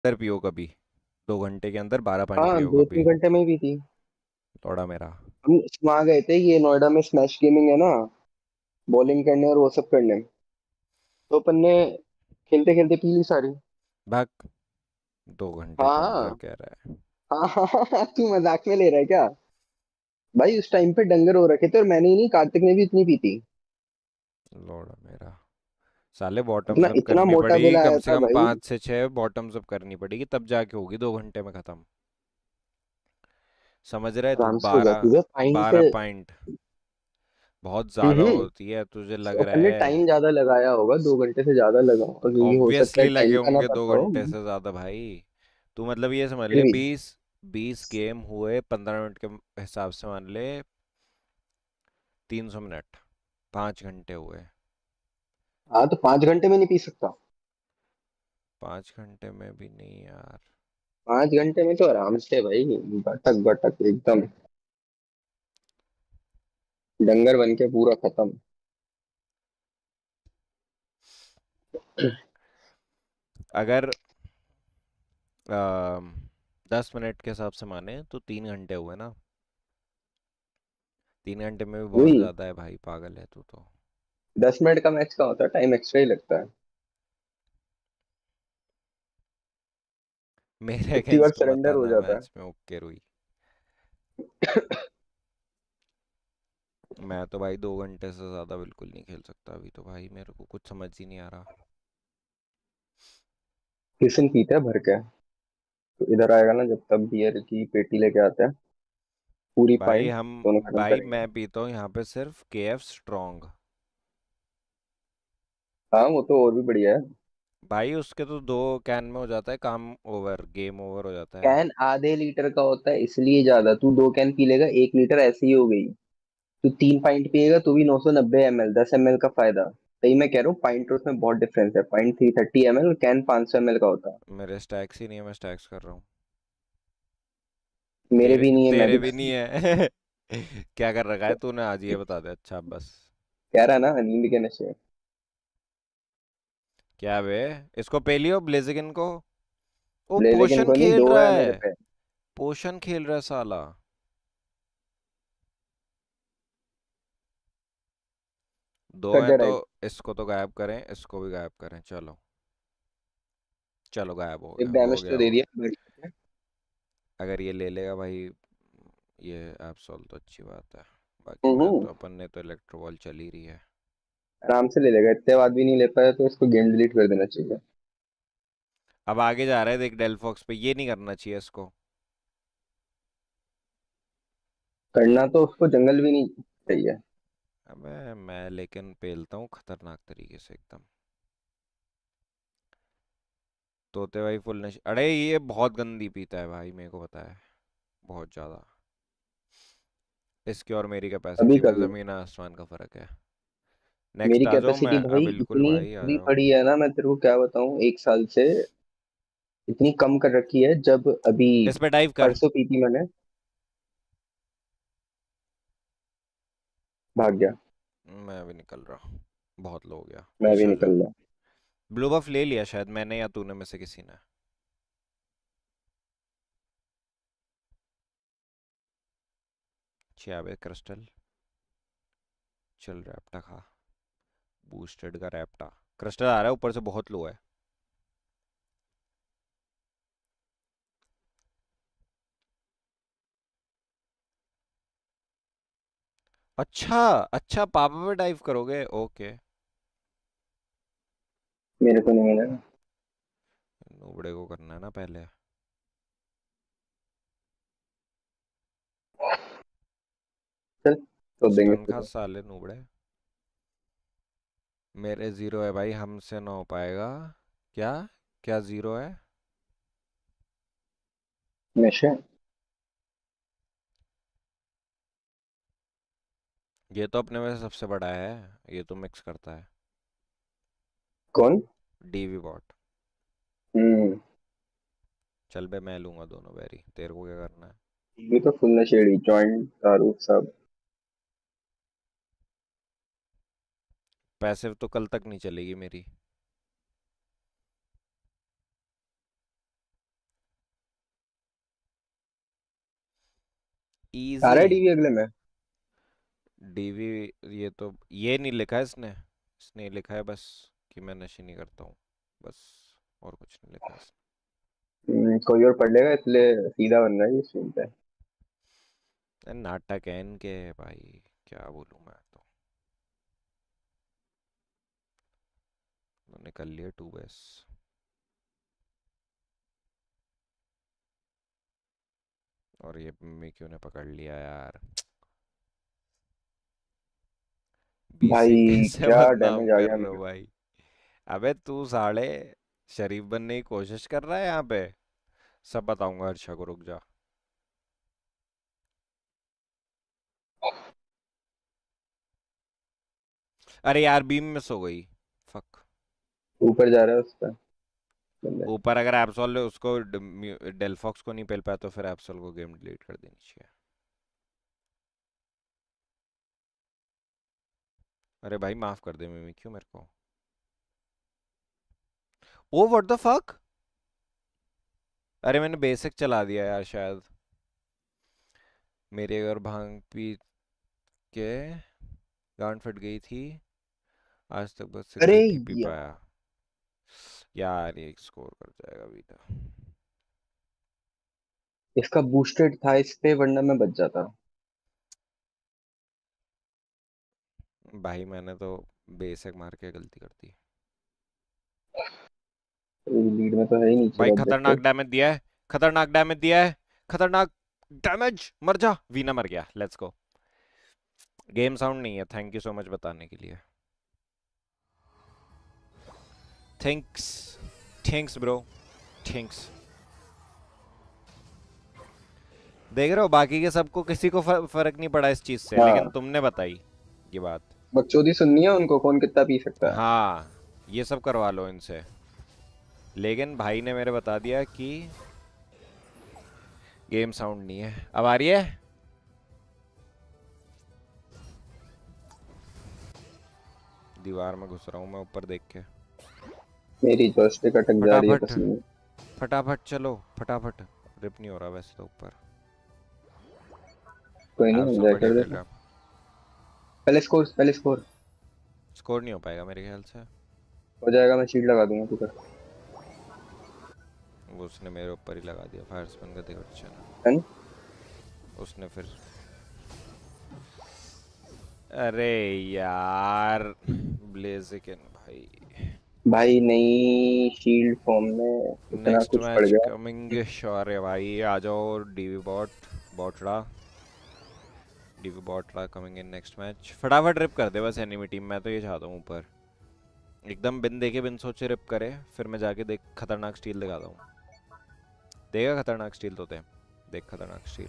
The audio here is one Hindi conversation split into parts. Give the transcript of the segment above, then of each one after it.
अंदर पियो कभी, 2 घंटे के अंदर 12 पानी हाँ, पियो दो कभी। तीन घंटे में भी थी। थोड़ा मेरा। हम वहां गए थे, ये नोएडा में स्मैश गेमिंग है ना, बॉलिंग करने और वो सब करने। तो अपन ने खेलते खेलते पी ली सारी। भाग, 2 घंटे के अंदर हाँ कह रहा है। हाँ हाँ हाँ हाँ, तू मजाक में ले रहा है क्या? भाई उस टाइम पे डंगर हो रखे थे, और मैंने ही नहीं, कार्तिक ने भी इतनी पी थी। लौड़ा मेरा। साले बॉटम्स इतना अप इतना करनी मोटा पड़ेगी बिल कम आया से था कम भाई। 5 से 6 बॉटम्स अप करनी पड़ेगी, तब जाके होगी 2 घंटे में खत्म। समझ रहा है तू? आराम से हो बारह जाती है पाइन बारह से। पॉइंट बहुत ज्यादा हम्म। होती है, तुझे तो लग रहा अपन ने है? टाइम ज्यादा लगाया होगा, 2 घंटे से ज्यादा लगा होगा, क्योंकि हो सकता ऑब्वियसली है लगे टाइम का ना होंगे दो पता हो। घंटे से ज्यादा भाई। तू मतलब ये समझ फिर ले, भी। 20 20 गेम हुए 15 मिनट के हिसाब से, मान ले 300 मिनट, 5 घंटे हुए। हाँ, तो 5 घंटे में नहीं पी सकता? 5 घंटे में भी नहीं यार। 5 घंटे में तो आराम से भाई, बटक बटक एकदम डंगर बन के पूरा खत्म। अगर 10 मिनट के हिसाब से माने तो 3 घंटे हुए ना। 3 घंटे में भी बहुत वही। ज्यादा है भाई, पागल है तू तो। 10 मिनट का मैच का होता है, टाइम एक्स्ट्रा ही लगता है। मेरे कितनी बार अगेंस्ट सरेंडर हो बताना जाता है। मैच में, ओके रुई। मैं तो भाई 2 घंटे से ज्यादा बिल्कुल नहीं खेल सकता अभी तो भाई, मेरे को कुछ समझ ही नहीं आ रहा। किशन पीता है भर के। तो इधर आएगा ना, जब तब बियर की पेटी लेके आता है, पूरी भाई पाइंट हम दोनों खत्म भाई करेंगे। मैं पीता हूँ यहाँ पे सिर्फ KF स्ट्रॉन्ग। हाँ, वो तो और भी बढ़िया है। भाई उसके तो 2 कैन में हो जाता है काम ओवर, गेम ओवर हो जाता है। कैन आधे लीटर का होता है, इसलिए ज्यादा। तू 2 कैन पी लेगा, 1 लीटर ऐसे ही हो गई। तू 3 पाइंट पिएगा तो भी 990 ml, 10 ml का फायदा। सही मैं कह रहा हूँ, पाइंट और उसमें बहुत डिफरेंस है। पाइंट 330 ml, कैन 500 ml का होता है। मेरे स्टैक्स ही नहीं है, मैं स्टैक्स कर रहा हूँ। मेरे तेरे भी नहीं है, मैं तेरे भी भी नहीं है। क्या कर रखा है तूने आज, ये बता दे अच्छा बस। कह रहा ना, नींद के नशे। क्या बे? इसको पे लियो ब्लेजिगन को। वो ले, लेकिन पोशन कोई नहीं, खेल दो रहा है है। मेरे पे। पोशन खेल रहा है साला। 2 कर हैं दे तो राइट। इसको तो गायब करें, इसको भी गायब करें, चलो। चलो गायब हो एक गया, हो डैमेज गया तो दे हो दिया। गया। अगर ये ले लेगा भाई ये एप्सोल तो अच्छी बात है। बाकी मैं हम्म। तो, अपन ने तो इलेक्ट्रोवॉल चल ही रही है। आराम से ले लेगा, इतने बाद भी नहीं ले पाया तो इसको गेम डिलीट कर देना चाहिए। अब आगे जा रहा है देख, डेलफॉक्स पे, ये नहीं करना चाहिए इसको। करना तो उसको जंगल भी नहीं चाहिए। अबे मैं लेकिन पेलता हूँ खतरनाक तरीके से एकदम। तोते भाई फुल नशे, अरे ये बहुत गंदी पीता है भाई, मेरे को पता है। बहुत ज्यादा। इसकी और मेरी अभी कैपेसिटी कर में लो। ज़मीन आसमान का फ़र्क है। मेरी नेक्स्ट आ जाऊँ कैपेसिटी मैं? भाई बिल्कुल इतनी भाई आ इतनी जाओ। पड़ी है ना, मैं तेरे को क्या बताऊं, 1 साल से इतनी कम कर रखी है। जब अभी इस पे डाइव कर। परसों पी थी मैंने, भाग गया। मैं भी निकल रहा हूँ, बहुत लो हो गया, मैं भी नीचे आ निकल जा। रहा। ब्लू बफ ले लिया शायद मैंने या तूने में से किसी ने। छियावे क्रिस्टल। चल रैप्टा खा। बूस्टेड का रैप्टा। क्रिस्टल आ रहा है ऊपर से, बहुत लो है। अच्छा। अच्छा पापा पे डाइव करोगे, ओके। मेरे को नहीं मिला। नूबड़े को करना है ना पहले। चल, तो देंगे स्टन खा फिर। साले नूबड़े। मेरे जीरो है भाई, हमसे ना हो पाएगा। क्या? क्या जीरो है? नशे। ये तो अपने में से सबसे बड़ा है। ये तो मिक्स करता है। कौन? D V bot. हम्म। चल बे, मैं लूंगा दोनों बैरी, तेरे को क्या करना है? ये तो फुल नशेड़ी, जॉइंट दारू सब। पैसिव तो कल तक नहीं चलेगी मेरी। आ रहा इजी। है डीवी अगले में। डीवी, ये नहीं लिखा है इसने। इसने लिखा है बस कि मैं नशे नहीं करता हूँ, बस, और कुछ नहीं लिखा है इसने। कोई और पढ़ लेगा इसलिए सीधा बन रहा है ये स्क्रीन पे। नाटक है इनके भाई, क्या बोलूँ मैं तो। उन्होंने कर लिया टू बेस। और ये मिक्यू ने पकड़ लिया यार। बीसी भाई कैसे क्या बदनाम डैमेज आ कर गया रहे हो मेरे को। भाई। अबे तू साले शरीफ बनने की कोशिश कर रहा है यहाँ पे। सब बताऊंगा हर्षा को, रुक जा। अरे यार बीम मिस हो गई। फक। ऊपर जा रहा है उस पर बंदे। ऊपर अगर एप्सोल उसको डेलफॉक्स को नहीं पेल पाया तो फिर एप्सोल को गेम डिलीट कर देनी चाहिए। अरे भाई माफ कर दे मिमी, क्यों मेरे को। Oh what the fuck. अरे मैंने बेसिक चला दिया यार शायद। मेरी अगर भांग पी के गांड फट गई थी, आज तक बस अरे सिगरेट ही पी यार, पाया। यार ये स्कोर कर जाएगा अभी तो। इसका बूस्टेड था इस पे वरना मैं बच जाता। भाई मैंने तो बेसिक मार के गलती कर दी। लीड में तो है ही नीचे भाई का खतरनाक ऑब्जेक्टिव। डैमेज दिया है, खतरनाक डैमेज दिया है, खतरनाक डैमेज। मर जा, वीना मर गया, लेट्स गो। गेम साउंड नहीं है, थैंक यू सो मच बताने के लिए। Thanks, thanks bro, thanks. देख रहे हो बाकी के सबको किसी को फर्क नहीं पड़ा इस चीज से, लेकिन हाँ, तुमने बताई ये बात। बकचोदी सुननी है उनको, कौन कितना पी सकता है। हाँ, ये सब करवा लो इनसे। लेकिन भाई ने मेरे बता दिया कि गेम साउंड नहीं है। अब आ रही है। दीवार में घुस रहा हूँ मैं ऊपर देख के। मेरी जॉयस्टिक अटक जा रही है फटाफट, पसीने। फटाफट चलो, फटाफट। रिप नहीं हो रहा वैसे तो ऊपर। कोई नहीं, एब्सोल एंजॉय बढ़िया कर खेल देते। रहा। पहले स्कोर, पहले स्कोर। स्कोर नहीं हो पाएगा मेरे ख्याल से। हो जाएगा, मैं शील्ड लगा दूंगा तू कर। वो उसने मेरे ऊपर ही लगा दिया, फायर स्पिन का देखो अच्छा ना। है ना? उसने फिर, अरे यार ब्लेजिकन भाई। भाई नहीं, शील्ड फॉर्म में इतना नेक्स्ट कुछ पड़ मैच गया। कमिंग श्योर है भाई, आ जाओ डीवी बॉट, बॉटड़ा, डीवी बॉटड़ा कमिंग इन नेक्स्ट मैच। फटाफट रिप कर दे बस एनिमी टीम, मैं तो ये चाहता हूँ ऊपर एकदम बिन देखे बिन सोचे रिप करे, फिर मैं जाके देख खतरनाक स्टील दिखाता हूँ। देगा खतरनाक स्टील तो दे, देख खतरनाक स्टील।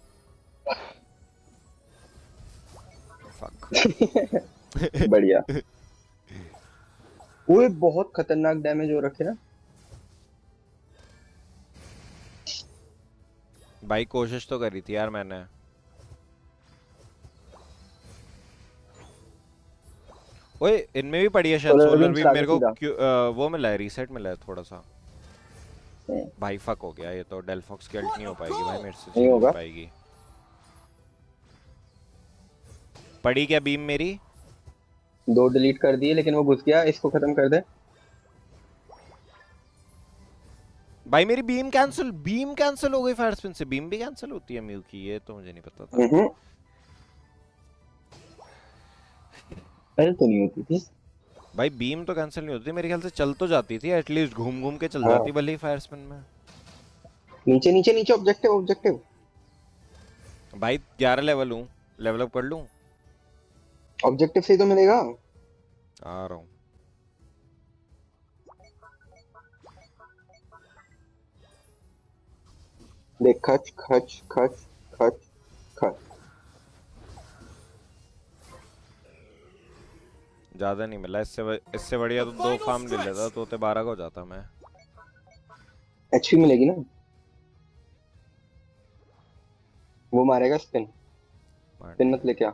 फक। बढ़िया। वो बहुत खतरनाक डैमेज हो रखे ना। भाई कोशिश तो करी थी यार मैंने। ओए इनमें भी पड़ी है शायद सोलर सोलर बीम भी चला मेरे के को सीधा। वो मिला है, रीसेट मिला है थोड़ा सा। नहीं भाई फक हो गया ये तो, डेलफॉक्स की अल्ट नहीं हो पाएगी भाई मेरे से, नहीं छीन नहीं होगा। पाएगी। पड़ी क्या बीम मेरी। दो डिलीट कर दिए लेकिन वो घुस गया, इसको खत्म कर दे। भाई मेरी बीम कैंसिल हो गई फायर स्पिन से। बीम भी कैंसिल होती है म्यू की, ये तो मुझे नहीं पता था। हम्म। पहले तो नहीं होती थी। भाई बीम तो कैंसिल नहीं होती मेरे ख्याल से, चल तो जाती थी एटलीस्ट, घूम घूम के चल जाती हाँ, भले ही फायर स्पिन में। नीचे नीचे नीचे, ऑब्जेक्टिव ऑब्जेक्टिव। भाई 11 लेवल हूँ, लेवल अप कर लूँ। ऑब्जेक्टिव से ही तो मिलेगा। आ रहा हूँ। देख, खच खच खच खच खच। ज्यादा नहीं मिला इससे, इससे बढ़िया तो दो फार्म ले लेता तो 12 का हो जाता मैं। एचपी मिलेगी ना। वो मारेगा स्पिन। स्पिन मारने मत दे, लेके आ।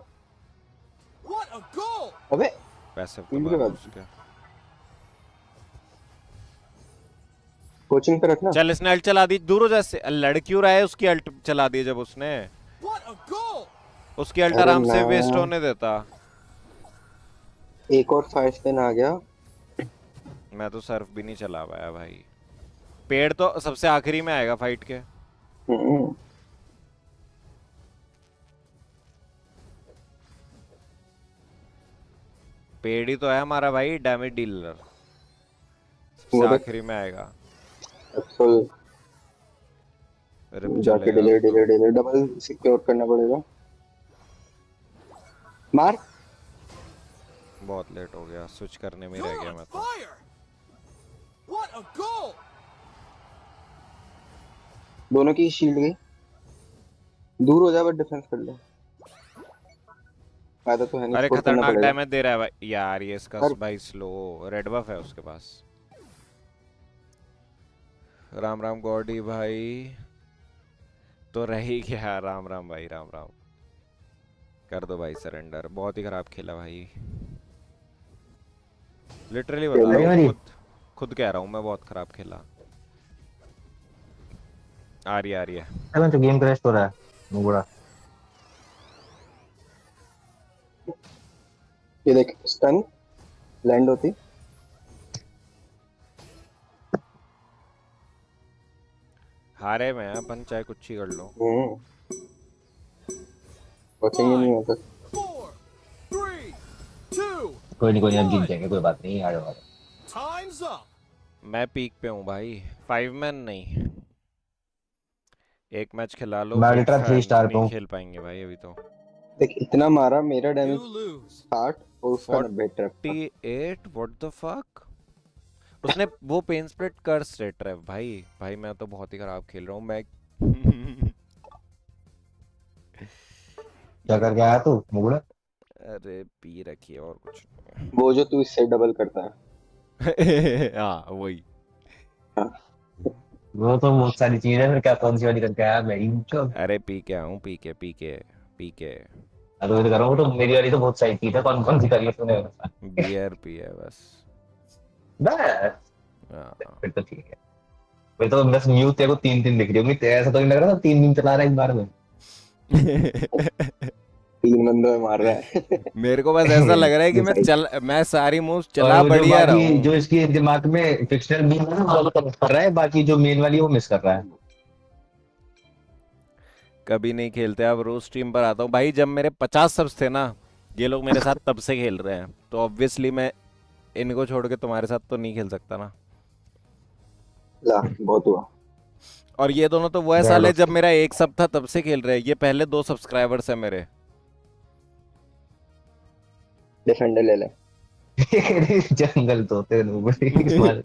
अबे पैसे तो फील्ड के मारो बाद उसके। कोचिंग पे रखना। चल इसने अल्ट चला दी, दूर हो जा इससे। लड़ क्यों रहा है, उसकी अल्ट चला दी जब उसने। उसकी अल्ट अरे आराम से वेस्ट मैं होने देता। एक और 5 स्पिन आ गया। मैं तो सर्फ भी नहीं चला पाया भाई। पेड़ तो सबसे आखिरी में आएगा फाइट के। हम्म, पेड़ ही तो है हमारा भाई डैमेज डीलर। सबसे वो देख आखिरी में आएगा। एक्चुअल रिप जाके चलेगा डिले तो। डिले डिले डबल सिक्योर करना पड़ेगा। मार। बहुत लेट हो गया, स्विच करने में ही रह गया मैं तो। दोनों की शील्ड गई। दूर हो जा बट डिफेंस कर ले। फायदा तो है नहीं, अरे स्कोर करना खतरनाक पड़ेगा। डैमेज दे रहा है भाई यार, ये इसका पर भाई स्लो रेड बफ है उसके पास। राम राम गॉडी भाई। तो रह ही गया, राम राम भाई राम राम। कर दो भाई सरेंडर, बहुत ही खराब खेला भाई। लिटरली बता रहा भाई हूँ, मेरी खुद खुद कह रहा हूँ मैं बहुत खराब खेला। आ रही है। अरे तो गेम क्रैश हो रहा है नुबड़ा। ये देख स्टन लैंड होती। हारे में हैं अपन, चाहे कुछ ही कर लो। बचेंगे नहीं यहाँ तक। कोई नहीं अब जीत जाएंगे, कोई बात नहीं, आ जाओ। मैं पीक पे हूँ भाई, 5 मैन नहीं। एक मैच खिला लो, मैं बिग अल्ट्रा 3 फैन स्टार पे नहीं हूँ। खेल पाएंगे भाई अभी तो। देख इतना मारा, मेरा डैमेज 60 और उसका 90 ट्रैप का। 48 व्हाट द फक। उसने वो पेन स्प्लिट कर स्ट्रेट ट्रैप भाई। भाई मैं तो बहुत ही खराब खेल रहा हूँ मैं। क्या करके आया तू मुगड़ा? अरे पी रखी है और कुछ वो जो तू इससे डबल करता है। नहीं। हाँ वही। हाँ। वो तो बहुत सारी चीजें है, फिर क्या कौन सी वाली करके आया भाई चल। अरे पी के आऊँ, पी के पी के पी के। अब तो कर रहा हूँ, तो मेरी वाली तो बहुत सारी चीज है, कौन कौन सी करी है तूने बता। बियर पी है बस। बस हाँ। फिर तो ठीक है। फिर तो बस म्यूट तेरे को 3 3 दिख रही होंगी, तेरा ऐसा तो नहीं लग रहा था 3 दिन चला रहा है एक बार में। 3 बंदों में मार रहा है। मेरे को बस ऐसा लग रहा है कि डिसाइड। मैं सारी मूव्स और चला वो जो बढ़िया रहा बाकी जो हूँ। इसकी दिमाग में फिक्शनल बीन है ना वो तो कर रहा है, बाकी जो मेन वाली है वो मिस कर रहा है। कभी नहीं खेलते, अब रोज स्ट्रीम पर आता हूँ भाई। जब मेरे 50 सब्स थे ना, ये लोग मेरे साथ तब से खेल रहे हैं, तो ऑब्वियसली मैं इनको छोड़ के तुम्हारे साथ तो नहीं खेल सकता ना। ला बहुत हुआ। और ये दोनों तो वो है बैड साले, ऑफ जब मेरा 1 सब था तब से खेल रहे हैं। ये पहले 2 सब्सक्राइबर्स है मेरे। डिफेंडर ले ले। जंगल तोते मार।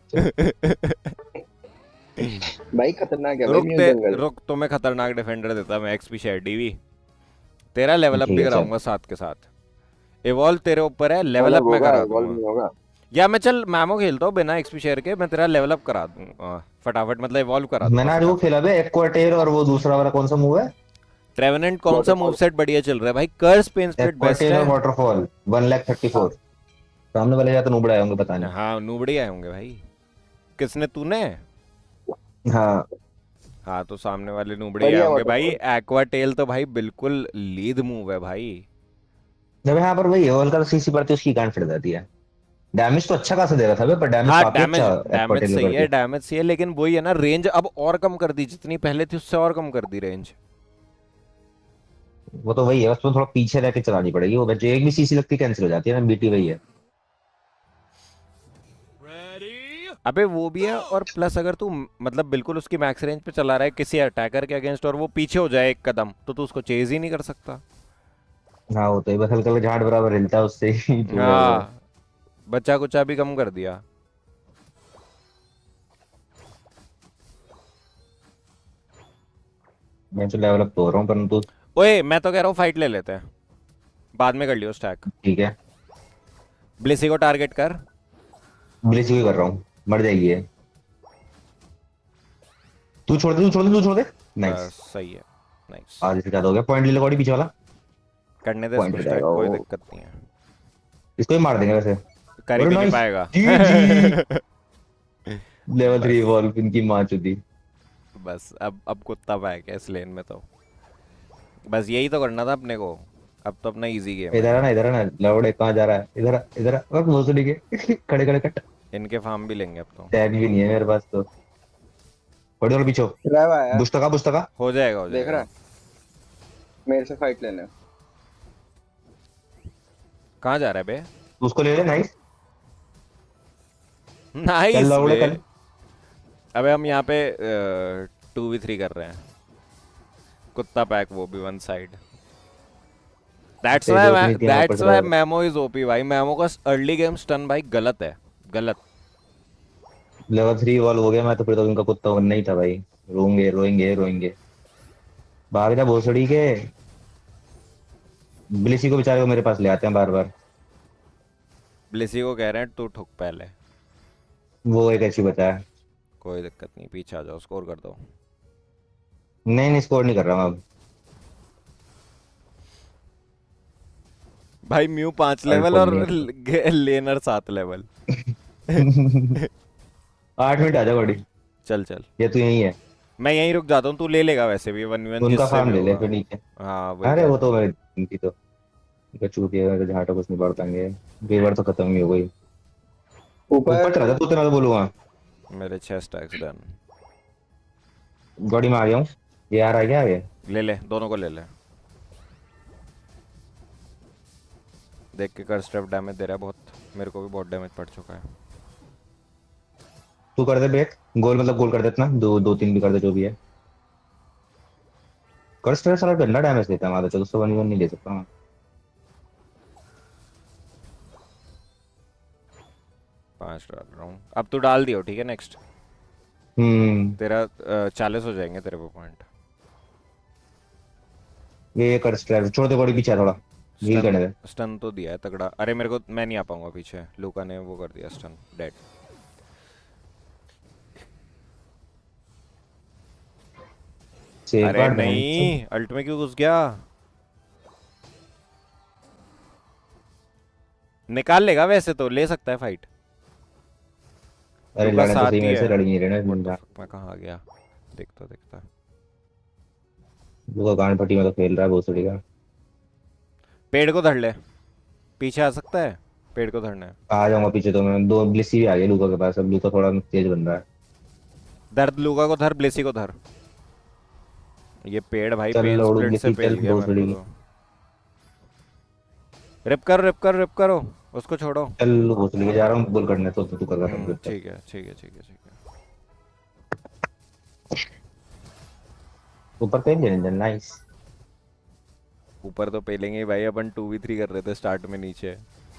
भाई खतरनाक है भाई म्यू जंगल। रुक तुम्हें खतरनाक डिफेंडर देता मैं, एक्सपी शेयर डीवी। तेरा लेवल अप ठीक भी है चल। कराऊंगा साथ के साथ। इवॉल्व तेरे ऊपर है, लेवल अलग अप मैं होगा, करा इवॉल्व दूंगा। नहीं होगा। या मैं चल मैमो खेलता हूँ बिना एक्सपी शेयर के, मैं तेरा लेवल अप करा दूंगा फटाफट, मतलब इवॉल्व करा दूंगा मैंने आज वो फटाफट। खेला बे एक्वाटेर, और वो दूसरा वाला कौन सा मूव है? ट्रेवेनेंट कौन सा वाटरफॉल। मूवसेट बढ़िया चल रहा है भाई? कर्स पेन स्प्लिट बेस्ट एक्वाटेर है। और वाटरफॉल 1,34,000। हाँ सामने वाले या तो नुबड़े आए होंगे पता नहीं। हाँ नूबड़ी आए होंगे भाई। किसने, तूने? हाँ हाँ तो सामने वाले नूबड़ी आए बढ़िया होंगे भाई। वाटरफॉल। एक्वा टेल तो भाई बिल्कुल लीड मूव है भाई। जब यहाँ पर वही है का सीसी पड़ती है उसकी गांड फट जाती है। डैमेज तो अच्छा खासा दे रहा था बे, पर डैमेज हाँ काफी अच्छा डैमेज डैमेज एक्वाटेर सही है, करके। डैमेज सही है, लेकिन वही है ना, रेंज अब और कम कर दी, जितनी पहले थी उससे और कम कर दी रेंज। वो तो वही है, उसमें थोड़ा पीछे रह के चलानी पड़ेगी, वो बच्चे एक भी सीसी लगती कैंसिल हो जाती है ना, बीटी वही है। अबे वो भी है, और प्लस अगर तू मतलब बिल्कुल उसकी मैक्स रेंज पे चला रहा है किसी अटैकर के अगेंस्ट, और वो पीछे हो जाए एक कदम, तो तू उसको चेज ही नहीं कर सकता। हाँ वो तो है, बस हल्का हल्का झाड़ बराबर हिलता है उससे ही जो है वो है। हाँ बच्चा कुचा भी कम कर दिया। मैं तो लेवल अप तो हो रहा हूँ परंतु। ओए मैं तो कह रहा हूँ फाइट ले लेते हैं, बाद में कर लियो स्टैक। ठीक है ब्लिसी को टारगेट कर। ब्लीच ही कर रहा हूँ, मर जाएगी ये। तू छोड़ दे, तू छोड़ दे, तू छोड़ दे। नाइस। बस सही है, नाइस। आज इससे ज्यादा हो गया, पॉइंट ले ले पीछे वाला। करने दे पॉइंट इसको हो स्टैक, जाएगा कोई वो, दिक्कत नहीं है। इसको ही मार देंगे वैसे। कर ही अरे भी नहीं नाइस, पाएगा। जी जी। लेवल 3 बस वॉल्व इनकी मां चुदी। बस अब कुत्ता पाएगा इस लेन में तो। बस यही तो करना था अपने को। अब तो अपना इजी गेम है। इधर है ना लौड़े, कहाँ जा रहा है? इधर अब भोसड़ी के खड़े खड़े कट। इनके फार्म भी लेंगे अब तो। टैग भी नहीं है मेरे पास तो। बड़ी वाला पीछो। ड्राइव आया। बुस्तका। हो जाएगा हो देख रहा जाएगा। है, मेरे से फाइट लेने। कहाँ जा रहा है बे? उसको ले ले, नाइस। चल नाइस लौड़े बे। चल। अबे हम यहाँ पे 2v3 कर रहे हैं। कुत्ता पैक, वो भी वन साइड। तेरी दोस्त नहीं थी यहाँ ऊपर दैट्स से व्हाई लौड़े। मैमो इज ओपी भाई। मैमो का अर्ली गेम स्टन भाई गलत है। गलत। लेवल 3 वॉल हो गया, मैं तो फिर तो उनका कुत्ता बनना ही था भाई। रोएंगे रोएंगे रोएंगे। भाग जा भोसड़ी के। ब्लिसी को बेचारे को मेरे पास ले आते हैं बार बार। ब्लिसी को कह रहे हैं तू ठुक पहले। वो एक ऐसी बचा है। कोई दिक्कत नहीं, पीछे आ जाओ, स्कोर कर दो। नहीं नहीं, स्कोर नहीं कर रहा मैं अब। भाई म्यू 5 अल्ट लेवल और खोलनी है तो। Learner 7 level. 8 मिनट आ जा बड़ी। चल चल। ये तू यही है। मैं यहीं रुक जाता हूँ, तू ले लेगा वैसे भी 1v1 उनका जिससे भी फार्म ले ले होगा। फिर नीचे। हाँ वही अरे कह वो रहा तो हूँ। मैं उनकी तो चूतिया है, झाटो कुछ नहीं बढ़तांगे। एक बार तो खत्म ही हो गई। ऊपर ऊपर। चला जा तू, तेरा तो बोलूंगा। मेरे 6 स्टैक्स डन। गाड़ी में आ गया हूँ। ये आ रहा है क्या आगे? ले ले, दोनों को ले ले। देख के कर, स्ट्रेप डैमेज दे रहा है बहुत। मेरे को भी बहुत डैमेज पड़ चुका है। तू कर दे ब्रेक। गोल मतलब गोल कर दे इतना, दो दो तीन भी कर दे जो भी है। कर स्ट्रेस सारा गंदा डैमेज देता है, हमारा चलो 1v1 नहीं ले सकता मैं। 5 डाल रहा हूँ अब, तू डाल दियो ठीक है। Next hmm. तेरा 40 हो जाएंगे तेरे को पॉइंट। ये कर स्ट्रेस छोड़ दे, बॉडी पीछे आ थोड़ा। हील स्टन करने दे। स्टन तो दिया है तगड़ा। अरे मेरे को, मैं नहीं आ पाऊंगा पीछे। लूका ने वो कर दिया स्टन, डेड। सेफ अरे गार्ड बहन चो। नहीं, अल्ट में क्यों घुस गया? निकाल लेगा वैसे तो, ले सकता है फाइट। अरे लूका लड़ने तो साथ सही, ही मेरे है। से लड़ नहीं रहे ना व्हाट द बंदा। फक, मैं कहाँ आ गया? देखता देखता। वो गांड फटी में तो खेल रहा है भोसड़ी का। पेड़ को धर ले। पीछे आ सकता है, पेड़ को धरना है। आ जाऊंगा पीछे तो मैं, दो ब्लिसी भी आ गई लूका के पास, अब लूका थोड़ा तेज बन रहा है। दर्द लूका को धर, ब्लेसी को धर। ये पेड़ भाई चल पेन लोड़ू स्प्लिट से ब्लिसी पेल चल गया मेरे भोसड़ी को की। तो। रिप कर रिप कर रिप करो, उसको छोड़ो। चल भोसड़ी के जा रहा हूँ, बोल करने तो तू कर रहा है चल। ठीक है ठीक है ठीक है ठीक है। ऊपर कहीं लेने चल, नाइस। ऊपर तो पेलेंगे ही भाई, अपन 2v3 कर रहे थे स्टार्ट में नीचे।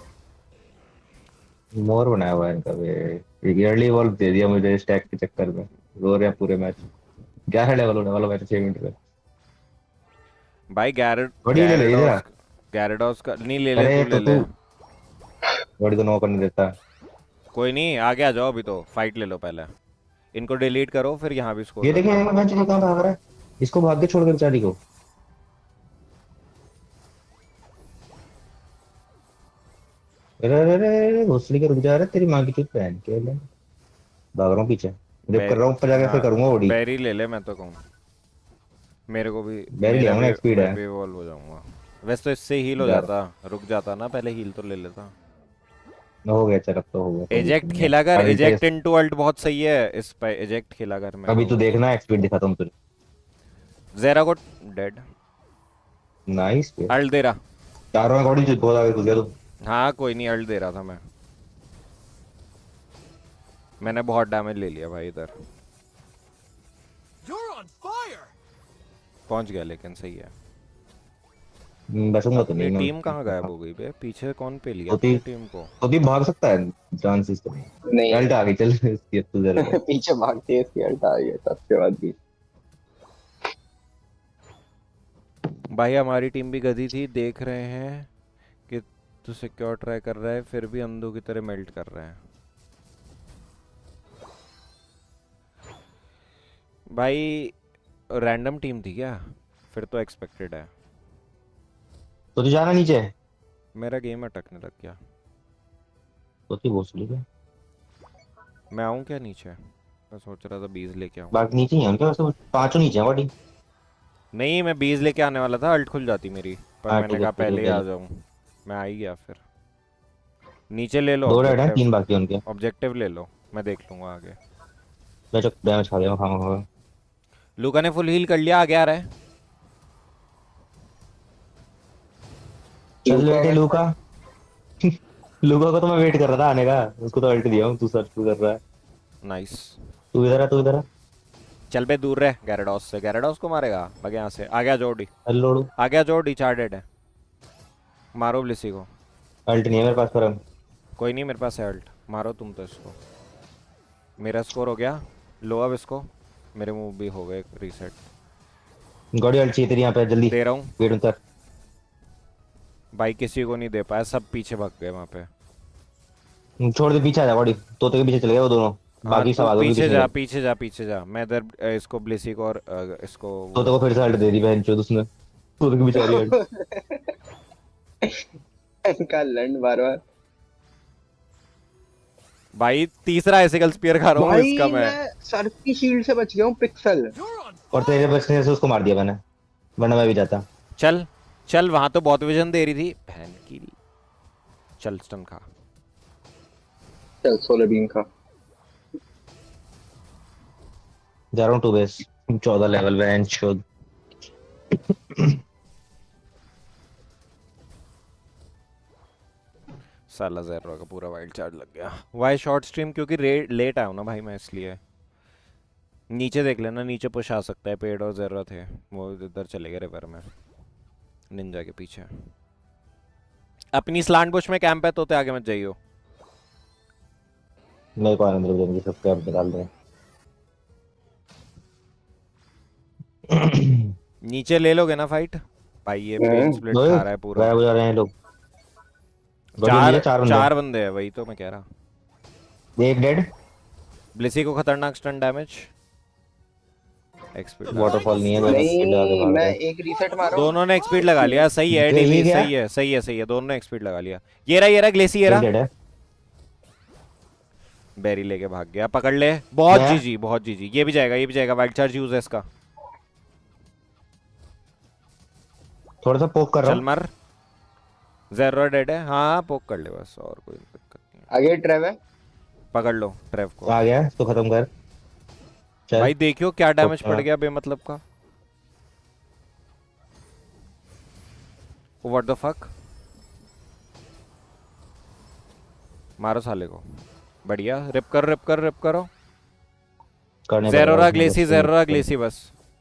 मोर बनाया हुआ है इनका भी। एक अर्ली बॉल दे दिया मुझे स्टैक के चक्कर में। रो रहे हैं पूरे मैच। 11 लेवल होने वाला मैच 6 मिनट में। भाई गैरेड बड़ी ले ले इधर आ। गैरेडॉस। गैरेडॉस का नहीं, ले ले तू अरे ले तो ले। तू बड़ी तो नो करने देता। कोई नहीं, आगे आ जाओ, अभी तो फाइट ले लो पहले। इनको डिलीट करो, फिर यहाँ भी स्कोर ये कर लो। देखें मैच कहाँ भाग रहा है। इसको भाग के छोड़ के बेचारी को। अरे अरे अरे अरे, भोसड़ी के रुक जा रहा है, तेरी माँ की चुप पहन के ले। भाग रहा हूँ पीछे। रिप कर रहा हूँ ऊपर जाके, फिर हाँ, करूंगा ओडी। बैरी ले ले, मैं तो कहूँ। मेरे को भी। बैरी ले मेरा आऊंगा भी, ना, स्पीड मैं है। भी इवॉल्व हो जाऊंगा। वैसे तो इससे हील हो जा जाता। रहा रुक जाता ना, पहले हील तो ले लेता। हो गया, चल अब तो हो गया, कोई दिक्कत एजेक्ट नहीं है। खेला कर, अल्ट एजेक्ट इनटू अल्ट बहुत सही है इस पे। एजेक्ट खेला कर, मैं अभी तू कहूँगा। देखना, स्पीड दिखाता हूँ तुझे। जेरा को डेड। नाइस पे। अल्ट दे रहा। चारों में बॉडी बहुत आगे घुस गया तू। हाँ कोई नहीं, अल्ट दे रहा था मैं। मैंने बहुत डैमेज ले लिया भाई इधर। पहुंच गया लेकिन सही है। बचूंगा तो अपनी नहीं मैं। टीम कहाँ गायब हो गई बे? पीछे कौन पे लिया होती अपनी टीम को? होती भाग सकता है, चांसेस तो नहीं। नहीं अल्ट आ गई, चल इसकी अब तू जरा। पीछे भागते हैं, इसकी अल्ट आ गई है, सबके बाद भी। भाई हमारी टीम भी गधी थी, देख रहे हैं कि तू सिक्योर ट्राई कर रहा है, फिर भी अंधों की तरह मेल्ट कर रहा है। भाई रैंडम टीम थी क्या? फिर तो एक्सपेक्टेड है। तो तू जाना नीचे। मेरा गेम अटकने लग गया। तो तू भोसड़ी का। मैं आऊँ क्या नीचे? मैं सोच रहा था 20 लेके आऊँ। बाकी नीचे ही है उनके, वैसे पांचों नीचे हैं बॉडी। नहीं मैं 20 लेके आने वाला था, अल्ट खुल जाती मेरी, पर हाँ मैंने ठीक है कहा ठीक है पहले ही ले आ ले। जाऊं। मैं आ ही गया फिर। नीचे ले लो 2 रेड हैं, ऑब्जेक्टिव। 3 बाकी हैं उनके। ऑब्जेक्टिव ले लो, मैं देख लूंगा आगे। बेशक डैमेज खा गया खामा खामा। लूका ने फुल हील कर लिया, आगे आ रहा है। चल लूका बेटे अगर लूका। लूका को तो मैं वेट कर रहा था आने का, उसको तो अल्ट दिया हूँ, तू सर्च कर रहा है। नाइस। तू इधर है, तू इधर है। चल बे दूर रहे गैराडोस से, गैराडोस को मारेगा भाग यहाँ से। आ गया जोड़ी, लोड़ू। आ गया जोड़ी, 4 डेड है। मारो ब्लिसी को। अल्ट नहीं है मेरे पास पर अब। कोई नहीं मेरे पास है अल्ट, मारो तुम तो इसको। मेरा स्कोर हो गया, लो अब इसको। मेरे मूव भी हो गए रीसेट। गॉडी अल्ट चाहिए तेरी यहाँ पे जल्दी। दे रहा हूँ वेट उतर। भाई, किसी को नहीं दे पाया, सब पीछे भाग गए वहाँ पे। छोड़ दे, पीछे आ जा गॉडी। तोते के पीछे चले गए वो दोनों। हाँ बाकी सब तू आगे भी पीछे पीछे जा, गए। पीछे जा, पीछे जा। मैं इधर इसको ब्लिसी को और इसको तोते वो। को फिर से अल्ट दे दी बहन चोद उसने। तोते की बेचारी अल्ट। इनका लंड बार बार। भाई तीसरा एसिकल स्पीयर खा रहा हूँ इसका भाई मैं। मैं सर की शील्ड से बच गया हूँ पिक्सल। और तेरे बचने से उसको मार दिया मैंने, वरना मैं भी जाता। चल चल, वहां तो बहुत विजन दे रही थी बहन की। चल स्टन खा। चल सोलर बीम का। जा रहा हूँ 2 बेस। 14 लेवल बहन चोद। साला ज़ेरो का पूरा वाइल्ड चार्ज लग गया। वाई शॉर्ट स्ट्रीम क्योंकि लेट आया हूँ ना भाई मैं, इसलिए। नीचे देख लेना, नीचे पुश आ सकता है, पेड़ और ज़ेरो थे, वो इधर चले गए रिवर में निंजा के पीछे। अपनी स्लांट बुश में कैंप है, तोते आगे मत जाइयो। मेरे को आनंद रुक सब कैंप निकाल रहे हैं। नीचे ले लोगे ना फाइट भाई, ये पेन स्प्लिट ओए, खा रहा है पूरा। गायब हो जा रहे हैं लोग। गॉडी चार नीचे 4 बंदे। 4 बंदे हैं, वही तो मैं कह रहा। एक डेड। ब्लिसी को खतरनाक स्टन डैमेज। एक्सपीड वाटरफॉल नहीं है मेरे पास, स्किल आगे नहीं भाग मैं रहा है। एक रीसेट मारा हूँ। दोनों ने एक्सपीड लगा लिया, सही है ये डीवी, क्या? सही है सही है सही है, दोनों ने एक्सपीड लगा लिया। ये रहा ग्लेसी, ये एक रहा। डेड है। बेरी लेके भाग गया, पकड़ ले। बहुत मैं? जीजी, बहुत जीजी। ये भी जाएगा, ये भी जाएगा। वाइल्ड चार्ज यूज है इसका। थोड़ा सा पोक कर रहा चल हूँ। मर। ज़ेरो डेड है, हाँ पोक कर ले बस, और कोई दिक्कत नहीं है। आगे ट्रेव है। पकड़ लो ट्रेव को। आ गया तो खत्म कर। चल भाई देखियो क्या डैमेज पोक पड़ कर। गया बेमतलब का। What the fuck. मारो साले को। बढ़िया, रिप कर रिप कर रिप करो। करने ज़ेरोरा ग्लेसी, ज़ेरोरा ग्लेसी बस।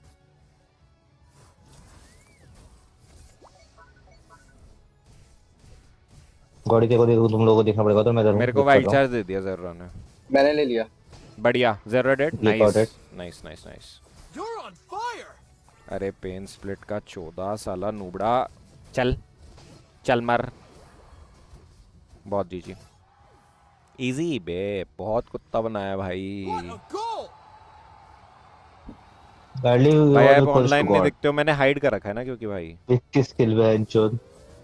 गॉडी को देखो, तुम लोगों को देखना पड़ेगा तो मैं इधर हूँ, मेरे को रुक कर वाइल्ड रहा हूँ। चार्ज दे दिया ज़ेरोरा ने। मैंने ले लिया। बढ़िया, ज़ेरोरा डेड। ये nice dead। Nice nice nice. अरे पेन स्प्लिट का 14 साला नूबड़ा। चल चल मर। बहुत जीजी। इजी बे, बहुत कुत्ता बनाया भाई। अर्ली भाई वॉज आप इक्वल्स टू ऑनलाइन नहीं गॉड। दिखते हो, मैंने हाइड कर रखा है ना क्योंकि भाई 21 स्किल बहन चोद।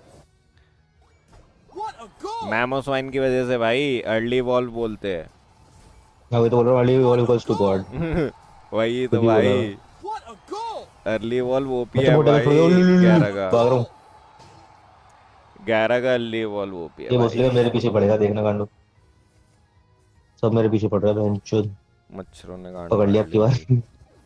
मैमोस वाइन की वजह से भाई अर्ली वॉल्व बोलते हैं। मैं वही तो बोल रहा हूँ, early was equals to God. वही खुद तो ही बोला भाई, अर्ली वॉल्व ओपी बच्चे है मोटे भाई। भाग 11 का, रहा हूँ। 11 का अर्ली वॉल्व ओपी है ये भाई। भोसले मेरे पीछे पड़ेगा, देखना कांडो। सब मेरे पीछे पड़ रहा है बहन चोद। मच्छरों ने गांड पकड़ लिया मार आपकी ली बार। भाई।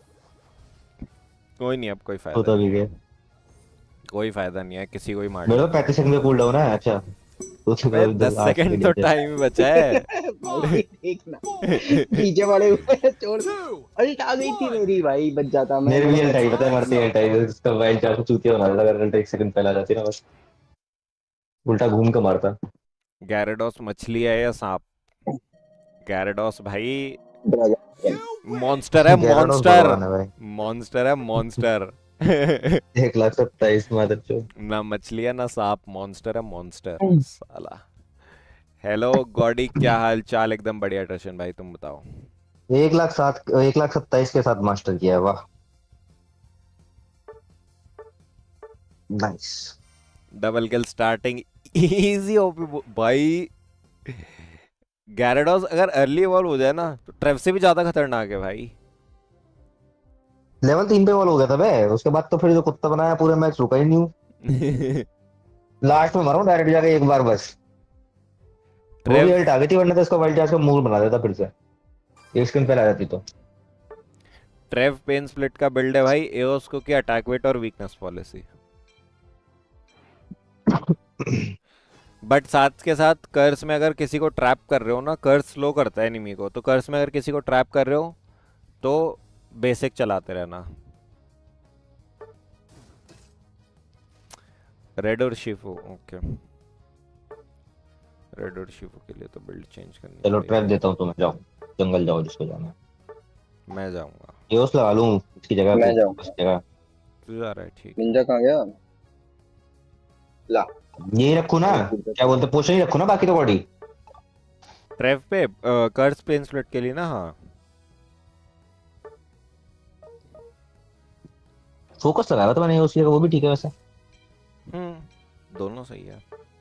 कोई नहीं, अब कोई तो फायदा तो नहीं भी है, गया। कोई फायदा नहीं है, किसी को ही मार मेरे लिया को तुमने। 35 सेकंड में कूल डाउन है। अच्छा तो अबे 10 आज के सेकंड तो लिए थे। टाइम ही बचा है। भाई देखना पीछे वाले हुए छोड़। अल्ट आ गई थी मेरी भाई, बच जाता मैं। मेरे भी अल्टाई पता है, मरते अल्टाई इसका वाइल्ड चार्ज को चूतिया बना देता अगर अल्ट 1 सेकंड पहले आ जाती ना, बस उल्टा घूम के मारता। गैराडोस मछली है या सांप? गैराडोस भाई मॉन्स्टर है, गैराडोस मॉन्स्टर। भगवान है भाई। मॉन्स्टर है, मॉन्स्टर। 1,27,000 मादर चोद। ना मछली है ना सांप, मॉन्स्टर है, मॉन्स्टर साला। हेलो गॉडी, क्या हाल चाल? एकदम बढ़िया टर्शन भाई, तुम बताओ। 1,27,000 के साथ मास्टर किया है, वाह nice. Double kill starting easy OP भाई। गैराडोस अगर अर्ली इवॉल्व हो जाए ना तो ट्रेव से भी ज्यादा खतरनाक है भाई। लेवल 3 पे वॉल हो गया था बे, उसके बाद तो फिर जो कुत्ता बनाया पूरे मैच रुका ही नहीं हूँ। लास्ट में मारा डायरेक्ट जाके एक बार बस। वो भी ट्रेव अल्ट आ गई थी, वरना तो इसको वर्ल्ड चार्ज का मूव बना देता फिर से, एक स्किन पहले आ जाती तो। ट्रेव पेन स्प्लिट का बिल्ड है भाई, एओस को क्या अटैक वेट और वीकनेस पॉलिसी, बट साथ के साथ कर्स में अगर किसी को ट्रैप कर रहे हो ना, कर्स स्लो करता है एनिमी को, तो कर्स में अगर किसी को ट्रैप कर रहे हो तो बेसिक चलाते रहना। रेड और शिफो, ओके। रेड और शिफो के लिए तो बिल्ड चेंज करनी चलो ट्रैप पड़ेगी। देता हूँ तुम्हें, जाओ जंगल जाओ जिसको जाना है। मैं जाऊंगा। ये उस लगा लूँ इसकी जगह मैं पे, उस जाऊंगा। जगह। तू जा रहा है, ठीक है। निंजा कहाँ गया? ला। यही रखू ना, और कूद क्या जाता बोलते, पोशन ही रखू ना बाकी तो बॉडी। ट्रेव पे कर्स पेन स्प्लिट के लिए ना, हाँ। फोकस लगाया था मैंने उसी जगह, वो भी ठीक है वैसे। दोनों सही है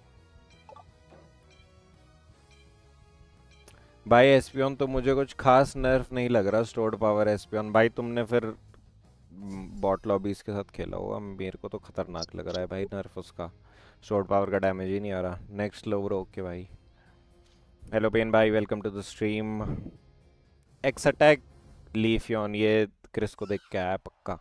भाई। एस्पियन तो मुझे कुछ खास नर्फ नहीं लग रहा, स्टोर्ड पावर एस्पियन भाई। तुमने फिर बॉट लॉबीज के साथ खेला होगा, मेरे को तो खतरनाक लग रहा है भाई नर्फ उसका। स्टोर्ड पावर का डैमेज ही नहीं आ रहा। नेक्स्ट लोवर, ओके भाई। हेलो पेन भाई, welcome to the stream. X attack Leafeon, ये क्रिस को देख के आया पक्का।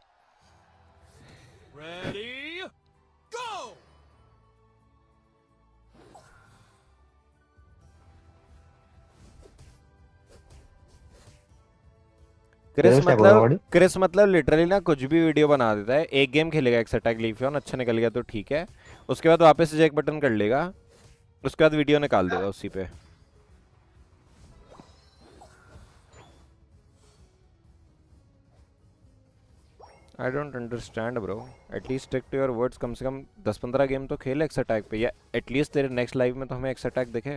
क्या बोला बॉडी? क्रिस मतलब लिटरली ना कुछ भी वीडियो बना देता है। एक गेम खेलेगा एक्स अटैक लीफियन, अच्छा निकल गया तो ठीक है, उसके बाद वापस से जैक बटन कर लेगा, उसके बाद वीडियो निकाल देगा उसी पे। I don't understand bro, at least stick to your words. कम से कम 10-15 गेम तो खेल एक्स अटैक पे, या एटलीस्ट तेरे नेक्स्ट लाइव में तो हमें एक्स अटैक दिखे।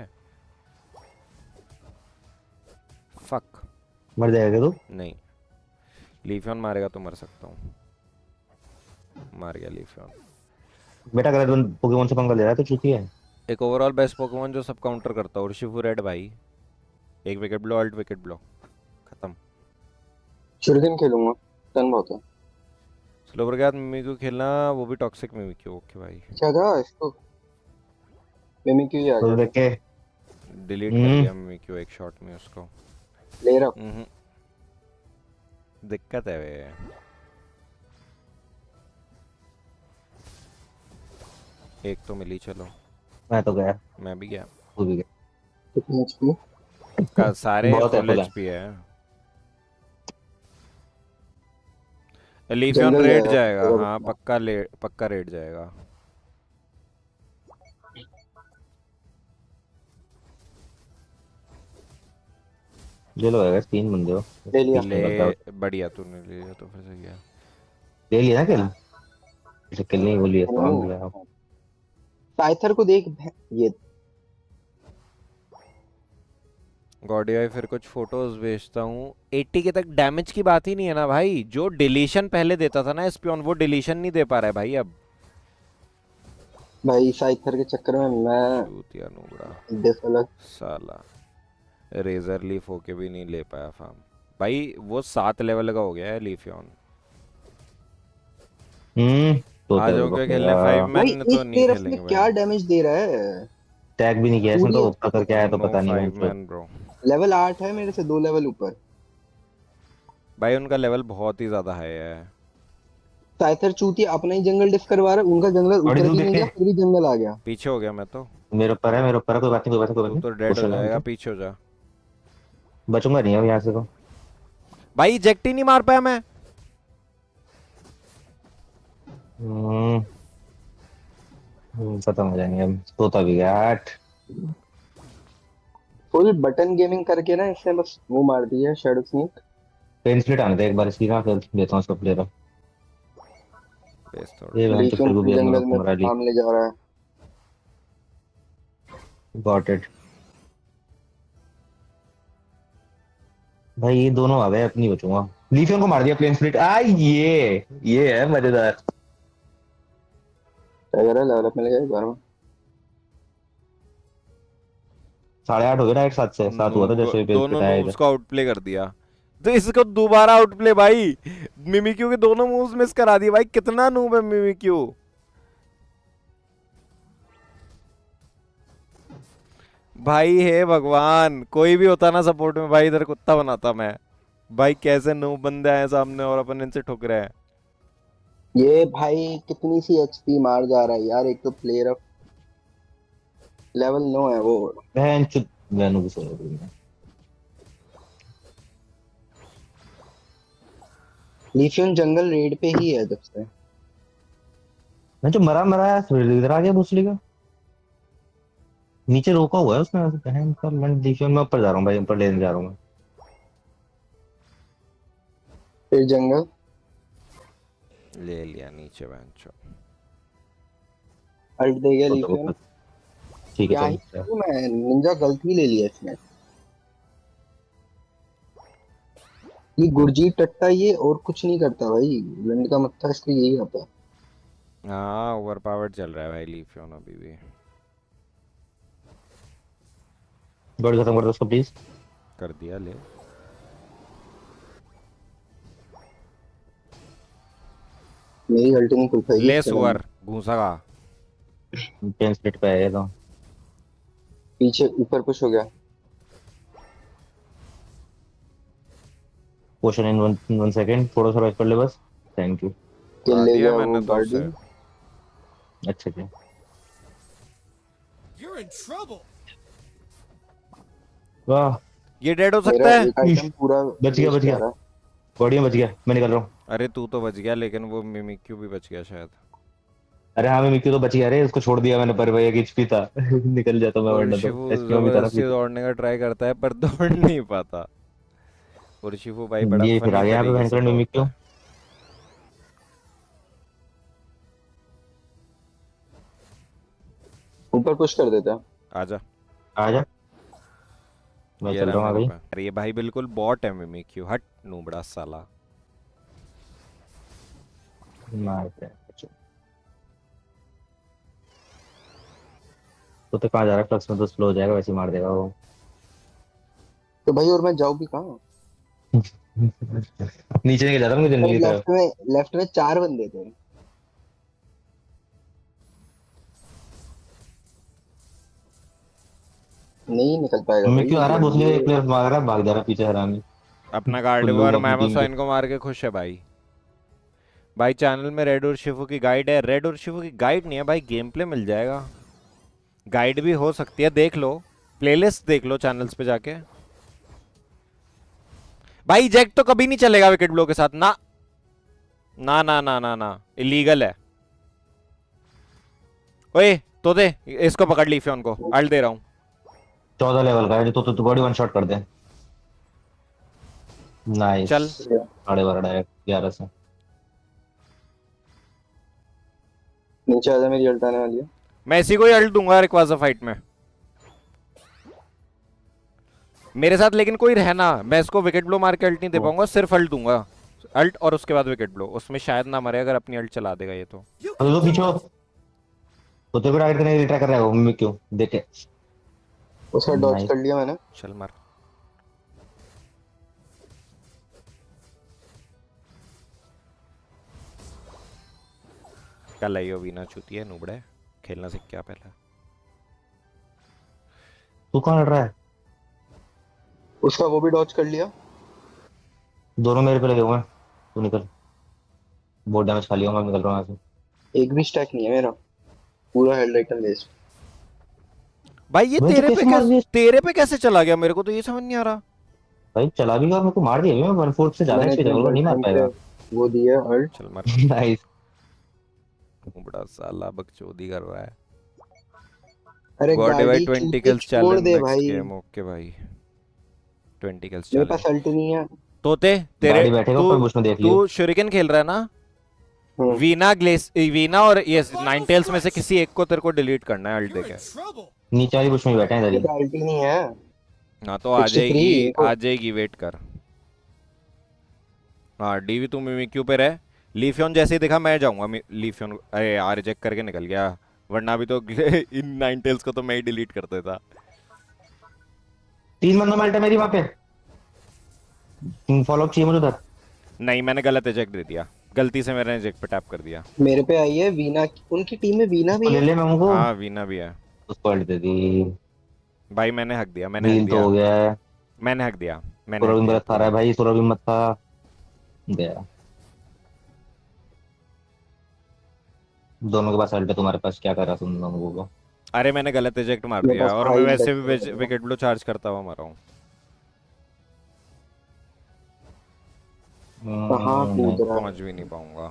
फक। मर जाएगा तू। नहीं, लीफियन मारेगा तो मर सकता हूँ। मार गया लीफियन। बेटा अगर तुम पोकेमोन से पंगा ले रहा है तो चूती है। एक ओवरऑल बेस्ट पोकेमोन जो सब काउंटर करता है, उर्शिफू रेड भाई। एक wicked blow, ult wicked blow, खत्म। शुरुदिन खेलूंगा, टर्न बहुत है। स्लोवर के बाद मिमिक्यू खेलना, वो भी टॉक्सिक मिमिक्यू, ओके भाई। क्या था इसको? मिमिक्यू ही आ तो गया देख था। के। डिलीट कर दिया मिमिक्यू एक शॉट में उसको। ले रहा हूँ। दिक्कत है वे। एक तो मिली, चलो। मैं तो गया। मैं भी गया। तू भी गया। कितनी एचपी? का सारे बहुत है फुल फुल है। एचपी है। लीफियन जंगल रेड जाएगा जाएगा, तेरा हाँ बच्चा। पक्का रेड जाएगा। ले लो यार, 3 बंदे हो। ले लिया। ले, बताओ। बढ़िया, तूने ले लिया तो फिर सही है। ले लिया ना किल? इसे किल नहीं बोली है तो हम ले आओ। पाइथर को देख ये। गॉडियाई फिर कुछ फोटोज भेजता हूँ। 80 के तक डैमेज की बात ही नहीं है ना भाई। जो डिलीशन पहले देता था ना एस्पियन, वो डिलीशन नहीं दे पा रहा है भाई अब। भाई साइथर के चक्कर में मैं चूतिया नूबड़ा डिसअलग। साला, रेजर लीफ होके भी नहीं ले पाया फार्म भाई। वो 7 लेवल का हो गया है लीफियन। तो आ तेरे जाओ को क्या खेलने, क्या 5 भाई मैन तो एक नहीं तेरस में खेलेंगे क्या भाई। डैमेज दे रहा है? टैग भी नहीं किया इसने, पूरी तो ऊपर करके आया तो नो पता नहीं कौन 5 सा। Man bro. लेवल 8 है मेरे से 2 लेवल ऊपर। भाई उनका लेवल बहुत ही ज्यादा हाई है। साइथर चूती अपना ही जंगल डिफ करवा रहा है, उनका जंगल बॉडी ऊपर तुम भी नहीं देखे। गया फिर भी जंगल आ गया। पीछे हो गया मैं तो। मेरे ऊपर है, मेरे ऊपर है, कोई बात नहीं, कोई बात नहीं, कोई बात तू नहीं। तो डेड पुश हो हो जाना जाएगा, तो पीछे हो जा। बचूंगा नहीं अब यहाँ से तो। भाई इजेक्ट ही नहीं मार पाया मैं। हम्म, खत्म हो जाएंगे अब, तोता भी गया 8। फुल बटन गेमिंग करके ना इसने बस वो मार दिया शैडो स्नीक। पेन स्प्लिट आने दे एक बार इसकी ना, फिर देता हूँ उसको प्लेयर। बेस थोड़ा। ये बहन तो लीशन फिर फुल भी अपने जंगल को में मरा ली। सामने जा रहा है। Got it. भाई ये दोनों आ गए, अपनी बचूंगा। लीफियन को मार दिया प्लेन स्प्लिट। ये है मजेदार। अगर लेवल अप मिल गया एक बार में। 8:30 हो गया डायरेक्ट 7 से 7 हुआ था जैसे ही पेज दोनों पिटाया नूब्स इधर। को आउटप्ले कर दिया। तो इसको दोबारा आउटप्ले भाई। मिमिक्यू के दोनों मूव्स मिस करा दिए भाई, कितना नूब है मिमिक्यू। भाई हे भगवान, कोई भी होता ना सपोर्ट में भाई, इधर कुत्ता बनाता मैं। भाई कैसे नूब बंदे आए सामने और अपन इनसे ठुक रहे हैं। ये भाई कितनी सी एचपी मार जा रहा है यार, एक तो प्लेयर ऑफ लेवल 9 है वो। बहन चुत वैनु की सोच रही है। लिथियम जंगल रेड पे ही है जब से। मैं जो मरा मरा है फिर इधर आ गया भूसली का। नीचे रोका हुआ है उसने ऐसे बहन का। मैं देखियो मैं ऊपर जा रहा हूँ भाई, ऊपर लेने जा रहा हूँ मैं। फिर जंगल ले लिया नीचे बेंचो। अल्ट दे गया तो लिथियम। ठीक है क्या ही चल। करूं मैं, निंजा गलती ले लिया इसने। ये गुरजीत टट्टा ये और कुछ नहीं करता भाई, ब्लेंड का मतलब इसको यही आता है। हाँ ओवर पावर्ड चल रहा है भाई लीफियोन अभी भी। गॉड खत्म कर दो उसको प्लीज। कर दिया ले। मेरी अल्ट नहीं खुल पाएगी ले इसके सुअर बाद। घूसा का। पेन स्प्लिट पे आया तो पीछे ऊपर पुश हो गया। पोशन इन वन सेकंड, थोड़ा सा वेट कर ले बस। Thank you. किल उड़ा ले दिया गया वो मैंने तो उसे। गार्डियन। अच्छा क्या You're in trouble. वाह। ये डेड हो सकता मेरा है। एक आइटम पूरा बच गया waste बच गया। जा रहा है। बॉडी में बच गया, मैं निकल रहा हूँ। अरे तू तो बच गया, लेकिन वो मिमिक्यू भी बच गया शायद। अरे हाँ मैं मिक्की तो बच गया रे, उसको छोड़ दिया मैंने पर भाई एक एचपी था। निकल जाता मैं और वरना तो शिवू एचपी में भी था ना जबरदस्ती पीछे। दौड़ने का ट्राई करता है पर दौड़ नहीं पाता। और शिवू भाई बड़ा ये फिर फनी आ गया यहाँ पे तरीके से भयंकर मिक्की। दौड़ता है। ऊपर पुश कर देता है। आजा। आ जा मैं ये चल रहा रहा हूँ मेरे अभी। पे। अरे ये भाई बिल्कुल बॉट है मिमिक्यू, हट नूबड़ा साला। मारते हैं तो कहाँ जा रहा है, फ्लक्स में तो स्लो हो जाएगा, वैसे ही मार देगा वो। तो भाई और मैं जाऊँ भी कहाँ। नीचे निकल जाता हूँ जंगल की तरफ। लेफ्ट में 4 बंदे थे। नहीं निकल पाएगा मैं भाई क्यों आ रहा है भोसले का, एक ये। प्लेयर मार रहा है, भाग जा रहा है पीछे हरामी। अपना गार्डिव कुल्लू और अपनी टीम के। मैमोसाइन को मार के खुश है भाई। भाई चैनल में रेड और शिफू की गाइड है। रेड और शिफू की गाइड नहीं है भाई, गेम प्ले मिल जाएगा। गाइड भी हो सकती है, देख लो प्लेलिस्ट देख लो चैनल्स पे जाके। भाई जैक तो कभी नहीं चलेगा विकेट ब्लो के साथ ना। ना ना ना ना ना इलीगल है। ओए तो दे इसको, पकड़ ली फिर उनको अल्ट दे रहा हूँ। 14 लेवल का है जो तो बॉडी वन शॉट कर दे। नाइस। चल 12.5 डायरेक्ट 11 से। नीचे आजा, मेरी अल्ट आने वाली है। मैं इसी को ही अल्ट दूंगा रिक्वाजा फाइट में मेरे साथ, लेकिन कोई रहना, मैं इसको विकेट ब्लो मार के अल्ट नहीं दे पाऊंगा, सिर्फ अल्ट दूंगा। अल्ट और उसके बाद विकेट ब्लो, उसमें शायद ना मरे अगर अपनी अल्ट चला देगा ये तो। तो पीछे हो। तो तेरे को टारगेट करने के लिए ट्राई कर रहा है वो, मैं क्यों देखे। उसका डॉज Nice. कर लिया मैंने। चल मार। कल आई हो बीना चूती है नूबड़े, खेलना सीख क्या पहले। तू कहाँ लड़ रहा है। उसका वो भी डॉज कर लिया। दोनों मेरे पे लगे हुए हैं। तू निकल, बहुत डैमेज खा लिया मैं निकल रहा हूँ यहाँ से। एक भी स्टैक नहीं है मेरा, पूरा हेल्थ आइटम वेस्ट। भाई ये मुझे कैसे मार दिया। तेरे पे कैसे चला गया, मेरे को तो ये समझ नहीं आ रहा। भाई चला भी गया और मेरे को मार दिया मैं 1/4 से ज्यादा मैंने एचपी था, वो नहीं मार गर्लफ्रेंड पाएगा। पे वो दिया अल्ट। चल मार। नाइस। नूबड़ा साला बकचोदी कर रहा है। अरे गॉड डिवाइड गाड़ी 20 चूते किल्स छोड़ चैलेंज दे नेक्स्ट भाई। गेम। ओके भाई 20 किल्स मेरे चैलेंज। पास अल्ट नहीं है। तोते तेरे गाड़ी बैठेगा ऊपर, बुश में देख लियो। तू शuriken खेल रहा है ना। हम्म। वीना और ये नाइन टेल्स में से किसी एक को तेरे को डिलीट करना है अल्ट You're देके। in trouble. नीचे वाली बुश में ही बैठे हैं इधर ही। अल्ट ही नहीं है। हाँ तो आ 63 जाएगी इनको। आ जाएगी, वेट कर। हाँ डीवी तू मिमिक्यू पे रह। लीफियोन जैसे ही दिखा मैं जाऊंगा लीफियोन। अरे यार रिजेक्ट करके निकल गया, वरना भी तो इन नाइन टेल्स को तो मैं ही डिलीट कर देता। 3 बंदा मेल्ट है मेरी वहां पे। फॉलो चाहिए मुझे उधर। नहीं, मैंने गलत एजेक्ट दे दिया, गलती से मैंने एजेक्ट पे टैप कर दिया। मेरे पे आई है वीना उनकी टीम में वीना उसको भी ले है। ले मैं उनको। हाँ वीना भी है। उसको अल्ट दे दी। भाई मैंने हक दिया, मैंने हक हील तो दिया, हो गया है। मैंने हक दिया, मैंने हक सूरज भी दिया मत खा रहा पूरा। है भाई, सूरज भी मत खा। गया। दोनों के पास अल्ट है, तुम्हारे पास क्या कर रहा तुम दोनों को। अरे मैंने गलत एजेक्ट मार मेरे दिया, पास और मैं फाइव वैसे भी बचे हैं। विकेट ब्लो चार्ज करता हुआ मारा हूँ। कहाँ नहीं। कूद रहा पहुंच है? भी नहीं पाऊंगा।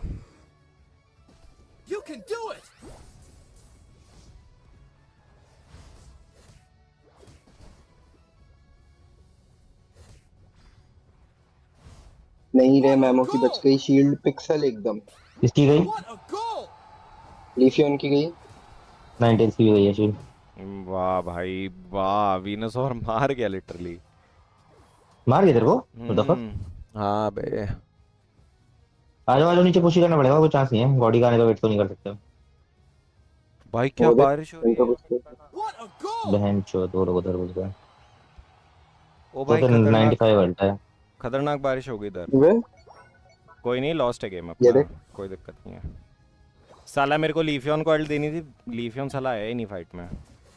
नहीं रे, मैमो की बच गई शील्ड पिक्सल एकदम। इसकी गई। लिफियन की गई। 19 की भी गई है शील्ड। वाह भाई वाह, वीनस और मार गया लिटरली। मार गया तेरे को। What the fuck? हाँ बे। आ जाओ आ जाओ, नीचे पुश ही करना पड़ेगा, कोई चांस नहीं है, बॉडी का आने का वेट तो नहीं कर सकते। भाई क्या वो देख, बारिश हो रही इनका है। कुछ। बहन चो दो लोग उधर घुस गए। ओ तो भाई फिर खतरनाक, 95 अल्ट है। खतरनाक बारिश हो गई इधर। वे कोई नहीं, लॉस्ट है गेम ये अपना, देख। कोई दिक्कत नहीं है। साला मेरे को लीफियन को अल्ट देनी थी, लीफियन साला आया ही नहीं फाइट में।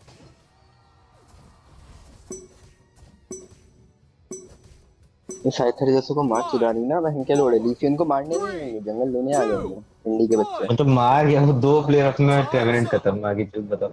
शायद तेरे जैसे को मार चुरानी ना, बहन के लोड़े लिफियन को मारने नहीं आएंगे, जंगल लेने आ जाएंगे इंडी के बच्चे। मतलब मार गया वो, दो प्लेयर अपने ट्रेवेनेंट खत्म, आगे चल बताओ।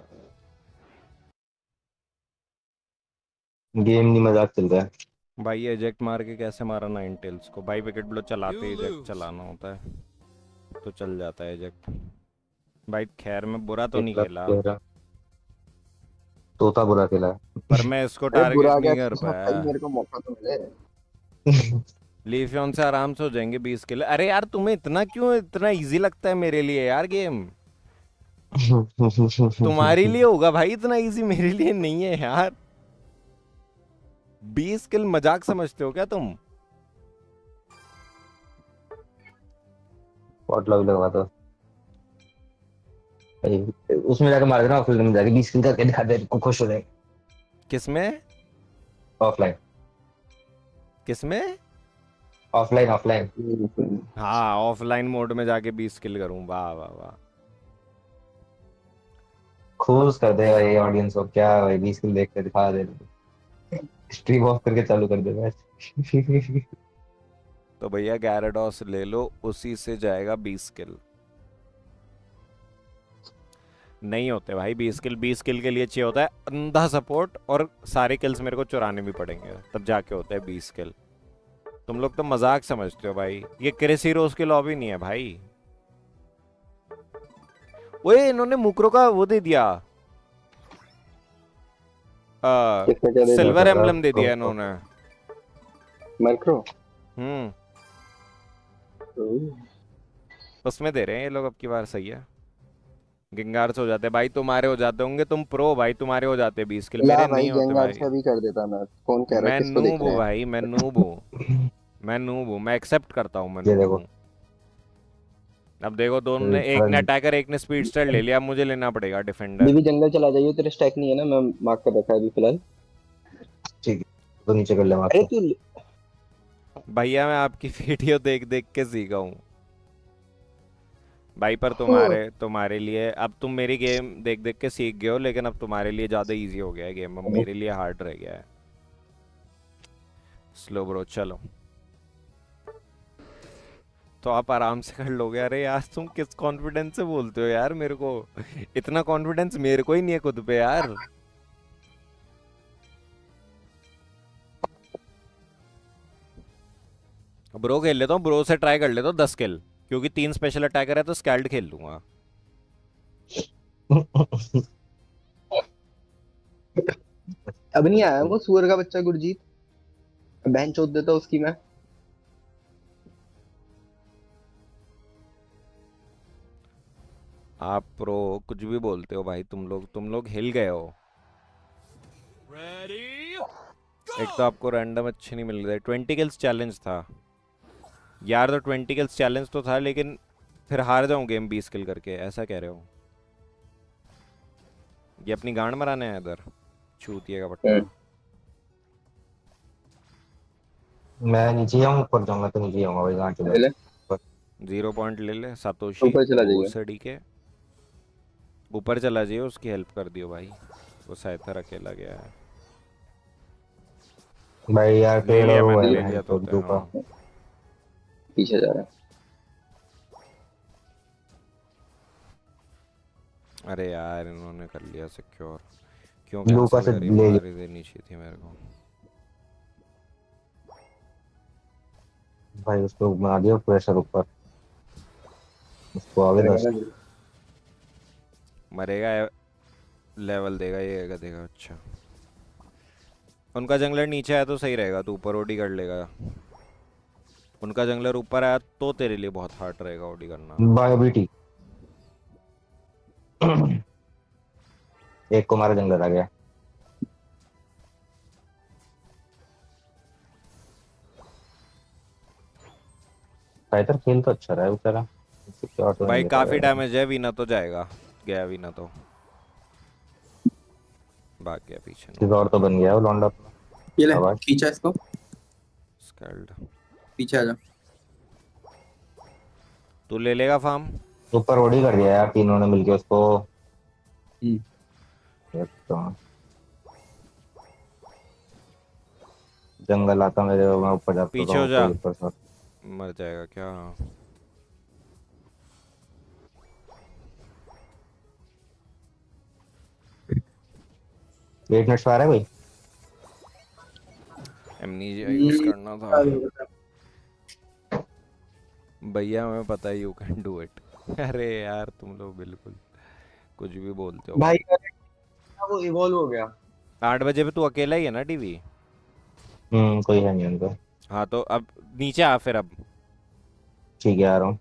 गेम नहीं, मजाक चल रहा है। भाई एजेक्ट मार के कैसे मारा नाइन टेल्स को भाई, विकेट ब्लो चलाते ही एजेक्ट चलाना होता है तो चल जाता है एजेक्ट। भाई खैर मैं बुरा तो एक नहीं लाख खेला, कह रहा। तोता बुरा खेला पर मैं इसको अरे टारगेट बुरा क्या नहीं कर अच्छा भाई, पाया। मेरे को मौका तो मिले। है। लीफियन से आराम से हो जाएंगे 20 किल। अरे यार तुम्हें इतना क्यों, इतना इजी लगता है मेरे लिए यार गेम। तुम्हारे लिए होगा भाई इतना इजी, मेरे लिए नहीं है यार। 20 किल मजाक समझते हो क्या तुम। पॉट लॉग लगवा दो भाई, उसमें जाके मार देना, ऑफलाइन में जाके 20 किल करके दिखा दे को, खुश हो जाए। किसमें, ऑफलाइन। किसमें। Offline offline. हाँ ऑफलाइन मोड में जाके 20 किल करूं, वाह वाह वाह। खुश कर दे भाई ऑडियंस को, क्या भाई 20 किल देख के दिखा दे। स्ट्रीम ऑफ करके चालू कर दे मैच। तो भैया गैराडॉस ले लो, उसी से जाएगा 20 किल। नहीं होते भाई 20 किल, 20 किल के लिए चाहिए होता है अंधा सपोर्ट, और सारे किल्स मेरे को चुराने भी पड़ेंगे तब जाके होता है 20 किल। तुम लोग तो मजाक समझते हो भाई, ये क्रिस हीरोज की लॉबी नहीं है भाई। ओए इन्होंने मुकरो का वो दे दिया, किसने क्या दे क्या दिया? सिल्वर कर रहा एम्बलम दे दिया है? इन्होंने। माइक्रो। हम्म, उसमें दे रहे हैं ये लोग अब की बार, सही है। गिंगार से हो जाते भाई, तुम्हारे हो जाते होंगे, तुम प्रो भाई, तुम्हारे हो जाते 20 किल, ला मेरे भाई, नहीं होते गेंगार भाई। से अभी कर देता मैं। कौन कह रहा है, मैं किसको देख नूब रहे हूँ हैं? भाई, मैं नूब हूँ, मैं नूब हूँ, मैं एक्सेप्ट करता हूँ मैं ये नूब देखो। हूँ। अब देखो दोनों ने, एक ने अटैकर एक ने स्पीड स्टार ले लिया, अब मुझे लेना पड़ेगा डिफेंडर। बीबी जंगल चला जाइए, तेरे स्टैक नहीं है ना, मैं मार्क कर रखा है अभी फिलहाल। ठीक है, तो नीचे कर ले मार अरे को। तू भैया मैं आपकी वीडियो देख देख के सीखा हूँ भाई, पर तुम्हारे तुम्हारे लिए अब, तुम मेरी गेम देख देख के सीख गए हो, लेकिन अब तुम्हारे लिए ज़्यादा इजी हो गया है गेम, अब मेरे लिए हार्ड रह गया है। स्लो ब्रो चलो, तो आप आराम से कर लोगे। अरे यार तुम किस कॉन्फिडेंस से बोलते हो यार मेरे को, इतना कॉन्फिडेंस मेरे को ही नहीं है खुद पे यार। ब्रो खेल लेता हूँ, ब्रो से ट्राई कर लेता हूँ 10 किल, क्योंकि 3 स्पेशल अटैकर है तो स्कैल्ड खेल लूंगा। अब नहीं आया वो सुअर का बच्चा गुरजीत। बहन चोद देता उसकी मैं। आप प्रो कुछ भी बोलते हो भाई, तुम लोग हिल गए हो। एक तो आपको रैंडम अच्छे नहीं मिल रहे, 20 किल्स चैलेंज था यार, तो 20 किल्स चैलेंज तो था, लेकिन फिर हार जाऊं गेम 20 किल करके, ऐसा कह रहे हो। ये अपनी गांड मराने है इधर, छूतिए का पट्टा। मैं नीचे जाऊँ ऊपर जाऊंगा तो नीचे जाऊंगा भाई, कहाँ चले ले ले, 0 पॉइंट ले ले सातोशी ऊपर चला जाइए। ओसडी के ऊपर चला जाइए, उसकी हेल्प कर दियो भाई, वो साइथर अकेला गया है। भाई यार ले पेड़ और लिया वो मैंने, है ले भाई लिया तो तोते, ब्लू का। हाँ। पीछे जा रहा है। अरे यार इन्होंने कर लिया सिक्योर, क्यों ब्लू का कैंसिल से करी, ले मार ही देनी चाहिए थी मेरे को। भाई, उसको बना दिया प्रेशर ऊपर, उसको आगे मरेगा 10। ना। मरेगा, लेवल देगा ये देगा। अच्छा उनका जंगलर नीचे आया तो सही रहेगा, तू ऊपर ओडी कर लेगा। उनका जंगलर ऊपर आया तो तेरे लिए बहुत हार्ड रहेगा ओडी करना। भाई अभी ठीक। एक को मारा, जंगलर आ गया। फाइटर खेल तो अच्छा रहा है बेचारा, इससे क्या तो नहीं भाई दे काफी पाएगा। डैमेज है, वीना तो जाएगा, गया वीना तो भाग गया पीछे चीज और तो नोट। बन गया है वो लौंडा अपना। ये ले, आवाज खींचा इसको, स्कैल्ड, पीछे आ जा। तू ले लेगा फार्म। ऊपर ओडी कर दिया यार तीनों ने मिलके उसको। एक तो जंगल आता मेरे, मैं ऊपर जाता पीछे हो था जा, कोई ऊपर से। मर जाएगा क्या। 8 मिनट आ रहा है भाई। एमनीजिया यूज करना था भैया, हमें पता है यू कैन डू इट। अरे यार तुम लोग बिल्कुल कुछ भी बोलते हो भाई भाई। वो इवॉल्व हो गया। 8 बजे पे तू अकेला ही है ना टीवी। कोई है नहीं उनको। हाँ तो अब नीचे आ फिर, अब ठीक है आ रहा हूँ।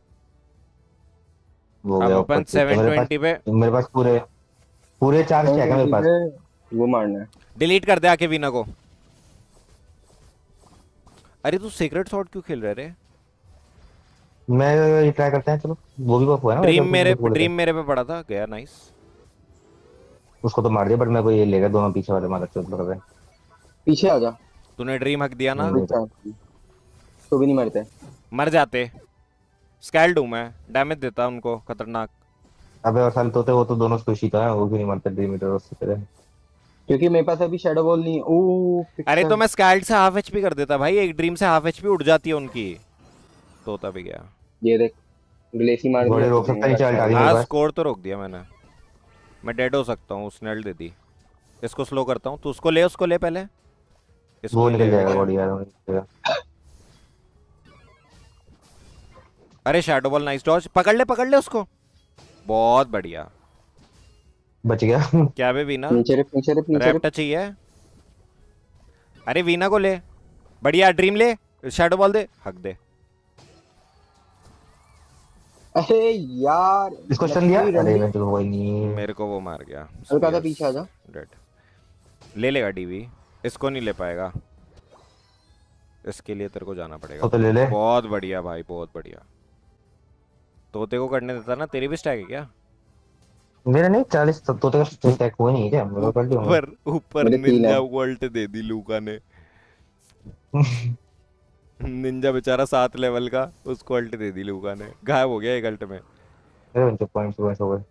वो हो अब गया अपन ऊपर ठीक है। 720 पे मेरे पास पूरे पूरे 4 स्टैक है मेरे पास। वो मारना है। डिलीट कर दे आके वीना को। अरे तू सीक्रेट शॉट क्यों खेल रहा है? मैं ये ट्राई करते हैं चलो। वो भी बफ हुआ है ना ड्रीम वैसे, मेरे बोल ड्रीम मेरे पे पड़ा था, गया नाइस। उसको तो मार दिया, बट मैं को ये लेगा दोनों पीछे वाले मार चोट लग रहे हैं। पीछे आ जा। तूने ड्रीम हक दिया ना, नहीं, तो भी नहीं मरते। मर जाते। स्कैल्ड हूं मैं, डैमेज देता उनको खतरनाक। अबे और साल तोते वो तो दोनों स्क्विशी तो है, वो भी नहीं मरते ड्रीमीटर उससे पहले। क्योंकि मेरे पास अभी शैडो बॉल नहीं है। ओ अरे तो पिक्सल। मैं स्कैल्ड से हाफ एचपी कर देता भाई, एक ड्रीम से हाफ एचपी उड़ जाती है उनकी। तोता भी गया। ये देख, ग्लेसी मार बॉडी दिया। रोक सकता है, चल टाली मेरे हाँ पास। स्कोर तो रोक दिया मैंने, मैं डेड हो सकता हूँ, स्नेल दे दी। इसको स्लो करता हूँ, तू उसको ले पहले, इसको वो ही निकल ले जाएगा लेगा। बॉडी यार। अरे शैडो बॉल नाइस डॉज, पकड़ ले उसको, बहुत बढ़िया। बच गया। क्या बे वीना, नीचे रिप, नीचे रिप, नीचे रैप रिप। टच चाहिए। अरे वीना को ले, बढ़िया ड्रीम ले, शैडो बॉल दे, हक दे। अरे यार इसको स्टन दिया। लकी अरे रंडी। मैं चलो कोई नहीं। मेरे को वो मार गया। हल्का सा पीछे आ जा। डेड, ले लेगा डीवी, इसको नहीं ले पाएगा, इसके लिए तेरे को जाना पड़ेगा। तो ले ले। बहुत बढ़िया भाई, बहुत बढ़िया। तोते को करने देता ना, तेरी भी स्टैक है क्या? मेरा नहीं 40 तोते का स्टैक हुआ नहीं है क्या, मेरे को कर दूंगा। ऊपर ऊपर मेरे 3 निंजा है। वोल्ट दे दी लूका ने। निंजा बेचारा 7 लेवल का, उसको अल्ट दे दी लूका ने, गायब हो गया एक अल्ट में। अरे उनके पॉइंट्स हो गए।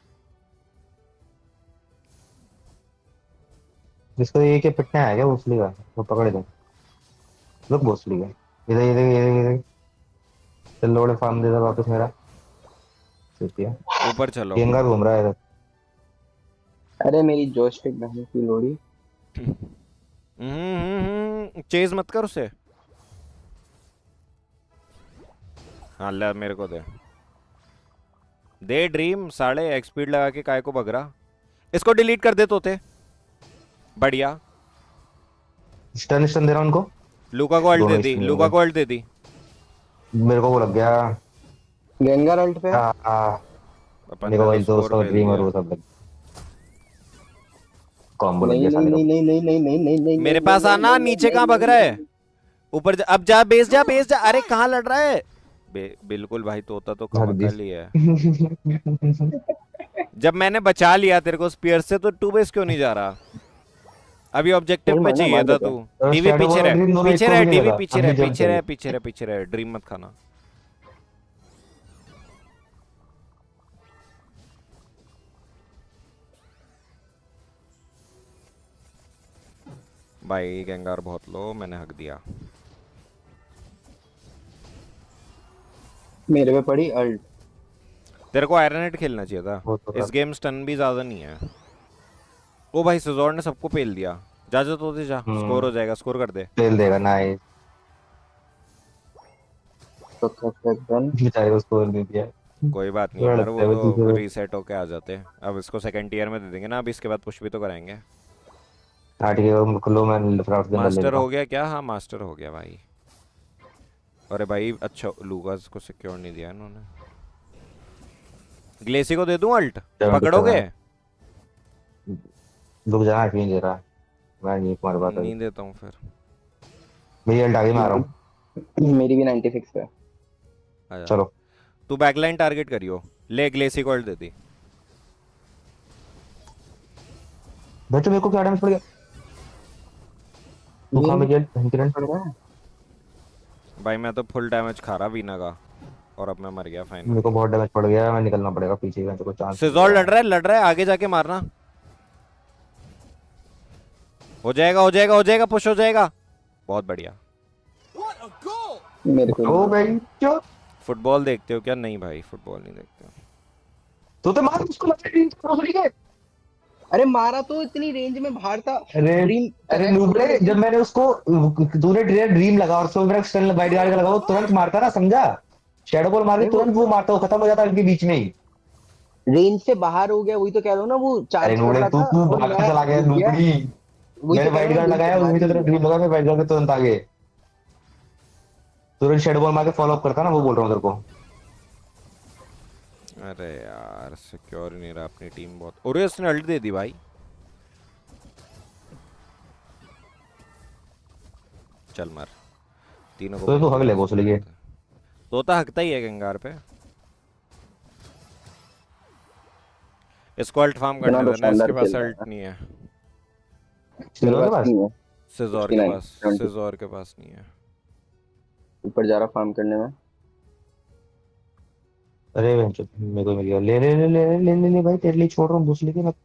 जिसको ये के पिटना है क्या भोसली का, वो पकड़ दे। लोग भोसली का इधर इधर इधर इधर। चल लोड़े फार्म दे दे वापस मेरा। ठीक है, ऊपर चलो। गेंगा घूम रहा है इधर। अरे मेरी जोस्टिक बहन की लोड़ी। चेज मत कर उसे। हाँ ले मेरे को दे ड्रीम, साढ़े एक्स स्पीड लगा के काय को भग रहा। इसको डिलीट कर दे तोते, बढ़िया। स्टन स्टन दे रहा हूं उनको। लूका को अल्ट दोनों दे दी, इसमें लूका होंगे। को अल्ट दे दी। मेरे को वो लग गया। गेंगार अल्ट पे है। अपन मेरे को ने भाई तो 200 स्कोर फेल ड्रीम और किया। वो सब लग कॉम्बो लग नहीं गया नहीं साले को। नहीं नहीं नहीं नहीं नहीं नहीं नहीं मेरे नहीं, पास नहीं, आना, नहीं, नीचे नहीं, कहाँ नहीं, भग रहा नहीं, है? ऊपर अब जा, बेस जा। अरे कहाँ लड़ रहा है? बिल्कुल भाई, तोता तो भाग कमक दी। कर लिया है। जब मैंने बचा लिया तेरे को स्पीयर से, तो 2 बेस क्यों नहीं जा रहा? अभी ऑब्जेक्टिव चल पे मारना, चाहिए मार था देता तू। है। डीवी शैडो पीछे बॉल और रह, ड्रीम दोनों पीछे एक को रह, भी नहीं डीवी लगा, पीछे अब रह, भी जंप पीछे रह, चाहिए। पीछे रह, पीछे रह, ड्रीम मत खाना। भाई गेंगार बहुत लो, मैंने हक दिया। मेरे पे पड़ी अल्ट। तेरे को आयरन हेड खेलना चाहिए था। वो तो इस गेम स्टन भी ज्यादा नहीं है। ओ भाई सिजोर ने सबको पेल दिया। जा जा तो दे जा, स्कोर हो जाएगा, स्कोर कर दे। फेल देगा, नाइस। तो सेकंड बेचारे को स्कोर नहीं दिया। कोई बात नहीं थोड़ा यार, लगता वो है तो बस इसे तो। रीसेट होके आ जाते हैं। अब इसको सेकंड ईयर में दे देंगे ना, अब इसके बाद पुश भी तो कराएंगे। हाँ ठीक है, खुलो, मैं फ्राउड जनरल ले मास्टर लेता हो हूँ। गया क्या? हाँ मास्टर हो गया भाई। अरे भाई अच्छा, लूकास को सिक्योर नहीं दिया इन्होंने। ग्लेसी को दे दूं अल्ट? 77 पकड़ोगे? है। रुक जाना, क्यों नहीं दे रहा? मैं नहीं, तुम्हारे पास अभी। नहीं देता हूँ फिर। मेरी अल्ट आ गई, मैं आ रहा हूँ। मेरी भी 96 पे है। आजा। चलो। तू बैकलाइन टारगेट करियो। ले ग्लेसी को अल्ट दे दी। बच्चों मेरे को क्या डैमेज पड़ गया? तू कहाँ ये में गया धनकिरण? पड़ रहा है। भाई मैं तो फुल डैमेज खा रहा वीना का, और अब मैं मर गया मेरे को फाइनली। बहुत डैमेज पड़ गया, मैं निकलना पड़ेगा पीछे, मैं को चांस नहीं सिजोर दे लड़ रहा। रहा है, लड़ रहा है, आगे जाके मारना। हो जाएगा, हो जाएगा, हो जाएगा, पुश हो जाएगा। बहुत बढ़िया। मेरे को ओ भाई क्यों? फुटबॉल देखते हो क्या? नहीं भाई, फुटबॉल नहीं देखते हो। तो मार उसको, लग। अरे मारा तो इतनी रेंज में बाहर था। अरे, ड्रीम अरे अटैक छोड़ो नूबड़े, जब लेकिन। मैंने उसको, तूने ड्रीम लगा और उसको मेरा स्टन वाइट गार्ड का लगा, वो तुरंत मारता ना, समझा? शैडो बॉल मार के अरे वो तुरंत वो मारता, वो खत्म हो जाता उनके बीच में ही। रेंज से बाहर हो गया, वही तो कह रहा हूँ ना, वो अरे चार्ज कर नूबड़े, रहा तू था तू और भागता मैं चला गया रुक गया। नूबड़ी। वही मैंने तो कह रहा वाइट हूँ ना, गार्ड रेंज से लगाया, बाहर वहीं से ही तेरा हो ड्रीम लगा, मैं वाइट गार्ड के तुरंत आगे तुरंत शैडो बॉल मार के फॉलो अप करता ना, वो बोल रहा हूँ तेरे को। अरे यार सिक्योर ही नहीं रहा अपनी टीम बहुत। अरे उसने अल्ट दे दी भाई। चल मर। तीनों को तो तू बहुत हग ले तेजी से घोसले के। मारता है। तोता हकता ही है गंगार पे। इसको अल्ट फार्म इतना करने तो देना, इसके शानदार पास खेल रहा अल्ट है। नहीं है। मेरे सिल्वर के पास पास। नहीं है। सिजोर के 69 पास, 70 सिजोर के पास नहीं है। ऊपर जा रहा फार्म करने में। अरे बेंचो, मेरे को मिल गया, ले ले ले ले ले ले ले भाई, तेरे लिए छोड़ रहा हूँ घोसले के मत।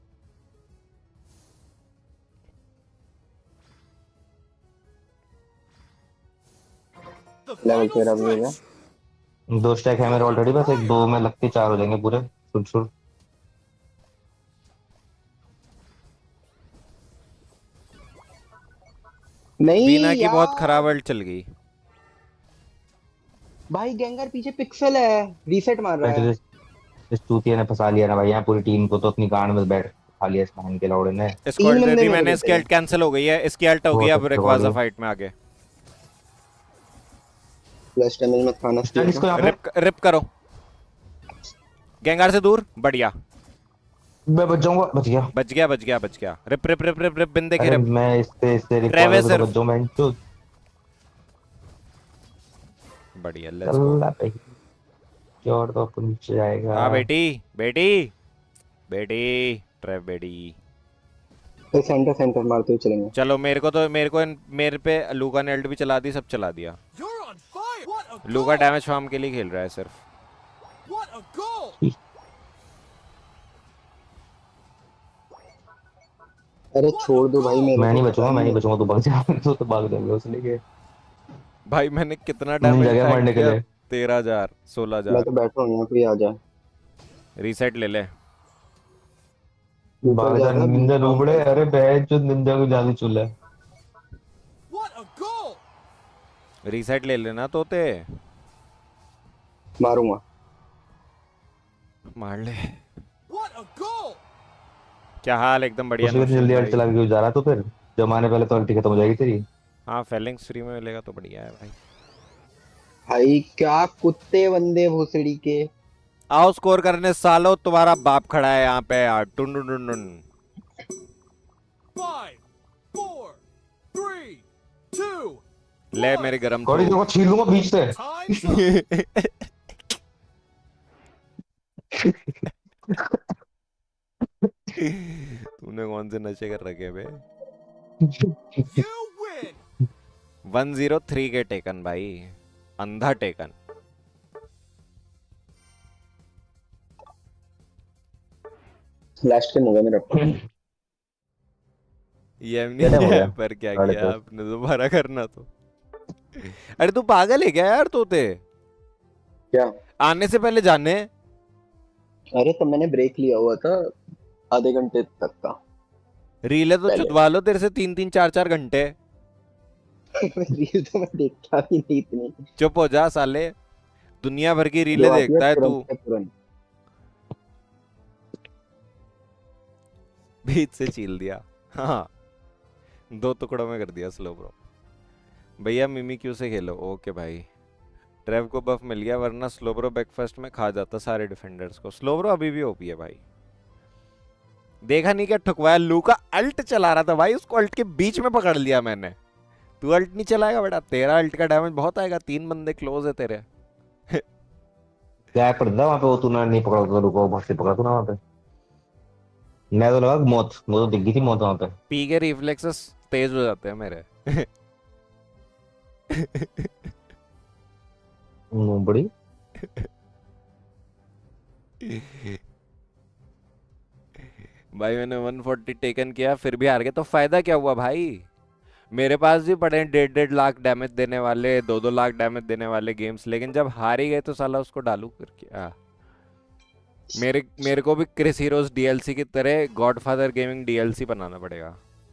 लेवल 13 भी हो गया। दो स्टैक है मेरे ऑलरेडी, बस एक दो में लगते चार हो जाएंगे पूरे, सुन सुन। वीना नहीं की बहुत यार। खराब अल्ट चल गई। भाई गेंगर पीछे पिक्सल है, रीसेट मार रहा है। इस चूतिया ने फंसा लिया ना भाई, यहाँ पूरी टीम को तो अपनी गांड में बैठ खा लिया इस बहन के लौड़े ने। इसको तीन अल्ट दे बंदे दी मेरे मैंने, पे इसकी थे। अल्ट कैंसिल हो गई है, इसकी अल्ट हो गई बहुत अब अच्छे रिक्वाजा बॉडी। फाइट में आगे। फ्लैश टनल में खाना चल चाहिए था। इसको यहाँ पे। रिप रिप करो। गेंगार से दूर, बढ़िया। मैं बच जाऊंगा, बच गया। बच गया, बच गया, बच गया। RIP rib rib rib RIP, बिंदे की अरे रिप। मैं इससे रिकॉर्ड ट्रेवे होकर तो बच सिर्फ। जाऊं मैं तो। बढ़िया, लेट्स चल गो। रहा भाई, और तो अपन नीचे जाएगा। हाँ बेटी, बेटी, बेटी, ट्रेव बेटी। तो सेंटर सेंटर मारते हुए चलेंगे। चलो मेरे को तो, मेरे पे लूका ने अल्ट भी चला दी, सब चला दिया। लूका डैमेज फार्म के लिए खेल रहा है सिर्फ। अरे छोड़ दो भाई, मेरे मैं को नहीं पता बचूंगा, मैं नहीं नहीं है। बचूंगा, तू भाग जा। तो भाग जाएगा उस लेके। भाई मैंने कितना निंजा डैमेज गया टैंक मरने के किया? लिए। 13,000, मैं 16,000। तो बैठा हूँ यहाँ, कोई आ जाए। रीसेट ले ले। ऊपर भाग जा जा रहा है, निंजा फार्म नूबड़े, करता अरे हूँ। बहन जो निंजा को जादू चूल्हा है। रीसेट ले लेना तोते। मारूंगा। मार ले। क्या हाल? एकदम बढ़िया उसके नौशिन जल्दी अल्ट भाई। चला के क्यों जा रहा तू फिर? जमाने पहले तो अल्टी खत्म हो जाएगी तेरी। हाँ फेलिंग्स फ्री में मिलेगा तो बढ़िया है भाई। भाई क्या कुत्ते बंदे भोसड़ी के। आओ स्कोर करने सालो, तुम्हारा बाप खड़ा है यहाँ पे यार। टुन टुन टुन टुन। ले मेरी गरम कौड़ी थोक। तेरे को छीन लूंगा बीच से। तूने कौन से नशे कर रखे बे? win. 103 के टेकन भाई, अंधा टेकन। लास्ट टाइम होगा मेरा। ये क्या टाइम हो नहीं है, गया? पर क्या 10:30। किया आपने, दोबारा करना तो। अरे तू पागल है क्या यार तोते, क्या? आने से पहले जाने। अरे तो मैंने ब्रेक लिया हुआ था आधे घंटे तक का रीले तो पहले। चुदवा लो तेरे से 3-3 4-4 घंटे। रील तो मैं देखता भी नहीं इतनी, चुप हो जा साले, दुनिया भर की जो रीलें आती है देखता है तू। तुरंत से तुरंत। बीच से छील दिया, हाँ 2 टुकड़ों में कर दिया स्लो ब्रो। भैया मिमी क्यू से खेलो, ओके भाई। ट्रेव को बफ मिल गया, वरना स्लो ब्रो ब्रेकफास्ट में खा जाता सारे डिफेंडर्स को। स्लो ब्रो अभी भी ओपी है भाई, देखा नहीं क्या ठुकवाया, लू का अल्ट चला रहा था भाई, उसको अल्ट के बीच में पकड़ लिया मैंने। तू अल्ट नहीं चलाएगा बेटा, तेरा अल्ट का डैमेज बहुत आएगा, 3 बंदे क्लोज है तेरे। क्या पड़ था वहां पे, वो तूने नहीं पकड़ा तो रुको, भक्ति पकड़ा तू ना वहां पे। मैं तो लगा मौत, वो तो दिख गई थी मौत वहां पे। पी के रिफ्लेक्सेस तेज हो जाते हैं मेरे। बड़ी भाई मैंने 140 टेकन किया फिर भी हार गए, तो फायदा क्या हुआ भाई। मेरे पास भी पड़े हैं 1.5 लाख डैमेज देने वाले, 2-2 लाख डैमेज देने वाले गेम्स, लेकिन जब हार ही गए तो साला उसको डालू करके। मेरे मेरे को भी क्रिस हीरोज डीएलसी की तरह गॉडफादर गेमिंग डीएलसी बनाना पड़ेगा।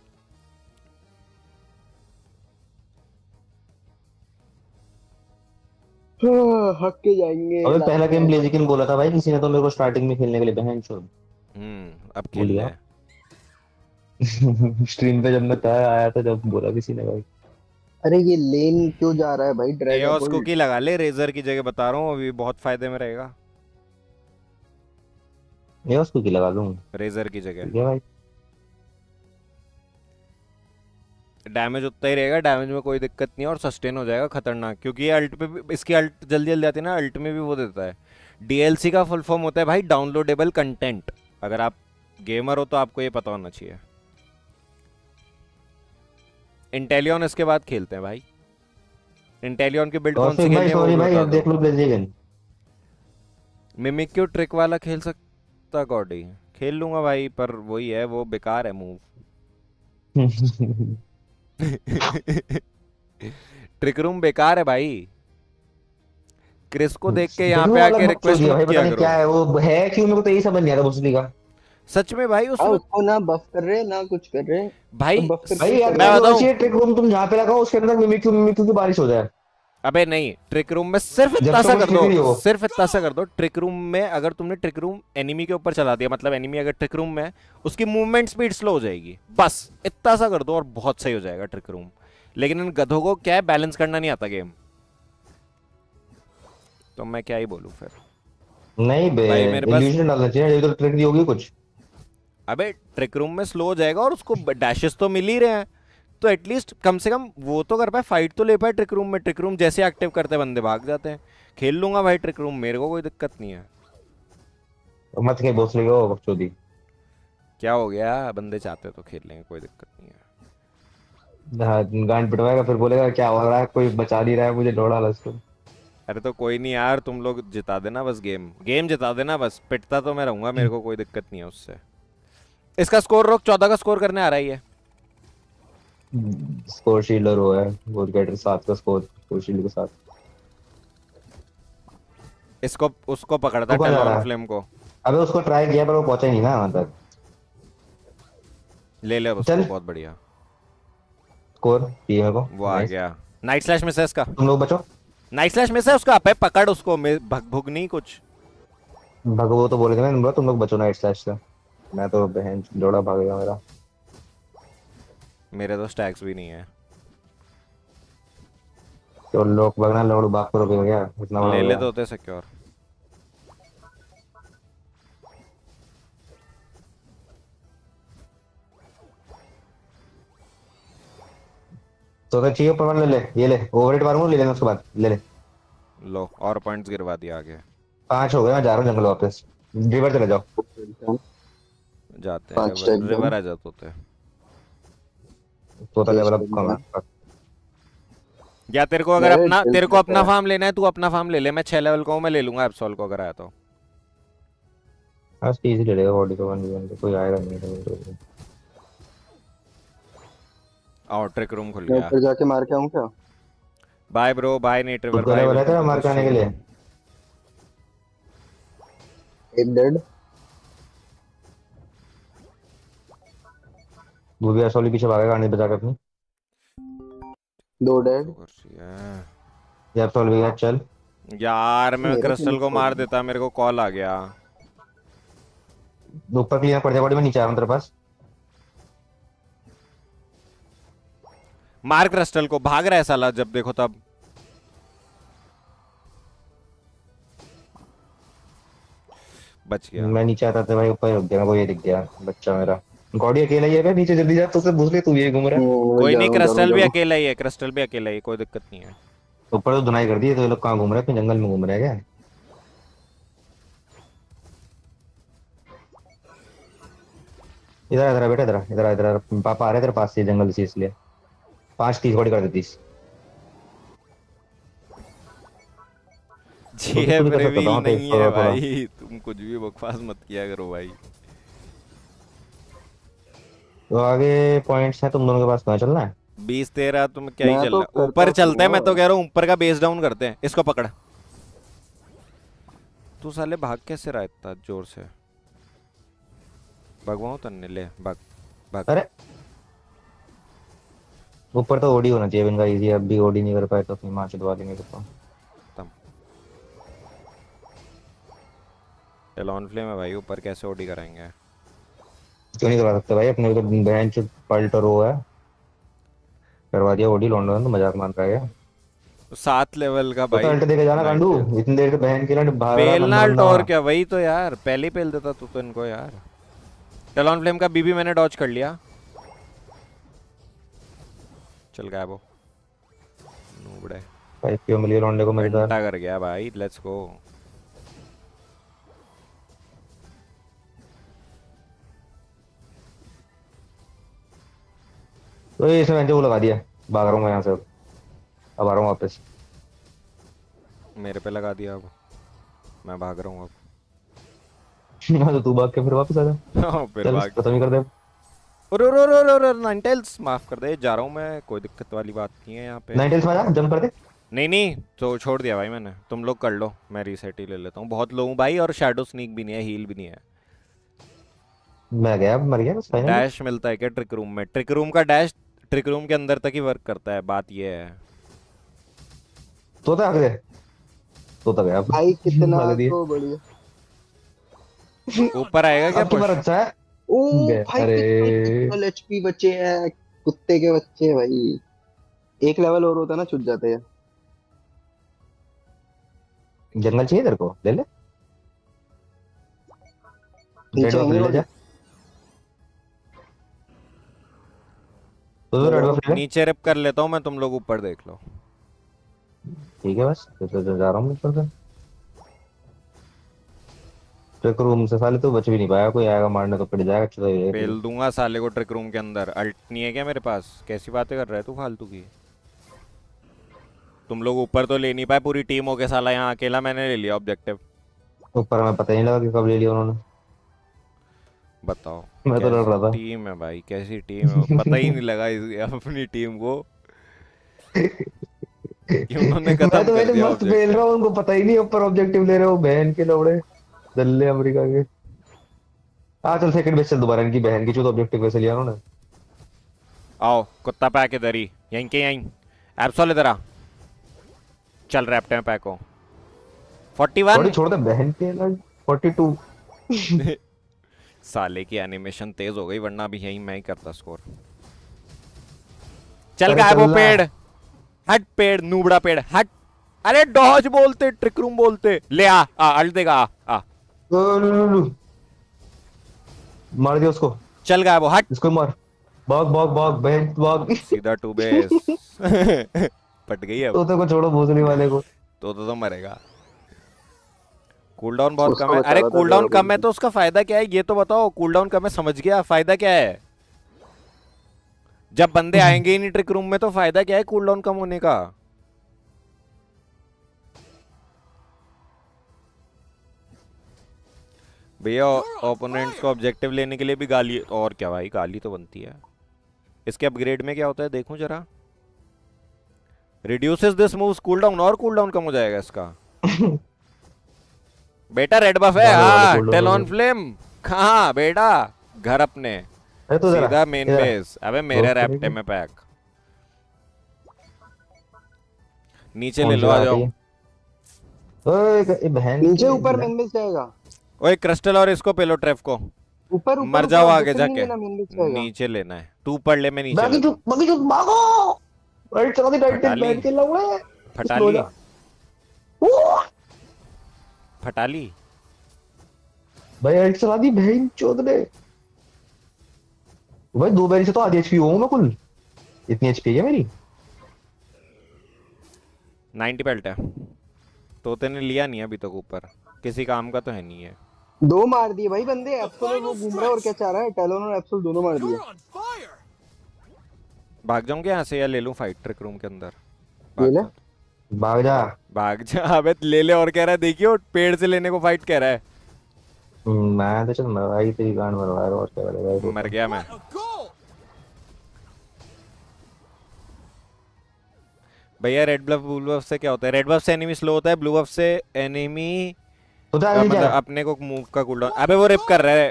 हक के जाएंगे अबे लास्ट पहला गेम मैच। ब्लेजिकन बोला था भाई किसी ने तो मेरे को स्टार्टिंग में खेलने के लिए, बहन चोद अब भूल खेल ले। गया। स्ट्रीम पे जब मैं था आया था, जब बोला किसी ने भाई। अरे ये लेन क्यों जा रहा है भाई, ड्रैगन एओस बोल्ट। कुकी लगा ले रेजर की जगह, बता रहा हूँ अभी बहुत फायदे में रहेगा। ये उसको की लगा लूं? रेजर की जगह ठीक है भाई। डैमेज उतना ही रहेगा, डैमेज में कोई दिक्कत नहीं है, और सस्टेन हो जाएगा खतरनाक, क्योंकि ये अल्ट पे भी, इसकी अल्ट जल्दी जल्दी आती है ना, अल्ट में भी वो देता है। डीएलसी का फुल फॉर्म होता है भाई डाउनलोडेबल कंटेंट। अगर आप गेमर हो तो आपको ये पता होना चाहिए। इंटेलियन इसके बाद खेलते हैं भाई। इंटेलियन की बिल्ड और कौन सी फिर खेलनी भाई है वो सॉरी भी भाई, बता अब दो। देख लो ब्लेजिकन। मिमिक क्यों ट्रिक वाला खेल सकता गॉडी, खेल लूंगा भाई, पर वही है वो बेकार है मूव। ट्रिक रूम बेकार है भाई, क्रिस को देख के यहाँ देखो पे वाला आके बकचोदी रिक्वेस्ट है मत भाई, पता किया नहीं करो। क्या है वो, है क्यों, मेरे को तो यही समझ नहीं आ रहा भोसडी का। सच में भाई हाँ उसमें। उसको ना बफ कर रहे ना कुछ कर रहे, तो भाई बफ करके भाई ही यार कर तो रहे मैं हैं। होना बताऊं, चाहिए ट्रिक रूम, तुम जहाँ पे लगाओ उसके अंदर मिमिक्यू की बारिश हो जाए। अबे नहीं, ट्रिक रूम में सिर्फ जब इतना तक सा वो कर स्ट्रिक दो, नहीं हो। सिर्फ इतना सा कर दो। ट्रिक रूम में अगर तुमने ट्रिक रूम एनिमी के ऊपर चला दिया, मतलब एनिमी अगर ट्रिक रूम में है, उसकी मूवमेंट स्पीड स्लो हो जाएगी, बस इतना सा कर दो और बहुत सही हो जाएगा ट्रिक रूम। लेकिन इन गधों को क्या है, बैलेंस करना नहीं आता गेम, तो मैं क्या ही बोलूं फिर। नहीं बे, भाई मेरे पास, इल्यूजन डालना चाहिए, ये तो ट्रिक दी होगी कुछ। अबे ट्रिक रूम में स्लो हो जाएगा और उसको डैशेस तो मिल ही रहे हैं, तो एटलीस्ट कम से कम वो तो कर पाए, फाइट तो ले पाए ट्रिक रूम में। ट्रिक रूम जैसे एक्टिव करते बंदे भाग जाते हैं। खेल लूंगा भाई ट्रिक रूम, मेरे को कोई दिक्कत नहीं है। मत के भोसडी को बकचोदी। क्या हो गया, बंदे चाहते तो खेल लेंगे, कोई दिक्कत नहीं है। हाँ, गांड पिटवाएगा फिर बोलेगा क्या हो रहा है, कोई बचा नहीं रहा है मुझे, दौड़ा ला इसको। अरे तो कोई नहीं यार, तुम लोग जिता देना बस, गेम गेम जिता देना बस, पिटता तो मैं रहूंगा, मेरे को कोई दिक्कत नहीं है उससे। इसका स्कोर रोक, 14 का स्कोर करने आ रहा है ये। स्कोर शील्डर हुआ है वो गेटर 7 का स्कोर, स्कोर शील्ड के साथ। इसको उसको पकड़ता वो कहाँ जा रहा टेलॉन है? फ्लेम को। अबे उसको ट्राई किया पर वो पहुंचा ही नहीं ना वहां तक। ले ले उसको, चल बहुत बढ़िया। स्कोर दिए मेरे को, वो आ नाइस। गया, नाइट स्लैश मिस है इसका, तुम लोग बचो। नाइट स्लैश मिस है उसका, पे पकड़ उसको, भग भुग नहीं कुछ। भगवो तो बोले थे ना तुम लोग बचो नाइट स्लैश से। मैं तो बहन जोड़ा भाग गया मेरा। मेरे तो स्टैक्स भी नहीं है। तो लोग भगना लोग बाग करो हो गया, इतना बड़ा ले हो ले गया। तो होते सिक्योर। तो चाहिए ऊपर वाला ले ले, ये ले ओवरहिट मारूंगा, ले लेना उसके बाद ले ले। लो और पॉइंट्स गिरवा दिया आगे। 5 हो गए, मैं जा रहा हूँ जंगल वापस। रिवर चले जाओ। जाते हैं 5 रिवर, टैग रिवर आ जाते होते हैं। तोता केस लेवल अप कम करना। है। या तेरे को अगर मेरे अपना दिल तेरे को से अपना है। फार्म लेना है, तू अपना फार्म ले ले, मैं 6 लेवल का हूँ, मैं ले लूंगा एप्सोल को अगर आया तो। आज इजी लड़ेगा बॉडी को 1v1 कोई आएगा नहीं तो। और ट्रिक रूम खुल मैं गया। ऊपर जाके मार के आऊँ क्या? बाय ब्रो, बाय नेट रिवर, खुद को बाय, लेवल है वेलकम तेरा टू मार द के आने के स्ट्रीम। लिए। एक डेड। वो भी असली पीछे भागेगा गाड़ी बजा के अपनी। दो तो डेड। कर रही है ये एब्सोल्व भी है चल। यार, मैं मेरा क्रिस्टल फिनिश को कर मार दूँ। देता, मेरे को कॉल आ गया। ऊपर क्लियर पड़ जाए बॉडी में, नीचे आ रहा हूं तेरे पास। मार क्रिस्टल को, भाग रहा है साला जब देखो तब। बच गया। मैं नीचे आता था भाई, ऊपर ही रुक गया, मेरे को ये दिख गया बच्चा मेरा। गॉडी अकेला ही है क्या नीचे? जल्दी जा, तो उसे पूछ ले, तू ये घूम रहा है। कोई जा नहीं, रहा हूँ जा रहा हूँ क्रिस्टल जा भी रहा हूँ। अकेला ही है, क्रिस्टल भी अकेला ही है, कोई दिक्कत नहीं है। ऊपर तो धुनाई कर दी है, तो ये लोग कहाँ घूम रहे हैं? अपने जंगल में घूम रहे हैं क्या? इधर इधर बेटा, इधर इधर इधर पापा आ रहे हैं तेरे पास से जंगल से, इसलिए 5-30 बॉडी कर देती। तो भी तू जीएफ भी कर सकता था रिवील वहाँ पे नहीं है थोड़ा थोड़ा। भाई, तुम कुछ भी बकवास मत किया करो भाई। तो आगे पॉइंट्स हैं तुम दोनों के पास, कहाँ चलना है? 20-13 तुम क्या ही मैं चल तो रहा है, करता ऊपर चलते हैं, फिरूंगा। मैं तो कह रहा हूँ ऊपर का बेस डाउन करते हैं, इसको पकड़। तू साले भाग कैसे रहा है इतना जोर से? भगवान तन्ने ले, भाग भाग। अरे ऊपर तो ओडी होना चाहिए इनका इजी, अब भी ओडी नहीं कर पाए तो अपनी माँ चुदवा देंगे तो। तम टेलॉन फ्लेम है भाई, ऊपर कैसे ओडी कराएंगे? क्यों नहीं करवा सकते भाई? अपने तो बहन चुद पल्ट और वो है, करवा दिया ओडी। लौंडा तो मजाक मान रहा है। 7 लेवल का तो भाई। अल्ट देके जाना गांडू, नाइनटेल्स इतनी देर से बहन के लिए भाग रहा है पेलना बंदा अल्ट बंदा और वहाँ। क्या, वही तो यार, पहले ही पेल देता तू तो इनको यार। टेलॉन फ्लेम का बीबी मैंने डॉज कर लिया। चल गायब हो नूबड़े। 5 क्यों मिली लौंडे को मजेदार। घंटा कर गया भाई, लेट्स गो। तो ये इसमें वो लगा दिया, भाग रहा हूँ मैं यहाँ से अब आ रहा हूँ वापस। मेरे पे लगा दिया, अब मैं भाग रहा हूँ हाँ तो तू भाग के फिर वापस आ जा। अब। फिर चल भाग। खत्म ही कर दे। और नाइनटेल्स माफ कर दे, जा रहा हूँ मैं, कोई दिक्कत वाली बात नहीं है यहाँ पे। 9 टेल्स में आ जा, जंप कर दे। नहीं नहीं, तो छोड़ दिया भाई मैंने, तुम लोग कर लो, मैं रीसेट ही ले लेता हूँ, बहुत लो हूँ भाई, और शैडो स्नीक भी नहीं है, हील भी नहीं है। मैं गया, मर गया बस फाइनली। डैश मिलता है क्या ट्रिक रूम में? ट्रिक रूम का डैश ट्रिक रूम के अंदर तक ही वर्क करता है, बात ये है। तोता आगे, तोता गया अब। भाई कितना भाग दिए। तो बढ़िया। ऊपर आएगा क्या अब तो पुश? मेरा अच्छा है। ओ गए भाई अरे। कितने ट्रिपल एचपी बचे हैं। कुत्ते के बच्चे भाई। एक लेवल और होता ना छुट जाते हैं। जंगल चाहिए तेरे को, ले ले। रेड नीचे बफ आएंगे ले ले बॉडी। जा। तो ले रेड लो। बफ ले ले। नीचे रिप कर लेता हूँ मैं, तुम लोग ऊपर देख लो। ठीक है बस, तो जा रहा हूँ ऊपर से। ट्रिक रूम से साले तो बच भी नहीं पाया, कोई आएगा मारने तो पिट जाएगा, अच्छा तो ये पेल दूंगा साले को ट्रिक रूम के अंदर। अल्ट नहीं है क्या मेरे पास? कैसी बातें कर रहा है तू फालतू की? तुम लोग ऊपर तो ले नहीं पाए पूरी टीम हो के, साला यहाँ अकेला मैंने ले लिया ऑब्जेक्टिव। ऊपर हमें पता ही नहीं लगा कि कब ले लिया उन्होंने। बताओ मैं तो लड़ कैसी रहा था। टीम है भाई, कैसी टीम है, पता ही नहीं लगा अपनी टीम को कि उन्होंने मैं खत्म तो कर मैंने दिया मस्त खेल ऑब्जेक्टिव। रहा हूँ, उनको पता ही नहीं ऊपर ऑब्जेक्टिव ले रहे हो, बहन के लौड़े दल्ले अमेरिका के। हाँ चल सेकंड बेस चल दोबारा, इनकी बहन की चूत ऑब्जेक्टिव कैसे लिया उन्होंने। आओ कुत्ता पैक इधर ही, यहीं के यहीं। एप्सोल इधर आ, चल रैप्ट में पैक हो। बॉडी 41। छोड़ दे बहन के लड़। 42। साले की एनिमेशन तेज हो गई, वरना अभी यहीं मैं ही करता स्कोर। चल अरे गायब हो चल ना। पेड़। हट पेड़, नूबड़ा पेड़ हट। अरे डॉज बोलते, ट्रिक रूम बोलते, ले आ अल्ट देगा आ। मार दिया उसको। चल गायब हो, हट। इसको मार। भाग भाग भाग बहन भाग। सीधा टू बेस पट गई अब। तोते को छोड़ो, भोसड़ी वाले को। तो मरेगा। कूलडाउन बहुत कम उसको है। बचा अरे रहा था कूलडाउन तेरा कम है बंदा। तो उसका फायदा क्या है ये तो बताओ? कूलडाउन कम है समझ गया, फायदा क्या है? जब बंदे आएंगे ही नहीं ट्रिक रूम में तो फायदा क्या है कूल डाउन कम होने का। भैया ओपोनेंट्स को ऑब्जेक्टिव लेने के लिए भी गाली, और क्या भाई गाली तो बनती है। इसके अपग्रेड में क्या होता है देखूं जरा। Reduces this moves cooldown, और कूल डाउन कम हो जाएगा इसका। बेटा रेड बफ है, वाले हाँ cooldown टेल हो ऑन गए। फ्लेम। कहाँ बेटा, घर अपने अरे तो जरा सीधा मेन इधर आ। बेस। अबे मेरे रोक रैप्टे करेगी। में पैक नीचे ले कौन सी लो, आ बात है जाओ। ये? ओए ये बहन नीचे की ऊपर ले। मेन बेस जाएगा। ओए क्रिस्टल और इसको पेलो ट्रेफ को। ऊपर ऊपर मर ऊपर जाओ आगे ऑब्जेक्टिव नहीं जाके। लेना, मेन बेस जाएगा। नीचे लेना है, तू पढ़ ले मैं नीचे बाकी लेता जो हूँ। भागो। राइट चला दी राइट फटा टिल ली, बैठ के लौड़े। फटा स्लो ली, जा। ओ फटा ली। भाई राइट चला दी बहन चोद ने। भाई 2 बैरी से तो आधी एचपी हूँ मैं कुल। इतनी एचपी है मेरी। 90 पेल्ट है। तोते ने लिया नहीं अभी तक ऊपर, किसी काम का तो है नहीं है। 2 मार दिए भाई बंदे। एप्सुल और वो घूम रहा है, और क्या चाह रहा है? टैलोन और एप्सुल दोनों मार दिए। भाग जाऊंगे यहाँ से या ले लूं फाइट ट्रिक रूम के अंदर? ये भाग ले। जा, भाग जा। भाग जा। अबे ले ले, और कह रहा है देखियो पेड़ से लेने को फाइट कह रहा है। मैं तो चल मरवाई तेरी गांड मरवा रहा हूँ और क्या करेगा मर गया मैं। भैया रेड ब्लफ ब्लू ब्लफ से क्या होता है? रेड ब्लफ से एनिमी स्लो होता है, ब्लू ब्लफ से एनिमी तो जा आगे मतलब जा। अपने को मूव का कूलडाउन। अबे वो रिप कर रहा है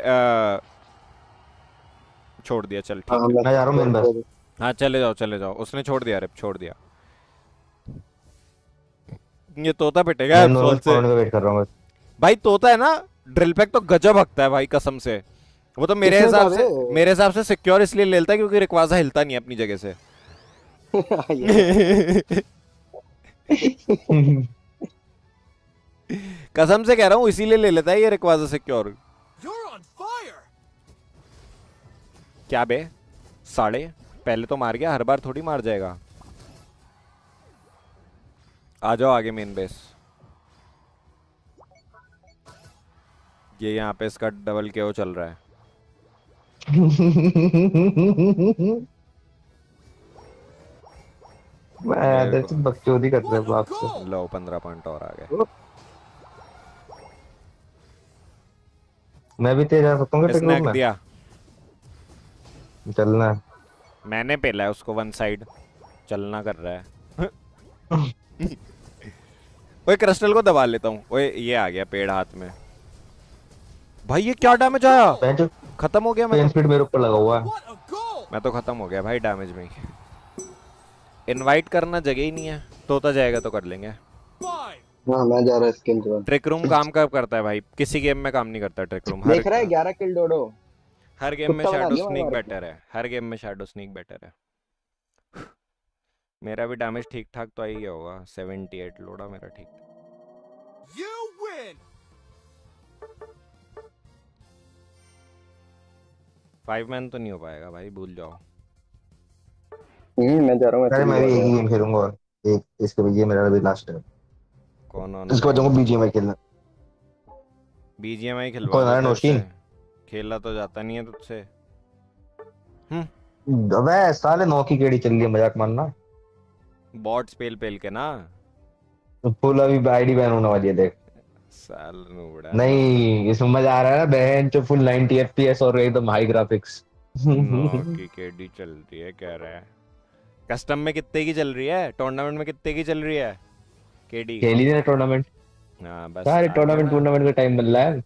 छोड़ दिया, चल हाँ ठीक है। मैं जा रहा हूँ मेन बस। हाँ चले जाओ चले जाओ, उसने छोड़ दिया, रिप छोड़ दिया। ये तोता पिटेगा मैं एप्सोल नॉर्मल से। का वेट कर रहा हूँ बस। भाई तोता है ना, ड्रिल पैक तो गजब हकता है भाई कसम से। वो तो किसने कहा मेरे हिसाब से सिक्योर इसलिए लेता है क्योंकि रिक्वाजा हिलता नहीं है अपनी जगह से। कसम से कह रहा हूँ इसीलिए ले लेता है ये रिक्वाजा सिक्योर। क्या बे साढ़े, पहले तो मार गया, हर बार थोड़ी मार जाएगा। आ जाओ आगे मेन बेस। ये यहाँ पे इसका डबल केओ चल रहा है। मैं देखो। तो बकचोदी कर रहा हूँ बाप से। लो 15 पॉइंट और आ गए। मैं भी तेज आ सकता हूँ क्या इसने टेक्निक हक में? दिया, चलना। मैंने पेला है उसको वन साइड, चलना कर रहा है। ओए क्रिस्टल को दबा लेता हूँ। ओए ये आ गया पेड़ हाथ में। भाई ये क्या डैमेज आया, पेन खत्म हो गया। मैं स्पीड मेरे ऊपर लगा हुआ है। तो खत्म हो गया भाई डैमेज में ही। इनवाइट करना जगह ही नहीं है, तोता जाएगा तो कर लेंगे। हाँ मैं जा रहा इसके अंदर। ट्रिक रूम काम कब करता है भाई? किसी गेम में काम नहीं करता ट्रिक रूम। देख रहा है 11 किल डोडो। हर गेम में कुत्ता बना शैडो दिया स्नीक हमारे बेटर है, हर गेम में शैडो स्नीक बेटर है। मेरा भी डैमेज ठीक ठाक तो आई गया होगा, 78 लोड़ा मेरा ठीक। 5 मैन तो नहीं हो पाएगा भाई, भूल जाओ। मैं जा रहा हूँ ऐसे अरे भी मैं भी जा एक रहा ही हूँ। गेम खेलूंगा और एक इसके बाद ये मेरा भी लास्ट है। कौन ऑन इसके बाद जाऊंगा बीजीएमआई खेलना। बीजीएमआई खिलवा कौन लो है तेरे नौशीन? से। खेला तो जाता नहीं है तुझसे। अबे साले 9 की केड़ी चल रही है, मजाक मानना। बॉट्स पेल पेल के ना। फुल अभी आईडी बैन होने वाली है देख। साल नूबड़ा। नहीं इसमें मजा आ रहा है ना बहन, जो फुल 90 एफपीएस और एकदम हाई ग्राफिक्स। 9 की केडी चल रही है कह रहा है। कस्टम में कितने की चल रही है, टूर्नामेंट में कितने की चल रही है केडी? खेल ही नहीं टूर्नामेंट। हाँ बस सारे आ गया टूर्नामेंट मैं। टूर्नामेंट का टाइम मिल रहा है।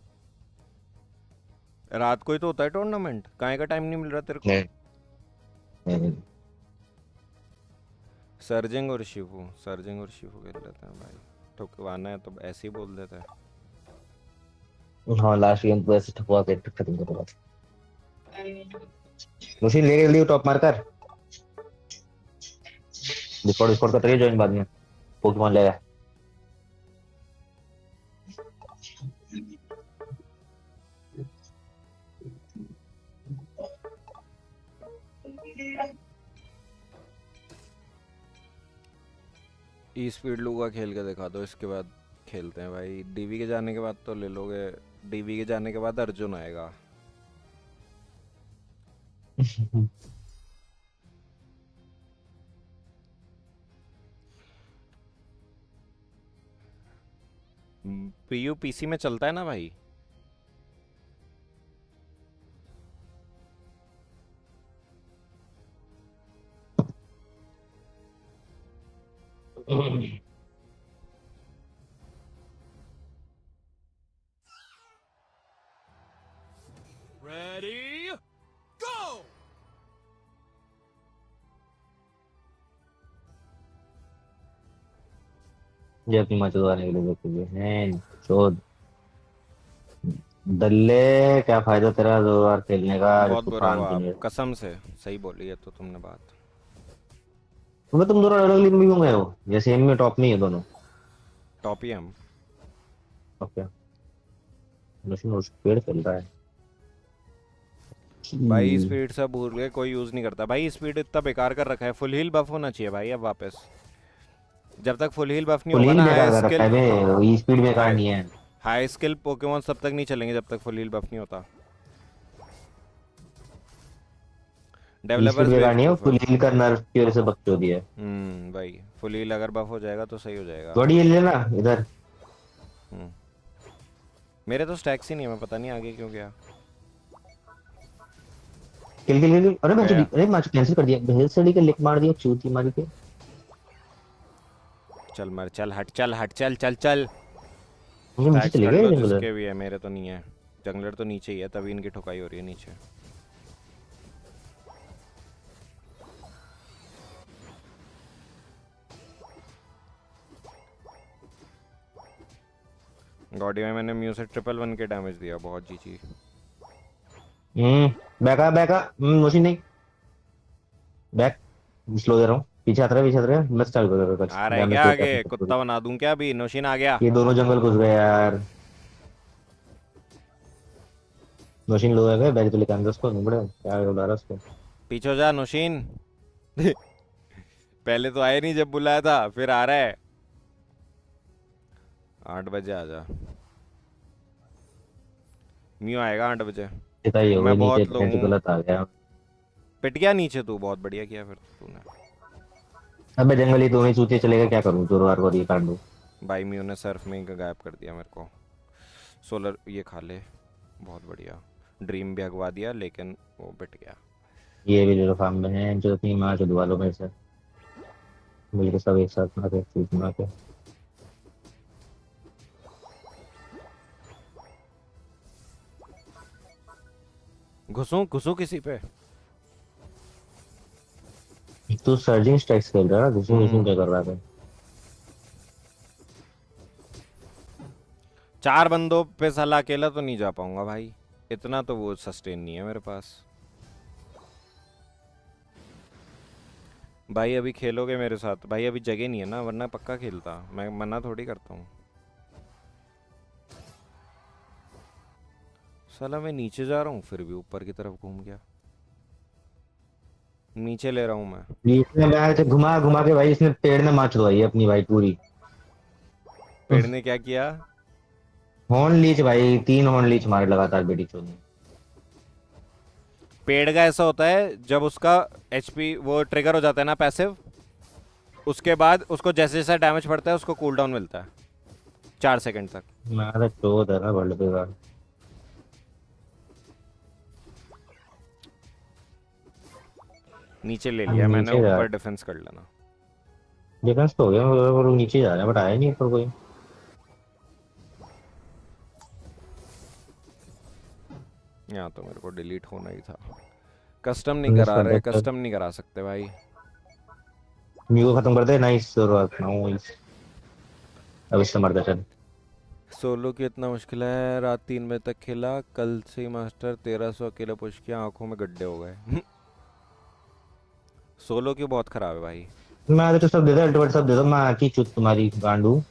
रात को ही तो होता है टूर्नामेंट, काहे का टाइम नहीं मिल रहा तेरे को? नहीं। सर्जिंग और शिफू खेल लेते हैं भाई। ठुकवाना है तो ऐसे ही बोल देता है। हाँ लास्ट गेम तो ऐसे ठुकवा के खत्म कर रहा था। मशीन ले लियो टॉप मारकर। डिस्कॉर्ड का ज्वाइन बाद में पोकेमॉन लेगा। ई स्पीड लूगा खेल के दिखा दो, इसके बाद खेलते हैं भाई। डीवी के जाने के बाद तो ले लोगे, डीवी के जाने के बाद अर्जुन आएगा। पीयू पीसी में चलता है ना भाई। Ready, go! ये अपनी माँ चुदवाने के लिए देखते हुए हैं चोद दल्ले। क्या फायदा तेरा 2 बार खेलने का जब बहुत तू बुरा काम हुआ भी आप नहीं है। कसम से। सही बोली है तो तुमने बात। तुम्हें तुम दोनों अलग लीग में क्यों गए हो? ये सेम में टॉप में ही है दोनों। टॉप ही हम। ओके। नशीन उस पेड़ चल रहा है। भाई स्पीड से भूल गए, कोई यूज नहीं करता भाई। स्पीड इतना बेकार कर रखा है। फुल हील बफ होना चाहिए भाई अब वापस। जब तक फुल हील बफ नहीं फुल होगा हील ना बेकार हाई कर रखा स्किल, है बे, ई स्पीड बेकार हाई नहीं है। हाई स्किल पोकेमॉन तब तक नहीं चलेंगे जब तक फुल हील बफ नहीं होता। ई स्पीड डेवलपर्स बेकार नहीं है, बेवकूफ है। फुल हील का नर्फ की वजह से बकचोदी है। भाई फुल हील अगर बफ हो जाएगा तो सही हो जाएगा। बॉडी हील लेना इधर। हम्म मेरे तो स्टैक्स ही नहीं है, मैं पता नहीं आगे क्यों गया। किल किल किल। अरे गया। अरे मैच कैंसिल कर दिया, भेल सड़ी के लिक मार दिया चूती मारी के। चल मर, चल हट, चल हट, चल चल चल। मुझे नीचे स्टैक्स चले कर गए लो जंगलर। जिसके भी है, मेरे तो नहीं है। जंगलर तो नीचे ही है तभी इनकी ठुकाई हो रही है नीचे। गॉडी में मैंने म्यू से 111 के डैमेज दिया, बहुत जीजी। बैका मशीन नहीं। बैक स्लो दे रहा हूँ। पीछे आ रहा है मैं स्टाइल कर कुछ आ रहा है डैमेज क्या तो आगे? कर कुत्ता बना दूं क्या अभी? नौशीन आ गया। ये दोनों जंगल घुस गए यार। मशीन लो है बैग तो लेकर अंदर उसको नहीं बड़े क्या उड़ा रहा उसको। पीछे हो जा नौशीन। पहले तो आया नहीं जब बुलाया था, फिर आ रहा है। 8 बजे आ जा। म्यू आएगा 8 बजे। पिता ही हो गई मैं नीचे बहुत लो तो हूँ। गलत आ गया। पिट गया नीचे तू, बहुत बढ़िया किया फिर तूने। अबे जंगल ही दोनों चूतिया चलेगा क्या करूँ जोरवार को ये कांडू। भाई म्यू ने सर्फ में ही गायब कर दिया मेरे को। सोलर ये खा ले, बहुत बढ़िया। ड्रीम भी अगवा दिया लेकिन वो पिट गया। ये भी ले लो फार्म में है जो अपनी माँ चुदवा लो मेरे से। मिलके सब एक साथ मार के चूत मार के। घुसूं घुसूं किसी पे? तू सर्जिंग स्ट्राइक्स खेल रहा है घुसू घुसू क्या कर रहा था? 4 बंदों पे साला अकेला तो नहीं जा पाऊंगा भाई। इतना तो वो सस्टेन नहीं है मेरे पास। भाई अभी खेलोगे मेरे साथ? भाई अभी जगह नहीं है ना, वरना पक्का खेलता। मैं मना थोड़ी करता हूँ। साला मैं नीचे जा रहा हूँ फिर भी ऊपर की तरफ घूम गया। नीचे ले रहा हूँ मैं। बीच में मैं ऐसे घुमा घुमा के भाई इसने पेड़ में मार चुदवाई है अपनी भाई पूरी। पेड़ ने क्या किया? हॉर्न लीच भाई 3 हॉर्न लीच मारे लगातार बेटी चोद ने। पेड़ का ऐसा होता है जब उसका एचपी वो ट्रिगर हो जाता है ना पैसिव, उसके बाद उसको जैसे जैसा डैमेज पड़ता है उसको कूल डाउन मिलता है 4 सेकंड तक। मारा चोद है ना वर्ल्ड पे का। नीचे ले लिया मैंने, नीचे जा ऊपर डिफेंस कर लेना। डिफेंस तो हो गया वो लोग नीचे जा रहे हैं बट आया नहीं ऊपर कोई। यहाँ तो मेरे को डिलीट होना ही था। कस्टम नहीं करा रहे, कस्टम नहीं करा सकते भाई। म्यू खत्म कर दे नाइस नाइस। अब इससे मर चल। सोलो की इतना मुश्किल है? रात 3 बजे तक खेला, कल से ही मास्टर 1300 अकेले पुश किया, आंखों में गड्ढे हो गए। सोलो की बहुत खराब है भाई। मैं तो सब दे दो अल्टीमेट सब दे दो मैं की चुत तुम्हारी गांडू।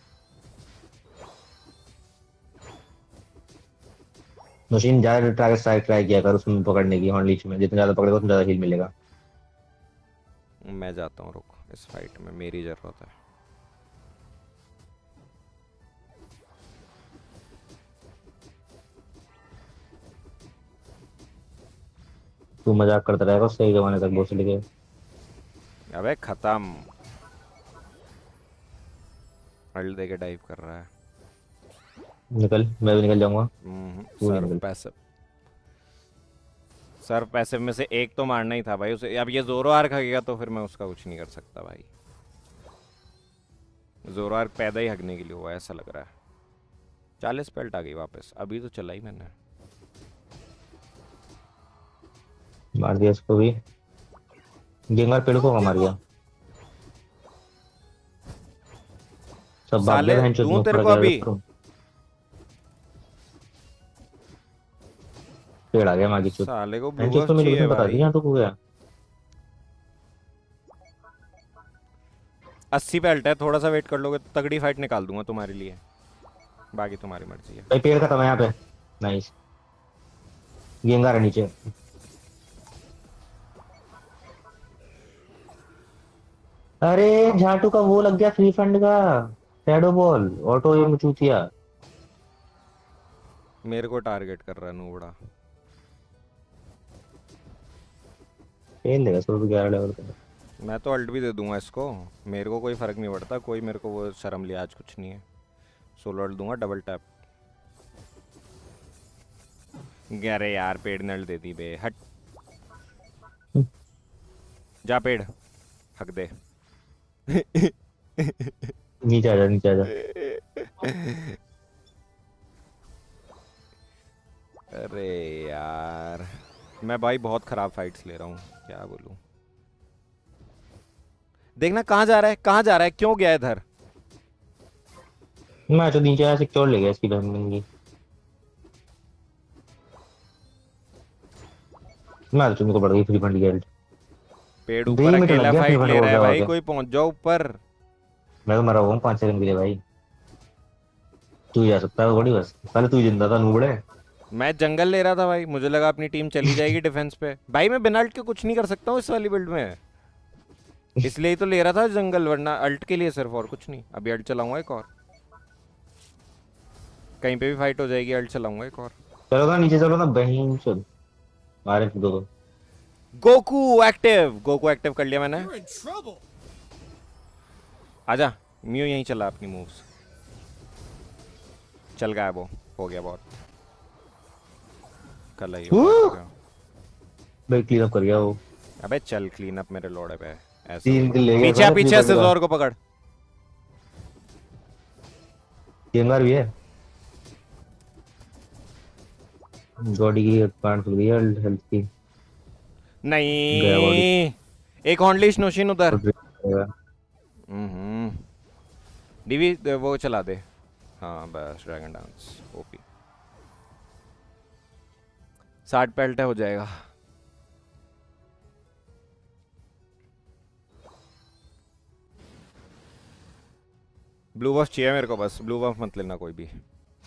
मशीन ज्यादा ट्राई किया कर उसमें पकड़ने की हॉर्न लीच में जितना ज्यादा पकड़ेगा उतना ज्यादा हील मिलेगा। मैं जाता हूँ, रुक। इस फाइट में मेरी जरूरत है। तू मजाक करता रहेगा सही जमाने तक बोस लेके। अबे खत्म। अल्ट दे के डाइव कर रहा है। निकल, मैं भी निकल जाऊंगा। तू भी सर्व निकल। पैसिव। सर्व पैसिव में से एक तो मारना ही था भाई उसे। अब ये जोरो आर्क हगेगा तो फिर मैं उसका कुछ नहीं कर सकता भाई। जोरो आर्क पैदा ही हगने के लिए हुआ है, ऐसा लग रहा है। 40 पेल्ट आ गई वापस, अभी तो चला ही मैंने। मार दिया इसको भी। गेंगार पेड़ को Don't मार give गया। up. सब भाग गया, साले बहन चोद दूं मुंह तेरे पड़ को गया अभी। करूं। पेड़ आ गया मागी चोद। साले को ब्लू बहन चोद बफ को मेरी चाहिए लोकेशन बता दी, भाई। यहाँ तो हो गया। 80 पेल्ट है, थोड़ा सा वेट कर लोगे तो तगड़ी फाइट निकाल दूंगा तुम्हारे लिए। बाकी तुम्हारी मर्जी है। भाई पेड़ खत्म है यहाँ पे। नाइस। गेंगार है नीचे। अरे झाटू का वो लग गया फ्री फंड का। शैडो बॉल ऑटो ये मुचूतिया। मेरे को टारगेट कर रहा है नूबड़ा। खेल लेगा 111 लेवल का। मैं तो अल्ट भी दे दूंगा इसको। मेरे को कोई फर्क नहीं पड़ता, कोई मेरे को वो शर्म लिहाज कुछ नहीं है। सोलो अल्ट दूंगा डबल टैप। अरे यार पेड़ नल दे दी बे, हट। जा पेड़ हक दे। नीचे आ जा, नीचे आ जा। अरे यार मैं भाई बहुत खराब फाइट्स ले रहा हूँ, क्या बोलूँ। देखना कहाँ जा रहा है, कहाँ जा रहा है, क्यों गया इधर। मैं तो नीचे आया, सिक्योर ले गया इसकी बहन की। मैं तो तुमको पड़ गई फ्री फंड की। पेड़ 2 ऊपर मिनट लग अकेला गया फ्री फाइट फंड ले को रहा है क्या भाई, होता है। कोई पहुंच जाओ ऊपर। मैं तो मरा हुआ हूँ 5 सेकंड के लिए भाई। तू ही जा सकता है बड़ी, बस पहले तू ही जिंदा था नूबड़े। मैं जंगल ले रहा था भाई, मुझे लगा अपनी टीम चली जाएगी डिफेंस पे। भाई मैं बिना अल्ट के कुछ नहीं कर सकता हूँ इस वाली बिल्ड में, इसलिए ही तो ले रहा था जंगल, वरना अल्ट के लिए सिर्फ, और कुछ नहीं। अभी अल्ट चलाऊंगा एक और, कहीं पे भी फाइट हो जाएगी अल्ट चलाऊंगा एक और। चलो ना नीचे चलो ना बहन चल। मारे दो। गोकू एक्टिव, गोकू एक्टिव कर लिया मैंने। You're in trouble. आजा म्यू यहीं चला अपनी मूव्स। चल गया वो, हो गया बहुत। कल ही होगा। भाई क्लीन अप कर गया वो। अबे चल क्लीन अप मेरे लोड़े पे। ऐसा 3 किल थोड़ी। ले गया पीछे आ, साले फ्री पीछे फंड का। सिजोर को पकड़। गेंगार भी है। बॉडी की पार्ट खुल गई है हेल्थ की। गया बॉडी। नहीं, एक हॉन्डलिश नोशिन उधर। डीवी वो चला दे। हाँ बस ड्रैगन डांस ओपी। 60 पेल्ट हो जाएगा। ब्लू बफ चाहिए मेरे को, बस ब्लू बफ मत लेना कोई भी।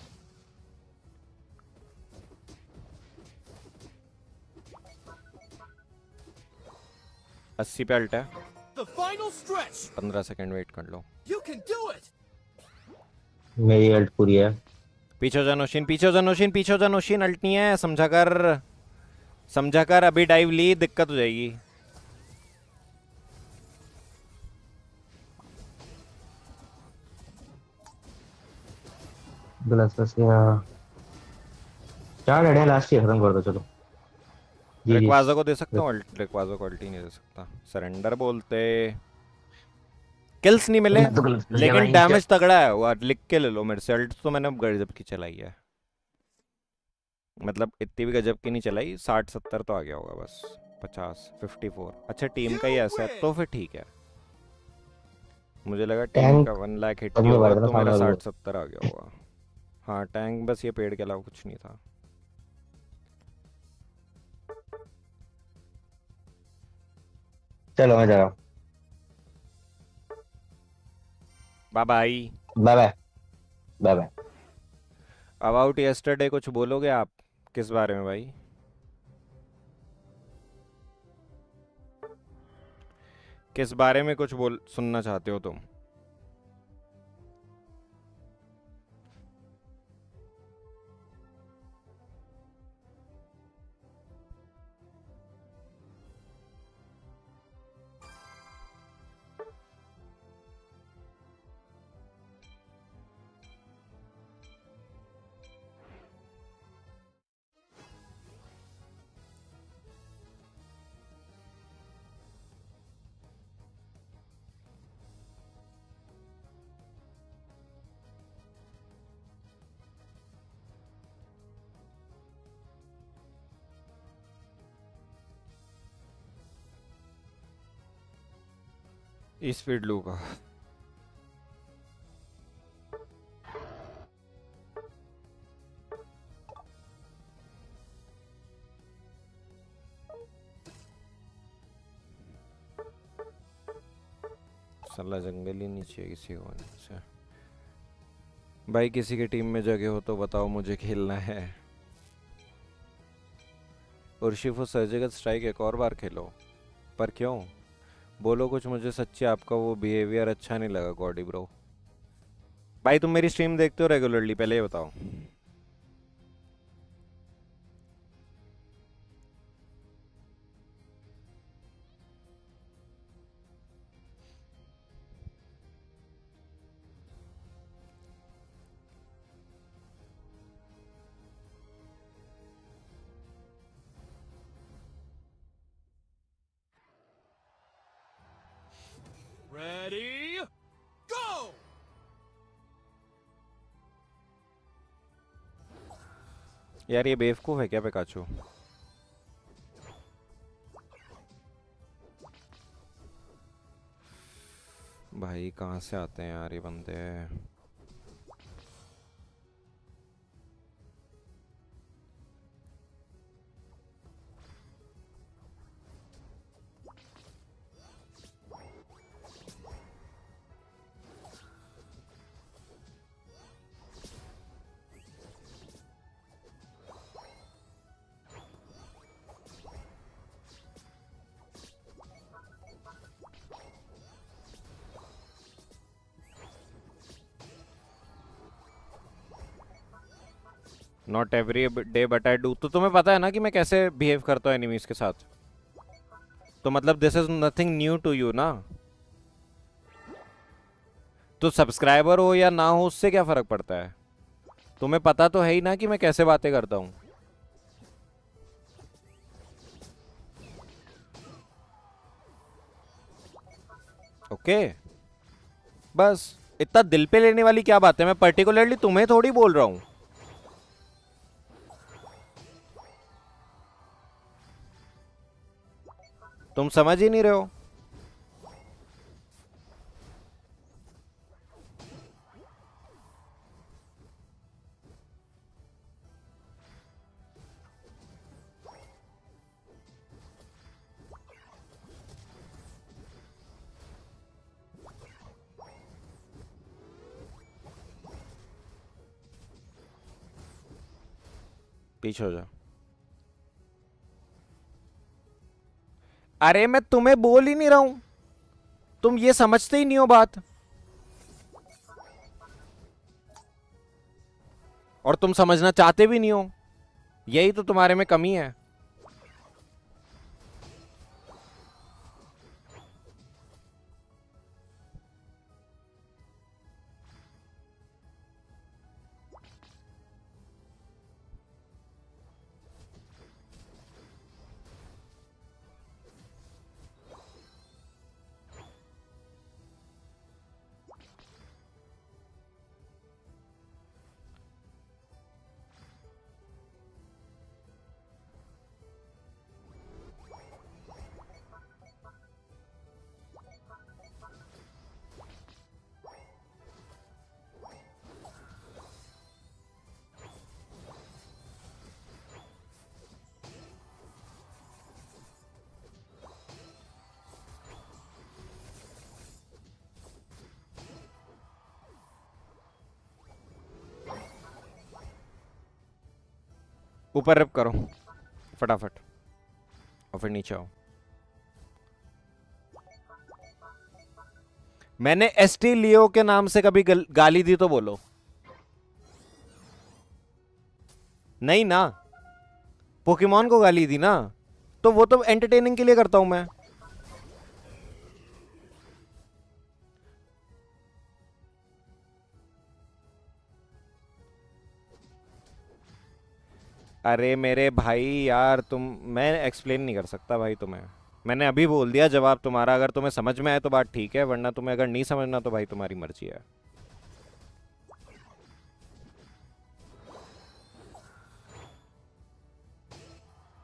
अस्सी पे अल्ट है। The final stretch. 15 second wait कर लो। You can do it. मेरी हेल्थ पूरी है। पीछे हो जा नोशिन, पीछे हो जा नोशिन, पीछे हो जा नोशिन। अल्ट नहीं है, समझा कर, समझा कर। अभी डाइव ली, दिक्कत हो जाएगी। ग्लास बस गया। 4 डेड है, लास्ट ही खत्म कर दो चलो। जी जी। रिक्वाजो को दे सकता हूँ अल्ट, रिक्वाजो को अल्ट ही नहीं दे सकता। सरेंडर बोलते। किल्स नहीं मिले मैं तो गलत कर दिया लेकिन भाई। डैमेज तगड़ा है। वो लिख के ले लो मेरे से। अल्ट तो मैंने गजब की चलाई है, मतलब इतनी भी गजब की नहीं चलाई। 60-70 तो आ गया होगा बस। 50 54। अच्छा टीम का ही ऐसा है तो फिर ठीक है। मुझे लगा टीम टैंक का 1 लाख हिट ही अगले बार होगा था ना तो मेरा सामने वाले 60-70 आ गया होगा। हाँ टैंक बस ये पेड़ के अलावा कुछ नहीं था। चलो मैं जा रहा हूँ। Bye bye. Bye bye. Bye bye. About yesterday कुछ बोलोगे आप? किस बारे में भाई? किस बारे में कुछ बोल सुनना चाहते हो तुम? स्पीड लू का साला जंगल ही नहीं चाहिए किसी को से। भाई किसी की टीम में जगह हो तो बताओ, मुझे खेलना है। उर्शिफ और सर्जिकल स्ट्राइक एक और बार खेलो। पर क्यों? बोलो कुछ, मुझे सच्ची आपका वो बिहेवियर अच्छा नहीं लगा गॉडी ब्रो। भाई तुम मेरी स्ट्रीम देखते हो रेगुलरली, पहले ये बताओ। Ready? Go! यार ये बेवकूफ है क्या पिकाचू? भाई कहाँ से आते हैं यार ये बंदे? Not every day but I do. तो तुम्हें पता है ना कि मैं कैसे बिहेव करता हूँ एनिमीज के साथ, तो मतलब this is nothing new to you ना। तो सब्सक्राइबर हो या ना हो उससे क्या फर्क पड़ता है? तुम्हें पता तो है ही ना कि मैं कैसे बातें करता हूँ। ओके बस इतना दिल पे लेने वाली क्या बात है? मैं पर्टिकुलरली तुम्हें थोड़ी बोल रहा हूं। तुम समझ ही नहीं रहे हो। पीछे हो जा। अरे मैं तुम्हें बोल ही नहीं रहा हूं, तुम ये समझते ही नहीं हो बात, और तुम समझना चाहते भी नहीं हो। यही तो तुम्हारे में कमी है। ऊपर रिप करो फटाफट और फिर नीचे आओ। मैंने एसटी लियो के नाम से कभी गाली दी तो बोलो। नहीं ना, पोकेमॉन को गाली दी ना, तो वो तो एंटरटेनिंग के लिए करता हूं मैं। अरे मेरे भाई यार तुम, मैं एक्सप्लेन नहीं कर सकता भाई तुम्हें। मैंने अभी बोल दिया जवाब तुम्हारा, अगर तुम्हें समझ में आए तो बात ठीक है, वरना तुम्हें अगर नहीं समझना तो भाई तुम्हारी मर्जी है।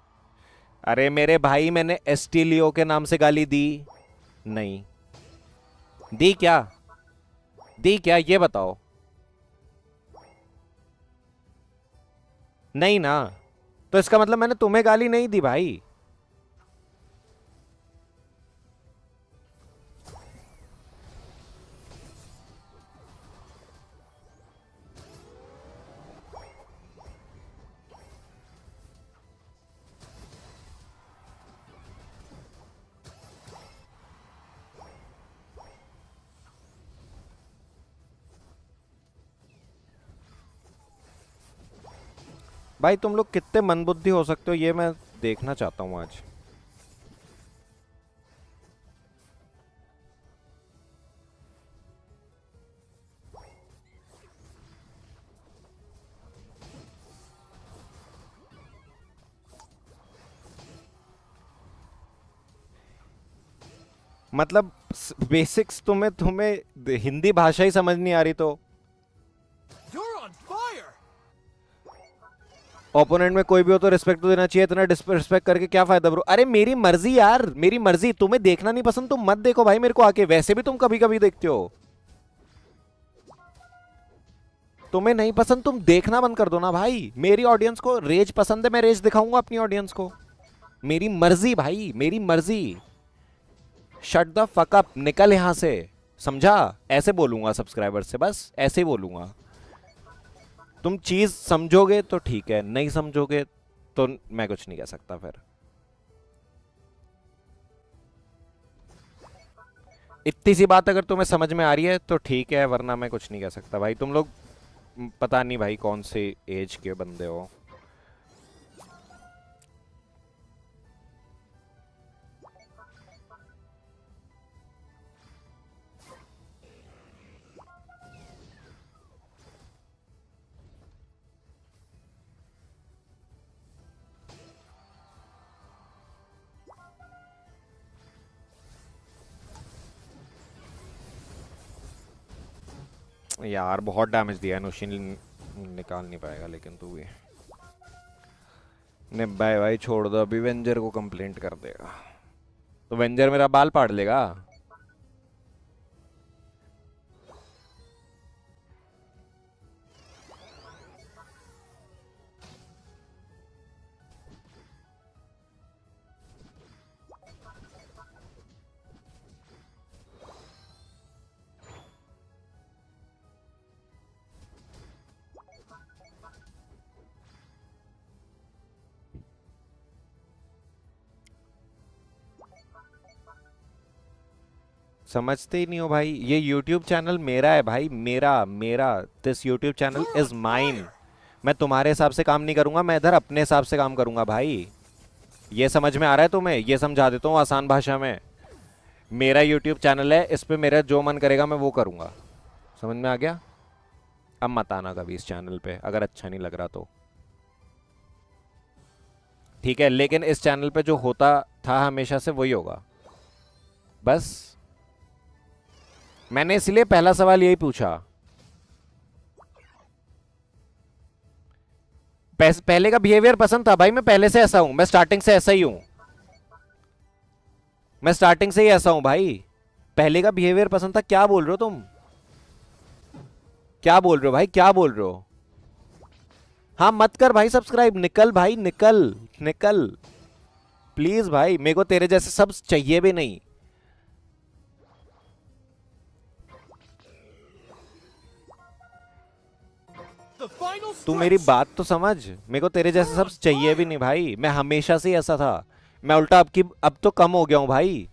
अरे मेरे भाई मैंने एस्टिलियो के नाम से गाली दी नहीं। दी क्या? दी क्या ये बताओ। नहीं ना, तो इसका मतलब मैंने तुम्हें गाली नहीं दी भाई। भाई तुम लोग कितने मंदबुद्धि हो सकते हो ये मैं देखना चाहता हूँ आज। मतलब बेसिक्स तुम्हें तुम्हें हिंदी भाषा ही समझ नहीं आ रही तो You're on fire! ओपोनेंट में कोई भी हो तो रिस्पेक्ट तो देना चाहिए। इतना डिसरिस्पेक्ट करके क्या फायदा ब्रो? अरे मेरी मर्जी यार, मेरी मर्जी। तुम्हें देखना नहीं पसंद तुम मत देखो भाई मेरे को आके, वैसे भी तुम कभी कभी देखते हो। तुम्हें नहीं पसंद तुम देखना बंद कर दो ना भाई। मेरी ऑडियंस को रेज पसंद है, मैं रेज दिखाऊंगा अपनी ऑडियंस को। मेरी मर्जी भाई, मेरी मर्जी। शट द फक अप, निकल यहां से, समझा? ऐसे बोलूंगा सब्सक्राइबर से, बस ऐसे ही बोलूंगा। तुम चीज समझोगे तो ठीक है, नहीं समझोगे तो मैं कुछ नहीं कह सकता फिर। इतनी सी बात अगर तुम्हें समझ में आ रही है तो ठीक है, वरना मैं कुछ नहीं कह सकता भाई। तुम लोग पता नहीं भाई कौन से एज के बंदे हो। यार बहुत डैमेज दिया है नुशिन, निकाल नहीं पाएगा लेकिन तू भी। ने बाय भाई छोड़ दो, अभी वेंजर को कंप्लेंट कर देगा तो वेंजर मेरा बाल पाड़ लेगा। समझते ही नहीं हो भाई, ये YouTube चैनल मेरा है भाई, मेरा मेरा this YouTube channel is mine. मैं तुम्हारे हिसाब से काम नहीं करूंगा, मैं इधर अपने हिसाब से काम करूंगा भाई। ये समझ में आ रहा है तुम्हें? ये समझा देता हूँ आसान भाषा में। मेरा YouTube चैनल है, इस पे मेरा जो मन करेगा मैं वो करूंगा। समझ में आ गया? अब मत आना कभी इस चैनल पे अगर अच्छा नहीं लग रहा तो, ठीक है? लेकिन इस चैनल पे जो होता था हमेशा से वही होगा बस। मैंने इसलिए पहला सवाल यही पूछा। पहले का बिहेवियर पसंद था भाई, मैं पहले से ऐसा हूं, मैं स्टार्टिंग से ऐसा ही हूं, मैं स्टार्टिंग से ही ऐसा हूं भाई। पहले का बिहेवियर पसंद था। क्या बोल रहे हो तुम? क्या बोल रहे हो भाई? क्या बोल रहे हो? हाँ मत कर भाई सब्सक्राइब, निकल भाई, निकल निकल प्लीज भाई। मेरे को तेरे जैसे सब चाहिए भी नहीं। The final तू मेरी stretch! बात तो समझ, मेरे को तेरे जैसे सब चाहिए भी नहीं भाई। मैं हमेशा से ही ऐसा था, मैं उल्टा अब तो कम हो गया हूं भाई।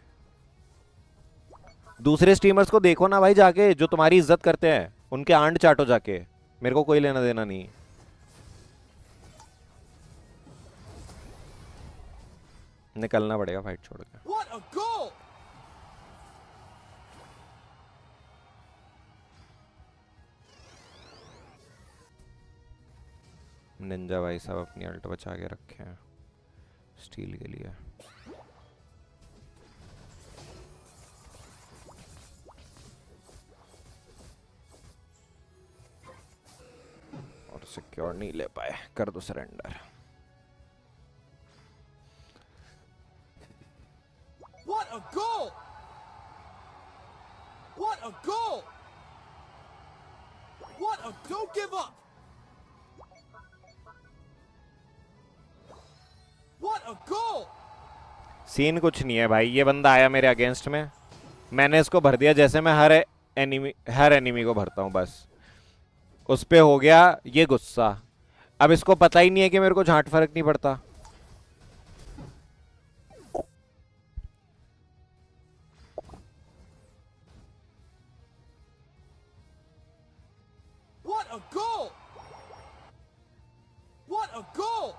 दूसरे स्ट्रीमर्स को देखो ना भाई जाके, जो तुम्हारी इज्जत करते हैं, उनके आंड चाटो जाके। मेरे को कोई लेना देना नहीं। निकलना पड़ेगा फाइट छोड़ के। What a goal! निंजा भाई साहब अपनी अल्ट बचा के रखे हैं स्टील के लिए। और सिक्योर नहीं ले पाए, कर दो surrender. What a goal! What a goal! What a... Don't give up! What a goal! Scene कुछ नहीं है भाई, ये बंदा आया मेरे अगेंस्ट में, मैंने इसको भर दिया जैसे मैं हर एनिमी को भरता हूँ, बस उस पे हो गया ये गुस्सा। अब इसको पता ही नहीं है कि मेरे को झाट फर्क नहीं पड़ता। What a goal! What a goal!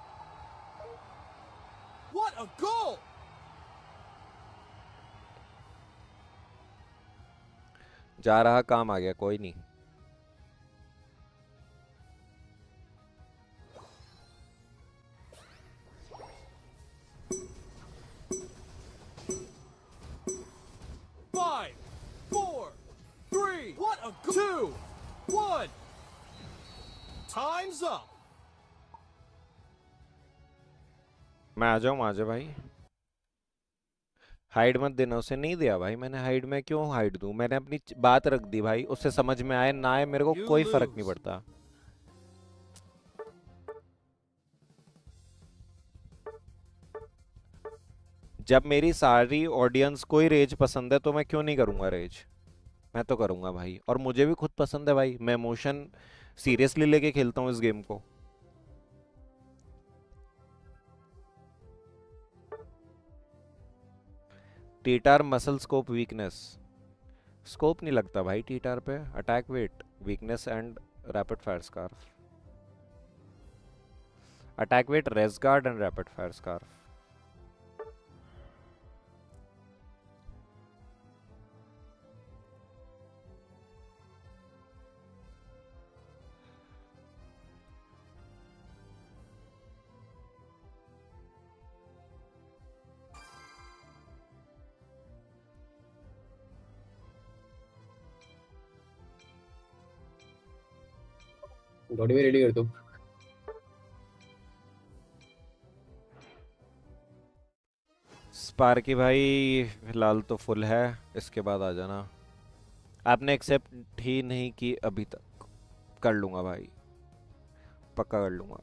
What a goal! जा रहा काम आ गया, कोई नहीं। Five, four, three, what a go- 2, 1. Time's up. मैं आ जाऊँ आजा भाई। हाइड मत देना, उसे नहीं दिया भाई मैंने हाइड, में क्यों हाइड दूं? मैंने अपनी बात रख दी भाई, उससे समझ में आए ना आए मेरे को You कोई फर्क नहीं lose. पड़ता। जब मेरी सारी ऑडियंस को ही रेज पसंद है तो मैं क्यों नहीं करूंगा रेज? मैं तो करूंगा भाई, और मुझे भी खुद पसंद है भाई, मैं इमोशन सीरियसली लेके खेलता हूँ इस गेम को। टीटार मसल स्कोप वीकनेस, स्कोप नहीं लगता भाई टीटार पे, attack weight weakness and rapid fire scarf, attack weight race guard and rapid fire scarf. Body में रेडी कर दो। स्पार्की भाई फिलहाल तो फुल है, इसके बाद आ जाना। आपने एक्सेप्ट ही नहीं की अभी तक, कर लूंगा भाई, पक्का कर लूंगा।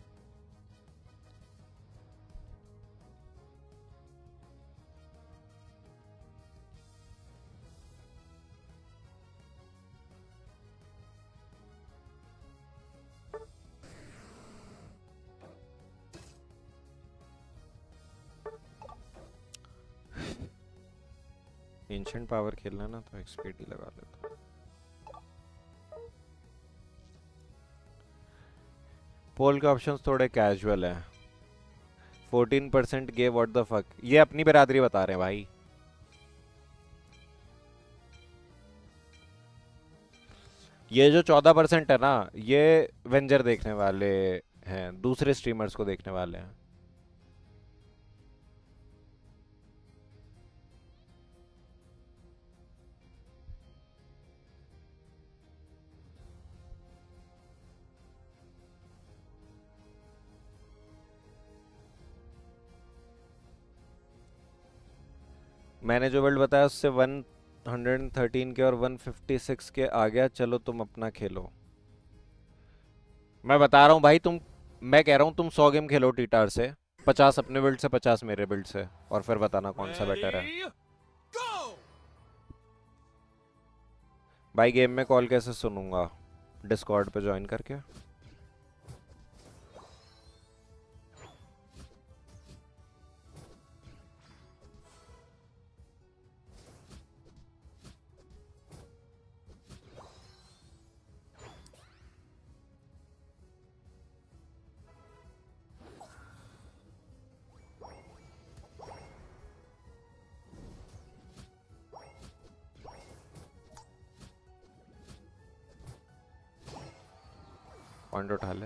एंशिएंट पावर खेलना है ना तो एक्सपीडी लगा लेता हूं। पोल के ऑप्शंस थोड़े कैजुअल हैं। 14% गे व्हाट द फक, ये अपनी बिरादरी बता रहे हैं भाई। ये जो 14% है ना, ये वेंजर देखने वाले हैं, दूसरे स्ट्रीमर्स को देखने वाले हैं। मैंने जो बिल्ड बताया उससे 113 के और 156 के आ गया। चलो तुम अपना खेलो, मैं बता रहा हूँ भाई, मैं कह रहा हूँ तुम 100 गेम खेलो टीटार से, 50 अपने बिल्ड से 50 मेरे बिल्ड से, और फिर बताना कौन सा बेटर है। Ready? Go! भाई गेम में कॉल कैसे सुनूंगा? डिस्कॉर्ड पे ज्वाइन करके। पॉइंट उठा ले।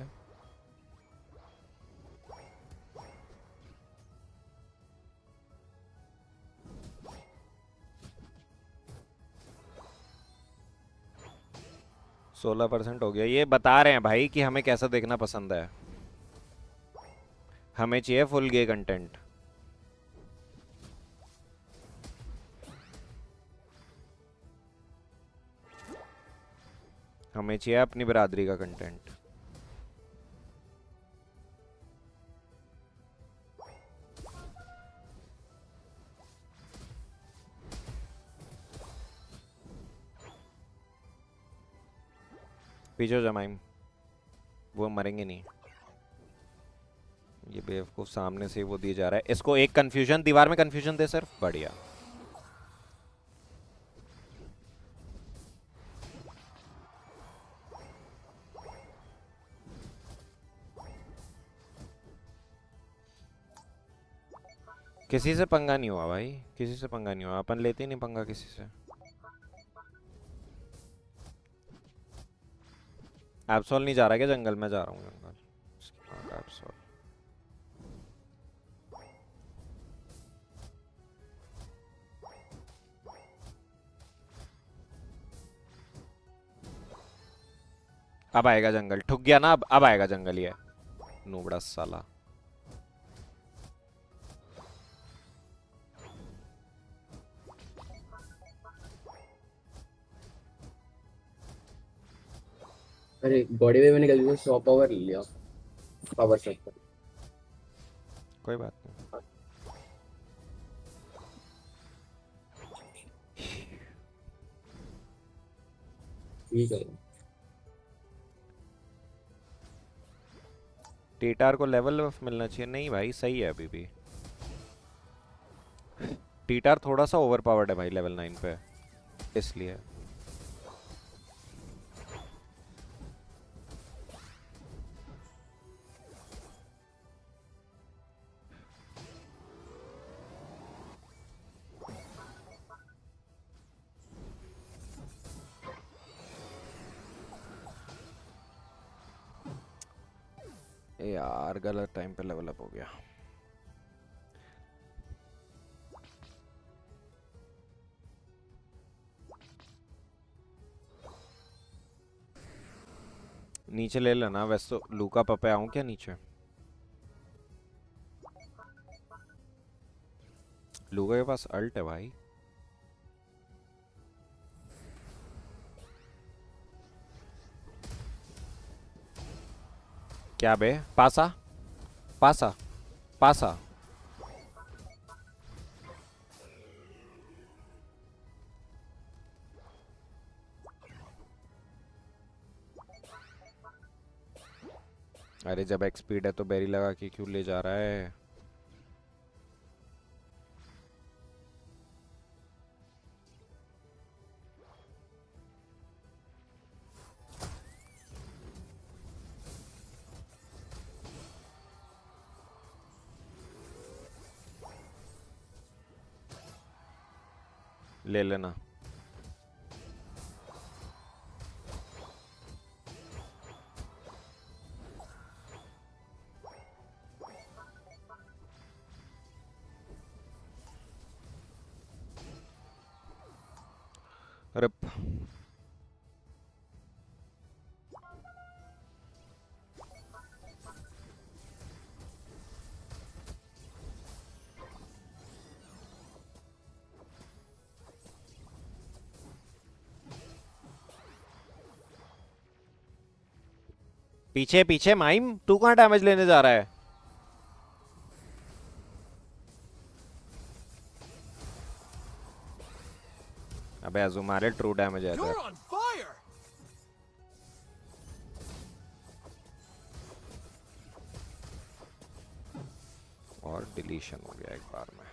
सोलह % हो गया। ये बता रहे हैं भाई कि हमें कैसा देखना पसंद है, हमें चाहिए फुल गे कंटेंट। हमें चाहिए अपनी बिरादरी का कंटेंट। पीछे हो जा माइम, वो मरेंगे नहीं। ये बेवकूफ सामने से वो दिया जा रहा है इसको। एक कंफ्यूजन, दीवार में कंफ्यूजन दे सिर्फ, बढ़िया। किसी से पंगा नहीं हुआ भाई, किसी से पंगा नहीं हुआ, अपन लेते ही नहीं पंगा किसी से। एब्सोल नहीं जा रहा क्या जंगल? में जा रहा हूँ जंगल। एब्सोल अब आएगा जंगल, ठुक गया ना। अब आएगा जंगल, ये नूबड़ा साला। अरे बॉडी में मैंने गलती से 100 पावर ले लिया, पावर शॉट पर। कोई बात नहीं। ठीक है। टीटार को लेवल ऑफ मिलना चाहिए। नहीं भाई सही है अभी भी। टीटार थोड़ा सा ओवर पावर्ड है भाई लेवल 9 पे, इसलिए। यार गलत टाइम पे लेवल अप हो गया। नीचे ले लेना। वैसे तो लूका पपे आऊं क्या नीचे? लूका के पास अल्ट है भाई। क्या बे? पासा पासा पासा। अरे जब एक्सपीड है तो बेरी लगा के क्यों ले जा रहा है? ले लेना। अरे पीछे पीछे माइम, तू कहाँ डैमेज लेने जा रहा है? अबे अजुमारे ट्रू डैमेज है You're इधर। on fire! और डिलीशन हो गया एक बार में।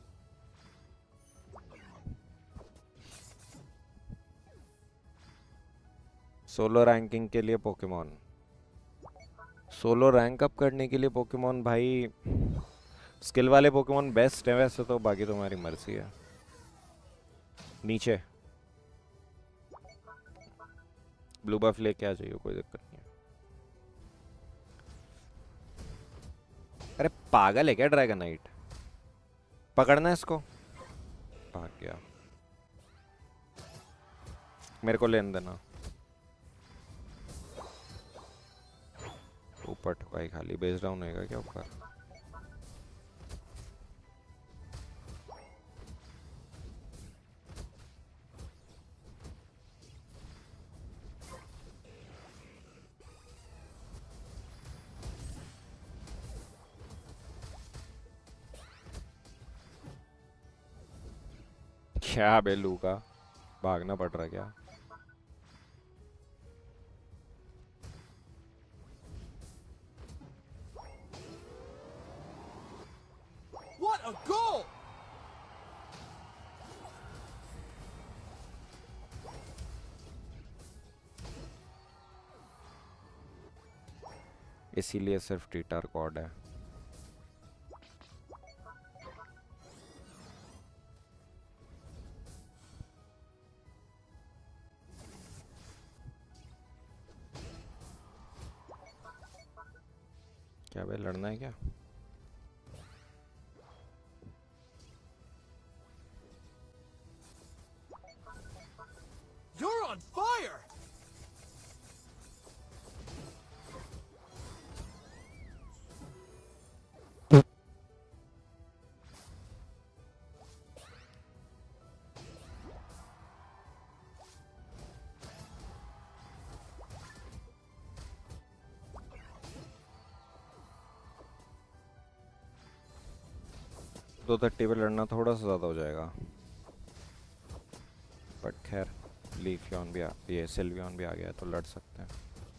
सोलो रैंकिंग के लिए पोकेमॉन, सोलो रैंक अप करने के लिए पोकेमॉन भाई, स्किल वाले पोकेमॉन बेस्ट है वैसे तो, बाकी तुम्हारी मर्जी है। नीचे ब्लू बफ लेके आ जाइए, कोई दिक्कत नहीं है। अरे पागल है क्या ड्रैगनाइट? पकड़ना है इसको। भाग गया। मेरे को लेने देना। ऊपर ठुकाई खाली। बेस डाउन होएगा क्या ऊपर? क्या बे लूका, भागना पड़ रहा क्या? What a goal! इसीलिए सिर्फ टीटर कॉर्ड है। क्या भाई लड़ना है क्या? You're on fire! दो 30 पे लड़ना थोड़ा सा ज़्यादा हो जाएगा, बट खैर लीफियन भी ये सिल्वियन भी आ गया है तो लड़ सकते हैं।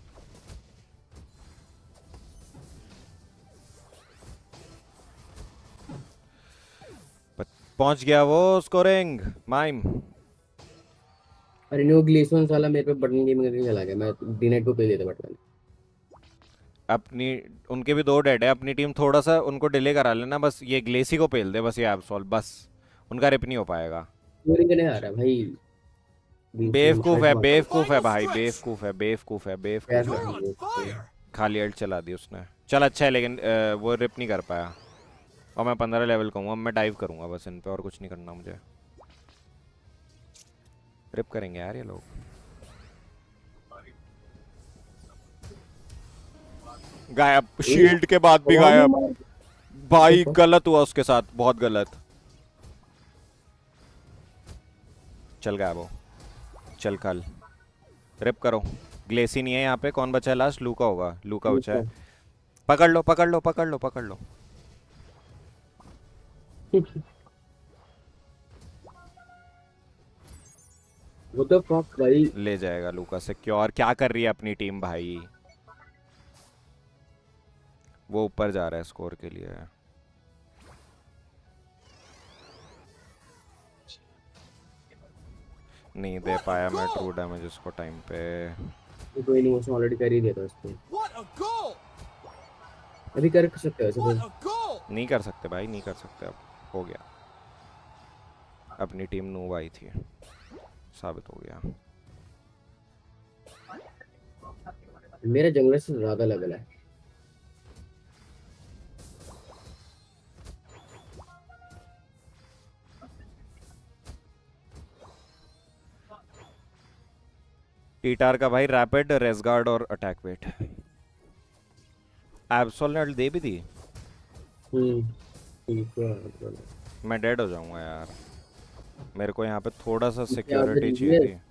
पहुंच गया वो स्कोरिंग माइम। अरे नो ग्लेसन साला मेरे पे बटन गेम करके चला गया, मैं डीनेट को पे लेता बटन। अपनी उनके भी 2 डेड है, अपनी टीम थोड़ा सा उनको डिले करा लेना, बस ये ग्लेसी को पेल दे बस, ये एब्सोल्व बस, उनका रिप नहीं हो पाएगा। स्कोरिंग करने आ रहा है भाई। बेवकूफ है, बेवकूफ है Final भाई, stretch. बेवकूफ है, बेवकूफ है, बेवकूफ You're है। on fire! खाली अल्ट चला दी उसने। चल अच्छा है, लेकिन वो रिप नहीं कर पाया, और मैं 15 लेवल का हूँ, अब मैं डाइव करूंगा बस इन पे, और कुछ नहीं करना मुझे। रिप करेंगे यार ये लोग। गायब, शील्ड के बाद भी गायब भाई, गलत हुआ उसके साथ, बहुत गलत। चल गायब हो, चल कल रिप करो। ग्लेसी नहीं है यहाँ पे, कौन बचा है लास्ट? लूका होगा, लूका बचा है। पकड़ लो पकड़ लो पकड़ लो पकड़ लो। वो तो फक भाई। ले जाएगा लूका सिक्योर। क्या कर रही है अपनी टीम भाई? वो ऊपर जा रहा है स्कोर के लिए। नहीं दे पाया मैं ट्रू डैमेज उसको टाइम पे। कोई नहीं, उसने ऑलरेडी कर ही दिया था उसको। What a goal! अभी कर सकते हो ऐसे What कोई। a goal! नहीं कर सकते भाई, नहीं कर सकते, अब हो गया। अपनी टीम नूब आई थी, साबित हो गया। मेरा जंगल से ज्यादा लेवल है। टीटार का भाई रैपिड, रेसगार्ड और अटैक वेट। एब्सोल ने अल्ट दे भी दी। ठीक है। मैं डेड हो जाऊंगा यार, मेरे को यहाँ पे थोड़ा सा क्या सिक्योरिटी आदत चाहिए है? थी।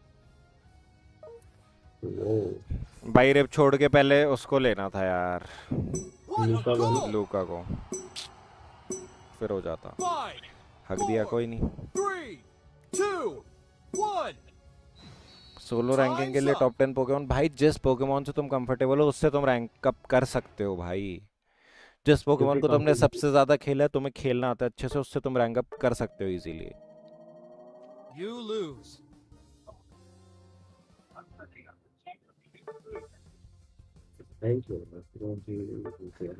ओ भाई रिप छोड़ के पहले उसको लेना था यार, What a लूका goal! लूका को, फिर हो जाता। 5, हक दिया कोई नहीं। 3, 2, 1. सोलो रैंकिंग के लिए टॉप 10 पोकेमॉन भाई, जिस पोकेमॉन से तुम कंफर्टेबल हो उससे तुम रैंक अप कर सकते हो भाई। जिस पोकेमॉन को तुमने सबसे ज्यादा खेला है, तुम्हें खेलना आता है अच्छे से, उससे तुम रैंक अप कर सकते हो easily. You lose. Thank you.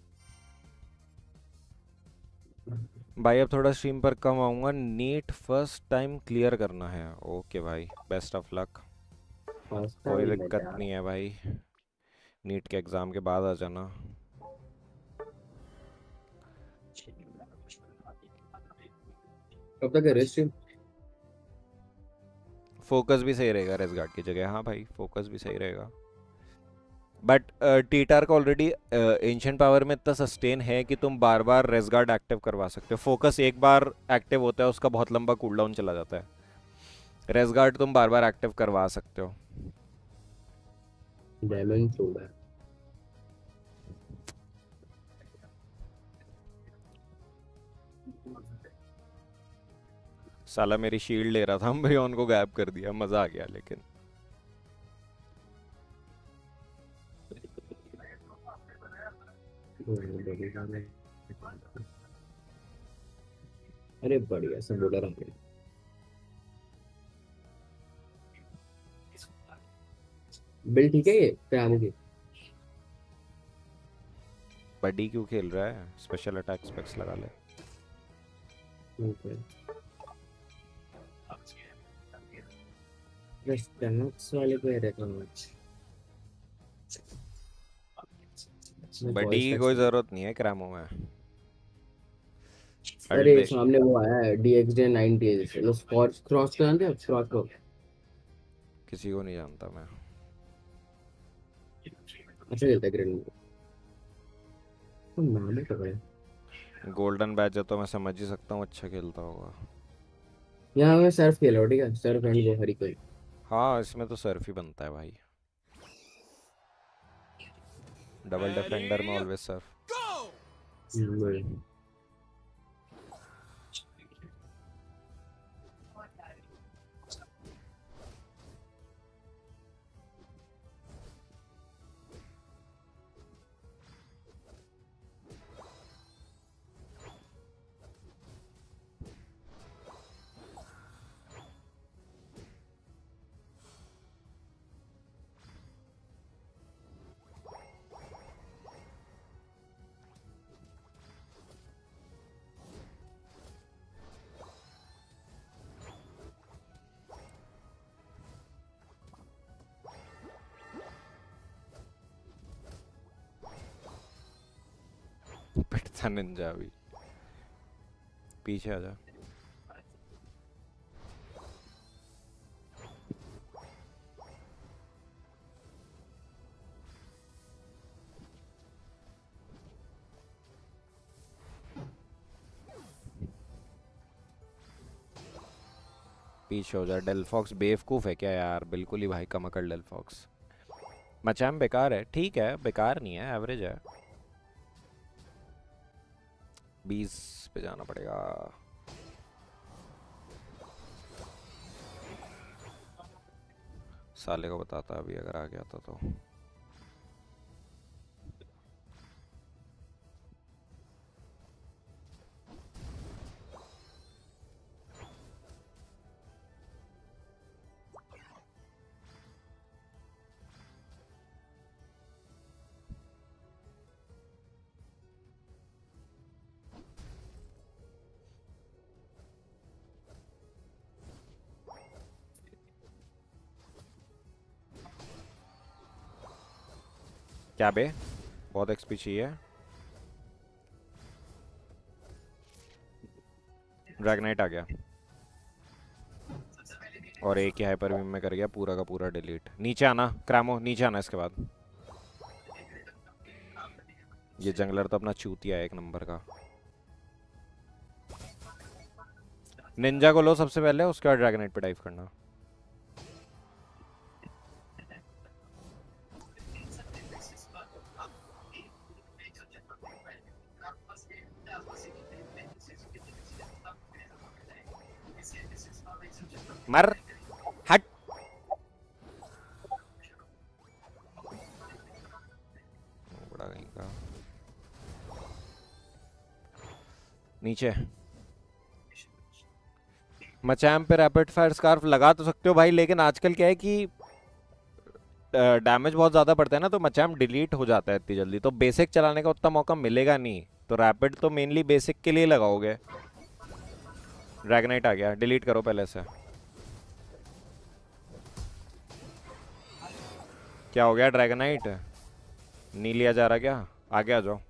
भाई अब थोड़ा स्ट्रीम पर कम आऊंगा, नीट फर्स्ट टाइम क्लियर करना है। ओके भाई, बेस्ट ऑफ लक। कोई दिक्कत नहीं है भाई, नीट के एग्जाम के बाद आ जाना। कब तक है रेस्ट? फोकस भी सही रहेगा रेसगार्ड की जगह। हाँ भाई, फोकस भी सही रहेगा, बट टीटार का ऑलरेडी एंशिएंट पावर में इतना सस्टेन है कि तुम बार बार रेसगार्ड एक्टिव करवा सकते हो। फोकस एक बार एक्टिव होता है उसका बहुत लंबा कूलडाउन चला जाता है, रेसगार्ड तुम बार बार एक्टिव करवा सकते हो। डायमंड सोड है। साला मेरी शील्ड ले रहा था, ब्रियन को गैप कर दिया, मजा आ गया। लेकिन अरे बढ़िया सब बॉलर आ गए। बिल ठीक है ये क्या आने की? बडी क्यों खेल रहा है? स्पेशल अटैक स्पेक्स लगा ले। Okay. बस टैक्स वाले को ये रहता हूँ। मैं बडी voice की text कोई में- जरूरत नहीं है क्रैमो में। अरे अल्टे सामने वो आया है DXJ 90 लो क्रॉस क्रॉस को जानते हो क्रॉस को? किसी को नहीं जानता मैं। अच्छा खेलता है ग्रेड में तो नाम ही पकड़े। गोल्डन बैच है तो मैं समझ ही सकता हूँ अच्छा खेलता होगा। यहाँ मैं सर्फ खेल रहा हूँ, ठीक है सर्फ एंड वो हरी कोई। हाँ इसमें तो सर्फ ही बनता है भाई। डबल डिफेंडर में ऑलवेज सर्फ। Go! पिटता निंजा भी। पीछे आ जा। पीछे हो जा। डेलफॉक्स बेवकूफ है क्या यार? बिल्कुल ही भाई कमकल डेलफॉक्स। मचाम बेकार है, ठीक है बेकार नहीं है, एवरेज है। 20 पे जाना पड़ेगा। साले को बताता अभी अगर आ गया था तो। क्या बे? बहुत एक्सपी चाहिए। ड्रैगनाइट आ गया और एक ही हाइपर बीम में कर गया पूरा का पूरा डिलीट। नीचे आना क्रैमो, नीचे आना इसके बाद। ये जंगलर तो अपना चूतिया है एक नंबर का। निंजा को लो सबसे पहले, उसके बाद ड्रैगनाइट पे डाइव करना। मर हट। बड़ा कहीं का नीचे। मचैम पे रैपिड फायर स्कार्फ लगा तो सकते हो भाई, लेकिन आजकल क्या है कि डैमेज बहुत ज़्यादा पड़ता है ना, तो मचैम डिलीट हो जाता है इतनी जल्दी, तो बेसिक चलाने का उतना मौका मिलेगा नहीं। तो रैपिड तो मेनली बेसिक के लिए लगाओगे। ड्रैगनाइट आ गया, डिलीट करो पहले से। क्या हो गया? ड्रैगनाइट नहीं लिया जा रहा क्या? आगे आ जाओ।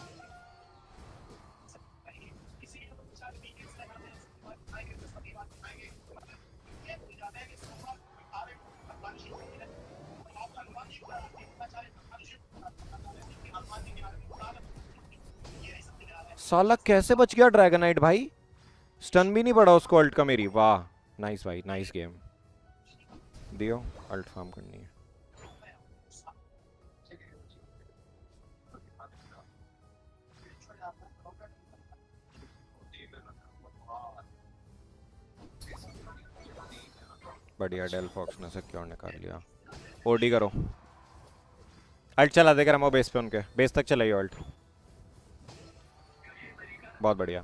साला कैसे बच गया ड्रैगनाइट भाई? स्टन भी नहीं पड़ा उसको अल्ट का मेरी। वाह नाइस भाई, नाइस गेम। दियो अल्ट फार्म करनी है। बढ़िया, डेल फॉक्स ने सिक्योर निकाल लिया। ओडी करो, अल्ट चला देकर हम बेस पे, उनके बेस तक चलाइए अल्ट। बहुत बढ़िया।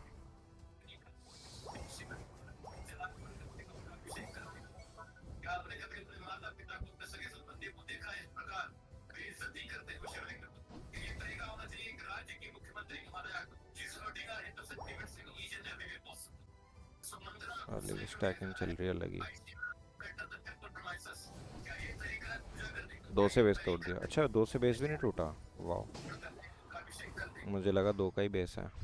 स्टैकिंग चल रही है लगी। 2 से बेस तोड़ दिया। अच्छा 2 से बेस भी नहीं टूटा, वाह, मुझे लगा 2 का ही बेस है।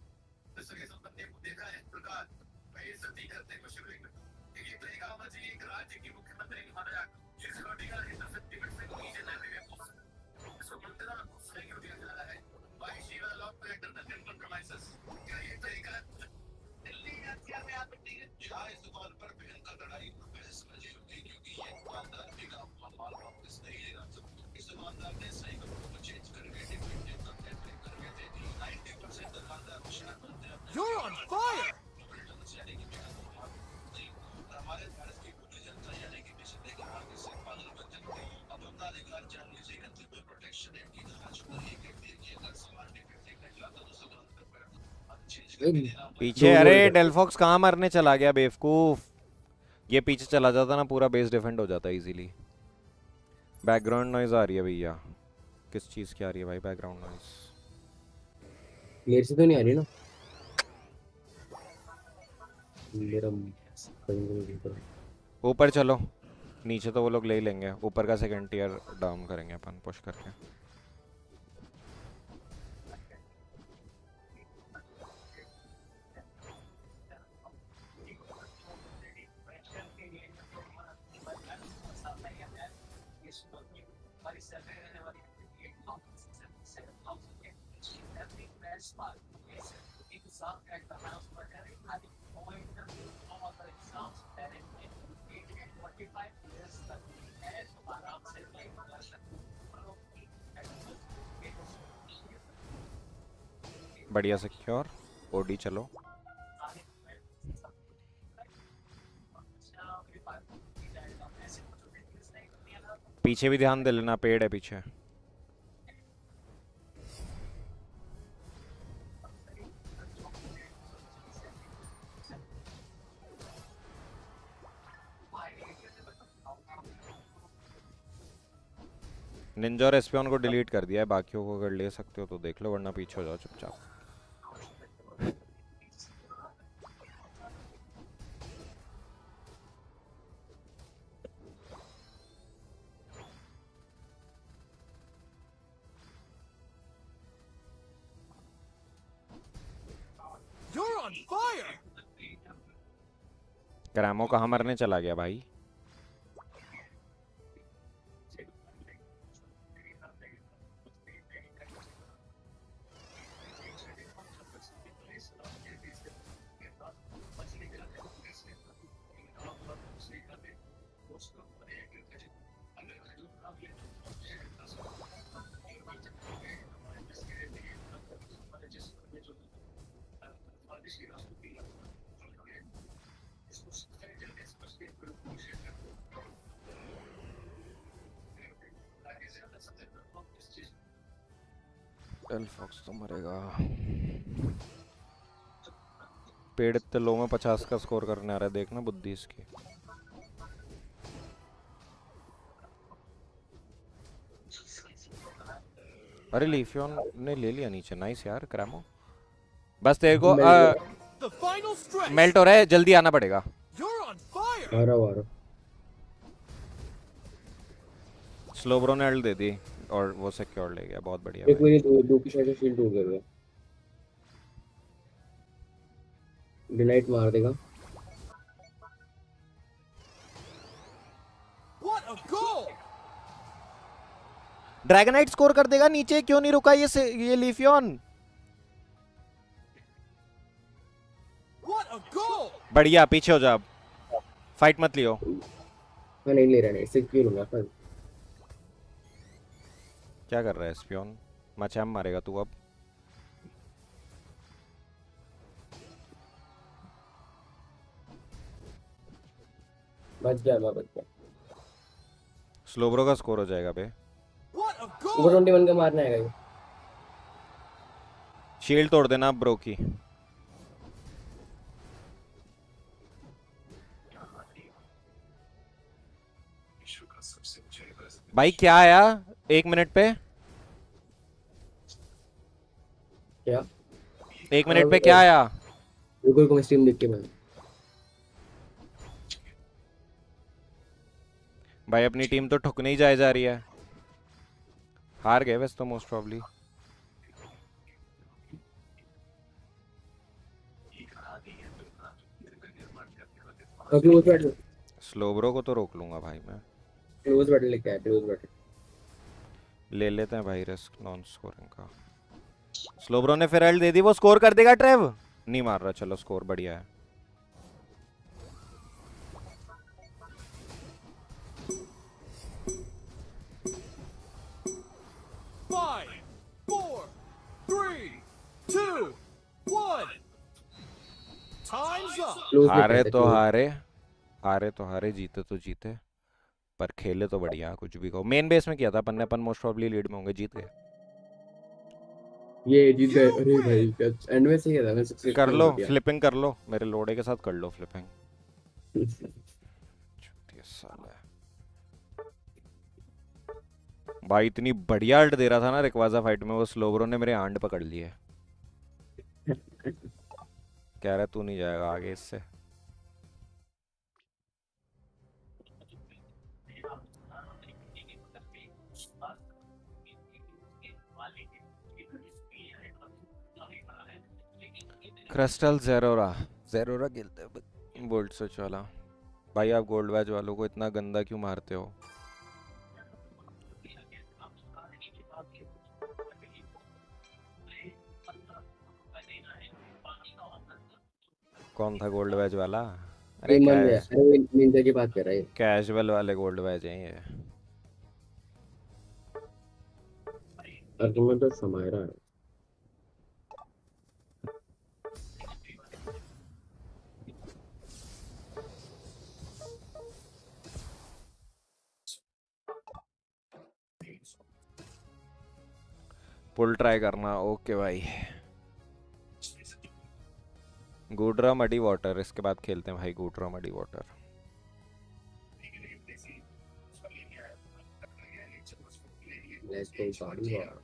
You're on fire! पीछे, अरे डेलफॉक्स कहाँ मरने चला गया बेवकूफ। ये पीछे चला जाता ना, पूरा बेस डिफेंड हो जाता इजीली। बैकग्राउंड नॉइज आ रही है भैया, किस चीज की आ रही है भाई बैकग्राउंड नॉइज? मेरे से तो नहीं आ रही ना। मेरा ऊपर चलो, नीचे तो वो लोग ले ही लेंगे, ऊपर का सेकंड टियर डाउन करेंगे अपन पुश करके। बढ़िया सिक्योर, ओडी चलो। पीछे भी ध्यान दे लेना, पेड़ है पीछे। निंजा और एस्पियन को डिलीट कर दिया है, बाकियों को अगर ले सकते हो तो देख लो, वरना पीछे हो जाओ चुपचाप। You're on fire! क्रैमो कहाँ मरने चला गया भाई? डेलफॉक्स तो मरेगा। पेड़ इतने लो में 50 का स्कोर करने आ रहा है, देखना बुद्धि इसकी। अरे लीफियन ने ले लिया नीचे, नाइस यार क्रैमो। बस तेरे को The final stretch! मेल्ट हो रहा है, जल्दी आना पड़ेगा। You're on fire! आ रहा स्लो ब्रो ने अल्ट दे दी और वो सिक्योर ले गया, बहुत बढ़िया एक भाई। मेरी दो की शायद शील्ड हो गया। डिनाइट मार देगा। What a goal! Dragonite score कर देगा नीचे, क्यों नहीं रुका ये लीफियन? What a goal! बढ़िया, पीछे हो जा, फाइट मत लियो। हाँ नहीं ले रहा, नहीं सिक्योर होगा पर। क्या कर रहा है स्पियन? मचाम मारेगा तू अब। बच गया मैं, बच गया। स्लोब्रो का स्कोर हो जाएगा बे। What a ऊपर goal! 21 का मारना है ये। शील्ड तोड़ देना ब्रो की। भाई क्या आया 1 मिनट पे? क्या? 1 मिनट पे क्या आया? रुको रुको, मैं स्ट्रीम देख के मैं। भाई अपनी टीम तो ठुकने ही जाए जा रही है। हार गए वैसे तो most probably. Close battle, Slowbro को तो रोक लूंगा भाई मैं। क्लोज बैटल लेके आया, क्लोज बैटल। ले लेते हैं भाई रिस्क नॉन स्कोरिंग का। स्लोब्रो ने फिर दे दी, वो स्कोर कर देगा ट्रेव। नहीं मार रहा, चलो स्कोर बढ़िया है। Five, four, three, two, one. Time's up. Close हारे लेके तो आया, हारे, हारे तो हारे, जीते तो जीते, पर खेले तो बढ़िया। कुछ भी कहो, मेन बेस में किया था अपन ने, अपन मोस्ट प्रॉब्ली लीड में होंगे, जीत गए। ये जीत गए। You अरे win. भाई क्या एंड में सही था, मैं कर 66 लो हो गया। फ्लिपिंग, कर लो मेरे लोड़े के साथ, कर लो फ्लिपिंग। साला भाई इतनी बढ़िया अल्ट दे रहा था ना रिक्वाजा फाइट में, वो स्लोब्रो ने मेरे आंड पकड़ लिए। कह रहा तू नहीं जाएगा आगे इससे। क्रिस्टल जेरोरा, जेरोरा खेलते हैं बोल्ट स्विच वाला। भाई आप गोल्ड बैच वालों को इतना गंदा क्यों मारते हो? कौन था गोल्ड बैच वाला? अरे मन है, अरे निंजा की बात कर रहा है। कैजुअल वाले गोल्ड बैच हैं ये। आर्गुमेंट तो समय रहा है। पुल ट्राई करना, ओके भाई। गुडरा मडी वाटर, इसके बाद खेलते हैं भाई Goodra muddy water. Let's go गाड़ी वाला।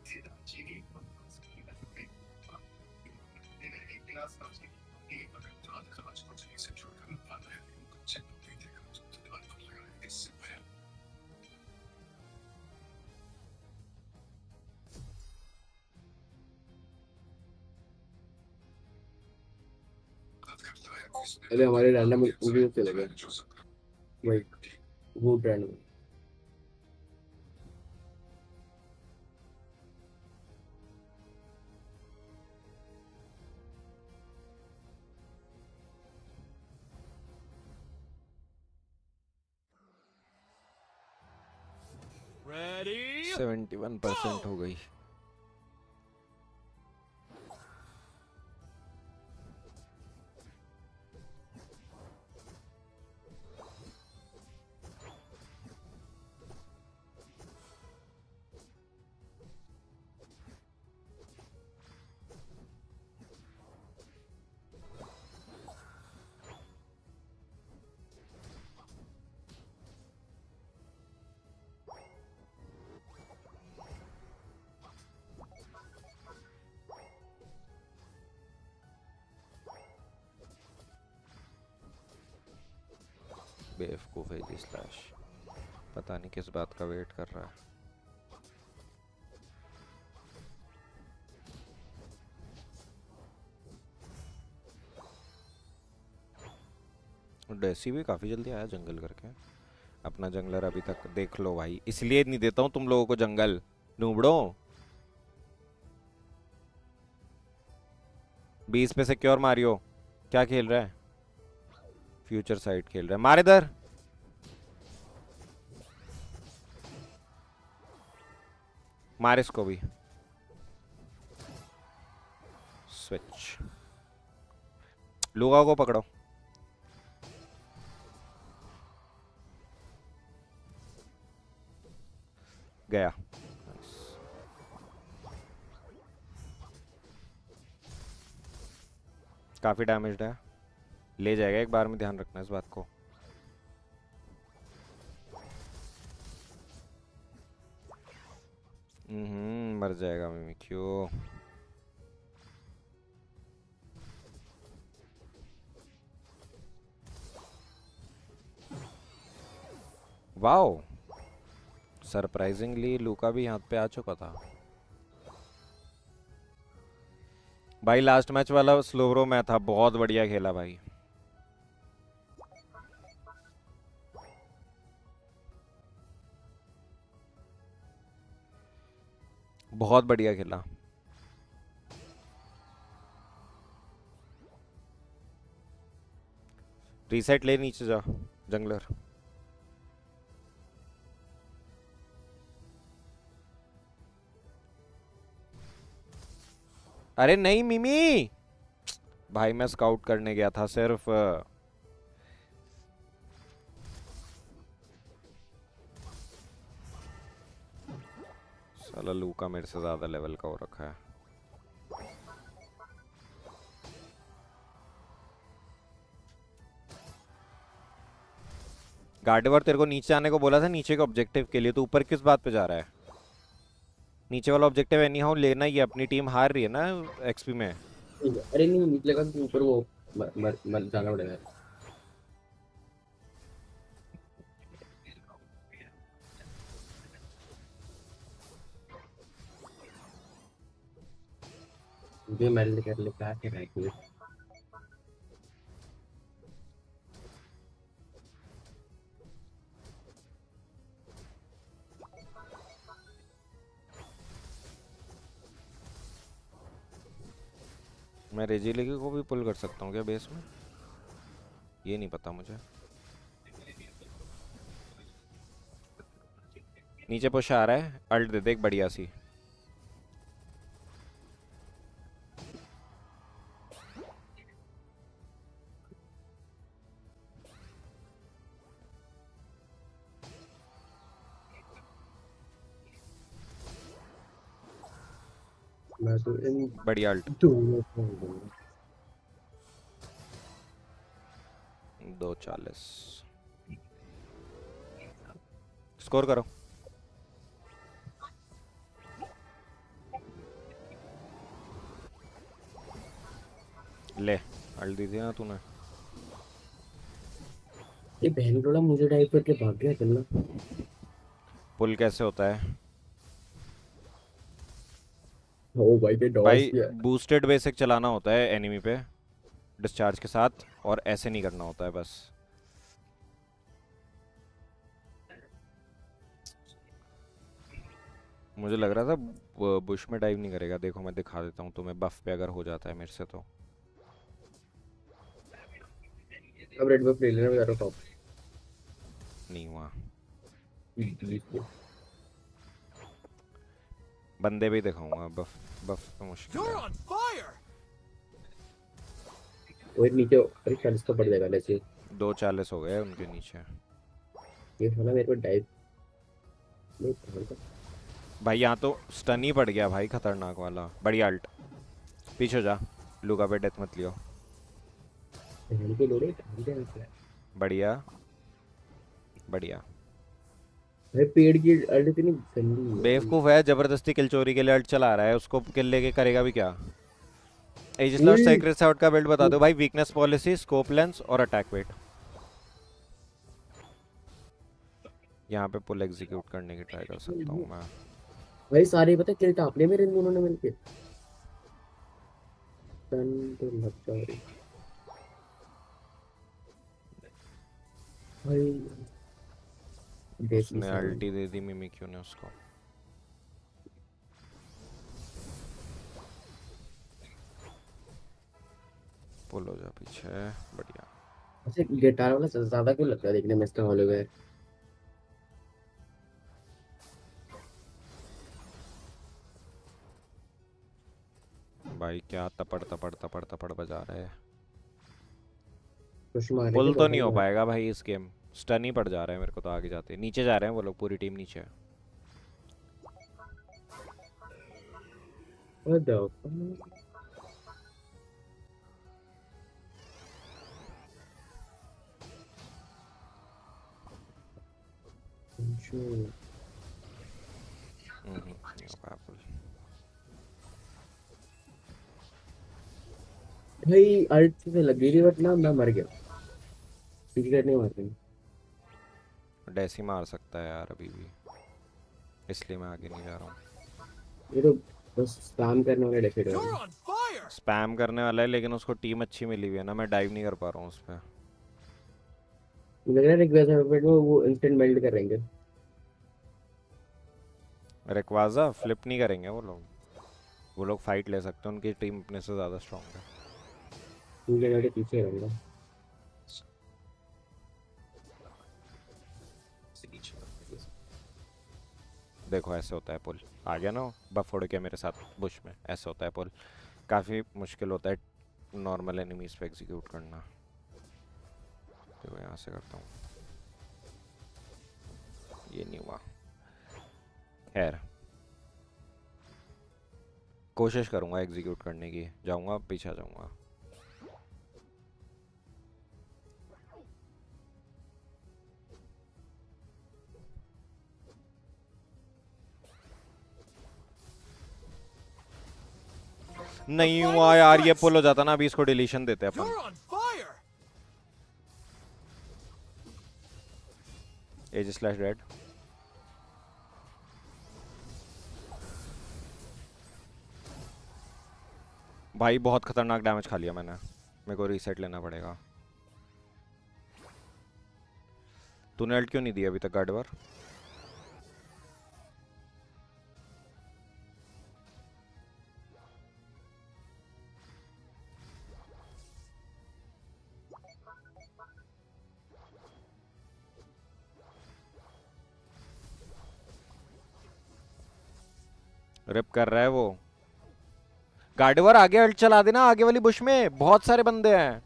अरे हमारे रैंडम वीडियो चले गए भाई, वो रैंडम। Ready? 71% हो गई। बेवकूफ है जी स्लैश, पता नहीं किस बात का वेट कर रहा है। डेसी भी काफी जल्दी आया जंगल करके। अपना जंगलर अभी तक देख लो भाई, इसलिए नहीं देता हूँ तुम लोगों को जंगल, नूबड़ो। 20 पे सिक्योर मारियो, क्या खेल रहा है? फ्यूचर साइड खेल रहा है, मार इधर। मार इसको भी। स्विच, लुगा को पकड़ो। काफी डैमेज्ड है, ले जाएगा एक बार में, ध्यान रखना इस बात को। मर जाएगा मिमिक्यू। वाओ, सरप्राइजिंगली लूका भी यहाँ पे आ चुका था। भाई लास्ट मैच वाला स्लोवरो मैं था, बहुत बढ़िया खेला भाई। बहुत बढ़िया खेला। रीसेट ले, नीचे जा जंगलर। अरे नहीं मिमी, भाई मैं स्काउट करने गया था सिर्फ। साला लूका मेरे से ज्यादा लेवल का हो रखा है। गार्डेवर तेरे को नीचे आने को बोला था, नीचे के ऑब्जेक्टिव के लिए, तो ऊपर किस बात पे जा रहा है? नीचे वाला ऑब्जेक्टिव एनी हाउ लेना ही है, अपनी टीम हार रही है ना एक्सपी में। अरे नहीं, निकले का ऊपर वो मर जाना पड़ेगा। मुझे मेल कर ले, क्या कर रहा है? मैं रेजिलेकी को भी पुल कर सकता हूँ क्या बेस में? ये नहीं पता मुझे। नीचे पुश आ रहा है, अल्ट दे दे एक बढ़िया सी। मैं तो इन बढ़िया अल्ट। दोनों को दूंगा। 2:40 स्कोर करो। ले, अल्ट दी थी ना तूने। ये बहन थोड़ा मुझे टाइप करके भाग गया चलना। पुल कैसे होता है ओ भाई के डॉज भाई? किया। बूस्टेड बेसिक चलाना होता है एनिमी पे डिस्चार्ज के साथ, और ऐसे नहीं करना होता है बस। मुझे लग रहा था बुश में डाइव नहीं करेगा। देखो मैं दिखा देता हूँ तुम्हें, बफ पे अगर हो जाता है मेरे से तो। अब रेड बफ ले लेना, मैं जा रहा हूँ टॉप। नहीं हुआ। बंदे भी दिखाऊंगा, बफ बफ तो मुश्किल You're है। on fire! वो एक नीचे, अरे 40 का पड़ जाएगा ऐसे। 2:40 हो गए उनके नीचे। ये वाला मेरे को डाइव नहीं पकड़ता। भाई यहाँ तो स्टन ही पड़ गया भाई, खतरनाक वाला। बढ़िया अल्ट, पीछे जा, लुका पे डेथ मत लियो। बहन के लोड़े ढाल दे ऐसे। बढ़िया बढ़िया। भाई पेड़ की अल्ट इतनी गंदी है। बेवकूफ है, जबरदस्ती किल चोरी के लिए अल्ट चला रहा है, उसको किल लेके करेगा भी क्या? एजिस लॉस्ट सीक्रेट आउट का बिल्ड बता दो भाई। वीकनेस पॉलिसी, स्कोप लेंस और अटैक वेट। यहाँ पे पुल एग्जीक्यूट करने की ट्राई कर सकता हूँ मैं। भाई सारे पता किल टाप लिया मेरे इन दोनों ने मिलके। टन तो लगता है भाई। देखी उसने सारी। अल्टी दे दी मिमिक्यू ने उसको। पुल हो जा पीछे, बढ़िया। अच्छा गिटार वाला ज्यादा क्यों लगता है देखने में इसका हॉलोवेयर? भाई क्या तपड़ तपड़ तपड़ तपड़ बजा रहे हैं। कुछ मारने पुल के तो बाद नहीं हो में पाएगा भाई इस गेम, स्टन ही पड़ जा रहा है मेरे को तो। आगे जाते नीचे जा रहे हैं वो लोग, पूरी टीम नीचे है। What the fuck? नहीं होगा apple। भाई अल्ट से लग गई थी बट ना मैं मर गया। टिकट नहीं मार रही। डैसी मार सकता है यार अभी भी, इसलिए मैं आगे नहीं जा रहा हूँ। ये तो बस स्पैम करने वाले डेफिड You're है। on fire! स्पैम करने वाला है लेकिन उसको टीम अच्छी मिली हुई है ना, मैं डाइव नहीं कर पा रहा हूँ उस पर। लग रहा है रिक्वेस्ट वेपन वो इंस्टेंट मेल्ट करेंगे। रेक्वाजा फ्लिप नहीं करेंगे वो लोग फाइट ले सकते हैं, उनकी टीम अपने से ज़्यादा स्ट्रांग है। उनके गाड़ी पीछे रहेगा। देखो ऐसे होता है पुल, आ गया ना बफ उड़ के मेरे साथ बुश में, ऐसे होता है पुल। काफ़ी मुश्किल होता है नॉर्मल एनिमीज पे एग्जीक्यूट करना। देखो यहाँ से करता हूँ, ये नहीं हुआ। खैर कोशिश करूँगा एग्जीक्यूट करने की, जाऊँगा पीछे जाऊँगा। नहीं हुआ यार, ये पुल हो जाता ना, अभी इसको डिलीशन देते अपन। You're on fire! Aegislash red. भाई बहुत खतरनाक डैमेज खा लिया मैंने, मेरे को रीसेट लेना पड़ेगा। तूने अल्ट क्यों नहीं दिया अभी तक गार्डवर? रिप कर रहा है वो गार्डवर, आगे अल्ट चला देना, आगे वाली बुश में बहुत सारे बंदे हैं।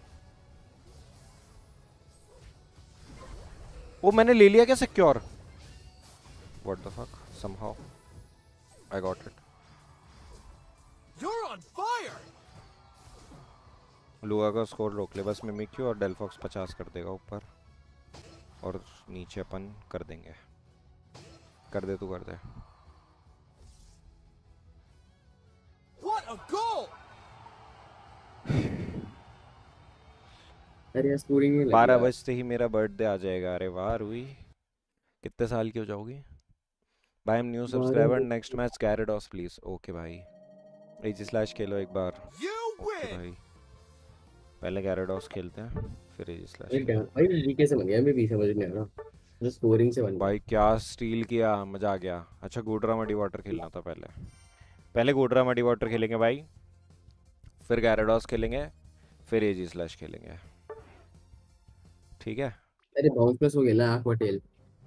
वो मैंने ले लिया क्या secure? What the fuck, somehow I got it. You're on fire! लुआ का स्कोर रोक ले बस, मिमिक्यू और डेलफॉक्स 50 कर देगा ऊपर, और नीचे अपन कर देंगे। कर दे तू, कर दे। What a goal! अरे यार स्कोरिंग नहीं लग 12 रहा। बजते ही मेरा बर्थडे आ जाएगा। अरे वाह रुई, कितने साल की हो जाओगी? भाई am new subscriber, next match Gyarados please. Okay भाई, एजी स्लैश खेलो एक बार। You okay win! भाई, पहले कैरेडॉस खेलते हैं फिर एजी स्लैश। अरे डैम भाई जीके से बन गया, मैं भी समझ नहीं आ रहा। जो स्कोरिंग से बन गया। भाई क्या स्टील किया, मजा आ गया। अच्छा गुडरा मडी वाटर खेलना था पहले, पहले गुडरा मडी वाटर खेलेंगे भाई, फिर कैरेडॉस खेलेंगे, फिर एजी स्लैश खेलेंगे, ठीक है? अरे बाउंस प्लस हो गया ना आंख टेल।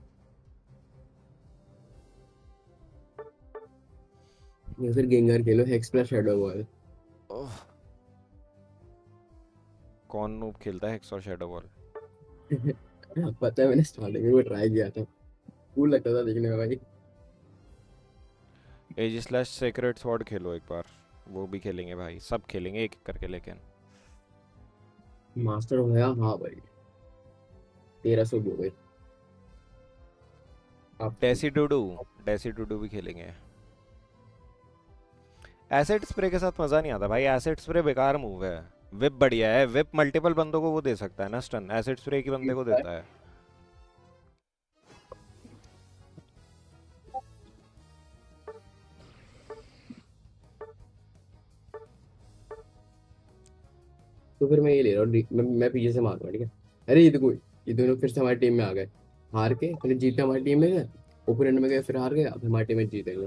या फिर गेंगर खेलो hex plus shadow ball. Oh, कौन नूब खेलता है हेक्स और शैडो बॉल? पता है मैंने स्टार्टिंग में वो ट्राई किया था, कूल लगता था देखने में भाई। एजी स्लैश सीक्रेट स्वॉर्ड खेलो एक बार, वो भी खेलेंगे भाई, सब खेलेंगे एक एक करके। लेकिन मास्टर हो गया हाँ भाई, 1300 हो गए। आप डेसी डूडू भी खेलेंगे। एसिड स्प्रे के साथ मजा नहीं आता भाई, एसिड स्प्रे बेकार मूव है। विप बढ़िया है, विप मल्टीपल बंदों को वो दे सकता है ना स्टन, एसिड स्प्रे एक ही बंदे को देता है। तो फिर मैं ये ले रहा हूँ, मैं पीछे से मारूंगा ठीक है। अरे ये देखो, ये दोनों फिर से हमारी टीम में आ गए। हार के पहले जीते हमारी टीम में गए, ओपोनेंट में गए फिर हार गए, अब हमारी टीम में जीतेंगे।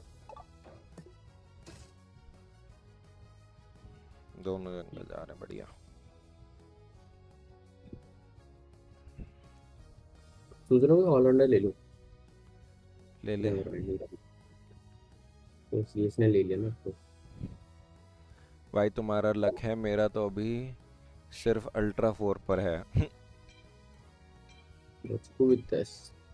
दोनों जंगल जा रहे हैं, बढ़िया। सोच रहा हूँ ऑलराउंडर ले लूँ। ले ले। तो इसने ले लिया ना तो। भाई तुम्हारा लक है, मेरा तो अभी सिर्फ अल्ट्रा 4 पर है। Let's go with this.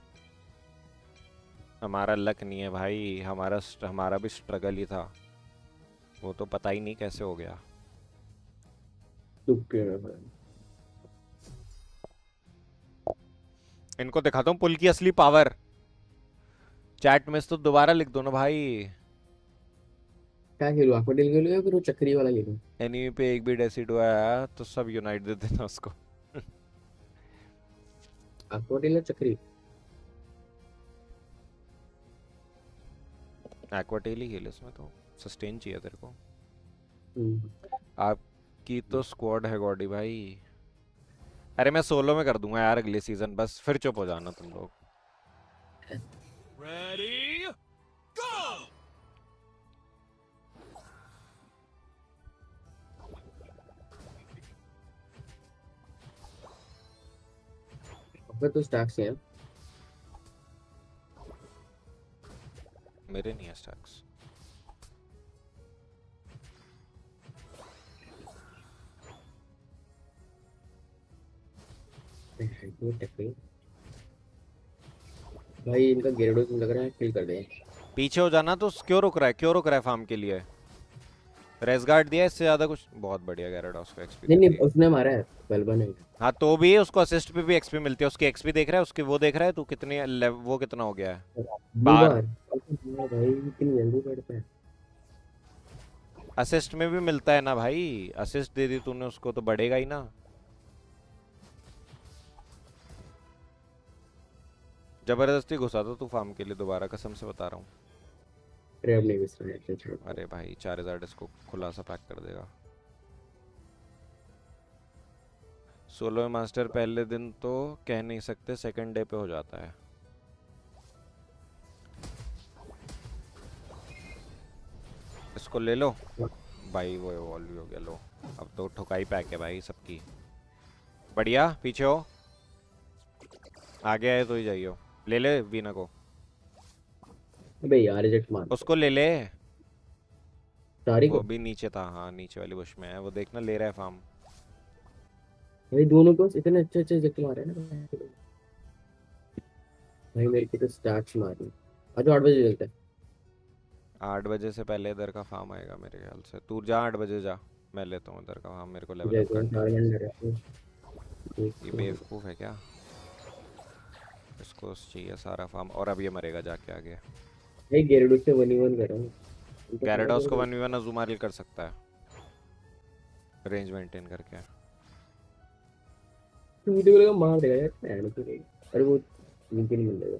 हमारा लक नहीं है भाई, हमारा भी स्ट्रगल ही था, वो तो पता ही नहीं कैसे हो गया। तुक्के में भाई। इनको दिखाता हूँ पुल की असली पावर। चैट में तो दोबारा लिख दो ना भाई। क्या खेलूँ, aqua tail खेलूँ या फिर वो चक्री वाला खेलूँ? एनीमी पे एक भी डेसिडो आया तो सब यूनाइट दे देना उसको। aqua tail या चक्री? एक्वाटेल ही खेल इसमें तो सस्टेन चाहिए तेरे को। हम्म, आपकी तो स्क्वाड है गॉडी भाई। अरे मैं सोलो में कर दूंगा यार अगले सीजन, बस फिर चुप हो जाना तुम लोग। Ready, go! फिर तो स्टैक्स हैं। मेरे नहीं है स्टैक्स। वो चक्री भाई, इनका गेरेडोस लग रहा है किल कर दें। पीछे हो जाना। तो क्यों रुक रहा है, क्यों रुक रहा है फार्म के लिए? रेस गार्ड दिया, इससे ज्यादा कुछ। बहुत बढ़िया गैराडॉस को एक्सपी नहीं दे नहीं, दी। उसने मारा है, बलबन है। हाँ तो भी उसको असिस्ट पे भी एक्सपी मिलती है। उसकी एक्सपी देख रहा है, उसकी वो देख रहा है तू कितनी वो कितना हो गया है। दो बार बार भाई, इतनी जल्दी करता है। असिस्ट में भी मिलता है ना भाई। असिस्ट दे दी तूने उसको तो बढ़ेगा ही ना। जबरदस्ती घुसा दो तू फार्म के लिए दोबारा, कसम से बता रहा हूँ। ट्रैप नहीं घुस रहा। अरे भाई 4000 इसको खुलासा पैक कर देगा। सोलो में मास्टर पहले दिन तो कह नहीं सकते, सेकंड डे पे हो जाता है। इसको ले लो भाई, वो evolve भी हो गया। लो अब तो ठुकाई पैक है भाई सबकी। बढ़िया, पीछे हो। आगे आए तो ही जाइयो। ले ले वीना को। अबे यार, रिजेक्ट मार उसको ले ले। सारी वो को। भी नीचे था, हाँ नीचे वाली बुश में है वो, देखना ले रहा है फार्म। भाई दोनों को इतने अच्छे अच्छे रिजेक्ट मारे हैं ना भाई, मेरे की तो स्टैक्स मारी। आज 8 बजे चलते हैं। 8 बजे से पहले इधर का फार्म आएगा मेरे ख्याल से। तू जा 8 बजे जा, मैं लेता हूँ इधर का फार्म, मेरे को लेवल अप जैसे करना 4 है। घंटे रहते ये बेवकूफ़ है क्या? इसको चाहिए सारा फार्म, और अब ये मरेगा जाके आगे। भाई गेरेडो से 1v1 कर रहा हूँ। गैराडॉस को 1v1 अज़ूमारिल कर सकता है, रेंज मेंटेन करके। वीडियो लगा मार देगा यार, पैन को नहीं। अरे वो नीचे नहीं मिलेगा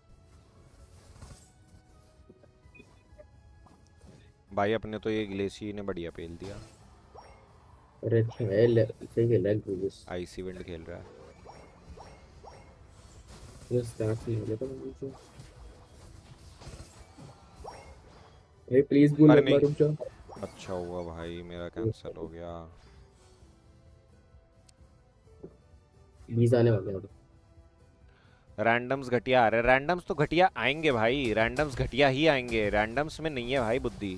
भाई अपने तो ये ग्लेसी ने बढ़िया पेल दिया। अरे अच्छा है, सही खेल रहा है ग्रूविस। आईसी विंड खेल रहा है। ये स्टैक्स नहीं हो तो मुझे। भाई प्लीज बोल अरे मत मार, नहीं, रुक जा। अच्छा हुआ भाई मेरा कैंसिल हो गया। 20 आने वाले हैं। रैंडम्स घटिया आ रहे। रैंडम्स तो घटिया आएंगे भाई, रैंडम्स घटिया ही आएंगे। रैंडम्स में नहीं है भाई बुद्धि।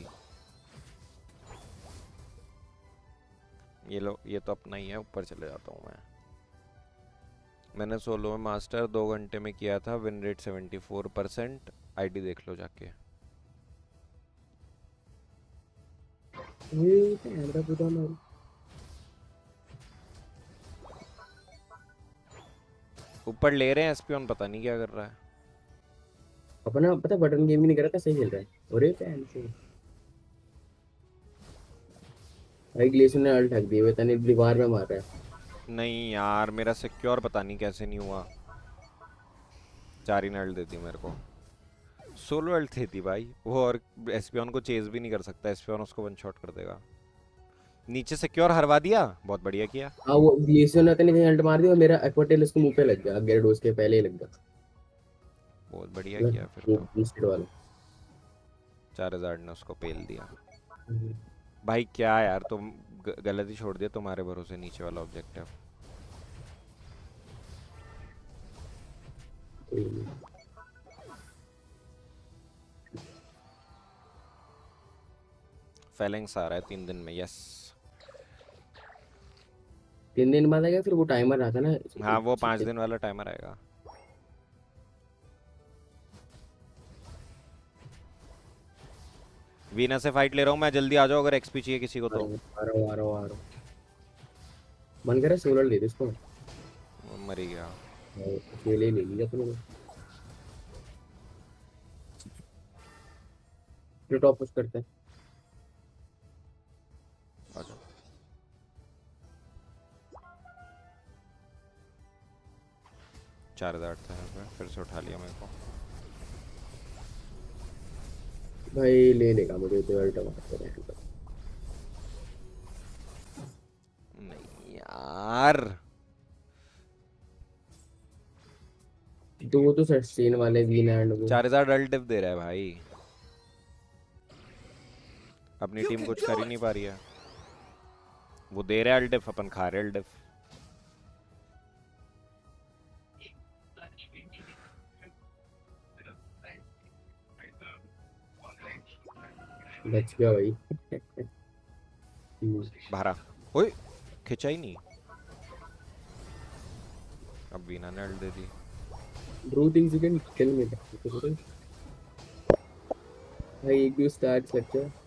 ये लो, ये तो अपना ही है। ऊपर चले जाता हूँ मैं। मैंने सोलो में मास्टर 2 घंटे में किया था, विन रेट 74%। आईडी देख लो जाके। ये पैन का पूरा मार। ऊपर ले रहे हैं एसपीओन, पता नहीं क्या कर रहा है। अपना पता बटन गेम भी नहीं कर रहा था, सही खेल रहा है। अरे पैन से भाई ग्लेशियर ने अल्ट हक दी, पता नहीं दीवार में मार रहा है। नहीं यार मेरा सिक्योर पता नहीं कैसे नहीं हुआ। 4 ही नल्ट देती मेरे को। सोलो अल्ट देती भाई वो, और एसपीओन को चेज भी नहीं कर सकता। एसपीओन उसको वन शॉट कर देगा। नीचे सिक्योर हरवा दिया, बहुत बढ़िया किया। हाँ वो ग्लेशियर ने कहीं अल्ट मार दी और मेरा एक्वाटेल उसके मुंह पे लग गया, गेरेडोस के पहले ही लग गया। बहुत बढ़िया किया फिर वो तो। बूस्टेड वाला। 4000 ने उसको पेल दिया। भाई क्या यार, तुम गलत ही छोड़ दिया। तुम्हारे भरोसे नीचे वाला ऑब्जेक्टिव। फेलिंग्स आ रहा है 3 दिन में। यस 3 दिन बाद आएगा, फिर वो टाइमर आता ना। हाँ, वो 5 दिन वाला टाइमर आएगा। वीना से फाइट ले रहा हूँ मैं, जल्दी आ जाओ अगर एक्सपी चाहिए किसी को तो। आ रहा हूँ। मन कर रहा है सोलर ले दे इसको। मर ही गया। अकेले ले लिया तुमने। फिर टॉप पुश करते हैं। आ जाओ। चार हजार था यहाँ पे, फिर से उठा लिया मेरे को। भाई ले लेगा मुझे तो अल्टा मारते रहेगा। नहीं यार, दो तो सस्टेन वाले वीन एंड वो। 4000 अल्टिव दे रहा है भाई। अपनी You टीम can कुछ do कर ही it. नहीं पा रही है। वो दे रहा है अल्टिव, अपन खा रहे अल्टिव। बच गया भाई। बाहर ओए, खिंचा ही नहीं। अब वीना ने अल्ट दे दी। Bro things you can kill me भाई। एक भी स्टार्ट लगता है।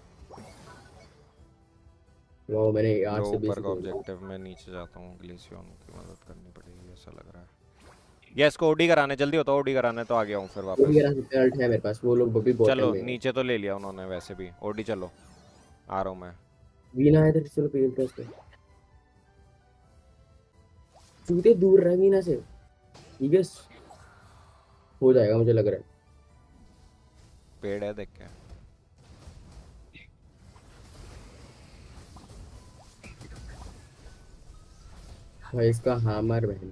वाओ मैंने लो आज से ऊपर बेसिक का ऑब्जेक्टिव में नीचे जाता हूँ। ग्लेसियन की मदद करनी पड़ेगी ऐसा लग रहा है। ये इसको ओडी कराने, जल्दी होता ओडी कराने, तो आ गया हूँ फिर वो भी वापस। मेरा सबसे अल्ट है मेरे पास। वो लोग भी बॉटम चलो में है। नीचे तो ले लिया उन्होंने वैसे भी। ओडी चलो, आ रहा हूँ मैं। वीना है तो चलो पेल पे उसको। चूते दूर रह वीना से। ठीक है हो जाएगा मुझे लग रहा है। पेड़ है देख के। भाई इसका हामर बहन।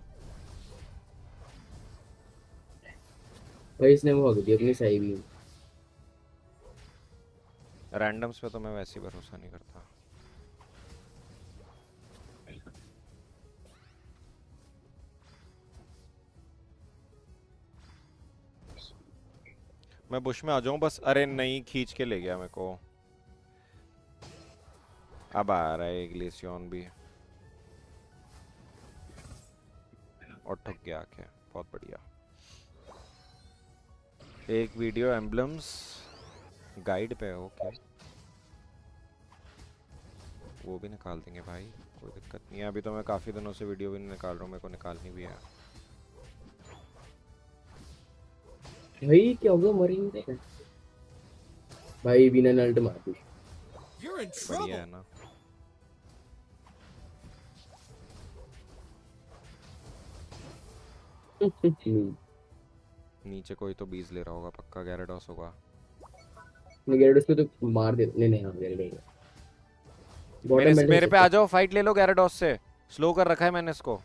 भाई इसने वो हक दी अपनी सही भी। रैंडम्स पे तो मैं वैसे ही भरोसा नहीं करता। मैं बुश में आ जाऊं बस। अरे नहीं, खींच के ले गया मेरे को। अब आ रहा है ग्लेसियन भी, और ठुक गया आके। बहुत बढ़िया। एक वीडियो एम्बलम्स गाइड पे है, ओके वो भी निकाल देंगे भाई, कोई दिक्कत नहीं है। अभी तो मैं काफ़ी दिनों से वीडियो भी नहीं निकाल रहा हूँ, मेरे को निकालनी भी है। भाई क्या हो गया मरेंगे भाई बिना नल्ट मार दी। You're in बढ़िया trouble. है ना। नीचे कोई तो बीज ले रहा होगा पक्का, गैराडॉस होगा। निगेटिव उसको तो मार दे। नहीं नहीं हाँ गैरेडो मेरे बॉटम मेरे पे आ जाओ, फाइट ले लो गैराडॉस से। स्लो कर रखा है मैंने इसको।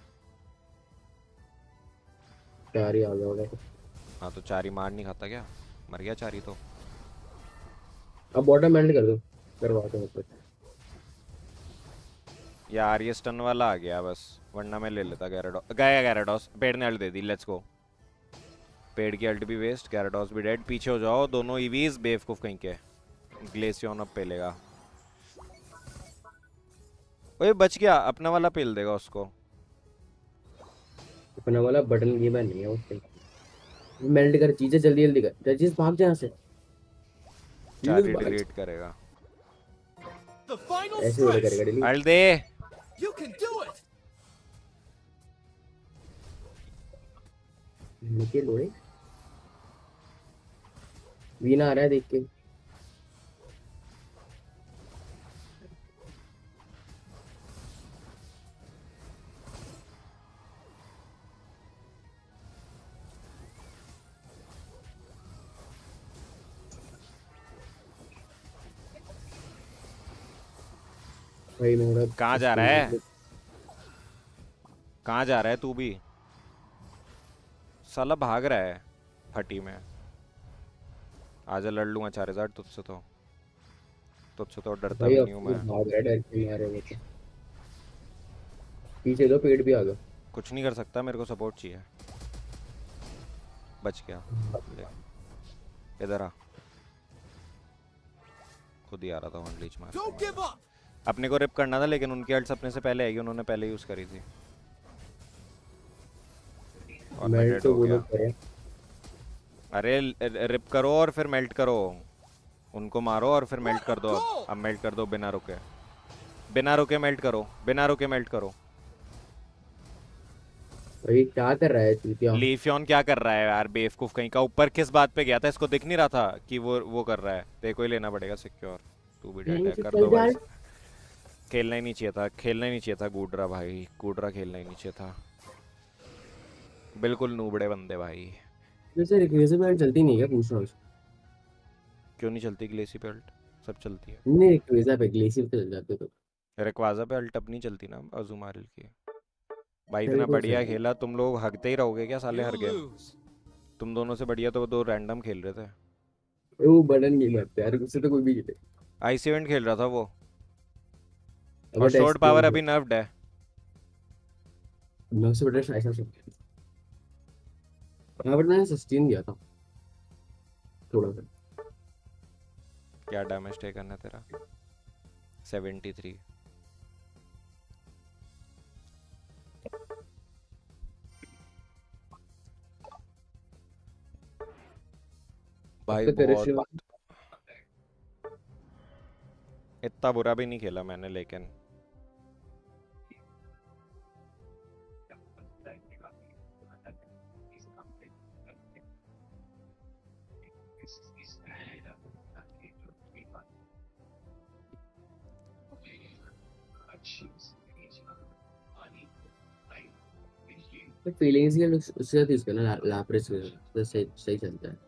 चार ही आ गया होगा। हाँ तो चार ही मार नहीं खाता क्या? मर गया चार ही तो। अब बॉटम एंड कर दो। करवा दो ऊपर। यार ये स्टन वाला आ गया बस, वरना मैं ले लेता गैराडॉस। गया गैराडॉस, पेड़ ने अल्ट दे दी, लेट्स गो। पेड़ की अल्ट भी वेस्ट, गैराडॉस भी डेड। पीछे हो जाओ दोनों ईवीज, बेवकूफ कहीं के। ग्लेसियन अब पेलेगा। ओए बच गया, अपना वाला पेल देगा उसको। अपना वाला बटन गेम है नहीं है उसके। मेल्ट कर चीजें जल्दी जल्दी कर। जजीस भाग जा यहाँ से। चार ही भाग। डिलीट करेगा। The final ऐसे हो stretch. करेगा डिलीट। अल्ट दे। You can do it. निकल लोड़े। वीना आ रहा है देख के। भाई मेरा कहाँ जा रहा है? कहाँ जा रहा है तू भी? साला भाग रहा है फटी में। आजा लड़ लूंगा 4000 तुझसे तो। तुझसे तो डरता भाई भी अब नहीं हूँ तो मैं। भाग रहा है डायरेक्टली मारे वो तो। पीछे तो पेड़ भी आ गया। कुछ नहीं कर सकता, मेरे को सपोर्ट चाहिए। बच गया। ले, इधर आ। खुद ही आ रहा था वन लीच मार। Don't give up. अपने को रिप करना था, लेकिन उनकी अल्ट्स अपने से पहले आएगी, उन्होंने पहले यूज करी थी। और मैं मेल्ट डेड तो हो वो गया। लोग करें। अरे रिप करो और फिर मेल्ट करो। उनको मारो और फिर मेल्ट कर दो। अब मेल्ट कर दो बिना रुके। बिना रुके मेल्ट करो, बिना रुके मेल्ट करो। भाई क्या कर रहा है चूतिया? लीफियन क्या कर रहा है यार, बेवकूफ कहीं का। ऊपर किस बात पे गया था, इसको दिख नहीं रहा था कि वो कर रहा है। तेरे को ही लेना पड़ेगा सिक्योर। तू भी डेड यहीं है, से कर चल दो जा। भाई। खेलना ही नहीं चाहिए था, खेलना ही नहीं चाहिए था गूडरा भाई, गूडरा खेलना ही नहीं चाहिए था। बिल्कुल नूबड़े बंदे भाई। वैसे रिक्वेस्ट में चलती नहीं है, पूछ रहा हूँ। क्यों नहीं चलती ग्लेसी पे अल्ट? सब चलती है। नहीं, रिक्वेस्ट पे ग्लेशियर पे चल जाते तो। रेक्वाजा पे अल्ट अब नहीं चलती ना अजुमारिल की। भाई तेरे इतना को बढ़िया चल। खेला, तुम लोग हकते ही रहोगे क्या साले हर You गेम? lose. तुम दोनों से बढ़िया तो वो दो रैंडम खेल रहे थे। वो बटन गेम है यार, उससे तो कोई भी जीते। आइस इवेंट खेल रहा था वो। और अबे शॉर्ट टेस्ट पावर गेम अभी नर्व्ड है। मैं उससे बेटर ऐसा सब। हाँ बट मैंने सस्टेन दिया था थोड़ा सा। क्या डैमेज टेक करना है तेरा? 73। अब भाई तो तेरे बहुत। सिवा। इतना बुरा भी नहीं खेला मैंने लेकिन। फीलिंग्स के उससे ज्यादा यूज करना लाप्रेस के तो सही सही चलता है।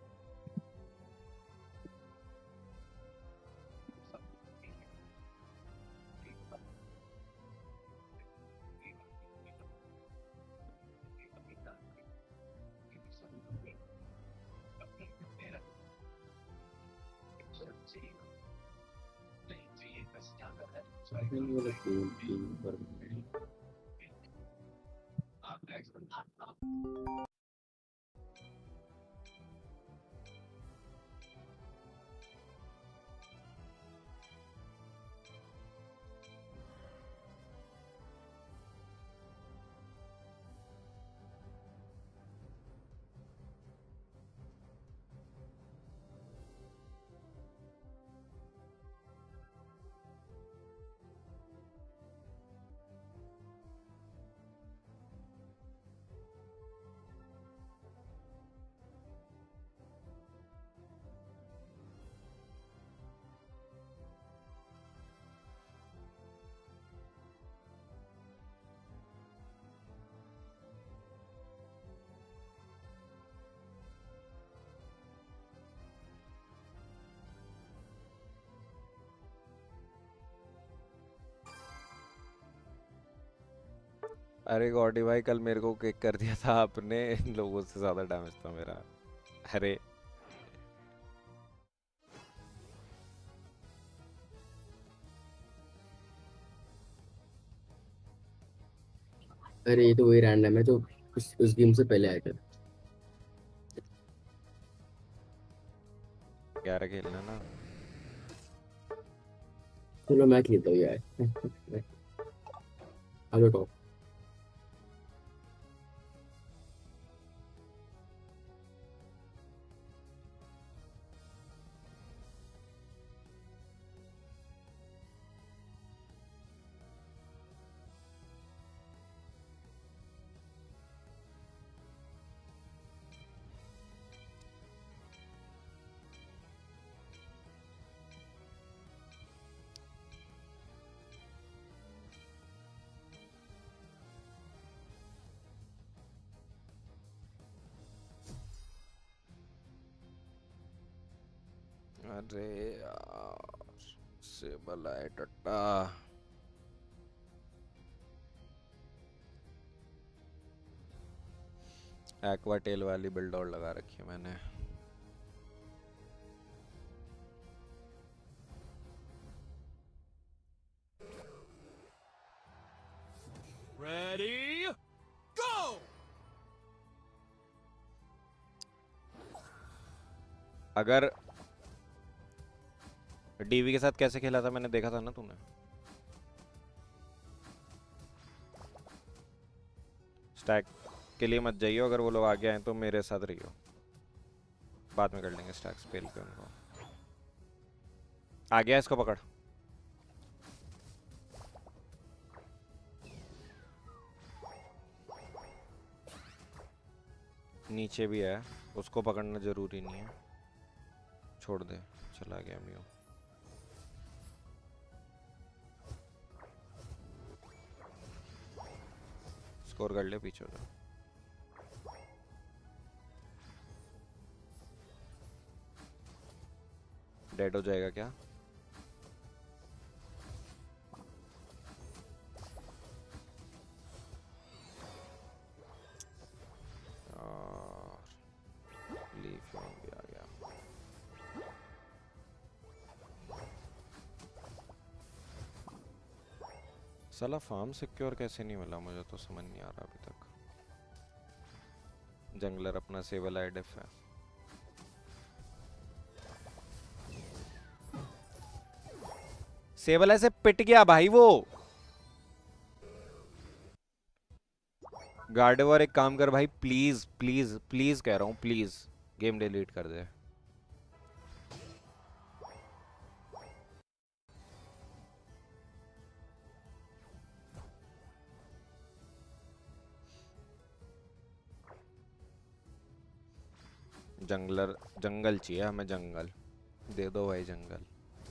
अरे गॉडी भाई कल मेरे को किक कर दिया था आपने, इन लोगों से ज्यादा डैमेज था मेरा। अरे अरे ये तो वही रैंडम है जो उस गेम से पहले आया था। 11 खेलना ना। चलो मैं खेलता हूँ यार। Hello top. अरे यार से बलाए टट्टा। एक्वा टेल वाली बिल्ड और लगा रखी है मैंने। Ready? Go! अगर डीवी के साथ कैसे खेला था मैंने देखा था ना तूने। स्टैक के लिए मत जाइयो, अगर वो लोग आगे आए तो मेरे साथ रहियो। बाद में कर लेंगे स्टैक स्पेल पे उनको। आ गया, इसको पकड़। नीचे भी है, उसको पकड़ना जरूरी नहीं है, छोड़ दे। चला गया म्यू। स्कोर कर ले, पीछे हो जा। डेड हो जाएगा क्या? लीफ भी आ गया। साला फार्म सिक्योर कैसे नहीं मिला मुझे तो समझ नहीं आ रहा अभी तक। जंगलर अपना सेवल आईडिफ है। सेवल ऐसे पिट गया भाई वो। गार्डेवर एक काम कर भाई, प्लीज प्लीज प्लीज कह रहा हूँ, प्लीज गेम डिलीट कर दे। जंगलर, जंगल चाहिए हमें, जंगल दे दो भाई, जंगल।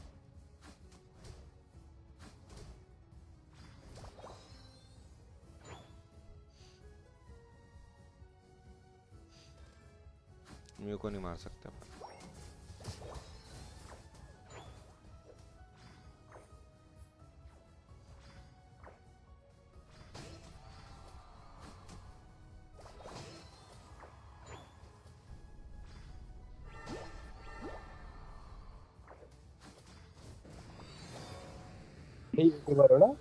म्यू को नहीं मार सकते अपन। यूट्यूबर हो ना?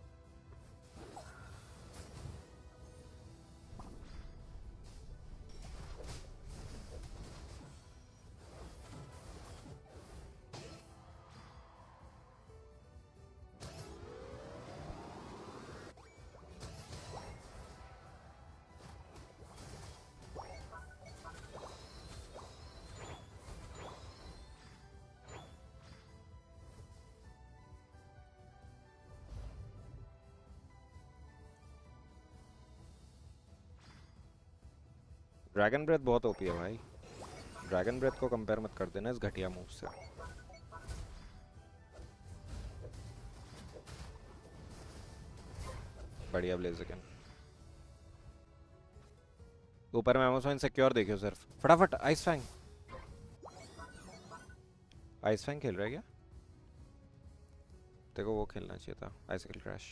ड्रैगन ब्रेथ बहुत ओपी है भाई। ड्रैगन ब्रेथ को कंपेयर मत कर देना इस घटिया मूव से। बढ़िया ब्लेज़िकन। ऊपर में एमोसॉन सिक्योर देखियो सिर्फ फटाफट। आइस फैंग, आइस फैंग खेल रहा है क्या? देखो वो खेलना चाहिए था, आइसिकल क्रैश।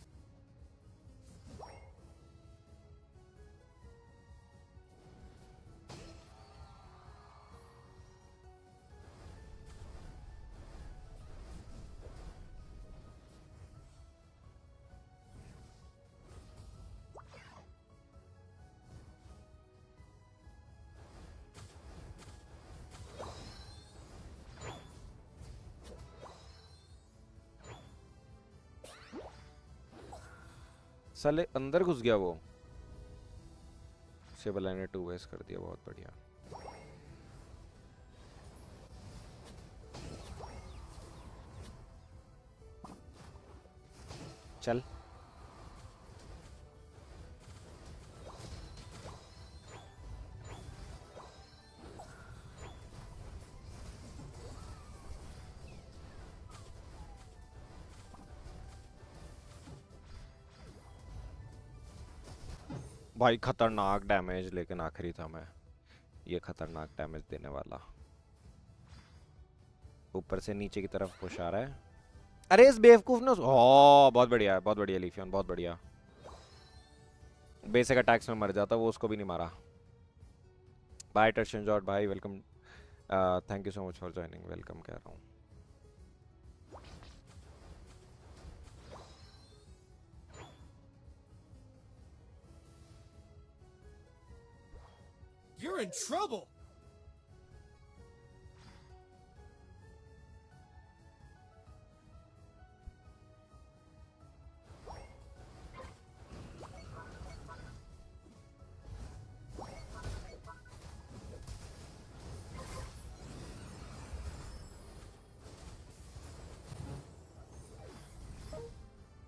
साले अंदर घुस गया वो। सेबला ने 2 वेस्ट कर दिया, बहुत बढ़िया। चल भाई, खतरनाक डैमेज, लेकिन आखिरी था मैं ये खतरनाक डैमेज देने वाला। ऊपर से नीचे की तरफ पुश आ रहा है। अरे इस बेवकूफ ने, ओ बहुत बढ़िया है, बहुत बढ़िया लीफियन, बहुत बढ़िया। बेसिक अटैक्स में मर जाता वो, उसको भी नहीं मारा। बाय टर्शन जॉर्ज भाई, welcome, thank you so much for joining, welcome कह रहा हूँ। You're in trouble.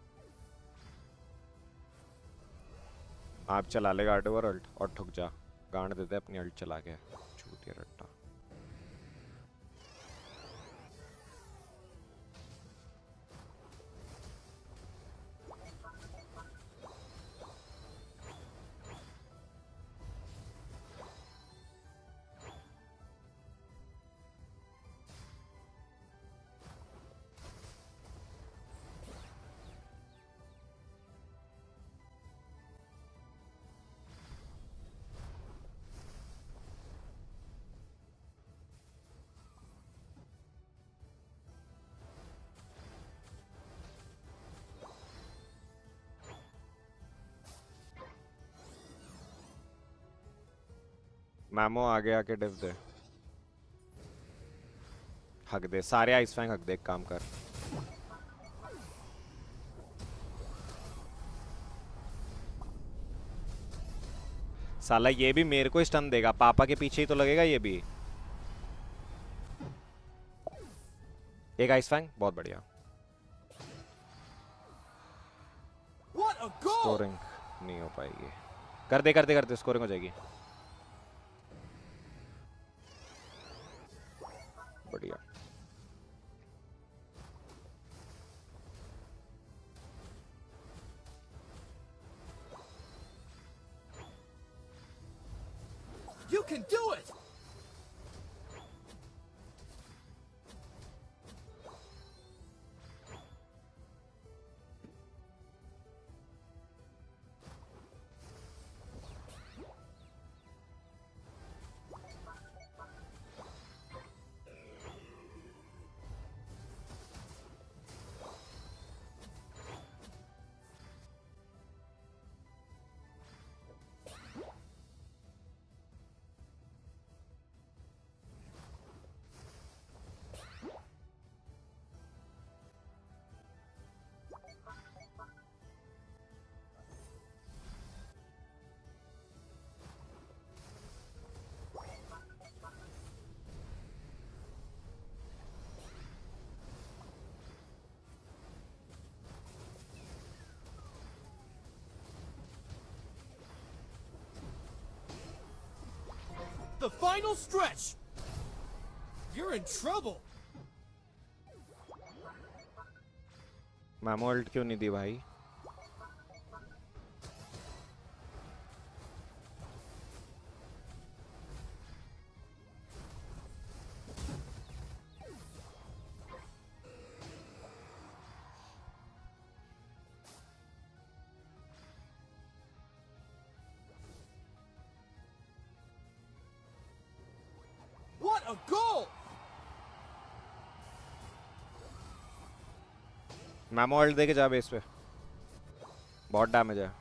आप चला ले गार्ड ओवर अल्ट और ठुक जा। गांड देते अपनी अल्ट चला के, चूतिया रट्टा। मैमो आगे आके डिव दे, हक दे सारे आइस फैंग, हक दे, एक काम कर। साला ये भी मेरे को स्टन देगा, पापा के पीछे ही तो लगेगा ये भी। एक आइस फैंग, बहुत बढ़िया। स्कोरिंग नहीं हो पाएगी, कर दे कर दे कर दे, स्कोरिंग हो जाएगी। बढ़िया। You can do it! The final stretch! You're in trouble! Mamo ult क्यों नहीं दी भाई? What a goal! Mamo ult दे के जा बेस पे, बहुत डैमेज है।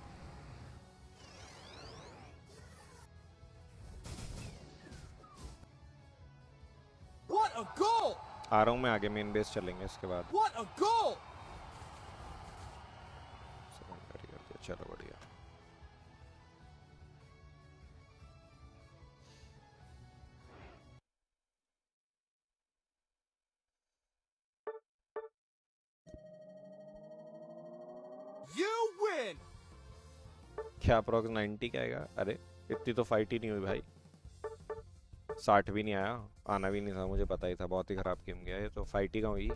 What a goal! आ रहा हूँ मैं, आगे मेन बेस चलेंगे इसके बाद। What a goal! Secondary कर दिया, चलो बढ़िया। You win! क्या अप्रोक्स 90 का आएगा? अरे इतनी तो फाइट ही नहीं हुई भाई, 60 भी नहीं आया, आना भी नहीं था, मुझे पता ही था बहुत ही खराब गेम गया ये तो, फाइट ही कहाँ हुई।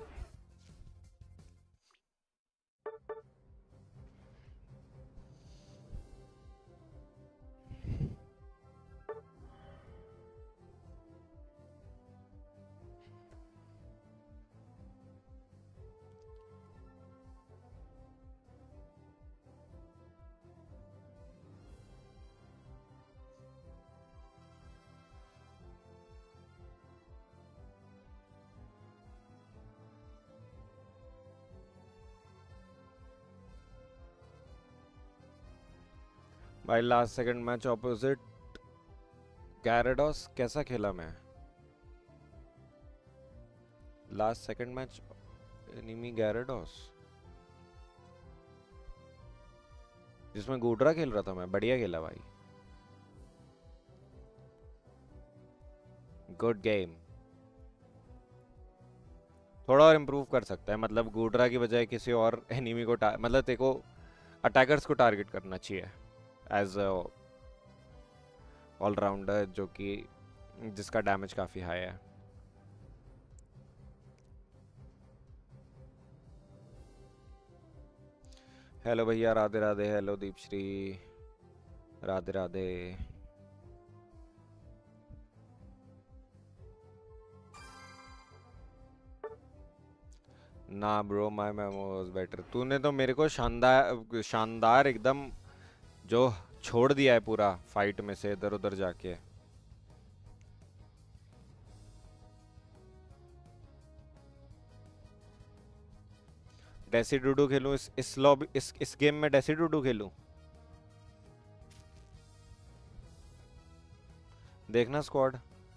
भाई last second match opposite Gyarados, कैसा खेला मैं last second match? Enemy Gyarados जिसमें गुडरा खेल रहा था मैं, बढ़िया खेला भाई, गुड गेम। थोड़ा और इम्प्रूव कर सकता है, मतलब गुडरा की बजाय किसी और एनिमी को मतलब तेको अटैकर्स को टारगेट करना चाहिए एज ऑलराउंडर जो कि जिसका डैमेज काफ़ी हाई है। हेलो भैया, राधे राधे। Hello Deepshree, Radhe Radhe. ना bro, my Mamo was better. तूने तो मेरे को शानदार शानदार एकदम जो छोड़ दिया है पूरा फाइट में से इधर उधर जाके। डेसी डूडू खेलूं इस लॉबी इस गेम में? डेसी डूडू खेलूं? देखना स्क्वाड।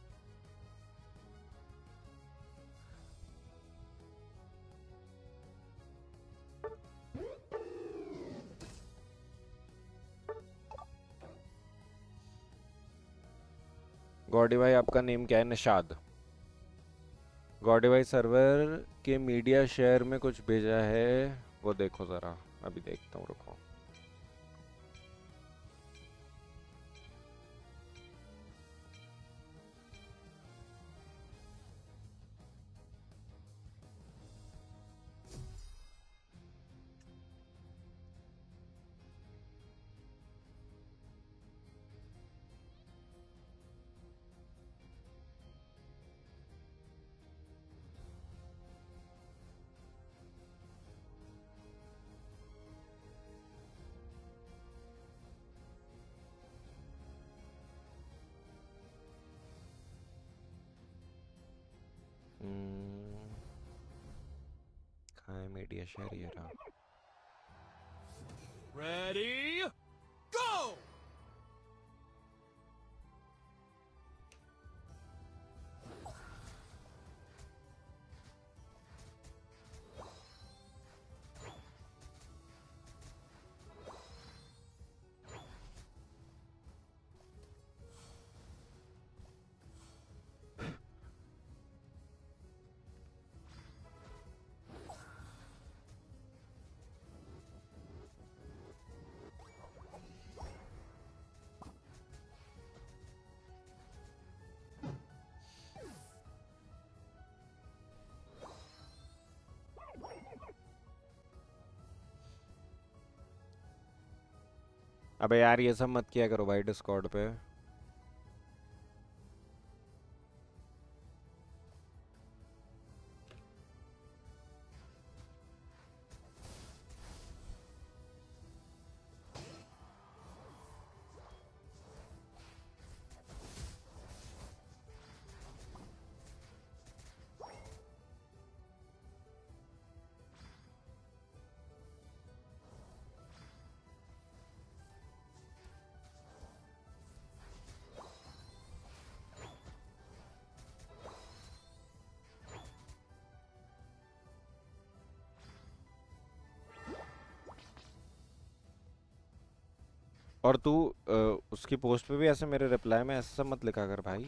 गॉडी भाई आपका नेम क्या है? निशाद। गॉडी भाई सर्वर के मीडिया शेयर में कुछ भेजा है, वो देखो जरा। अभी देखता हूँ, रुको। कहाँ है मीडिया शेयर? ये रहा। Ready, go! अबे यार ये सब मत किया करो भाई डिस्कॉर्ड पे। और तू उसकी पोस्ट पे भी ऐसे मेरे रिप्लाई में ऐसा सब मत लिखा कर भाई।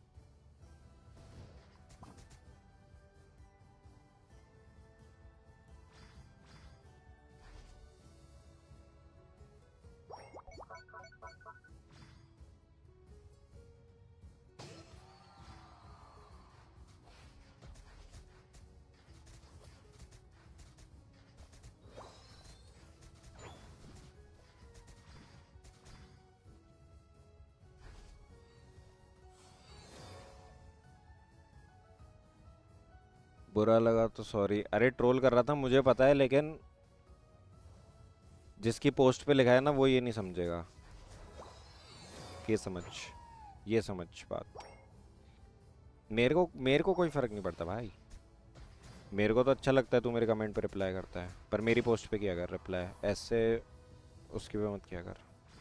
बुरा लगा तो सॉरी। अरे ट्रोल कर रहा था मुझे पता है, लेकिन जिसकी पोस्ट पे लिखा है ना वो ये नहीं समझेगा। ये समझ बात। मेरे को कोई फर्क नहीं पड़ता भाई। मेरे को तो अच्छा लगता है तू मेरे कमेंट पे रिप्लाई करता है, पर मेरी पोस्ट पे किया कर रिप्लाई, ऐसे उसकी पे मत किया कर।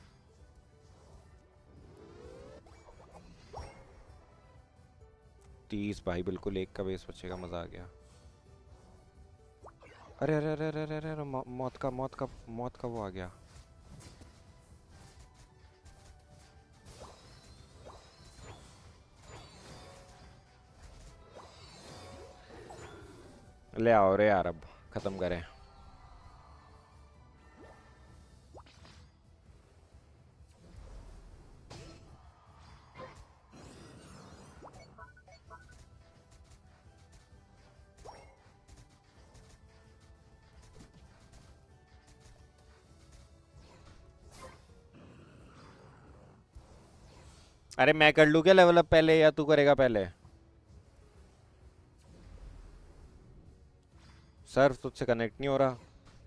तीस भाई, बिल्कुल एक का बेस बचेगा, मजा आ गया। अरे अरे अरे अरे अरे अरे, मौत का वो आ गया। ले आओ रे यार, अब खत्म करें। अरे मैं कर लूँ क्या लेवल अप पहले, या तू करेगा पहले? सर तुझसे कनेक्ट नहीं हो रहा।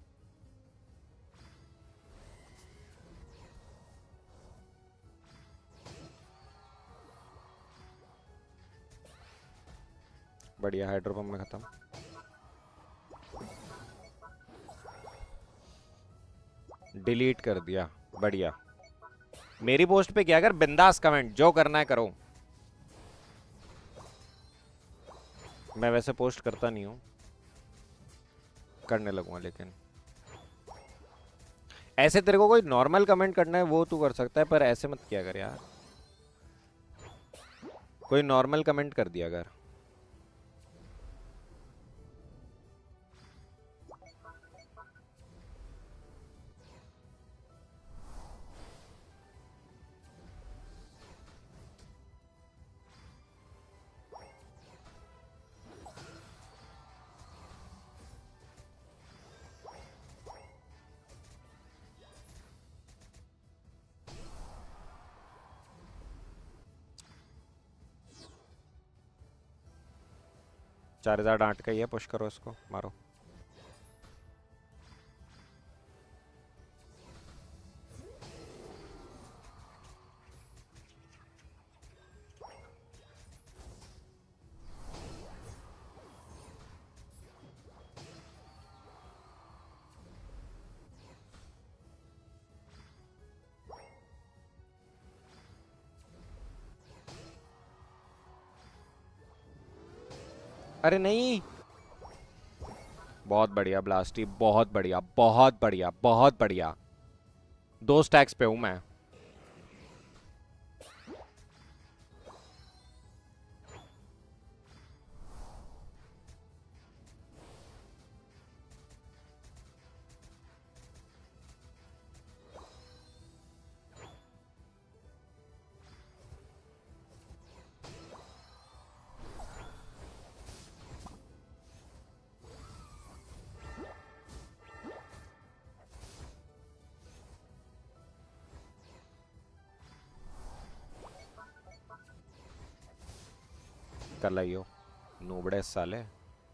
बढ़िया, हाइड्रोपम्प में खत्म। डिलीट कर दिया, बढ़िया। मेरी पोस्ट पे क्या कर, बिंदास कमेंट, जो करना है करो। मैं वैसे पोस्ट करता नहीं हूँ, करने लगूंगा। लेकिन ऐसे तेरे को कोई नॉर्मल कमेंट करना है वो तू कर सकता है, पर ऐसे मत किया कर यार। कोई नॉर्मल कमेंट कर दिया कर। चार हजार डांट का ही है, पुश करो इसको, मारो। अरे नहीं, बहुत बढ़िया ब्लास्टी, बहुत बढ़िया, बहुत बढ़िया, बहुत बढ़िया। 2 स्टैक्स पे हूं मैं। कर लाइयो नूबड़े साले।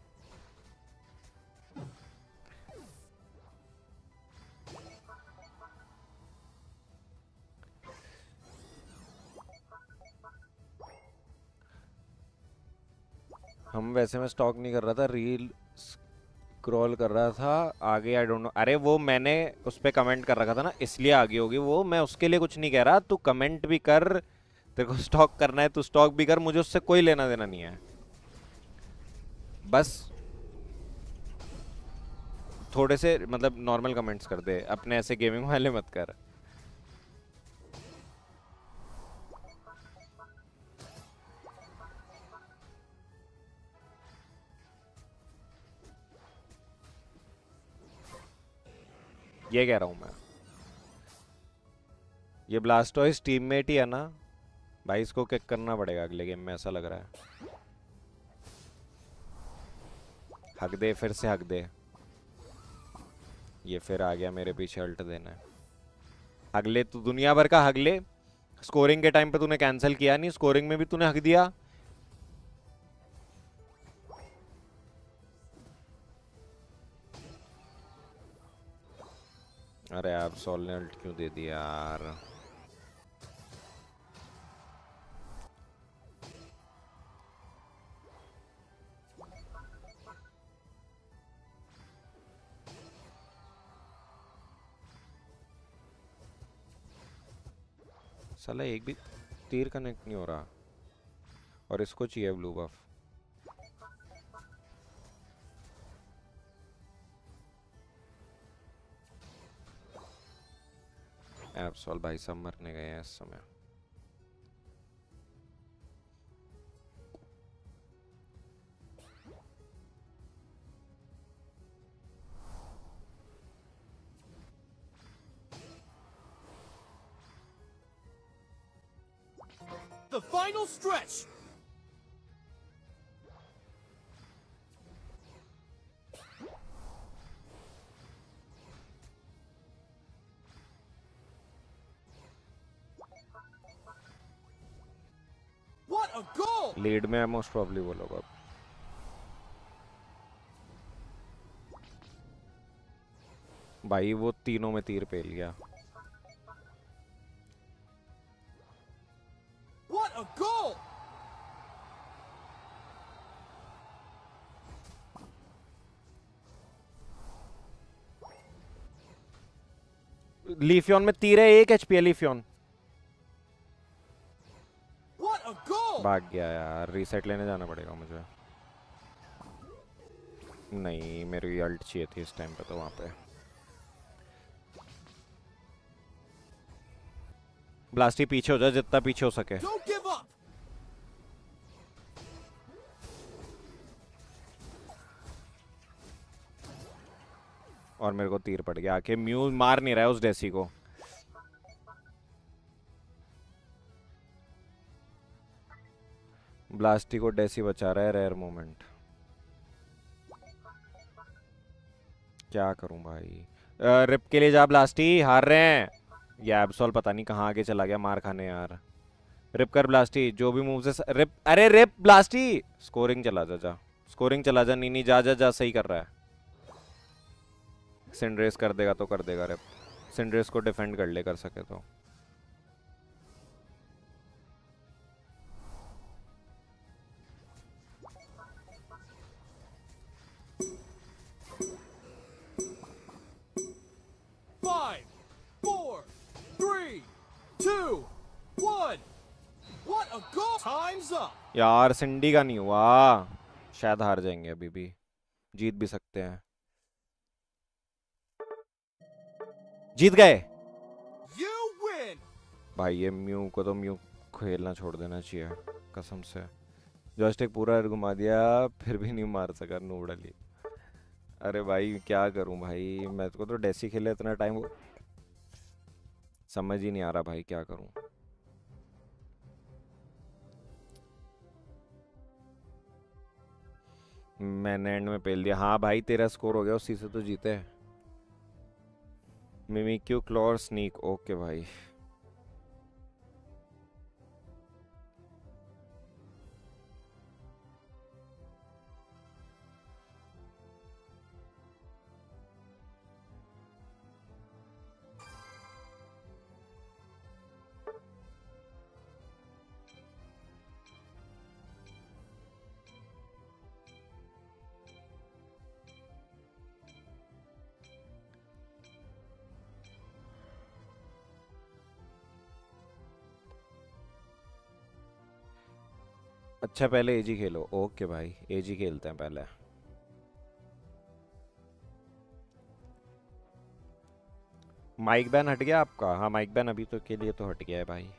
हम वैसे में स्टॉक नहीं कर रहा था, रील स्क्रॉल कर रहा था आगे। आई डोंट नो, अरे वो मैंने उस पे कमेंट कर रखा था ना, इसलिए आगे होगी वो। मैं उसके लिए कुछ नहीं कह रहा, तू कमेंट भी कर। तेरे को स्टॉक करना है तू स्टॉक भी कर, मुझे उससे कोई लेना देना नहीं है। बस थोड़े से मतलब नॉर्मल कमेंट्स कर दे, अपने ऐसे गेमिंग वाले मत कर। ये कह रहा हूं मैं। ये ब्लास्टोइस टीममेट ही है ना भाई, इसको किक करना पड़ेगा अगले गेम में, ऐसा लग रहा है। हक दे, फिर से हक दे। ये फिर आ गया मेरे पीछे अल्ट देना है। अगले तो दुनिया भर का हक ले। स्कोरिंग के टाइम पे तूने कैंसिल किया नहीं, स्कोरिंग में भी तूने हक दिया। अरे आप सॉल ने अल्ट क्यों दे दिया यार। साला एक भी तीर कनेक्ट नहीं हो रहा, और इसको चाहिए ब्लू बफ। एप्सॉल भाई सब मरने गए हैं इस समय। The final stretch. a goal! Lead में है मोस्ट प्रॉब्ली वो लोग अब। भाई वो तीनों में तीर पेल गया। What a goal! लीफियन में तीर है, 1 HP है लीफियन। What a goal! भाग गया यार, रीसेट लेने जाना पड़ेगा मुझे। नहीं मेरी अल्ट चाहिए थी इस टाइम पे तो वहां पे। ब्लास्टी पीछे हो जा जितना पीछे हो सके। Don't give up! और मेरे को तीर पड़ गया आके, म्यू मार नहीं रहा है उस डेसी को। ब्लास्टी को डेसी बचा रहा है, रेयर मोमेंट। क्या करूं भाई। रिप के लिए जा ब्लास्टी, हार रहे हैं। ये एब्सोल पता नहीं कहाँ आगे चला गया मार खाने यार। रिप कर ब्लास्टी, जो भी मूव से रिप। अरे रिप ब्लास्टी, स्कोरिंग चला जा, जा स्कोरिंग चला जा। नीनी जा जा जा, सही कर रहा है। सिंड्रेस कर देगा तो कर देगा रिप। सिंड्रेस को डिफेंड कर ले, कर सके तो। Five, four, three, two, one. What a goal! Time's up. यार सिंडी का नहीं हुआ, शायद हार जाएंगे। अभी भी जीत भी सकते हैं। जीत गए You win. भाई। ये म्यू को तो म्यू खेलना छोड़ देना चाहिए कसम से। जॉयस्टिक पूरा घुमा दिया फिर भी नहीं मार सका नूडली। अरे भाई क्या करूं भाई, मेरे को तो डेसी खेले इतना टाइम, समझ ही नहीं आ रहा भाई क्या करूं। मैंने एंड में पेल दिया। हाँ भाई तेरा स्कोर हो गया, उसी से तो जीते। Mimikyu, क्लॉर, sneak. ओके भाई। अच्छा पहले एजी खेलो। ओके भाई एजी खेलते हैं पहले। माइक बैन हट गया आपका? हाँ माइक बैन अभी तो के लिए तो हट गया है भाई।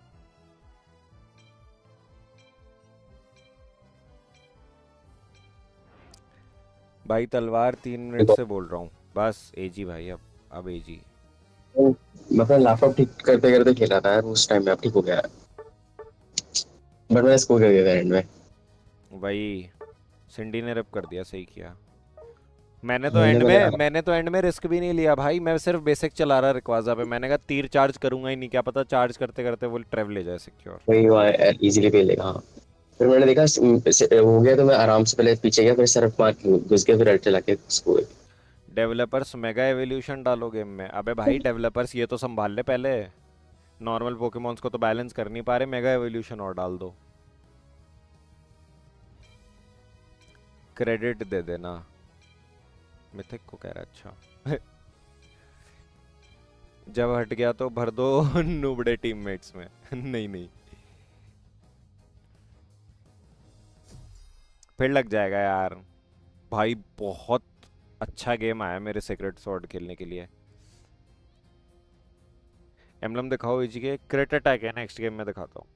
भाई तलवार 3 मिनट से बोल रहा हूँ बस। एजी भाई अब एजी। मतलब लैपटॉप ठीक करते करते खेला था यार उस टाइम में, अब ठीक हो गया है। बट मैंने स्कोर कर दिया था एंड में। भाई सिंडी ने रिप कर दिया, सही किया। मैंने तो एंड में रिस्क भी नहीं लिया भाई। मैं सिर्फ बेसिक चला रहा रिक्वाजा पे। मैंने कहा तीर चार्ज करूंगा ही नहीं, क्या पता चार्ज करते करते वो ट्रेवल ले जाए सिक्योर। वही हुआ इजीली पे लेगा। हाँ फिर मैंने देखा हो गया तो मैं आराम से पहले पीछे गया, फिर सरफ मार घुस गया, फिर अल्ट चला के स्कोर। डेवलपर्स मेगा एवोल्यूशन डालो गेम में? अबे भाई डेवलपर्स ये तो संभाल ले पहले। नॉर्मल पोकेमॉन्स को तो बैलेंस कर नहीं पा रहे, मेगा एवोल्यूशन और डाल दो। क्रेडिट दे देना मिथिक को, कह रहा अच्छा। जब हट गया तो भर दो नूबड़े टीममेट्स में। नहीं नहीं फिर लग जाएगा यार। भाई बहुत अच्छा गेम आया मेरे सीक्रेट स्वॉर्ड खेलने के लिए। एम्बलम दिखाओ एजी के। क्रिट अटैक है नेक्स्ट गेम में दिखाता हूँ।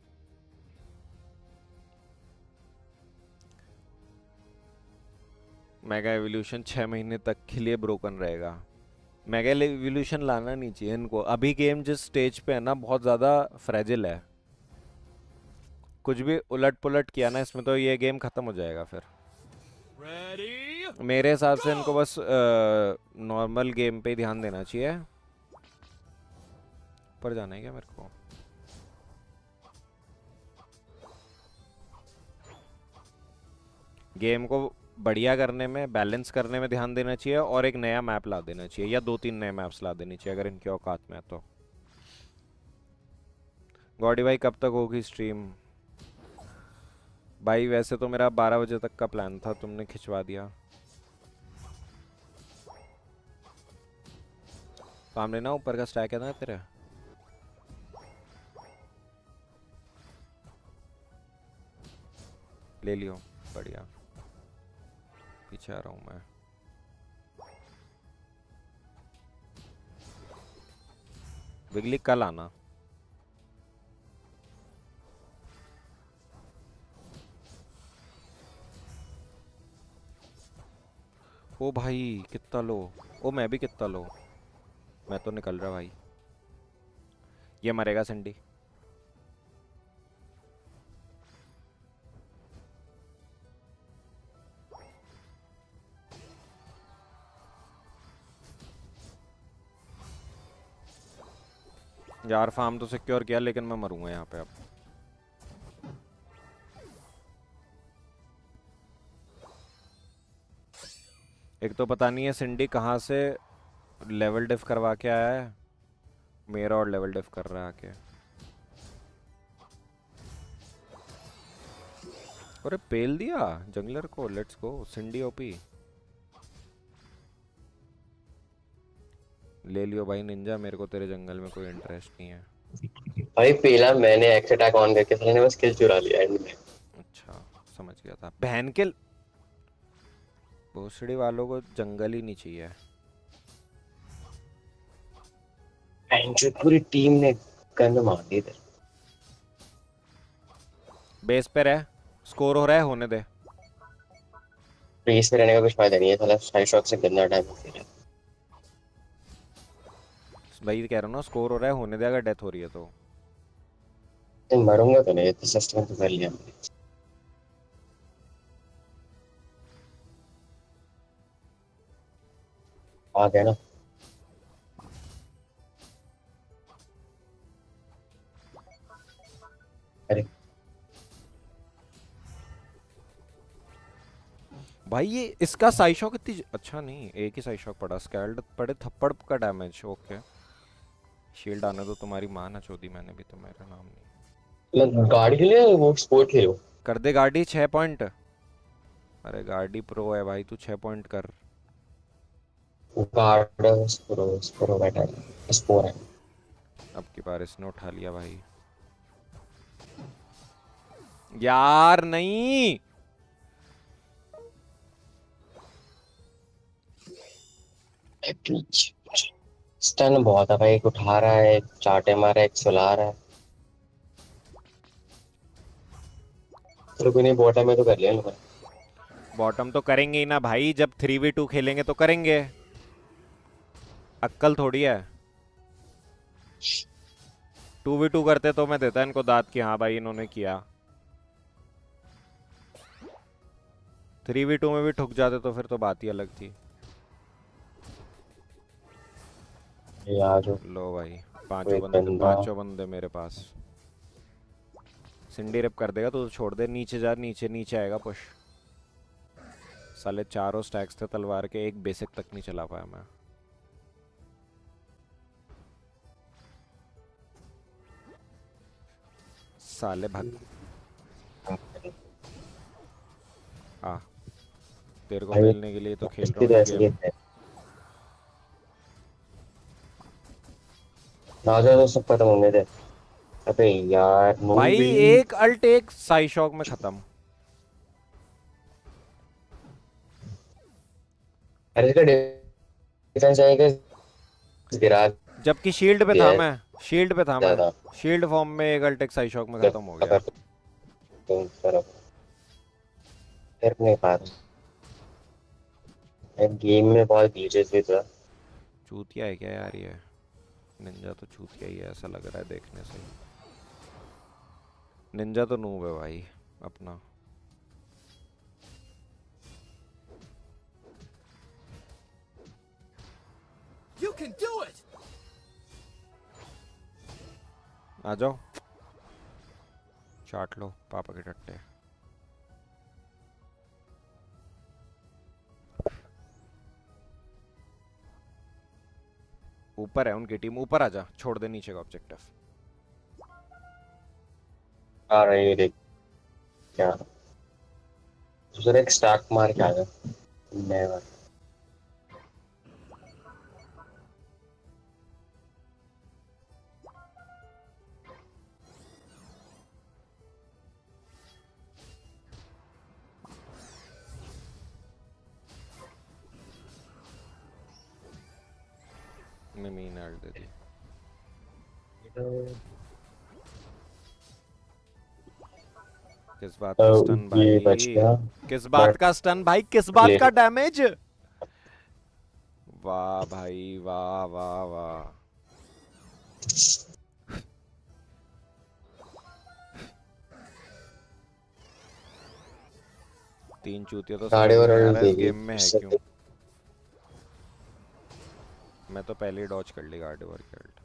मेगा एवोल्यूशन 6 महीने तक के लिए ब्रोकन रहेगा। मेगा एवोल्यूशन लाना नहीं चाहिए इनको। अभी गेम जिस स्टेज पे है ना बहुत ज़्यादा फ्रेजिल है। कुछ भी उलट पुलट किया ना इसमें तो ये गेम ख़त्म हो जाएगा फिर। Ready? मेरे हिसाब से इनको बस नॉर्मल गेम पे ध्यान देना चाहिए। ऊपर जाना है क्या मेरे को? गेम को बढ़िया करने में, बैलेंस करने में ध्यान देना चाहिए और एक नया मैप ला देना चाहिए या 2-3 नए मैप्स ला देनी चाहिए अगर इनकी औकात में है तो। गॉडी भाई कब तक होगी स्ट्रीम? भाई वैसे तो मेरा 12 बजे तक का प्लान था, तुमने खिंचवा दिया। सामने ना ऊपर का स्टैक है ना तेरे। ले लियो, बढ़िया। पीछे आ रहा हूँ मैं। विगली कल आना। ओ भाई कितना लो। ओ मैं भी कितना लो। मैं तो निकल रहा भाई। ये मरेगा सिंडी। यार फार्म तो सिक्योर किया लेकिन मैं मरूंगा यहाँ पे अब। एक तो पता नहीं है सिंडी कहाँ से लेवल डिफ करवा के आया है, मेरा और लेवल डिफ कर रहा है आके। अरे पेल दिया जंगलर को, लेट्स गो सिंडी ओपी। ले लियो भाई निंजा, मेरे को तेरे जंगल में कोई इंटरेस्ट नहीं है। भाई पहला मैंने एक्स अटैक ऑन करके साले ने बस किल चुरा लिया एंड में। अच्छा समझ गया था। बहन के भोसड़ी वालों को जंगल ही नहीं चाहिए। एंड जो पूरी टीम ने गन मार दी इधर। बेस पे रह, स्कोर हो रहा है, होने दे। बेस पे रहने का कुछ फायदा नहीं है, साला साइड शॉट से गंदा टाइम खेल रहा भाई कह रहा हूँ ना, स्कोर हो रहा है, होने दे अगर डेथ हो रही है तो। है। मरूंगा तो नहीं, तो सस्टेन तो कर लिया मैंने। आ गया ना। अरे भाई ये इसका साई शॉक इतनी अच्छा नहीं, एक ही साई शॉक पड़ा, स्कैल्ड पड़े थप्पड़ का डैमेज। ओके शील्ड आने दो, तुम्हारी माँ ना चोदी, मैंने भी तो मेरा नाम नहीं। मतलब गाड़ी खेले या वो स्पोर्ट खेलो? कर दे गाड़ी 6 पॉइंट। अरे गाड़ी प्रो है भाई, तू 6 पॉइंट कर। गार्ड स्पोरो बैठा है, स्पोर है। अब की बार इसने उठा लिया भाई। यार नहीं। स्टन बहुत है भाई, एक उठा रहा है, एक चाटे मार रहा है, एक सुला रहा है। तो कोई नहीं, बॉटम में तो कर लिया इन्होंने। बॉटम तो करेंगे ही ना भाई, जब 3v2 खेलेंगे तो करेंगे। अक्कल थोड़ी है। 2v2 करते तो मैं देता इनको दाद कि हाँ भाई इन्होंने किया। 3v2 में भी ठुक जाते तो फिर तो बात ही अलग थी। यार जो लो भाई कोई बंदा पांचों बंदे मेरे पास। सिंडी रिप कर देगा तो छोड़ दे, नीचे जा, नीचे नीचे आएगा पुश। साले चारों स्टैक्स थे तलवार के, एक बेसिक तक नहीं चला पाया मैं। साले भाग। आ तेरे को भाई मिलने के लिए तो खेल रहा इसकी हूँ तो ये ऐसे गेम। है। राजा तो सब खत्म होने दे। अबे यार भाई मूवी। एक अल्ट एक साई शॉक में खत्म। अरे इसका डिफेंस आएगा, गिरा जबकि शील्ड पे दिया था है मैं, शील्ड पे था मैं। ज्यादा। शील्ड फॉर्म में एक अल्ट एक साई शॉक में खत्म हो गया। अगर तुम तरफ फिर नहीं पा रहा गेम में, बहुत ग्लिचेस भी था। चूतिया है क्या यार ये? निंजा तो चूतिया ही है ऐसा लग रहा है देखने से। निंजा तो नूब है भाई अपना। You can do it! आ जाओ, चाट लो पापा के टट्टे। ऊपर है उनकी टीम, ऊपर आजा, छोड़ दे नीचे का ऑब्जेक्टिव। आ रही है देख क्या दूसरा एक स्टार्क मार के आ गया नेवर मैं मीन ऐड दे दी। किस बात का स्टन ये बच भाई, गया किस बात बट का स्टन भाई, किस बात ले का डैमेज। वाह भाई वाह वाह वाह। तीन चूतिया तो समझ गाड़ी में और नहीं आ अल्ट रहा है इस देगी गेम में है क्यों। मैं तो पहले ही डॉज कर ली गार्डिवर के अल्ट,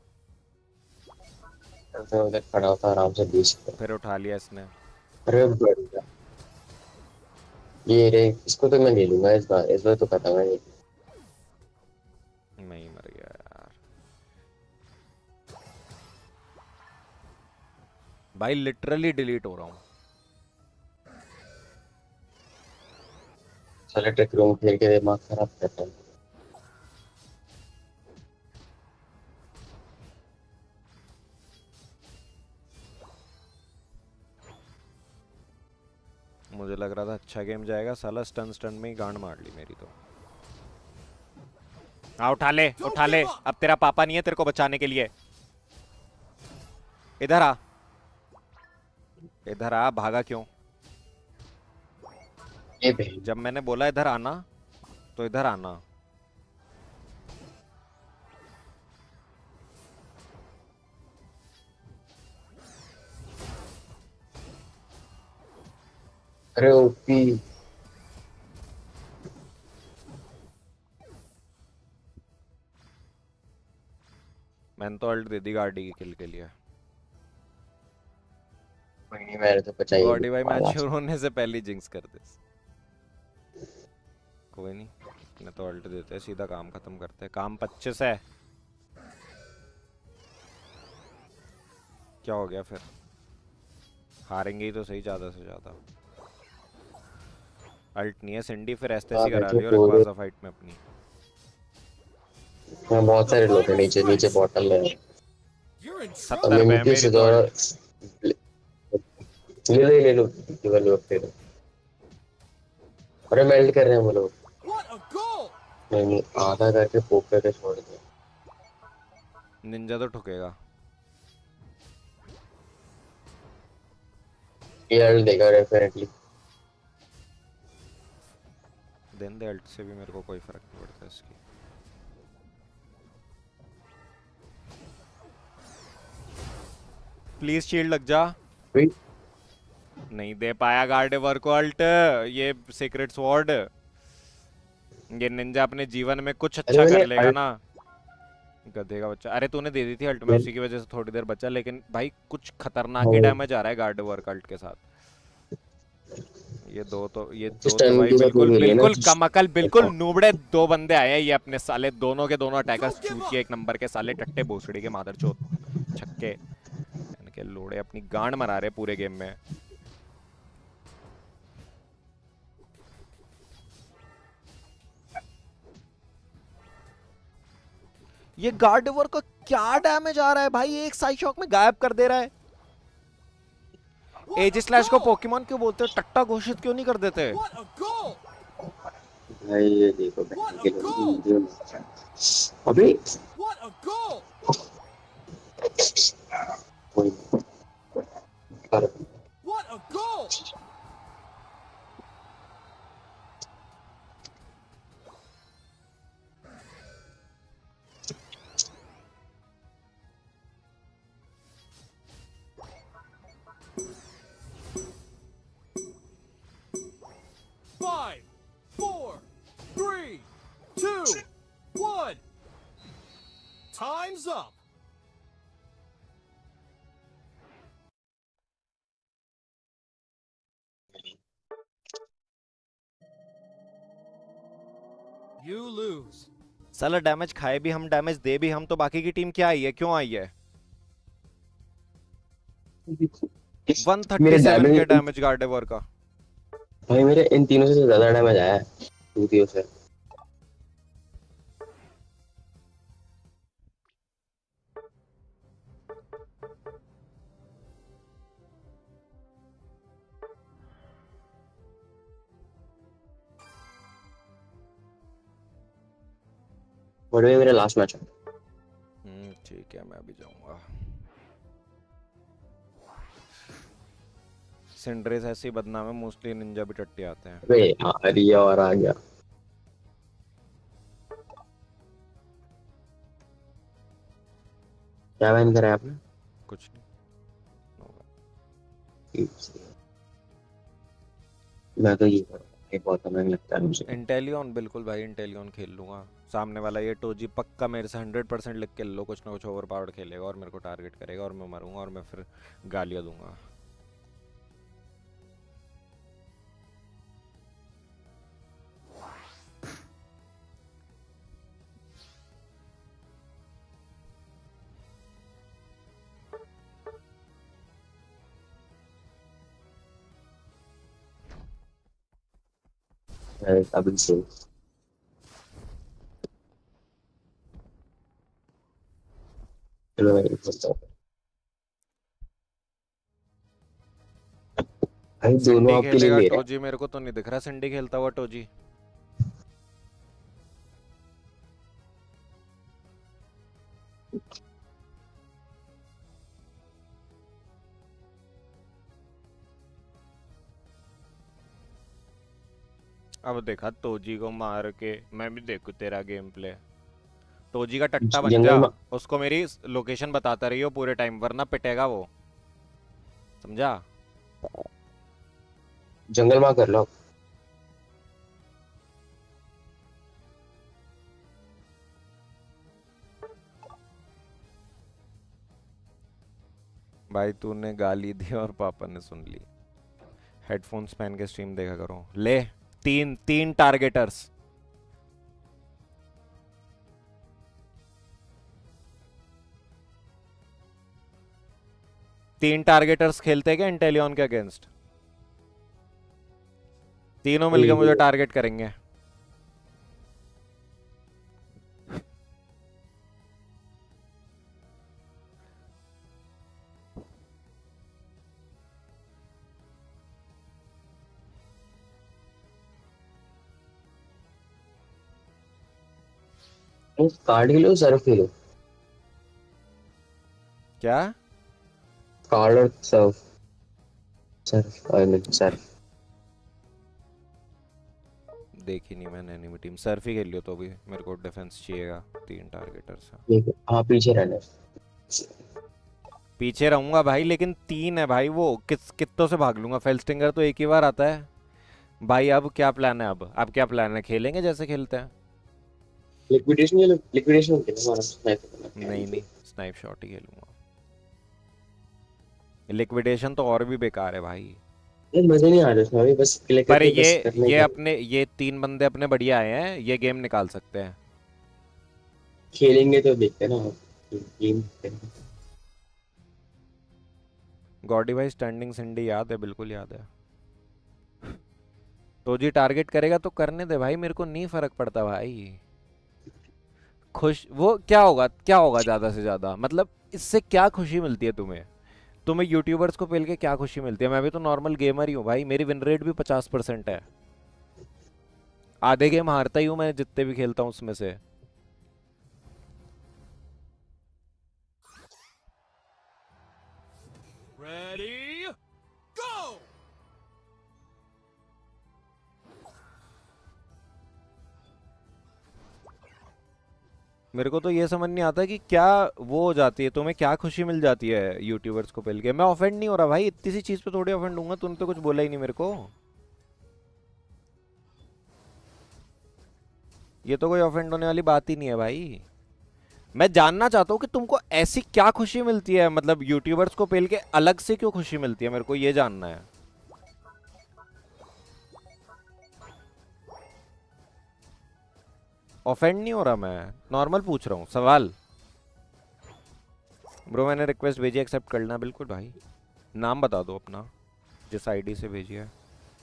तो उधर खड़ा होता आराम से 20 फिर उठा लिया इसने। अरे बढ़िया ये रे इसको तो मैं ले लूंगा इस बार तो खत्म है ये नहीं मर गया यार भाई, लिटरली डिलीट हो रहा हूँ। साले ट्रिक रूम खेल के दिमाग खराब करता है मुझे लग रहा था अच्छा गेम जाएगा, साला स्टन स्टन में ही गांड मार ली मेरी तो। हाँ उठा ले, अब तेरा पापा नहीं है तेरे को बचाने के लिए। इधर आ, इधर आ, भागा क्यों। ये बहन जब मैंने बोला इधर आना तो इधर आना। अरे ओपी मैंने तो अल्ट दे दी गाड़ी की किल के लिए। कोई नहीं मैंने तो बचाई गॉडी भाई मैच पाला शुरू होने से पहले जिंक्स कर दे। कोई नहीं, मैं तो अल्ट देते हैं, सीधा काम खत्म करते हैं। काम 25 है। क्या हो गया फिर, हारेंगे ही तो सही ज्यादा से ज्यादा। अल्ट नहीं है सिंडी, फिर ऐसे हाँ ही करा बैठे लियो पूरे रखवाजा फाइट में अपनी। बहुत सारे लोग हैं नीचे नीचे बॉटल में You're in अब 70 trouble. पे है मिमिक्री मेरी से तो दौरा अल्ट। ले लो केवल लोग फिर अरे मेल्ट कर रहे हैं वो लोग What a goal! नहीं आधा करके पोक करके छोड़ दे निंजा तो ठुकेगा। ये अल्ट देगा डेफिनेटली देन दे अल्ट से भी मेरे को कोई फर्क नहीं पड़ता इसकी। प्लीज शील्ड लग जा। नहीं दे पाया गार्डेवर को अल्ट, ये सीक्रेट स्वॉर्ड। ये निंजा अपने जीवन में कुछ अरे अच्छा मैंने कर लेगा अल्ट ना। गधे का बच्चा, अरे तूने दे दी थी अल्ट में, मैं उसी की वजह से थोड़ी देर बचा, लेकिन भाई कुछ खतरनाक ही हाँ डैमेज आ रहा है गार्डेवर का अल्ट के साथ। ये दो तो स्टन भाई के साथ वो बिल्कुल मिली है ना बिल्कुल कमअकल, बिल्कुल नूबड़े दो बंदे आए हैं ये अपने साले, दोनों के दोनों अटैकर्स Don't give चूतिए up! एक नंबर के साले, टट्टे भोसड़ी के मादरचोद छक्के। इनके लोड़े अपनी गांड मरा रहे पूरे गेम में। ये गार्डेवर का क्या डैमेज आ रहा है भाई, एक साइड शॉक में गायब कर दे रहा है। What एज a स्लैश को goal! पोकेमॉन क्यों बोलते हो, टट्टा घोषित क्यों नहीं कर देते। What a goal! भाई ये देखो What बहन a के लोग goal! वीडियो में अबे What a goal! कोई कर What a goal! Five, four, three, two, one. Time's up. You lose. साला डैमेज खाए भी हम, डैमेज दे भी हम, तो बाकी की टीम क्या आई है, क्यों आई है? मेरे 137 के डैमेज डैमेज गार्डेवर का। भाई, मेरे इन तीनों से ज्यादा डैमेज आया है दूतियों से। बड़े भाई, मेरा लास्ट मैच है। ठीक है, मैं भी जाऊंगा। सिंड्रेस ऐसी बदनाम है, मोस्टली निंजा भी टट्टी आते हैं। अरे यार, ये और आ गया। क्या बैन करा है आपने? कुछ नहीं। मैं तो ये करूँगा, एक बहुत हमें लगता है मुझे। इंटेलियन, बिल्कुल भाई, इंटेलियन खेल लूंगा। सामने वाला ये टोजी पक्का मेरे से 100% लिख के लो, कुछ ना कुछ ओवर पावर्ड खेलेगा और मेरे को टारगेट करेगा और मैं मरूंगा और मैं फिर गालियां दूंगा। अभी से चलो मैं बोलता हूँ भाई, दोनों सिंडी आपके लिए खेलेगा ले रहे टोजी, मेरे को तो नहीं दिख रहा सिंडी खेलता हुआ टोजी। अब देखा तोजी को मार के, मैं भी देखूं तेरा गेम प्ले। तोजी का टट्टा हैं। बन जा, जंगल में, उसको मेरी लोकेशन बताता रहियो पूरे टाइम, वरना पिटेगा वो, समझा? जंगल में कर लो। भाई तूने गाली दी और पापा ने सुन ली। हेडफोन्स पहन के स्ट्रीम देखा करो। ले, तीन तीन टारगेटर्स। तीन टारगेटर्स खेलते क्या इंटेलियन के अगेंस्ट? तीनों मिलके मुझे टारगेट करेंगे। कार्ड खेलो, सर्फ खेलो। क्या? कार्ड और surf. Surf I mean surf. देखी नहीं मैंने एनिमी टीम। सर्फ ही खेल लियो तो भी मेरे को डिफेंस चाहिएगा। तीन टारगेटर्स हैं। ठीक है, हाँ पीछे रहना। पीछे रहूंगा भाई, लेकिन तीन है भाई, वो कित्तों से भाग लूंगा। फेल्स्टिंगर तो एक ही बार आता है भाई। अब क्या प्लान है? अब क्या प्लान है? खेलेंगे जैसे खेलते हैं। लिक्विडेशन या लिक्विडेशन खेलो हमारा स्नाइपर। नहीं नहीं, स्नाइप शॉट ही खेलूंगा। लिक्विडेशन तो और भी बेकार है भाई। ये मजे नहीं आ रहे उसमें अभी, बस क्लिक पर करके बस करने ये का। अपने ये तीन बंदे अपने बढ़िया आए हैं, ये गेम निकाल सकते हैं। खेलेंगे तो देखते हैं ना, गेम देखते हैं। गॉडी भाई स्टैंडिंग सिंडी याद है? बिल्कुल याद है। तो जी टारगेट करेगा तो करने दे भाई, मेरे को नहीं फर्क पड़ता भाई। खुश वो क्या होगा, क्या होगा ज्यादा से ज्यादा, मतलब इससे क्या खुशी मिलती है तुम्हें? तुम्हें यूट्यूबर्स को पेल के क्या खुशी मिलती है? मैं भी तो नॉर्मल गेमर ही हूँ भाई, मेरी विन रेट भी 50% है। आधे गेम हारता ही हूँ मैं जितने भी खेलता हूँ उसमें से। Ready, go! मेरे को तो ये समझ नहीं आता कि क्या वो हो जाती है, तुम्हें क्या खुशी मिल जाती है यूट्यूबर्स को पेल के। मैं ऑफेंड नहीं हो रहा भाई, इतनी सी चीज पे थोड़ी ऑफेंड होऊंगा। तूने तो कुछ बोला ही नहीं मेरे को। ये तो कोई ऑफेंड होने वाली बात ही नहीं है भाई। मैं जानना चाहता हूँ कि तुमको ऐसी क्या खुशी मिलती है, मतलब यूट्यूबर्स को पेल के अलग से क्यों खुशी मिलती है, मेरे को ये जानना है। ऑफेंड नहीं हो रहा, मैं नॉर्मल पूछ रहा हूँ सवाल। ब्रो मैंने रिक्वेस्ट भेजी, एक्सेप्ट कर लेना। बिल्कुल भाई, नाम बता दो अपना जिस आईडी से भेजी है।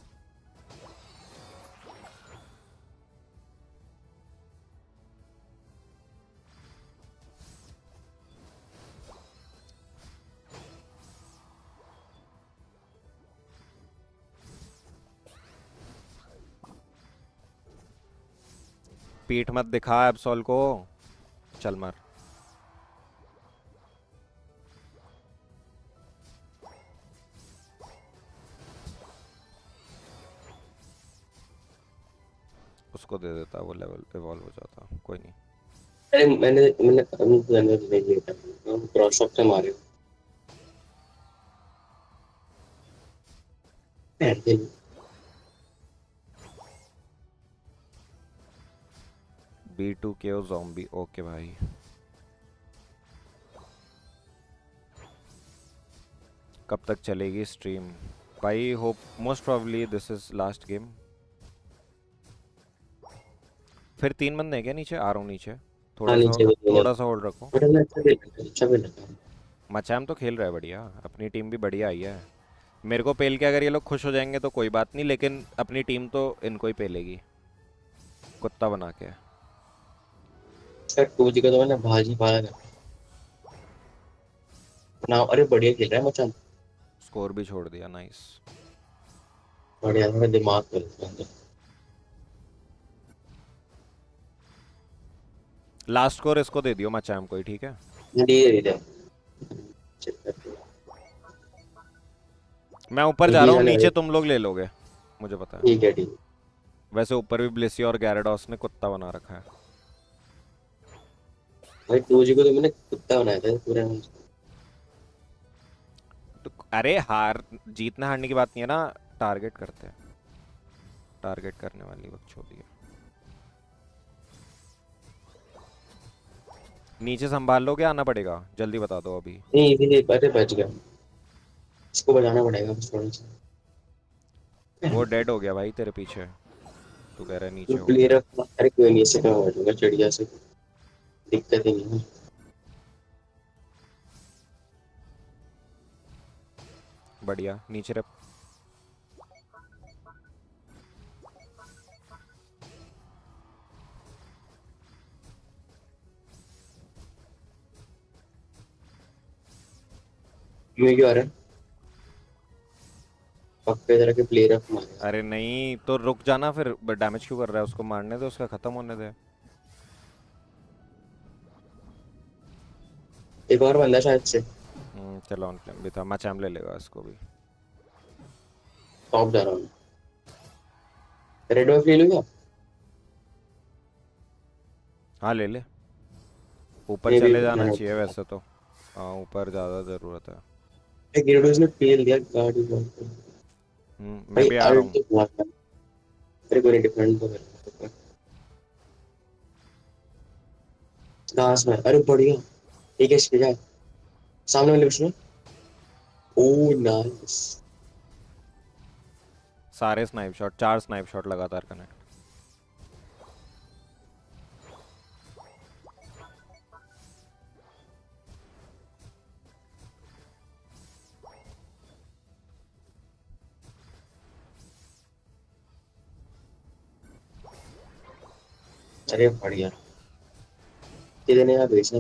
पीठ मत दिखा एब्सोल को, चल मर। उसको दे देता, वो लेवल इवॉल्व हो जाता, कोई नहीं। अरे मैंने मैंने मैंने नहीं लिया था, हम क्रॉस शॉट से मारे पैर। B2KO ज़ॉम्बी, ओके भाई। कब तक चलेगी स्ट्रीम भाई? Hope most probably this is last game. फिर 3 बंदे हैं क्या नीचे? आ रहा हूँ नीचे। हाँ नीचे भी थोड़ा सा होल्ड रखो। बट अच्छा भी लगा। मचाम तो खेल रहा है बढ़िया, अपनी टीम भी बढ़िया आई है। मेरे को पेल के अगर ये लोग खुश हो जाएंगे तो कोई बात नहीं, लेकिन अपनी टीम तो इनको ही पेलेगी कुत्ता बना के। सर 2G का तो मैंने भाजी पाया ना। अरे बढ़िया खेल रहा है मचान, स्कोर भी छोड़ दिया, नाइस। बढ़िया, थोड़ा दिमाग पे लगा। लास्ट स्कोर इसको दे दियो मचाम को ही, ठीक है? धीरे मैं ऊपर जा रहा हूँ, नीचे तुम लोग ले लोगे, मुझे पता है। ठीक है ठीक। वैसे ऊपर भी ब्लिसी और गैराडॉस ने कुत्ता बना रखा है भाई 2G को तो मैंने कुत्ता बनाया था पूरा। तो अरे हार जीतने हारने की बात नहीं है ना, टारगेट करते हैं, टारगेट करने वाली वक्त छोड़ी है। नीचे संभाल लो, क्या आना पड़ेगा? जल्दी बता दो अभी। नहीं इसीलिए अरे बच गया, इसको बजाना पड़ेगा बस थोड़ा सा। वो डेड हो गया भाई तेरे पीछे, तू कह रहा है नीचे तो हो। प्लेयर अरे कोई नहीं, इससे मैं बैठूंगा चिड़िया से, दिक्कत ही नहीं है। बढ़िया, नीचे रख। ये क्यों आ रहा है? पक्के तरह के प्लेयर ऑफ मारे। अरे नहीं तो रुक जाना फिर, डैमेज क्यों कर रहा है? उसको मारने दे, उसका खत्म होने दे। एक और बंदा शायद से चलो ऑन फ्लेम भी था, मचाम ले लेगा इसको भी। टॉप जा रहा हूँ, रेड ऑफ ले लूंगा। हाँ ले ले, ऊपर ये भी चले जाना मैंने चाहिए वैसे तो। हाँ ऊपर ज़्यादा ज़रूरत है। एक गिरडोस ने फेल दिया गाड़ी को। मैं भाई भी आ रहा अल्ट हूँ। तो बहुत है, तेरे को नहीं डिफेंड तो कर घास में। अरे बढ़िया, ठीक है इसके जा सामने वाले उसने। Oh nice. सारे स्नाइप शॉट, 4 स्नाइप शॉट लगातार कनेक्ट। अरे बढ़िया, कितने यहाँ भेजना,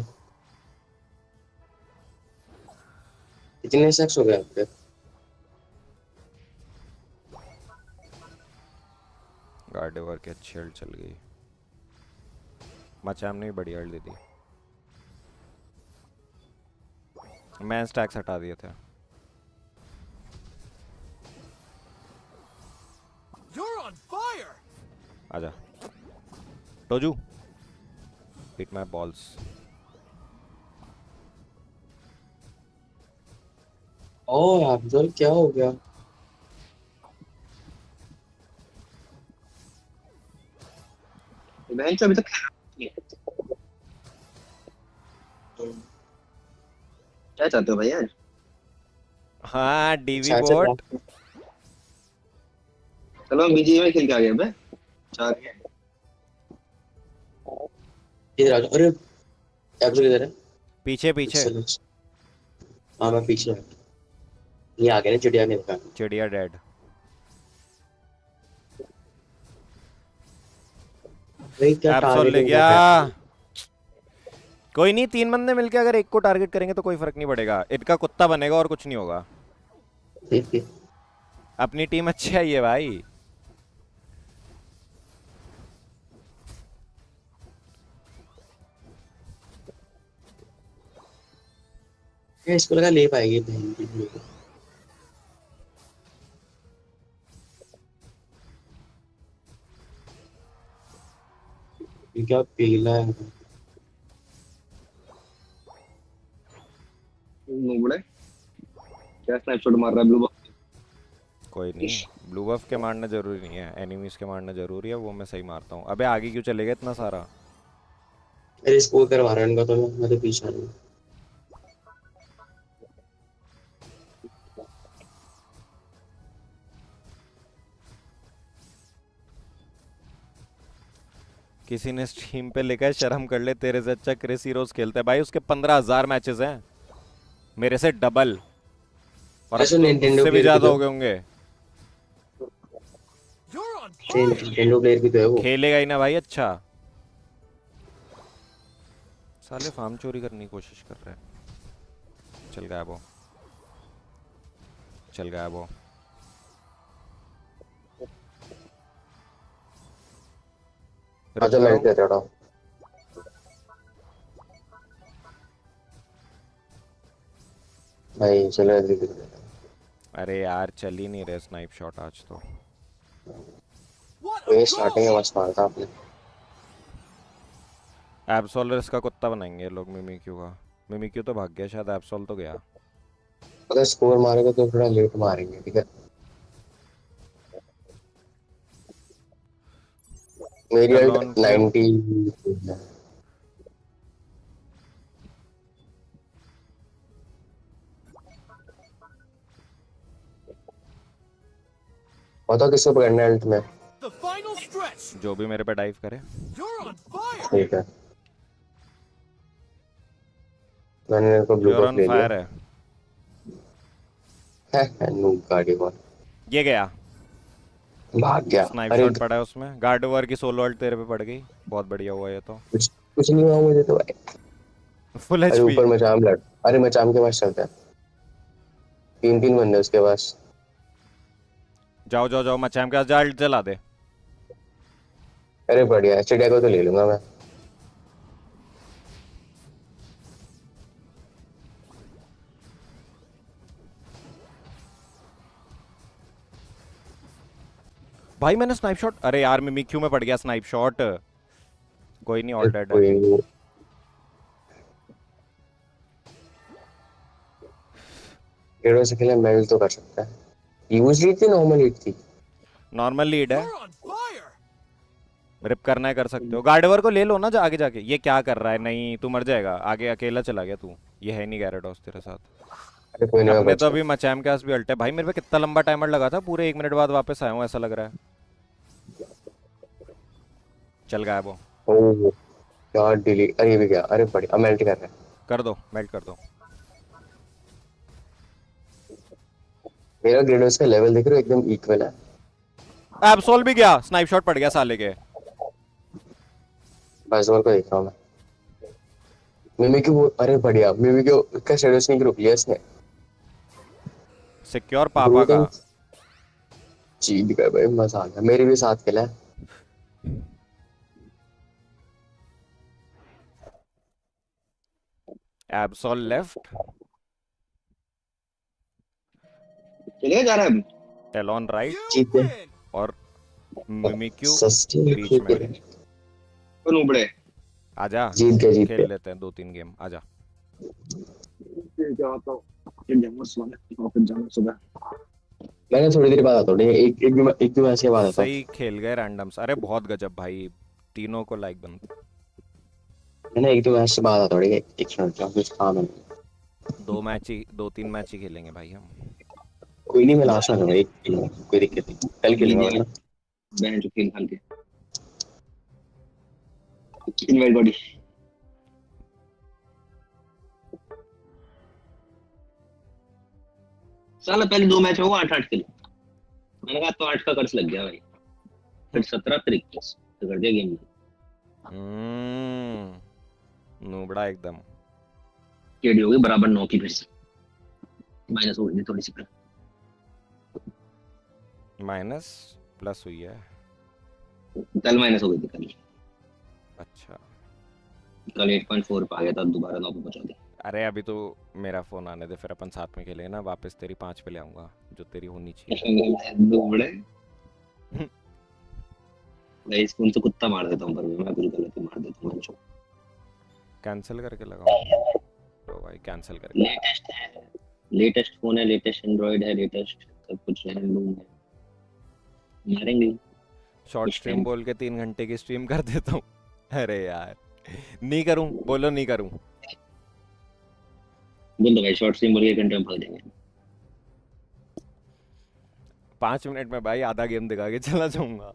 कितने सेक्स हो गए आपके? गार्डेवर की अच्छी हल्ड चल गई, मचाम ने भी बढ़िया हल्ड दे दी। मैं स्टैक्स हटा दिए थे। You're on fire! आजा टोजू, hit my balls. Oh Afzal क्या हो गया? बेंच अभी तक खेला नहीं है। क्या चाहते हो भाई आज? हाँ डीवी शायद से बोट। चलो हम बीजीएमआई खेल के आ गए बे। 4 है। किधर आ जाओ, अरे एब्सो किधर है? पीछे पीछे। हाँ मैं पीछे हूँ। ये आ गया ना चिड़िया ने देखा। चिड़िया डेड। भाई क्या एब्सोल ले टारगेटिंग कर गया। रहा है। कोई नहीं, 3 बंदे मिलके अगर एक को टारगेट करेंगे तो कोई फर्क नहीं पड़ेगा, इनका कुत्ता बनेगा और कुछ नहीं होगा। अपनी टीम अच्छी आई है भाई। ये इसको लगा ले पाएगी बहन की मेरे को। ये क्या पीला है? नुबड़े क्या स्नैपशॉट मार रहा है ब्लू बॉक्स? कोई नहीं, ब्लू बफ के मारना जरूरी नहीं है, एनिमीज के मारना जरूरी है, वो मैं सही मारता हूँ। अबे आगे क्यों चले गए इतना सारा? अरे स्कोर करवा रहा है इनका, तो मैं तो पीछे आ रहा हूँ। किसी ने स्ट्रीम पे लिखा है शर्म कर ले, तेरे से अच्छा क्रिस हीरोज खेलता है। भाई उसके 15,000 मैचेस हैं, मेरे से डबल, और अब ऐसे तो Nintendo उससे भी player ज्यादा की हो गए होंगे। You're on fire. Nintendo player भी तो है वो। खेलेगा ही ना भाई अच्छा। साले फार्म चोरी करने की कोशिश कर रहे हैं। चल गायब हो, चल गायब हो। अच्छा मैं क्या चढ़ा भाई, चलो जल्दी जल्दी। अरे यार चल ही नहीं रहे स्नाइप शॉट आज तो। What a ये स्टार्टिंग goal! में मस्त मारा था आपने। एब्सोल इसका कुत्ता बनाएंगे लोग मिमिक्यू का। मिमिक्यू तो भाग गया शायद, एब्सोल तो गया। अगर स्कोर मारेगा तो थोड़ा लेट मारेंगे, ठीक है? मेरी चलो अल्ट on play। 90 है। बताओ किसको पकड़ना है अल्ट में? The final stretch. जो भी मेरे पे डाइव करे। You're on fire. ठीक है, मैंने इनको ब्लू यूर बफ ऑन ले लिया फायर है। है। नूब गाड़ी कौन ये गया, भाग गया? स्नाइप अरे शॉट पड़ा है उसमें। गार्ड ओवर की सोलो अल्ट तेरे पे पड़ गई, बहुत बढ़िया हुआ ये तो। कुछ नहीं हुआ मुझे तो भाई। फुल अरे एचपी। ऊपर मचाम लड़, अरे मचाम के पास चलता है, 3 बंदे उसके पास। जाओ जाओ जाओ, मचाम के पास जा, अल्ट जला दे। अरे बढ़िया है, चिड़िया को तो ले लूंगा मैं। भाई मैंने स्नाइप शॉट, अरे यार मिमिक्यू में पड़ गया स्नाइप शॉट। कोई नहीं, ऑल डेड है। कोई नहीं, पेड़ों से खेले मेल तो कर सकता है। यूज लीड थी नॉर्मल लीड थी? नॉर्मल लीड है, You're on fire. रिप करना है कर सकते हो। गार्ड ओवर को ले लो ना आगे जाके। ये क्या कर रहा है? नहीं तू मर जाएगा, आगे अकेला चला गया तू। ये है नहीं गैरेडोस तेरे साथ। अरे कोई नहीं, मैं अपने बच तो गया। अभी मचैम के पास भी अल्ट है। भाई मेरे पे कितना लंबा टाइमर लगा था, पूरे 1 मिनट बाद वापस आया हूँ ऐसा लग रहा है। चल गायब हो। ओह क्या डिलीट, अरे ये भी गया। अरे बढ़िया, मेल्ट कर रहा है। कर दो, मेल्ट कर दो। मेरा ग्रेडोस का लेवल देख रहे हो, एकदम इक्वल है। एब्सोल भी गया, स्नाइप शॉट पड़ गया साले के। बस और को देख रहा हूँ मैं। मिमिक्यू, अरे बढ़िया, मिमिक्यू का शेडो स्निक रोक लिया इसने। सिक्योर पापा का। जीत गए भाई, मजा आ गया। मेरी भी साथ खेला है। एब्सोल लेफ्ट, चलिए जा रहा है अभी। टेलॉन राइट, You जीत गए। win. और मिमिक्यू सस्टेन बीच में। तो नुबड़े आजा, जीत गए, जीत खेल गए। लेते हैं 2-3 गेम, आजा। क्या होता है सुबह। मैंने थोड़ी देर बाद आता हूँ, ठीक है? एक भी मैच के बाद आता हूँ। सही खेल गए रैंडम्स। अरे बहुत गजब भाई, तीनों को लाइक बन। मैं ना एक दो मैच के बाद आता हूँ, ठीक है? एक मिनट का कुछ काम है। 2-3 मैच ही खेलेंगे भाई हम। कोई नहीं, मैं लास्ट में आऊंगा, एक कोई दिक्कत नहीं, कल खेलेंगे वरना। बैंड जो खेल के इनवाइट बॉडी साला पहले 2 मैच में वो 8-8 किलो। मैंने कहा तो 8 का कर्ज लग गया भाई। फिर 17 फिर 21 तो कर दिया गेम। नूबड़ा एकदम। केडी हो गई बराबर 9 की, फिर से माइनस हो गई थोड़ी सी। माइनस प्लस हुई है। कल माइनस हो गई थी कल। अच्छा कल 8.4 पे आ गया था, दोबारा 9 पे पहुंचा दिया। अरे अभी तो मेरा फोन आने दे, फिर अपन साथ में खेलेंगे ना, वापस तेरी 5 पे ले आऊंगा जो तेरी होनी चाहिए। दुबड़े भाई स्पून से कुत्ता मार देता हूँ, पर मैं कुछ गलत ही मार देता हूँ। कैंसिल करके लगाऊं तो भाई कैंसिल करके। लेटेस्ट है, लेटेस्ट फोन है, लेटेस्ट एंड्रॉइड है, लेटेस्ट सब कुछ है, लूम है, मारेंगे। शॉर्ट स्ट्रीम बोल के 3 घंटे की स्ट्रीम कर देता हूँ। अरे यार नहीं करूं, बोलो नहीं करूं। बोल दो भाई शॉर्ट स्ट्रीम बोल के 1 घंटे में भाग देंगे। 5 मिनट में भाई आधा गेम दिखा के चला जाऊंगा।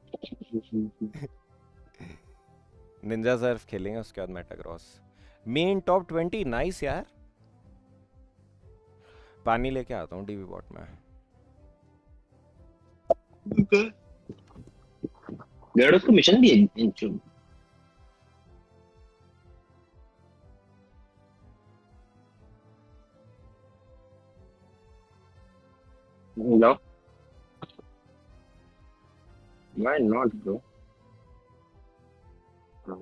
निंजा सर्फ खेलेंगे, उसके बाद मेटाक्रॉस। मेन टॉप 20 नाइस यार। पानी लेके आता हूँ डीवी बॉट में। गेडोस को मिशन भी है इंचो। No. Why not, bro? No.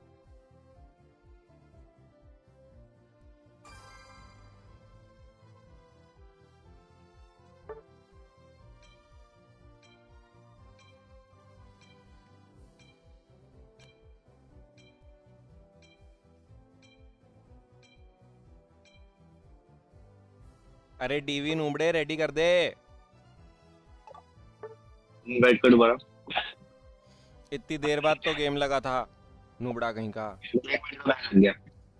अरे डीवी नूबड़े रेडी कर दे। बैठ कर दोबारा। इतनी देर बाद तो गेम लगा था नूबड़ा कहीं का। लग गया।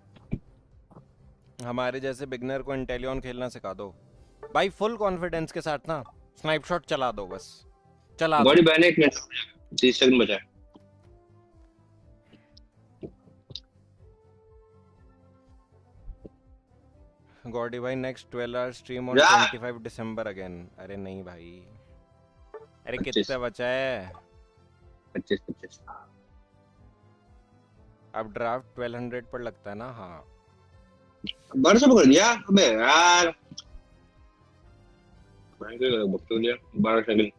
हमारे जैसे बिगनर को इंटेलियन खेलना सिखा दो भाई, फुल कॉन्फिडेंस के साथ ना। स्नाइप शॉट चला दो, बस चला दो। बॉडी बैन 1 मिनट 30 सेकंड बचा है। गॉडी भाई नेक्स्ट 12 आवर स्ट्रीम ऑन जा। 25 दिसंबर अगेन। अरे नहीं भाई, अरे 25 कितना बचा है? 25 अब ड्राफ्ट 1200 पर लगता है ना। हाँ बारह से पकड़ दिया। अबे यार मैं क्या बकचोद लिया। 12 सेकंड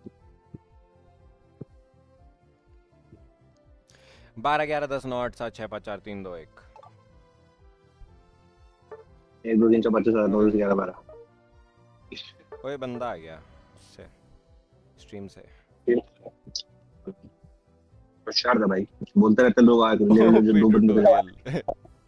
12 11 10 9 8 7 6 5 4 3 2 1। 1 2 3 4 5 6 7 8 9 10 11 12। कोई बंदा आ गया उससे स्ट्रीम से। होशियार था भाई, बोलते रहते लोग आए थे जो 2 बंदे थे।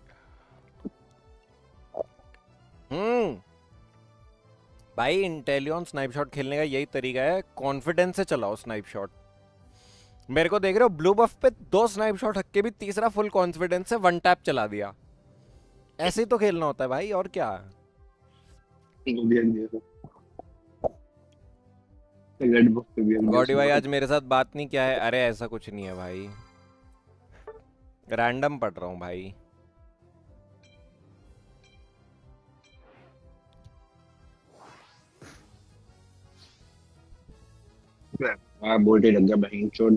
भाई इंटेलियन स्नाइप शॉट खेलने का यही तरीका है, कॉन्फिडेंस से चलाओ स्नाइप शॉट। मेरे को देख रहे हो ब्लू बफ पे 2 स्नाइप शॉट हक के भी तीसरा फुल कॉन्फिडेंस से 1 टैप चला दिया। ऐसे ही तो खेलना होता है भाई, और क्या। गॉडी भाई आज मेरे साथ बात नहीं किया है। अरे ऐसा कुछ नहीं है भाई, रैंडम पढ़ रहा हूँ भाई। बोलते लग गया बहन चोद।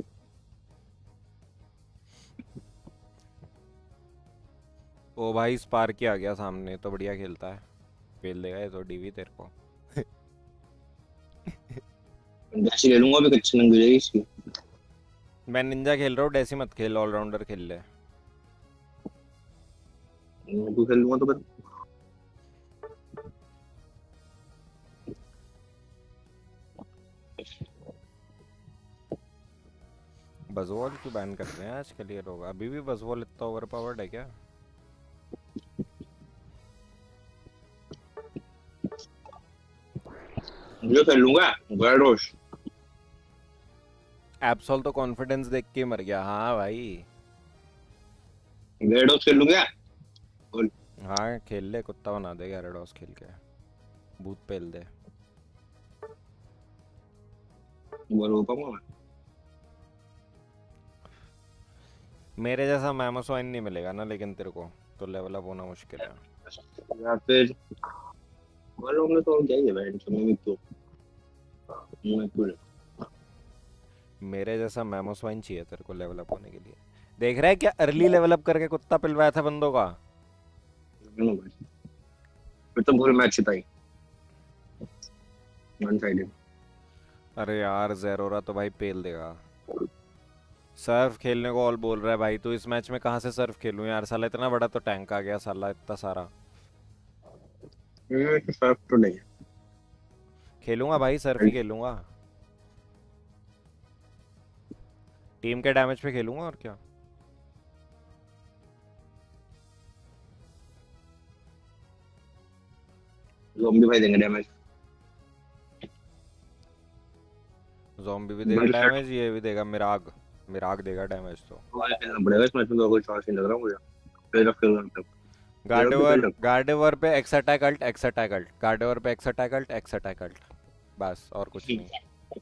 ओ भाई स्पार्की आ गया सामने, तो बढ़िया खेलता है। फेल देगा ये तो डीवी तेरे को। डैशी ले लूंगा, अभी कच्ची नंगी रहेगी इसकी। मैं निंजा खेल रहा हूँ, डैसी मत खेल, ऑलराउंडर खेल ले। तू खेल लूंगा तो फिर बजवॉल क्यों बैन कर रहे हैं आजकल ये लोग? अभी भी बजवॉल इतना ओवरपावर्ड है क्या? जो खेल लूंगा गैडोस। एप्सोल तो कॉन्फिडेंस देख के मर गया। हाँ भाई गैडोस खेल लूंगा। हाँ खेल ले, कुत्ता बना दे गैराडोस खेल के, भूत पेल दे। बोल हो पाऊंगा मैं? मेरे जैसा मैमोसॉइन नहीं मिलेगा ना, लेकिन तेरे को तो लेवल अप होना मुश्किल है। या फिर वालों ने तो क्या ही है बैंड में क्यों मैं क्यों मेरे जैसा मैमोस्वाइन चाहिए तेरे को लेवल अप होने के लिए। देख रहा है क्या अर्ली लेवल अप करके कुत्ता पिलवाया था बंदों का। भाई फिर तो पूरे मैच जिताई वन साइडेड। अरे यार ज़ेरोरा तो भाई पेल देगा। सर्फ खेलने को ऑल बोल रहा है भाई, तो इस मैच में कहाँ से सर्फ खेलूं यार, साला इतना बड़ा तो टैंक आ गया साला इतना सारा। तो सर्फ तो नहीं है। खेलूंगा भाई, सर्फ ही खेलूंगा, टीम के डैमेज पे खेलूंगा और क्या। ज़ॉम्बी भाई देंगे डैमेज। ज़ॉम्बी भी देगा डैमेज, ये भी देगा, मिराग मिराग देगा डैमेज। तो खेलना पड़ेगा इस मैच में तो कोई चांस नहीं लग रहा मुझे। प्लेयर ऑफ खेलना गार्डेवर पे X attack ult, X attack ult, Gardevoir पे X attack ult, X attack ult, बस और कुछ नहीं।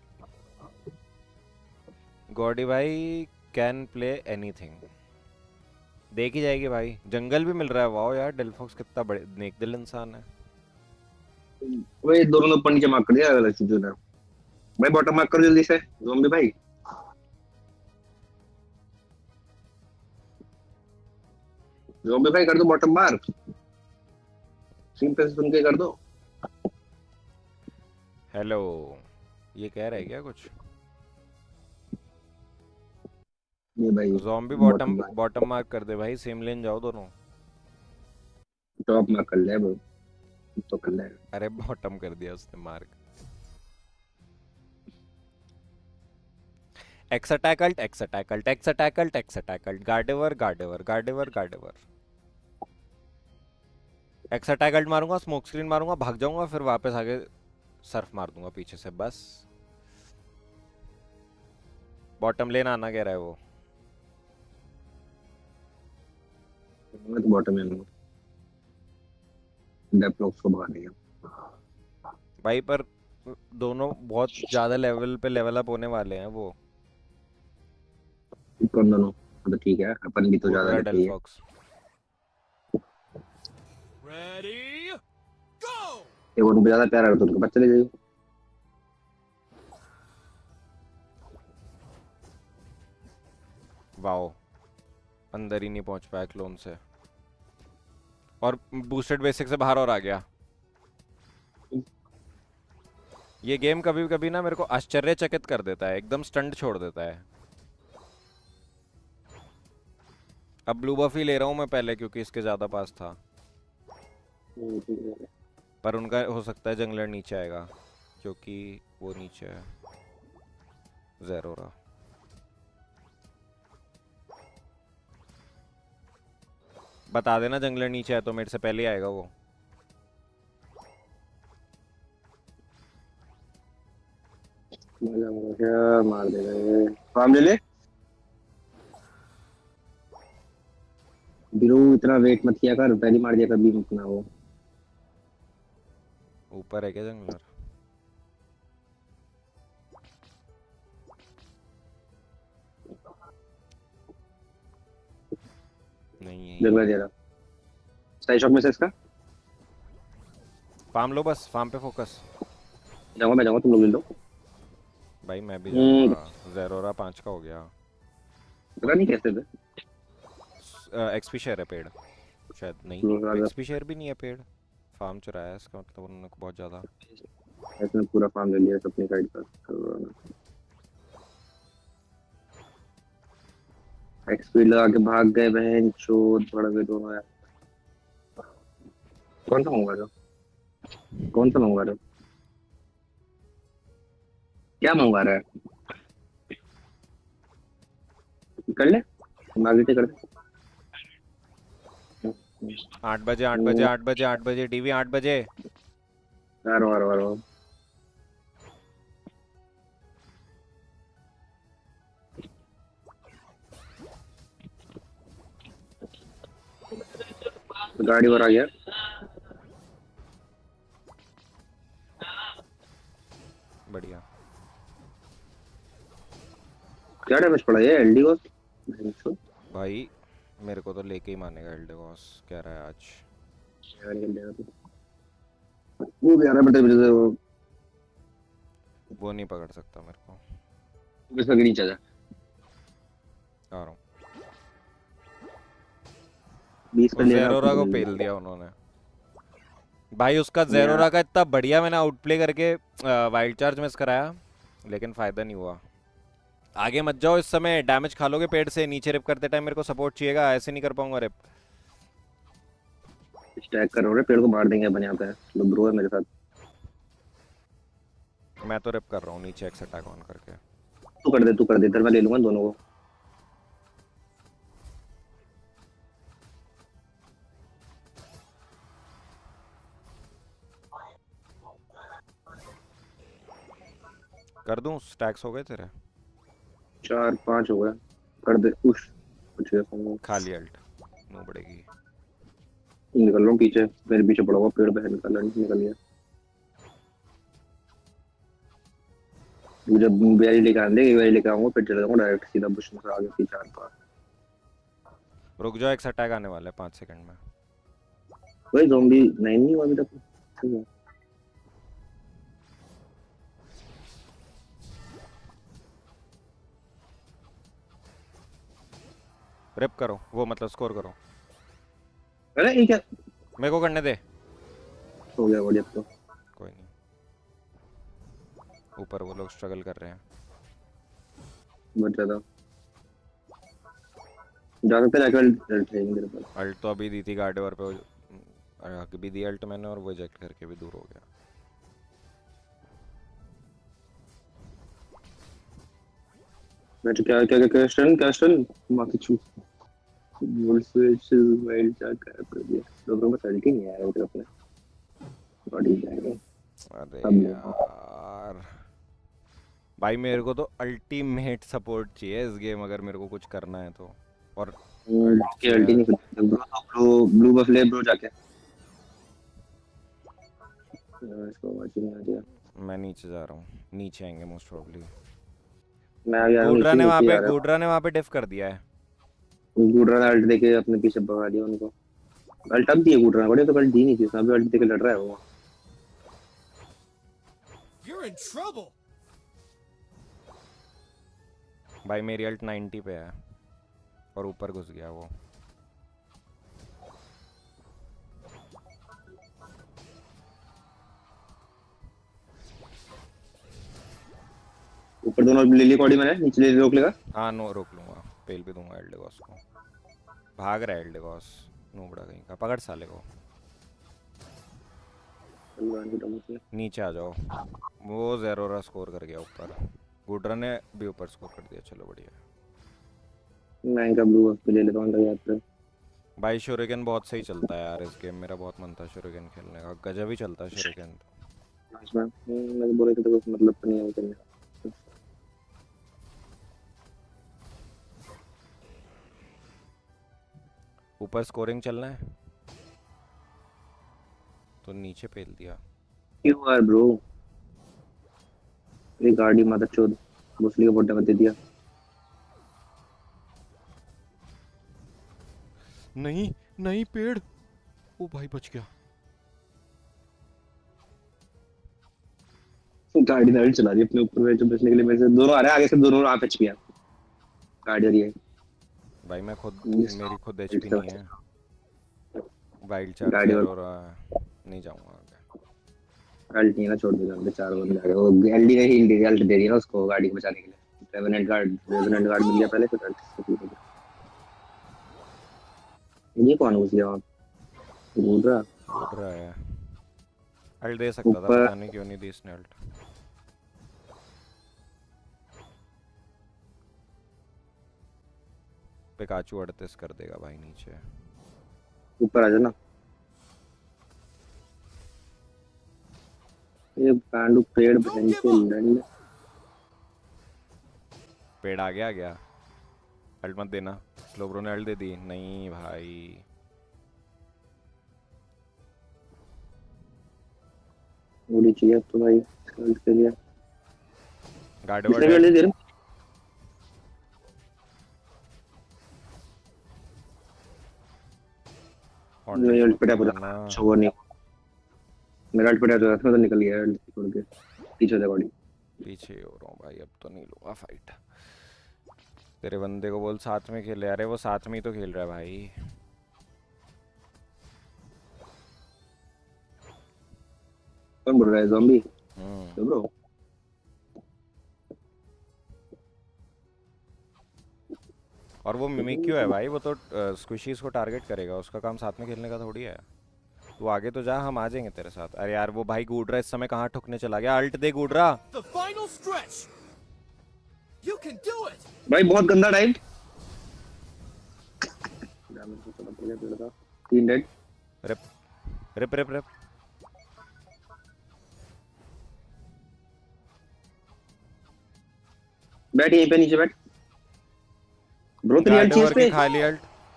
गॉडी भाई कैन प्ले एनीथिंग, देखी जाएगी भाई। जंगल भी मिल रहा है, वाओ यार डेलफॉक्स कितना बड़े नेक दिल इंसान है। वही दोनों ने ऊपर नीचे मार्क कर दिया अगला चीज़ ने। भाई बॉटम मार्क कर जल्दी से ज़ॉम्बी भाई। ज़ॉम्बी भाई कर दो बॉटम मार्क, सीन पे सुन के कर दो। हेलो, ये कह रहा है क्या कुछ? ये भाई ज़ॉम्बी बॉटम बॉटम मार्क कर दे भाई, सेम लेन जाओ दोनों। टॉप मार्क कर ले ब्रो, तो कर ले। अरे बॉटम कर दिया उसने mark. X attack ult, X attack ult, X attack ult, X attack ult, Gardevoir Gardevoir Gardevoir Gardevoir, X attack ult मारूंगा, स्मोक स्क्रीन मारूंगा, भाग जाऊंगा, फिर वापस आगे सर्फ मार दूंगा पीछे से, बस। बॉटम लेन आना कह रहा है वो। मैं तो बॉटम में हूं, डेप लॉक्स को भगा देगा भाई, पर दोनों बहुत ज्यादा लेवल पे लेवल अप होने वाले हैं वो। कौन दोनों? तो ठीक है, अपन भी तो ज्यादा वुडरा, लेते हैं। डेलफॉक्स। Ready, go! ये वो उनको ज्यादा प्यारा करता है, उनको बच्चे ले जाइए। वाओ, अंदर ही नहीं पहुंच पाया क्लोन से, और बूस्टेड बेसिक से बाहर और आ गया। ये गेम कभी कभी ना मेरे को आश्चर्यचकित कर देता है, एकदम स्टंट छोड़ देता है। अब ब्लू बफ ही ले रहा हूँ मैं पहले, क्योंकि इसके ज्यादा पास था, पर उनका हो सकता है जंगलर नीचे आएगा, क्योंकि वो नीचे है ज़ेरोरा। बता देना जंगलर नीचे है तो मेरे से पहले ही आएगा वो। मार देगा ये। फार्म ले ले बिरू, इतना वेट मत किया कर, पहली मार दिया कभी अपना वो। ऊपर है क्या जंगलर? नहीं है। जंगल दे रहा स्टाइल शॉट में से इसका। फार्म लो बस, फार्म पे फोकस। जाऊंगा मैं, जाऊंगा तुम लोग ले लो भाई मैं भी जाऊंगा। ज़ेरोरा 5 का हो गया। पता नहीं कैसे थे। एक्सपी शेयर है पेड़ शायद, नहीं एक्सपी शेयर भी नहीं है पेड़, फार्म चुराया है इसका मतलब उन्होंने बहुत ज्यादा। इसने पूरा फार्म ले लिया अपनी साइड पर। एक्सपी लगा के भाग गए बहन चोद, बड़ा वे दोनों यार। कौन सा मंगवा रहे हो, कौन सा मंगवा रहे हो, क्या मंगवा रहा है? कर ले, आगे से कर दे। 8 बजे 8 बजे 8 बजे 8 बजे टीवी 8 बजे। आ रहा हूँ। गाड़ी पर आ गया। बढ़िया। क्या डैमेज पड़ा ये एलडी को? भाई मेरे को तो लेके ही मानेगा एल्डेगॉस, कह रहा है आज। वो भी आ रहा है, बट वो नहीं पकड़ सकता मेरे को। इसका नीचे जा। आ रहा हूँ। 20 का उस लेना जेरोरा आपको को मिल पेल जाएगा। दिया उन्होंने। भाई उसका मैं जेरोरा का इतना बढ़िया मैंने आउटप्ले करके वाइल्ड चार्ज मिस कराया, लेकिन फायदा नहीं हुआ। आगे मत जाओ, इस समय डैमेज खा लोगे पेड़ से। नीचे रिप करते टाइम मेरे को सपोर्ट चाहिएगा, ऐसे नहीं कर पाऊंगा रिप। स्टैक कर रहे हो, पेड़ को मार देंगे अपन यहाँ पे। लो ब्रो है मेरे साथ। मैं तो रिप कर रहा हूँ नीचे एक्स अटैक ऑन करके। तू कर दे, इधर मैं ले लूंगा दोनों को। कर दूं? स्टैक्स हो गए तेरे? 4 5 हो गया। कर दे पुश। कुछ ऐसा खाली अल्ट नो पड़ेगी। निकल रहा हूँ पीछे, मेरे पीछे पड़ा हुआ पेड़ पे है, निकल गया। जब बैरी लेके आने बैरी लेके आऊंगा फिर चले जाऊंगा डायरेक्ट सीधा बुश में आगे पीछे 4 5। रुक जाओ, एक्स अटैक आने वाला है 5 सेकंड में। वही ज़ॉम्बी नहीं हुआ अभी तक। ठीक है। रिप करो, वो मतलब स्कोर करो। अरे ये क्या मेरे को करने दे। हो गया बढ़िया। तो कोई नहीं, ऊपर वो लोग स्ट्रगल कर रहे हैं। बहुत ज्यादा जा सकते हैं, जाकर ट्रेनिंग मेरे पास। अल्ट तो अभी दी थी गार्डवर पे, आगे भी दी अल्ट मैंने, और वो इजेक्ट करके भी दूर हो गया। मैं तो क्या क्या क्या कैस्टन माफी चूक वोल्ट स्विच वाइल्ड चार्ज कर दिया। लोगों में सल्टी नहीं आया उधर अपने बॉडी जाएगा। अरे अब यार भाई, मेरे को तो अल्टीमेट सपोर्ट चाहिए इस गेम अगर मेरे को कुछ करना है तो। और अल्ट ये अल्टी नहीं करता ब्रो ब्लू बफ ले ब्रो जाके। इसको वाचिंग आ गया। मैं नीचे जा रहा हूँ, नीचे आएंगे मोस्ट प्रोबब्ली। मैं आ गया हूं गुडरा ने वहाँ नीचे पे आ रहा गुडरा ने वहाँ पे डिफ कर दिया है। हूं। गुडरा ने अल्ट देके अपने पीछे भगा दिया उनको। अल्ट अब दिए गुडरा बड़े तो अल्ट दी नहीं थी, उसने अभी अल्ट देके लड़ रहा है वो। You're in trouble. भाई मेरी अल्ट 90 पे है और ऊपर घुस गया वो। ऊपर दोनों ले ली बॉडी मैंने, नीचे ले रोक लेगा। हाँ नो, रोक लूंगा, पेल भी दूंगा एल्डेगॉस को। भाग रहा है एल्डेगॉस, नूबड़ा कहीं का। पकड़ साले को। नीचे आ जाओ, वो जेरोरा स्कोर कर गया ऊपर। गुडरा ने भी ऊपर स्कोर कर दिया, चलो बढ़िया। मैं इनका ब्लू बफ ले लेता हूं अंदर जाकर। भाई शuriken बहुत सही चलता है यार इस गेम। मेरा बहुत मन था शuriken खेलने का, गजब ही चलता है शuriken तो। इसमें मैं बोले तो कुछ मतलब नहीं है करने। ऊपर स्कोरिंग चलना है तो नीचे पेल दिया। क्यों यार ब्रो, ये गाड़ी मदर चोद भोसली का बोलने मत दे दिया। नहीं नहीं पेड़, ओ भाई बच गया। गाड़ी नाल चला रही है अपने ऊपर में, जो बचने के लिए मेरे से दोनों आ रहे हैं आगे से, दोनों आप एचपी है। गाड़ी आ रही है भाई मैं खुद, Yes. मेरी खुद एचपी नहीं है। वाइल्ड चार्ज गाड़ी और और नहीं जाऊंगा आगे। अल्ट नहीं है ना, छोड़ दे जल्दी। 4 बंदे आ गए, वो एलडी ने हील दे दिया, अल्ट दे दिया ना उसको गाड़ी को बचाने के लिए। रेवेनेंट गार्ड मिल गया पहले, फिर अल्ट से पीछे। ये कौन घुस गया वहां? घूर रहा उड़ रहा है। अल्ट दे सकता था, ऊपर। पता नहीं क्यों नहीं दी इसने अल्ट। पिकाचू 38 कर देगा भाई नीचे। ऊपर आ जाना। ये पांडु पेड़ बहन के लड़ने। पेड़ आ गया। अल्ट मत देना। स्लोब्रो ने अल्ट दे दी। नहीं भाई उड़ी चाहिए तो भाई अल्ट के लिए। गार्ड किसने भी अल्ट दे रहा? नहीं अल्ट पे पूरा छोड़ नहीं। मेरा अल्ट पड़ा था तो निकल गया ult छोड़ के पीछे से बॉडी। पीछे हो रहा हूँ भाई, अब तो नहीं लूंगा फाइट। तेरे बंदे को बोल साथ में खेले। अरे वो साथ में ही तो खेल रहा है भाई। कौन बोल रहा है ज़ॉम्बी? तो ब्रो और वो मिमिक क्यों है भाई? वो तो स्क्विशीज को टारगेट करेगा, उसका काम साथ में खेलने का थोड़ी है। तू आगे तो जा, हम आ जाएंगे तेरे साथ। अरे यार वो भाई गूडरा इस समय कहाँ ठुकने चला गया? अल्ट दे Goodra. The final stretch. You can do it. भाई बहुत गंदा टाइम। डैमेज तो चला पड़ गया तेरे का। 3 dead. Rip rib rib rip. बैठ यहीं पे नीचे बैठ। ब्रो तेरी अल्ट चीज गार्डोवर पे। की खाली अल्ट।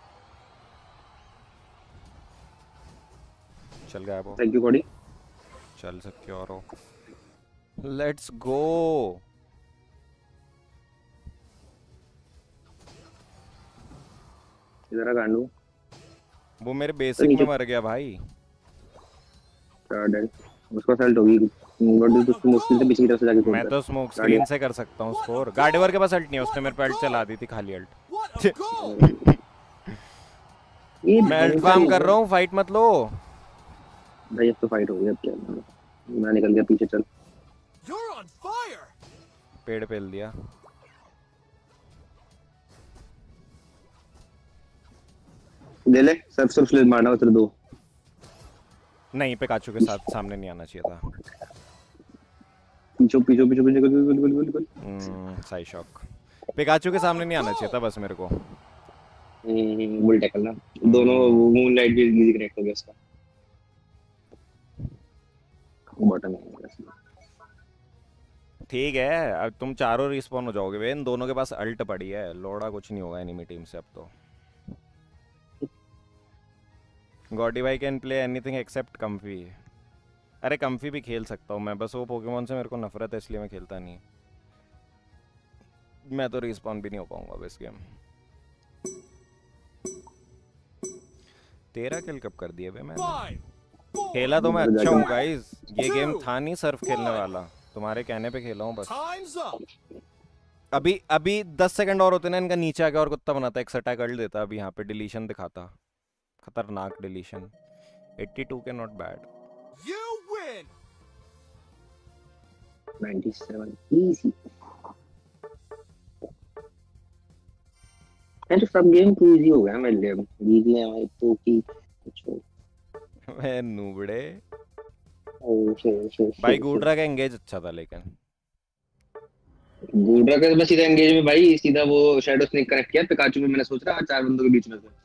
चल गया वो। Thank you buddy. चल सिक्योर हो। Let's go. इधर आ गांडू। वो मेरे बेसिक में मर गया भाई। डेड। उसका अल्ट होगी। बॉडी तो उसको मुश्किल से पीछे की तरफ से जाके मैं तो स्मोक स्क्रीन से कर सकता हूँ स्कोर। गार्डोवर के पास अल्ट नहीं है, उसने मेरे पे अल्ट चला दी थी खाली अल्ट। What a goal. मैं अल्ट फार्म कर रहा हूँ, फाइट मत लो। भाई अब तो फाइट हो गई, अब क्या मैं निकल गया पीछे। चल You're on fire. पेड़ पेल दिया। ले ले सब स्लिप मारना उधर दो। नहीं, पिकाचू के साथ सामने नहीं आना चाहिए था। पीछे पीछे पीछे पीछे बिल्कुल साई शॉक। पिकाचू के सामने नहीं आना चाहिए था बस मेरे को। बुल टैकल ना। दोनों मूनलाइट भी इजीली कनेक्ट हो गया उसका। बटन ठीक है, अब तुम चारों रिस्पॉन हो जाओगे बे। इन दोनों के पास अल्ट पड़ी है, लोड़ा कुछ नहीं होगा एनिमी टीम से अब तो। गॉडी भाई can play anything except comfy. अरे कम्फी भी खेल सकता हूँ मैं, बस वो पोकेमॉन से मेरे को नफरत है इसलिए मैं खेलता नहीं। मैं तो रिस्पॉन भी नहीं हो पाऊंगा अब इस गेम। 13 किल कब कर दिए बे मैंने? 5, 4. खेला तो मैं अच्छा हूँ गाइस। ये गेम था नहीं सर्फ खेलने वाला, तुम्हारे कहने पे खेला हूँ बस। Time's up. अभी 10 सेकंड और होते ना इनका, नीचे आके और कुत्ता बनाता, एक अटैक कर देता। अभी यहाँ पे डिलीशन दिखाता, खतरनाक डिलीशन। 82 के not bad. You win. 97 easy. मैं तो सब गेम टू इजी हो गया मेरे लिए। इजी है भाई तो की मैं नूबड़े ओ शे भाई। गूडरा का एंगेज अच्छा था लेकिन। गूडरा का बस सीधा एंगेज में भाई, सीधा वो शैडो स्नेक कनेक्ट किया पिकाचू में। मैंने सोच रहा चार बंदों के बीच में से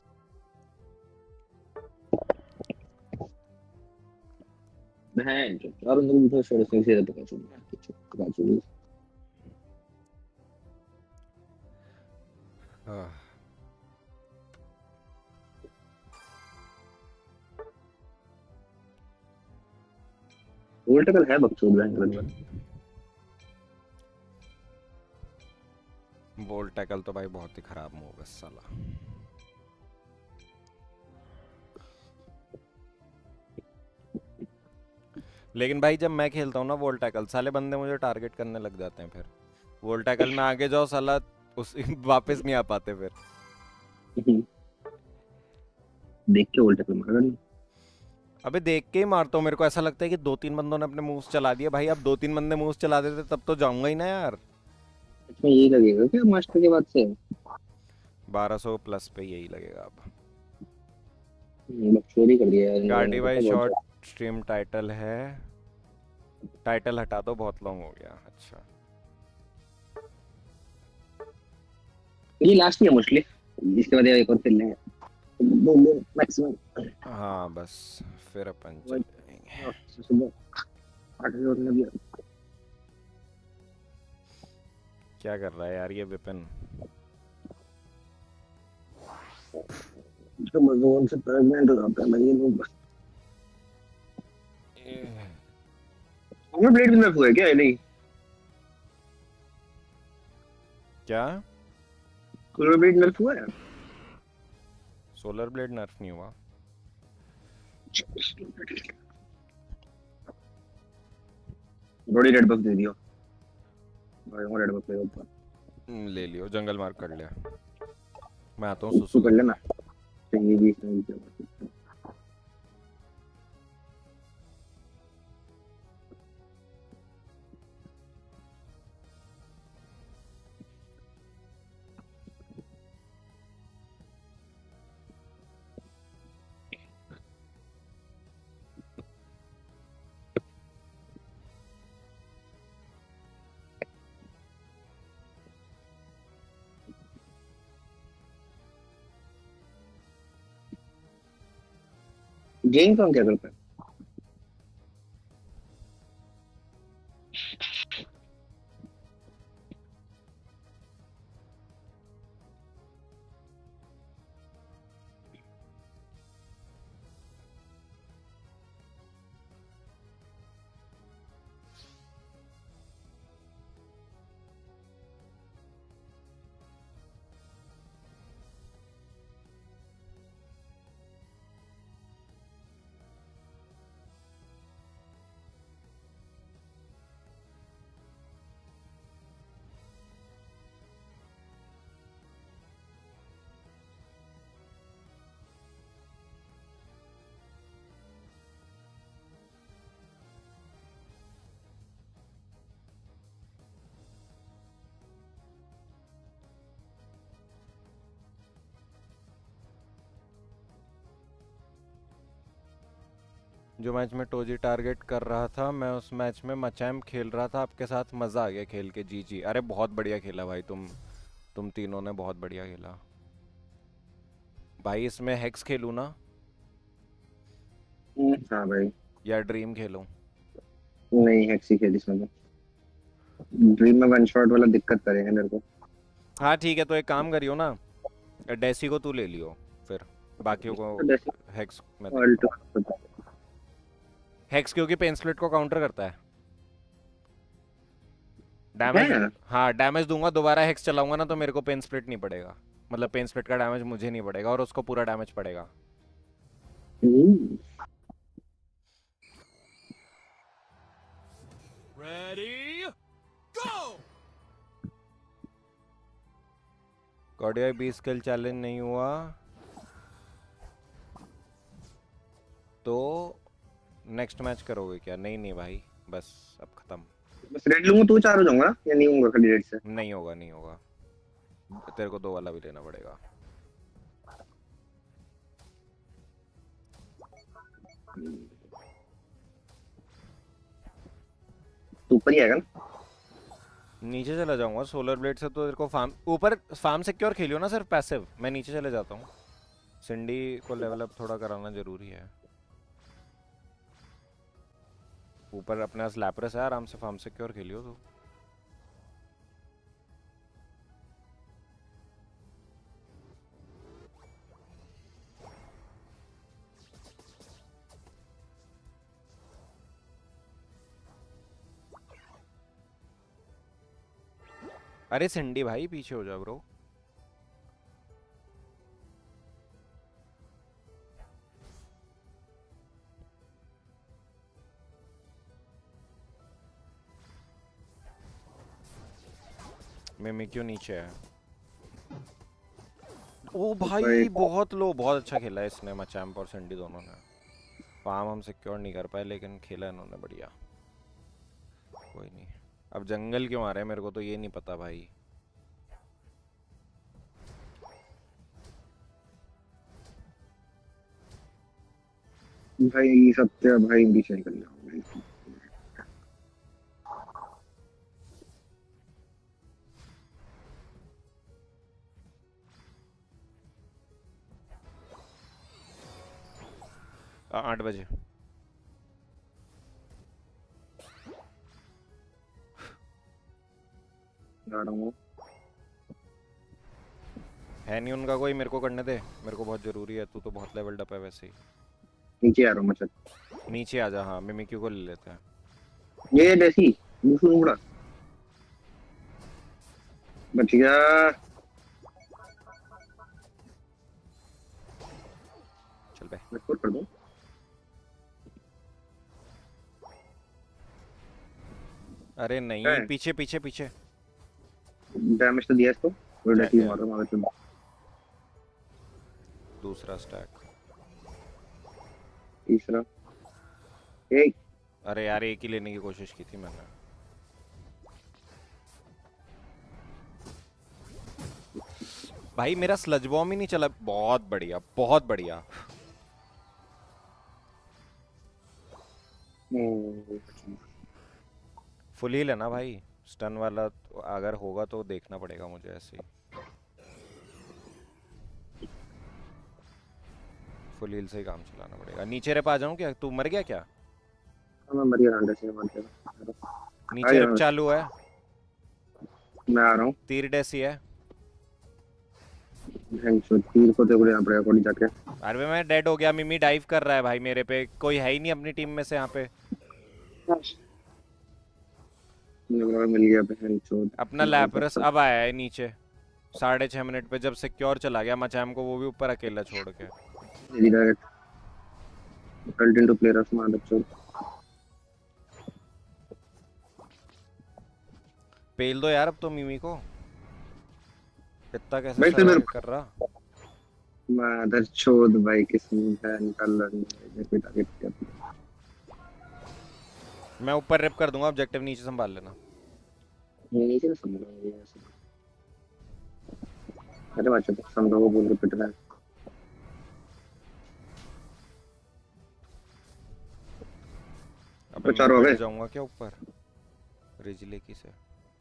बहन जो चार बंदों के बीच में शैडो स्नेक सीधा पिकाचू। वोल्टेकल है बकचोद बैंक। वोल्ट टैकल तो भाई बहुत ही खराब मूव है साला। लेकिन भाई जब मैं खेलता हूँ ना वोल्ट टैकल, साले बंदे मुझे टारगेट करने लग जाते हैं। फिर वोल्ट टैकल में आगे जाओ साला उस वापस नहीं आ पाते फिर। देख के वोल्टेकल मारा नहीं। अबे देख के ही मारता हूँ। मेरे को ऐसा लगता है कि 2-3 बंदों ने अपने मूव्स चला दिए भाई। अब 2-3 बंदे मूव्स चला देते तब तो जाऊंगा ही ना यार। इसमें यही लगेगा क्या मास्टर के बाद से? 1200 प्लस पे यही लगेगा अब। चोरी कर दिया यार। गाड़ी भाई शॉर्ट स्ट्रीम टाइटल है, टाइटल हटा दो, बहुत लॉन्ग हो गया। अच्छा ये लास्ट ही है मोस्टली, इसके बाद एक और खेल लेंगे दो मैक्सिमम। हाँ बस फिर अपन चल जाएंगे। सुबह 8 बजे उठने भी। क्या कर रहा है यार ये विपिन? जो मजदूर से प्रेग्नेंट हो जाता है ना ये लोग। हमें ब्लेड भी नर्फ हुआ है क्या? है नहीं क्या? सोलर ब्लेड नर्फ हुआ है? सोलर ब्लेड नर्फ नहीं हुआ। थोड़ी रेड बफ दे दियो भाई, वो रेड बफ ले ऊपर। ले लियो, जंगल मार्क कर लिया। मैं आता हूँ तू सुसु कर लेना, करने। तो ये भी इसमें क्या। जेन कौन क्या करता है? जो मैच में टोजी टारगेट कर रहा था, मैं उस मैच में मचैम खेल रहा था आपके साथ, मज़ा आ गया खेल के। जी जी, अरे बहुत बढ़िया खेला भाई, तुम तीनों ने बहुत बढ़िया खेला भाई। इसमें हेक्स खेलूँ ना हाँ भाई, या ड्रीम खेलूँ? नहीं हेक्सी खेल इसमें तो। ड्रीम में वन शॉट वाला दिक्कत करेगा मेरे को। हाँ ठीक है, तो एक काम करियो ना, डेसी को तू ले लियो, फिर बाकियों को तो जैसे हेक्स में अल्ट देखता। हेक्स क्योंकि पेन स्प्लिट को काउंटर करता है डैमेज। है। हाँ डैमेज दूंगा, दोबारा हेक्स चलाऊंगा ना तो मेरे को पेन स्प्लिट नहीं पड़ेगा, मतलब पेन स्प्लिट का डैमेज मुझे नहीं पड़ेगा और उसको पूरा डैमेज पड़ेगा। Ready, go! कॉर्डिया 20 किल चैलेंज नहीं हुआ तो नेक्स्ट मैच करोगे क्या? नहीं नहीं भाई, बस अब खत्म। बस रेड लूंगा तो 4 हो जाऊंगा या नहीं होऊंगा खाली रेड से? नहीं होगा नहीं होगा, तेरे को 2 वाला भी लेना पड़ेगा। तो ऊपर ही आएगा ना? नीचे चला जाऊंगा सोलर ब्लेड से, तो तेरे को फार्म ऊपर फार्म सिक्योर खेलियो ना सिर्फ पैसिव। मैं नीचे चले जाता हूँ, सिंडी को लेवल अप थोड़ा कराना जरूरी है। ऊपर अपने पास लैपरस है, आराम से फार्म सिक्योर खेलियो तो। अरे सिंडी भाई पीछे हो जा ब्रो। मिमिक्यू नीचे है। ओ भाई बहुत लो, बहुत अच्छा खेला है इसने, मचैम्प और सिंडी दोनों ने। फार्म हम सिक्योर नहीं कर पाए लेकिन खेला इन्होंने बढ़िया। कोई नहीं, अब जंगल क्यों आ रहे हैं मेरे को तो ये नहीं पता भाई। भाई सत्य भाई पीछे निकल जाऊंगा। आ, 8 बजे। जा रहा हूँ। है नहीं उनका कोई, मेरे को करने दे, मेरे को बहुत जरूरी है। तू तो बहुत लेवल्ड अप है वैसे ही। नीचे आ रहा हूँ मैं, चल। नीचे आ जा। हाँ मिमिक्यू को ले लेते हैं। ये डेसी दूसरा उड़ा बच गया। चल बे। मैं स्कोर कर दूं। अरे नहीं, है? पीछे पीछे पीछे। डैमेज तो दिया इसको, क्या उल्टा टीम क्या? मारो मारो चलो। दूसरा स्टैक। तीसरा एक अरे यार एक ही लेने की कोशिश की थी मैंने। भाई मेरा स्लज बॉम्ब ही नहीं चला। बहुत बढ़िया बहुत बढ़िया। फुल हील है ना भाई। स्टन वाला तो अगर होगा तो देखना पड़ेगा मुझे ऐसे ही। फुल हील से ही काम चलाना पड़ेगा। नीचे रे पा जाऊं क्या? तू मर गया क्या? मैं मर गया अंडर से, मर गया। नीचे रिप चालू है। मैं आ रहा हूँ। तीर डेसी है। तीर को देखो यहाँ पर कोडी जाके। अरे मैं डेड हो गया। मिमी डाइव कर रहा है भाई मेरे पे। कोई है ही नहीं अपनी टीम में से यहाँ पे। मिल गया बहन चोद। अपना लैपरस अब आया है नीचे 6.5 मिनट पे, जब सिक्योर चला गया मचैम को, वो भी ऊपर अकेला छोड़ के। Built into player of man चोद। पेल दो यार अब तो मिमी को। इतना कैसे भाई सर्वाइव कर रहा। मादर चोद भाई, किसने बहन का लड़ने पे टारगेट किया। मैं ऊपर रिप कर दूंगा, ऑब्जेक्टिव नीचे संभाल लेना। नीचे ना संभालो ये ऐसे। अरे बच्चों को संभालो बोल के पिट रहा है। अब तो चार हो गए। जाऊंगा क्या ऊपर रिजलेकी से?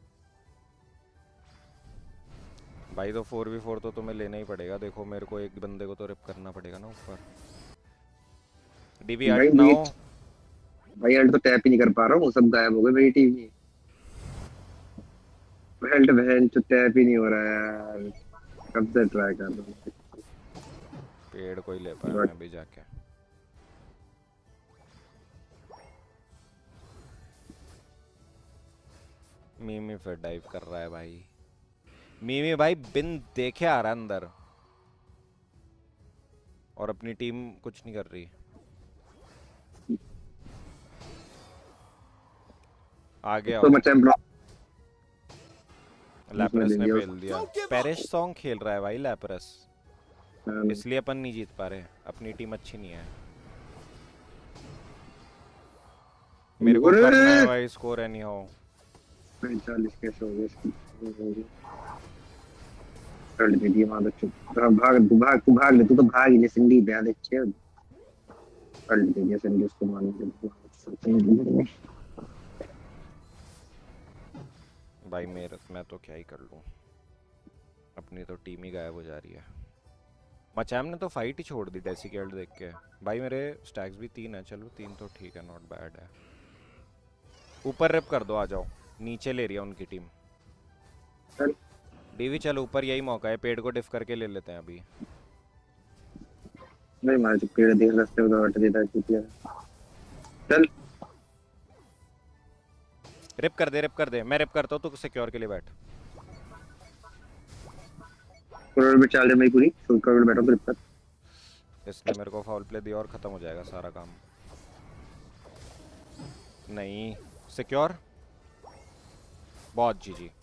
भाई तो 4v4 तो तुम्हें लेना ही पड़ेगा। देखो मेरे को एक बंदे को तो रिप करना पड़ेगा ना ऊपर। डीवी भाई अल्ट नाउ। भाई अल्ट तो टैप ही नहीं कर पा रहा हूँ, सब गायब हो गए मेरी टीम में। अल्ट बहन तो टैप ही नहीं हो रहा है यार, कब से ट्राई कर रहा हूँ। पेड़ कोई ले पाया मैं भी जाके। मीमी फिर डाइव कर रहा है भाई। मीमी भाई बिन देखे आ रहा है अंदर, और अपनी टीम कुछ नहीं कर रही। आगे आओ। तो मचाम ब्लॉक लैपरस ने पेल दिया। पेरिश सॉन्ग खेल रहा है भाई लैपरस, इसलिए अपन नहीं जीत पा रहे। अपनी टीम अच्छी नहीं है। मेरे को करना है भाई स्कोर एनी हाउ। 45 कैसे हो गए? कर दे दिया मां बच्चों। भाग ले, तू तो भाग ही ले सिंडी ब्याह अच्छे। कर दे दिया सिंडी उसको मारने के। भाई मैं तो क्या ही कर लूं, अपनी तो टीम ही गायब हो जा रही है। मचैम ने तो फाइट ही छोड़ दी डेसी के अल्ट देख के। भाई मेरे स्टैक्स भी 3 है। चलो 3 तो ठीक है, नॉट बैड है। ऊपर रिप कर दो, आ जाओ। नीचे ले रही है उनकी टीम। डीवी चलो ऊपर, यही मौका है। पेड़ को डिफ करके ले लेते हैं अभी। नहीं मार जो पेड़ देख रास्ते में हट देता है कुतिया। चल रिप कर दे। मैं रिप करता हूँ, तो सिक्योर के लिए बैठ। करोड़ में चाल दे मैं पूरी करोड़ में बैठा तो रिप कर। इसने मेरे को फाउल प्ले दिया और खत्म हो जाएगा सारा काम। नहीं सिक्योर, बहुत जीजी।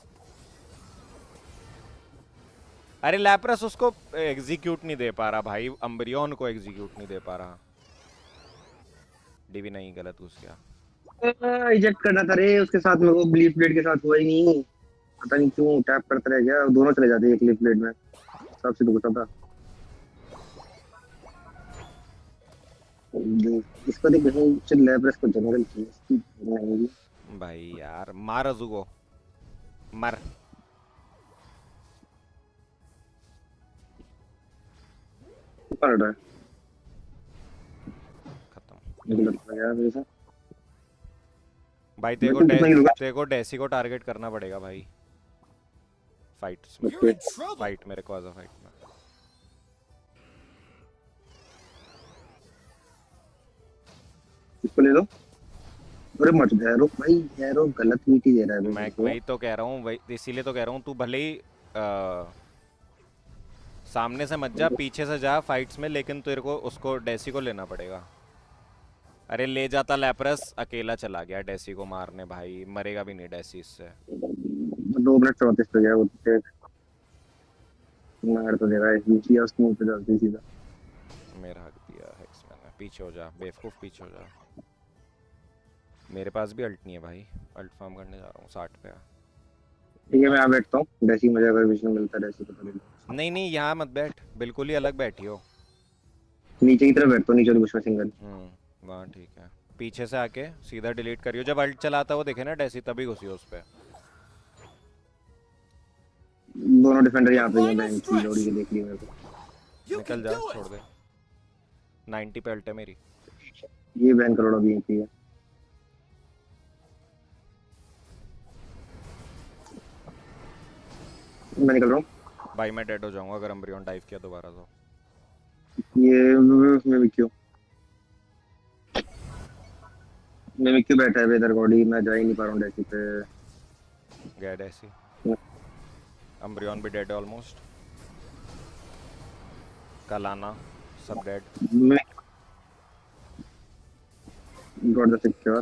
अरे लैपरस उसको एग्जीक्यूट नहीं दे पा रहा भाई, अम्ब्रियोन को एग्जीक्यूट नहीं दे पा रहा। डीवी नहीं, गलत घुस गया। इजेक्ट करना था रे उसके साथ में, वो ब्लीड ब्लेड के साथ हुआ ही नहीं। पता नहीं क्यों टैप करता रह गया, दोनों चले जाते एक ब्लीड ब्लेड में। सबसे तो गुस्सा था इसको। देख चल लैपरस को जनरल चाहिए भाई यार मार अजुगो, मर। पड़ रहा है खत्म भाई। तेरे को डेसी को टारगेट करना पड़ेगा भाई फाइट्स में। फाइट मेरे को आजा फाइट में। इसको ले लो। अरे मत दे एरो भाई, एरो गलत मीटी दे रहा है। मैं वही तो कह रहा हूँ, वही इसीलिए तो कह रहा हूँ तू भले ही सामने से मत जा, पीछे से जा फाइट्स में, लेकिन तेरे को उसको डेसी को लेना पड़ेगा। अरे ले जाता लैपरस, अकेला चला गया डेसी को मारने भाई, मरेगा भी नहीं डेसी इससे। 2 मिनट 34 पे गया वो तो, मार तो दे रहा है यूसी उसके मुंह पे डालती सीधा। मेरा हक दिया हेक्स मैंने, पीछे हो जा बेवकूफ, पीछे हो जा। मेरे पास भी अल्ट नहीं है भाई, अल्ट फार्म करने जा रहा हूँ 60 पे। ठीक है मैं यहाँ बैठता हूँ, जैसी मुझे अगर विजन मिलता है जैसी पता नहीं। नहीं नहीं यहाँ मत बैठ, बिल्कुल ही अलग बैठी हो। नीचे की तरफ बैठता हूँ, नीचे वाली बुश में सिंगल। वहाँ ठीक है। पीछे से आके सीधा डिलीट करियो, जब अल्ट चलाता वो देखे ना डेसी तभी घुसियो उस पे। दोनों डिफेंडर यहाँ पे हैं, बैंक की जोड़ी के देख ली मेरे को। निकल जा, छोड़ दे। 90 पे अल्ट है मेरी। ये बैंक करोड़ों भी है। मैं निकल रहा हूँ भाई, मैं डेड हो जाऊंगा अगर अम्ब्रियन डाइव किया दोबारा तो। ये मैं क्यों बैठा है वेदर गॉडी, मैं जा ही नहीं पा रहा हूँ डेसी पे। गया डेसी। अम्ब्रियन भी डेड ऑलमोस्ट। कलाना सब डेड। मैं गॉड द सिक्योर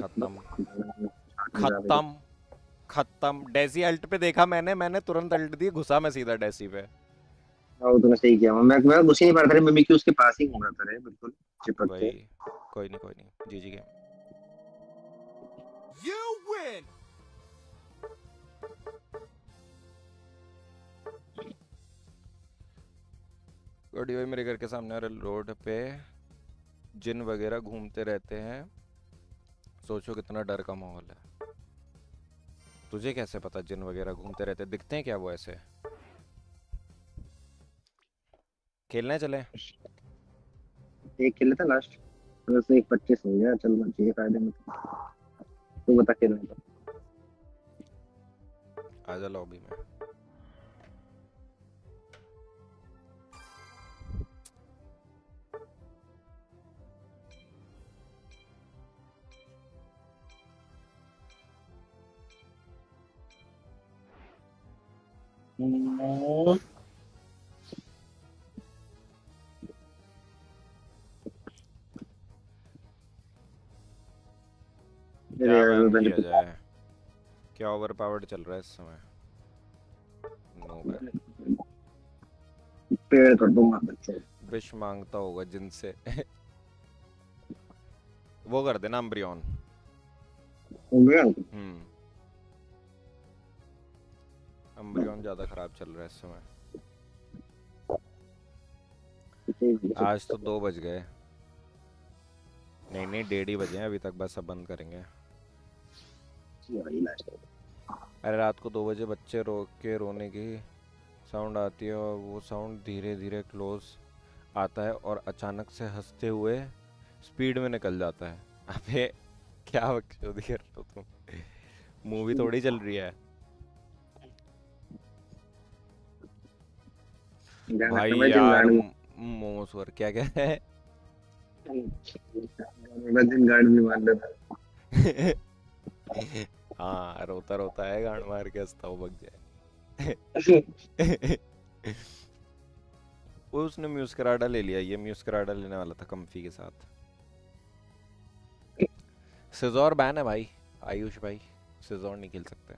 खत्म खत्म। डेसी अल्ट पे देखा मैंने तुरंत अल्ट दी, घुसा मैं सीधा डेसी पे। हाँ वो तूने सही किया। मैं घुस ही नहीं पा रहा था, मैं मिक्की उसके पास ही घूम रहा था रे, बिल्कुल चिपक के। कोई नहीं जीजी गेम। You win. गोडी भाई मेरे घर के सामने रोड पे जिन वगैरह घूमते रहते हैं, सोचो कितना डर का माहौल है। तुझे कैसे पता जिन वगैरह घूमते रहते, दिखते हैं क्या वो ऐसे? खेलने चले? एक खेल लेता लास्ट, वैसे 1-25 हो गया, चलना चाहिए फायदे में। तू बता खेलने का। आजा लॉबी में। क्या वैम किया जाए? क्या ओवर पावर्ड चल रहा है इस समय? No bad. पेड़ कर दूंगा बच्चे। विश मांगता होगा जिनसे। वो कर देना अम्ब्रियन। अम्ब्रियन ज्यादा खराब चल रहा है इस समय। आज तो 2 बज गए। नहीं 1:30 बजे हैं अभी तक, बस अब बंद करेंगे। अरे रात को 2 बजे बच्चे रो के रोने की साउंड आती है और वो साउंड धीरे धीरे क्लोज आता है और अचानक से हंसते हुए स्पीड में निकल जाता है। अबे क्या बकचोदी कर रहे हो तुम? मूवी थोड़ी चल रही है भाई यार। मोमोसवर क्या क्या है? गार्ड भी मान लेता। हाँ रोता रोता है, गांड मार के हंसता वो भग जाए। वो उसने म्यूस्कराडा ले लिया, ये म्यूस्कराडा लेने वाला था कंफी के साथ। सिजोर बैन है भाई, आयुष भाई सिजोर नहीं खेल सकते।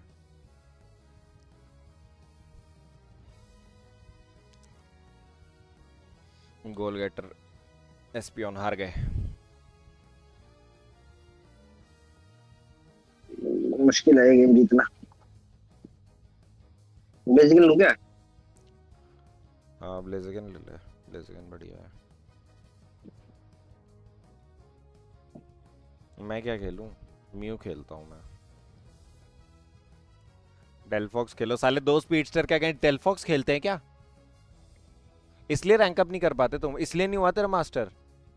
गोल गेटर एस्पियन हार गए। मुश्किल है गेम जीतना। बेसिकली लूं क्या? हाँ ब्लेज़गन ले ले, ब्लेज़गन बढ़िया है। मैं क्या खेलूं? म्यू खेलता हूँ मैं। डेलफॉक्स खेलो साले, 2 स्पीडस्टर क्या कहें? डेलफॉक्स खेलते हैं क्या? इसलिए रैंक अप नहीं कर पाते तुम? इसलिए नहीं हुआ तेरा मास्टर?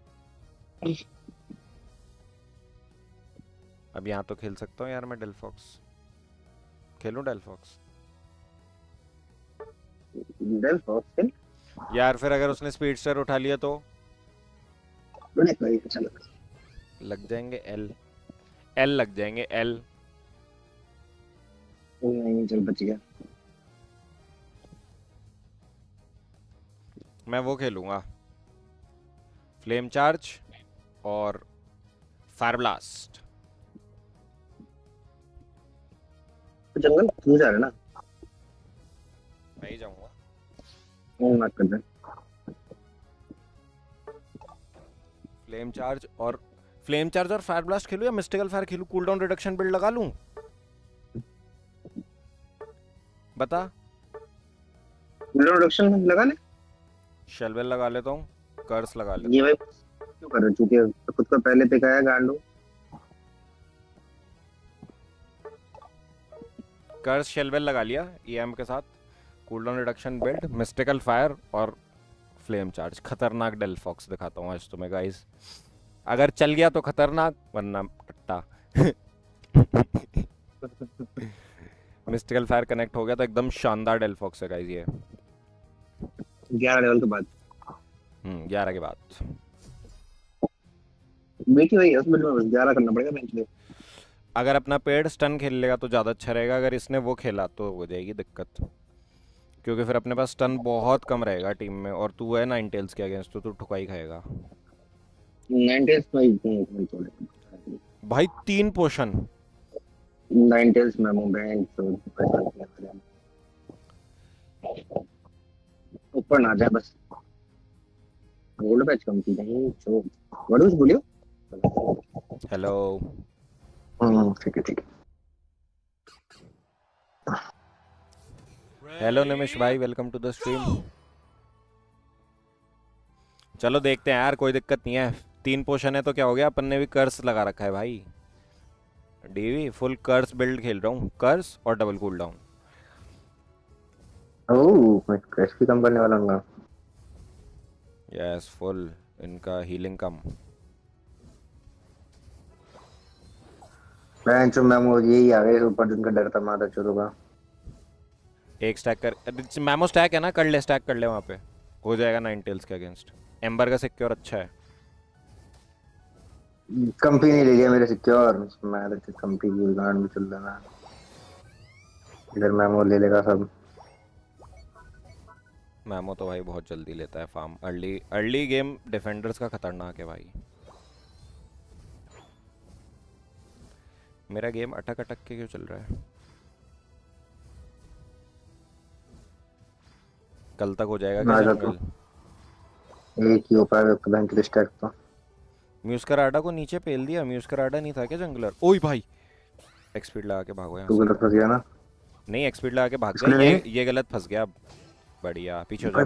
अब यहाँ तो खेल सकता हूँ यार मैं डेलफॉक्स। खेलूं डेलफॉक्स? डेलफॉक्स यार फिर अगर उसने स्पीडस्टर उठा लिया तो लग जाएंगे एल लग जाएंगे एल। नहीं चल बच गया। मैं वो खेलूंगा फ्लेम चार्ज और फायर ब्लास्ट। तो जंगल तू जा रहा है ना? मैं ही जाऊंगा। वो मत कर दे। फ्लेम चार्ज और फायर ब्लास्ट खेलूं या मिस्टिकल फायर खेलूं? कूलडाउन रिडक्शन बिल्ड लगा लूं? बता। कूलडाउन रिडक्शन लगा ले। शेलवेल लगा लेता हूँ, कर्स लगा लेता ये भाई क्यों कर रहे हो? चूतिया खुद को पहले पे गया गांडू। हूँ। कर्स शेलवेल लगा लिया ईएम के साथ। Cooldown reduction build, mystical fire और फ्लेम चार्ज। खतरनाक डेल्फॉक्स दिखाता हूँ आज तुम्हें गाइस। अगर चल गया तो खतरनाक, वरना टट्टा। मिस्टिकल फायर कनेक्ट हो गया तो एकदम शानदार डेल्फॉक्स है गाइस ये। 11 लेवल के बाद 11 के बाद बेटी भाई उस बिल्ड में बस 11 करना पड़ेगा बेंच पे। अगर अपना पेड़ स्टन खेल लेगा तो ज़्यादा अच्छा रहेगा। अगर इसने वो खेला तो हो जाएगी दिक्कत, क्योंकि फिर अपने पास स्टन बहुत कम रहेगा टीम में, और तू है नाइनटेल्स के अगेंस्ट तो तू ठुकाई खाएगा। 9 टेल्स भाई भाई 3 पोशन 9 टेल्स में मैं बैंक तो ऊपर ना जाए बस। गोल्ड पैच कम की नहीं जो व्हाट वाज बोलियो। हेलो। ठीक है हेलो निमिष भाई, वेलकम टू द स्ट्रीम। चलो देखते हैं यार, कोई दिक्कत नहीं है। 3 पोशन है तो क्या हो गया, अपन ने भी कर्स लगा रखा है भाई। डीवी फुल कर्स बिल्ड खेल रहा हूँ, कर्स और डबल कूल डाउन। ओह मैं क्रश भी कम करने वाला हूँ। यस फुल इनका हीलिंग कम। मैं जो मैमो यही आ गए ऊपर जिनका डर था माता चोरों का। एक स्टैक कर, मैमो स्टैक है ना, कर ले स्टैक कर ले, वहाँ पे हो जाएगा 9 टेल्स के अगेंस्ट। एम्बर का सिक्योर अच्छा है। कंपनी नहीं ले गया मेरे सिक्योर। मैं तो कंपनी की गांड में चल रहा है। इधर मैमो ले लेगा सब। मैमो तो भाई बहुत जल्दी लेता है फार्म। अर्ली गेम डिफेंडर्स का खतरनाक है भाई। मेरा गेम अटक अटक के क्यों चल रहा है? कल तक हो जाएगा क्या जंगल? एक ही ऊपर है बैंक के स्टैक तो। म्यूस्कराडा को नीचे पेल दिया। म्यूस्कराडा नहीं था क्या जंगलर? ओए भाई एक्सपीड लगा के भागो यहाँ तू गलत फंस गया ना। नहीं एक्सपीड लगा के भाग गया। ये गलत फंस गया। बढ़िया पीछे हो जा,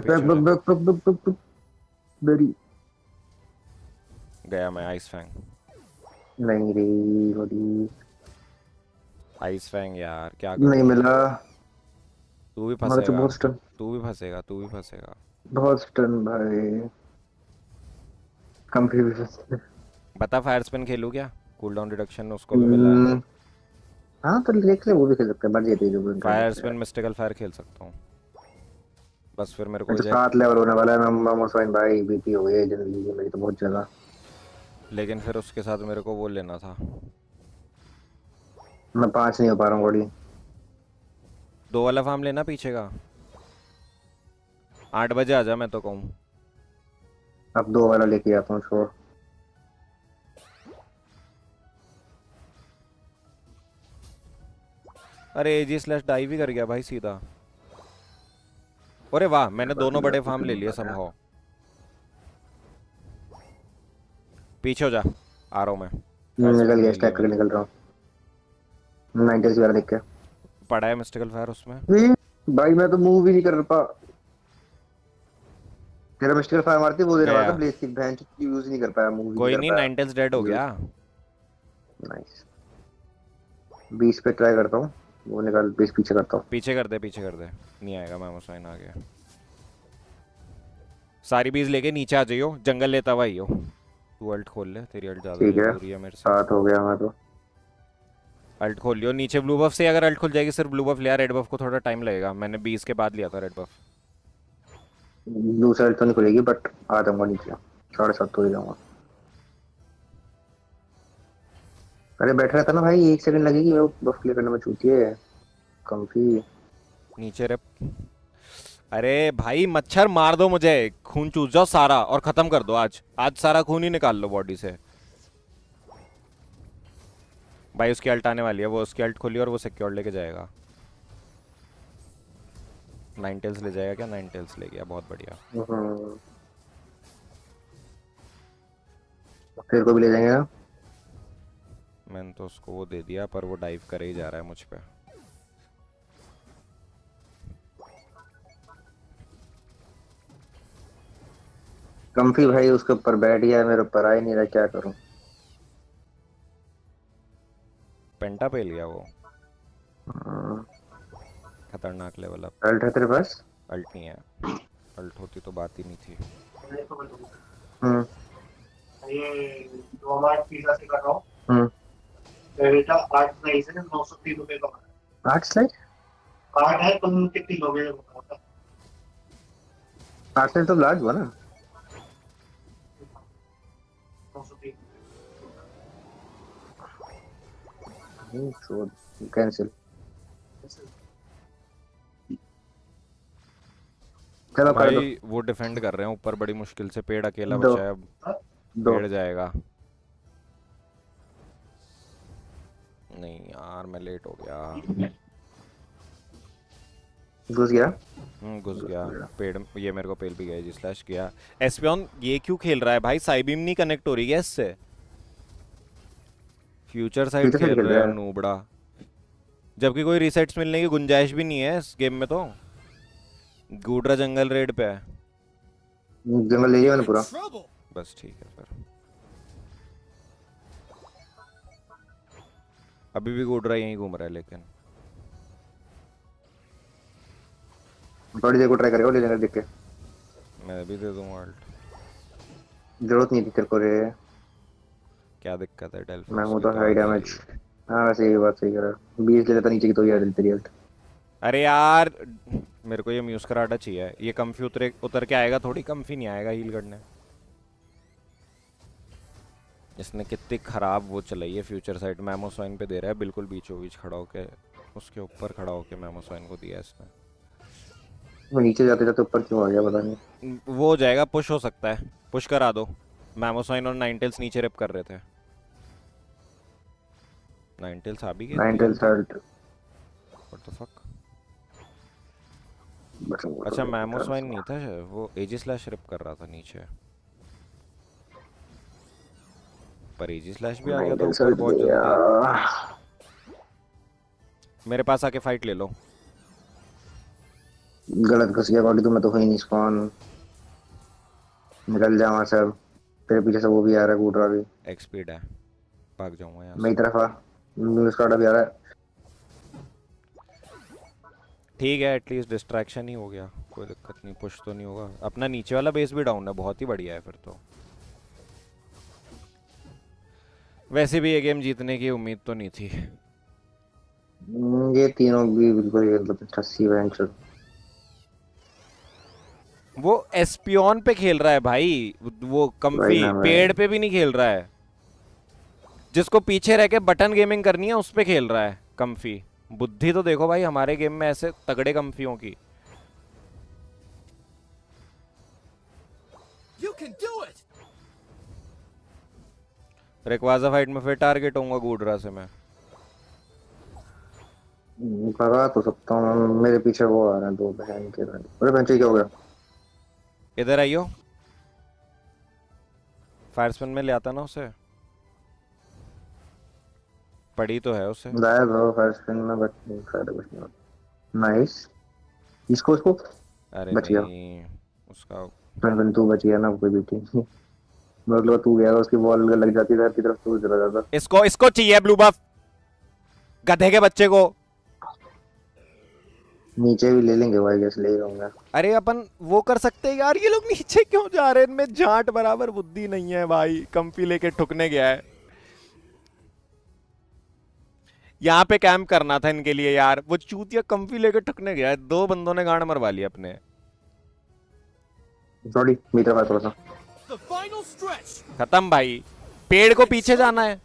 गया मैं। आइस फैंग नहीं रे बड़ी आइस फैंग यार क्या नहीं मिला। तू भी तो फंसेगा, बहुत स्टन तू भी फंसेगा। बहुत स्टन भाई। कंपनी भी फंस। बता फायर स्पिन खेलूं क्या? कूलडाउन रिडक्शन उसको भी मिला है। हाँ तो देख ले, वो भी खेल सकते हैं। मर जाती है जो फायर स्पिन मिस्टिकल फायर खेल सकता हूँ। बस फिर मेरे को अच्छा 7 लेवल होने वाला है। मैं साइन भाई बीपी हो गई जिंदगी में मेरी तो बहुत ज्यादा। लेकिन फिर उसके साथ मेरे को वो लेना था। मैं 5 नहीं हो पा रहा हूँ बॉडी। 2 वाला फार्म लेना पीछे का। 8 बजे आ जा मैं तो कहूँ। अब 2 वाला लेके आता हूँ छोड़। अरे AG/डाई भी कर गया भाई सीधा। अरे वाह मैंने दोनों बड़े फार्म ले लिए समहाउ। पीछे हो जा, आ रहा हूँ मैं। निकल गया स्टैक करके निकल रहा हूँ। 9 टेल्स वाला देख के पड़ा है मिस्टिकल फायर उसमें। भाई मैं तो मूव भी नहीं कर पा। तेरा मिस्टिकल फायर मारती वो देने वाला था ब्लेज की बहन की यूज नहीं कर पाया। मूव कोई नहीं 9 टेल्स डेड हो गया। नाइस 20 पे ट्राई करता हूँ। वो निकाल 20 पीछे करता हूँ। पीछे कर दे नहीं आएगा। मैं साइन आ गया। सारी बीज लेके नीचे आ जाइयो, जंगल लेता हुआ आइयो। तू अल्ट खोल ले, तेरी अल्ट ज्यादा जरूरी है मेरे से। 7 हो गया मैं तो। अल्ट खोल लियो नीचे ब्लू बफ से। अगर अल्ट खुल जाएगी सिर्फ ब्लू बफ लिया। रेड बफ को थोड़ा टाइम लगेगा। मैंने 20 के बाद लिया था रेड बफ। ब्लू साइड तो नहीं खुलेगी बट आ जाऊंगा नीचे। 7:30 तो ही जाऊंगा। अरे बैठ रहा था ना भाई, 1 सेकंड लगेगी वो बफ क्लियर करने में। चूती है कंफी नीचे रे। अरे भाई मच्छर मार दो मुझे, खून चूस जाओ सारा और खत्म कर दो। आज सारा खून ही निकाल लो बॉडी से। भाई उसकी अल्ट आने वाली है, वो उसकी अल्ट खोली और वो सिक्योर लेके जाएगा। 9 टेल्स ले जाएगा क्या? 9 टेल्स ले गया, बहुत बढ़िया। फिर को भी ले जाएंगे ना। मैंने तो उसको वो दे दिया, पर वो डाइव करे ही जा रहा है मुझ पे। कंफी भाई उसके ऊपर बैठ गया, मेरे ऊपर आ ही नहीं रहा, क्या करूं। पेंटा पे लिया वो, खतरनाक लेवल अप। अल्ट है तेरे पास? अल्ट नहीं है, अल्ट होती तो बात ही नहीं थी। ये 2 बार पिज्जा से कर रहा हूँ। बेटा 8 स्लाइस है, 903 रुपए का। 8 स्लाइस? 8 है, तुम कितनी लोगे बताओ। 8 स्लाइस तो लार्ज हुआ ना। 903 कैंसिल। चलो कर दो। भाई वो डिफेंड कर रहे हैं ऊपर बड़ी मुश्किल से, पेड़ अकेला दो। बचा है अब। पेड़ जाएगा। नहीं यार मैं लेट हो गया। घुस गया। घुस गया पेड़। ये मेरे को पेल भी गया जी, स्लैश किया। एस्पियन ये क्यों खेल रहा है भाई? साइबीम नहीं कनेक्ट हो रही है इससे। फ्यूचर साइड खेल रहा है नूबड़ा, जबकि कोई रीसेट्स मिलने की गुंजाइश भी नहीं है इस गेम में। तो गूडरा जंगल रेड पे है। जंगल ले लिया मैंने पूरा। बस ठीक है फिर। अभी भी गूडरा यहीं घूम रहा है, लेकिन थोड़ी देर को ट्राई करेगा ले लेंगे देख के। मैं भी दे दूंगा अल्ट। जरूरत नहीं थी तेरे को रे। क्या दिक्कत है डेल्फिन? मैं हूं तो हाई डैमेज। हां वैसे ये बात सही कर रहा है। 20 ले लेता नीचे की तो यार तेरी अल्ट। अरे यार मेरे को ये म्यूज कराटा चाहिए। ये कंफी उतर के आएगा थोड़ी, कंफी नहीं आएगा हील करने। इसने कितनी खराब वो चलाई है फ्यूचर साइड। मैमोसाइन पे दे रहा है बिल्कुल बीचों बीच खड़ा होके, उसके ऊपर खड़ा होके मैमोसाइन को दिया इसने। वो नीचे जाते जाते ऊपर क्यों आ गया पता नहीं। वो हो जाएगा, पुश हो सकता है, पुश करा दो। मैमोसाइन और 9 टेल्स नीचे रिप कर रहे थे। 9 टेल्स आ भी गए। 9 tails ult. What the fuck. अच्छा मैमोसाइन नहीं था वो, एजी स्लैश रिप कर रहा था नीचे, पर एजी स्लैश भी आ गया था ऊपर बहुत जल्दी। मेरे पास आके फाइट ले लो। गलत घुस गया बॉडी तो। मैं तो हुई नहीं स्पॉन। निकल जा वहां से। तेरे पीछे से वो भी आ रहा है, गूडरा भी। एक्सपीड है, भाग जाऊंगा यहां से। मेरी तरफ आ। न्यूज़ भी आ रहा है। ठीक है एटलीस्ट डिस्ट्रैक्शन ही हो गया, कोई दिक्कत नहीं। पुश तो नहीं होगा। अपना नीचे वाला बेस भी डाउन है, बहुत ही बढ़िया है फिर तो। वैसे भी ये गेम जीतने की उम्मीद तो नहीं थी। ये तीनों भी बिल्कुल 80 वेंचर। वो एस्पियन पे खेल रहा है भाई, वो कंफी पेड़ पे भी नहीं खेल रहा है। जिसको पीछे रह के बटन गेमिंग करनी है उस पे खेल रहा है कंफी। बुद्धि तो देखो भाई हमारे गेम में ऐसे तगड़े कंफियों की। रेक्वाजा फाइट में फिर टारगेट होऊंगा गूडरा से मैं। भगा तो सकता हूँ। मेरे पीछे वो आ रहे हैं 2 बहन के। अरे बहन क्या हो गया? इधर आइयो। फायरस्पिन में ले आता ना उसे। पड़ी तो है उसे। लाया ब्रो फायरस्पिन में, बट नहीं फायदा कुछ नहीं होता। नाइस। इसको अरे बच गया उसका। बन तू बच गया ना, कोई भी ठीक। मतलब तू गया उसकी बॉल लग जाती है की तरफ, तू चला जाता। इसको चाहिए ब्लू बफ, गधे के बच्चे को। नीचे भी ले लेंगे भाई, कैसे ले जाऊंगा। अरे अपन वो कर सकते हैं यार। ये लोग नीचे क्यों जा रहे हैं? इनमें जाट बराबर बुद्धि नहीं है भाई। कंफी लेके ठुकने गया है। यहाँ पे कैंप करना था इनके लिए यार। वो चूतिया कंफी लेके ठुकने गया है। 2 बंदों ने गांड मरवा लिया अपने। सॉरी मेरी तरफ थोड़ा सा। खत्म भाई। पेड़ को पीछे जाना है।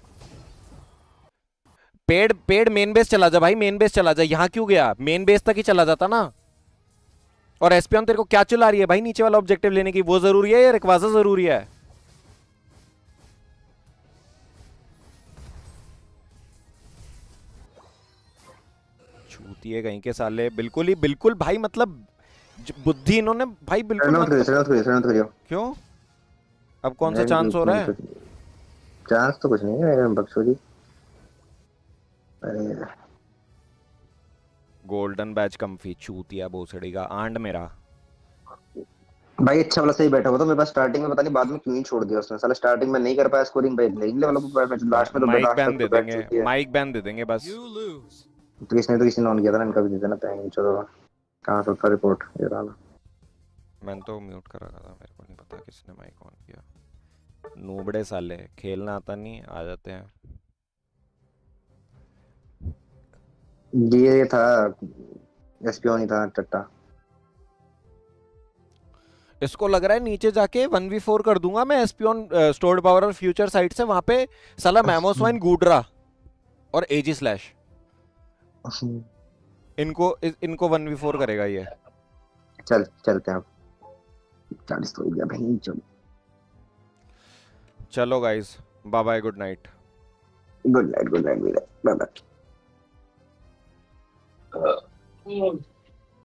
पेड़ मेन बेस चला जा भाई, मेन बेस चला जा। यहाँ क्यों गया? मेन बेस तक ही चला जाता ना। और एसपीएन तेरे को क्या चला रही है भाई नीचे वाला ऑब्जेक्टिव लेने की? वो जरूरी है या रिक्वाजा जरूरी है? चूतिए कहीं के साले, बिल्कुल भाई, मतलब बुद्धि इन्होंने भाई बिल्कुल रन आउट करियो। क्यों? अब कौन सा चांस हो रहा है? चांस तो कुछ नहीं है बक्सोरी। अरे गोल्डन बैच कम्फी चूतिया भोसड़ी का आंड मेरा। भाई अच्छा वाला सही बैठा हुआ था मेरे पास स्टार्टिंग में, पता नहीं बाद में क्यों ही छोड़ दिया उसने साला। स्टार्टिंग में नहीं कर पाया स्कोरिंग भाई, लेकिन लास्ट में तो माइक लास्ट बैन तक दे तो बैठ देंगे, चुकी है। माइक बैन दे देंगे बस। You lose. तो किसी ने ऑन किया था ना, इनका भी दे देना पैंग। चलो कहां से था रिपोर्ट ये रहा। मैंने तो म्यूट कर रखा था, मेरे को नहीं पता किसने माइक ऑन किया। नूबड़े साले, खेलना आता नहीं, आ जाते हैं। ये था एसपीओ नहीं था टट्टा। इसको लग रहा है नीचे जाके 1v4 कर दूंगा मैं एसपीओन स्टोर्ड पावर और फ्यूचर साइड से, वहां पे साला मैमोस्वाइन गूडरा और एजी स्लैश इनको 1v4 करेगा ये। चलते हैं 40 तो हो गया भाई। चलो guys, bye bye, good night. Good night bye bye.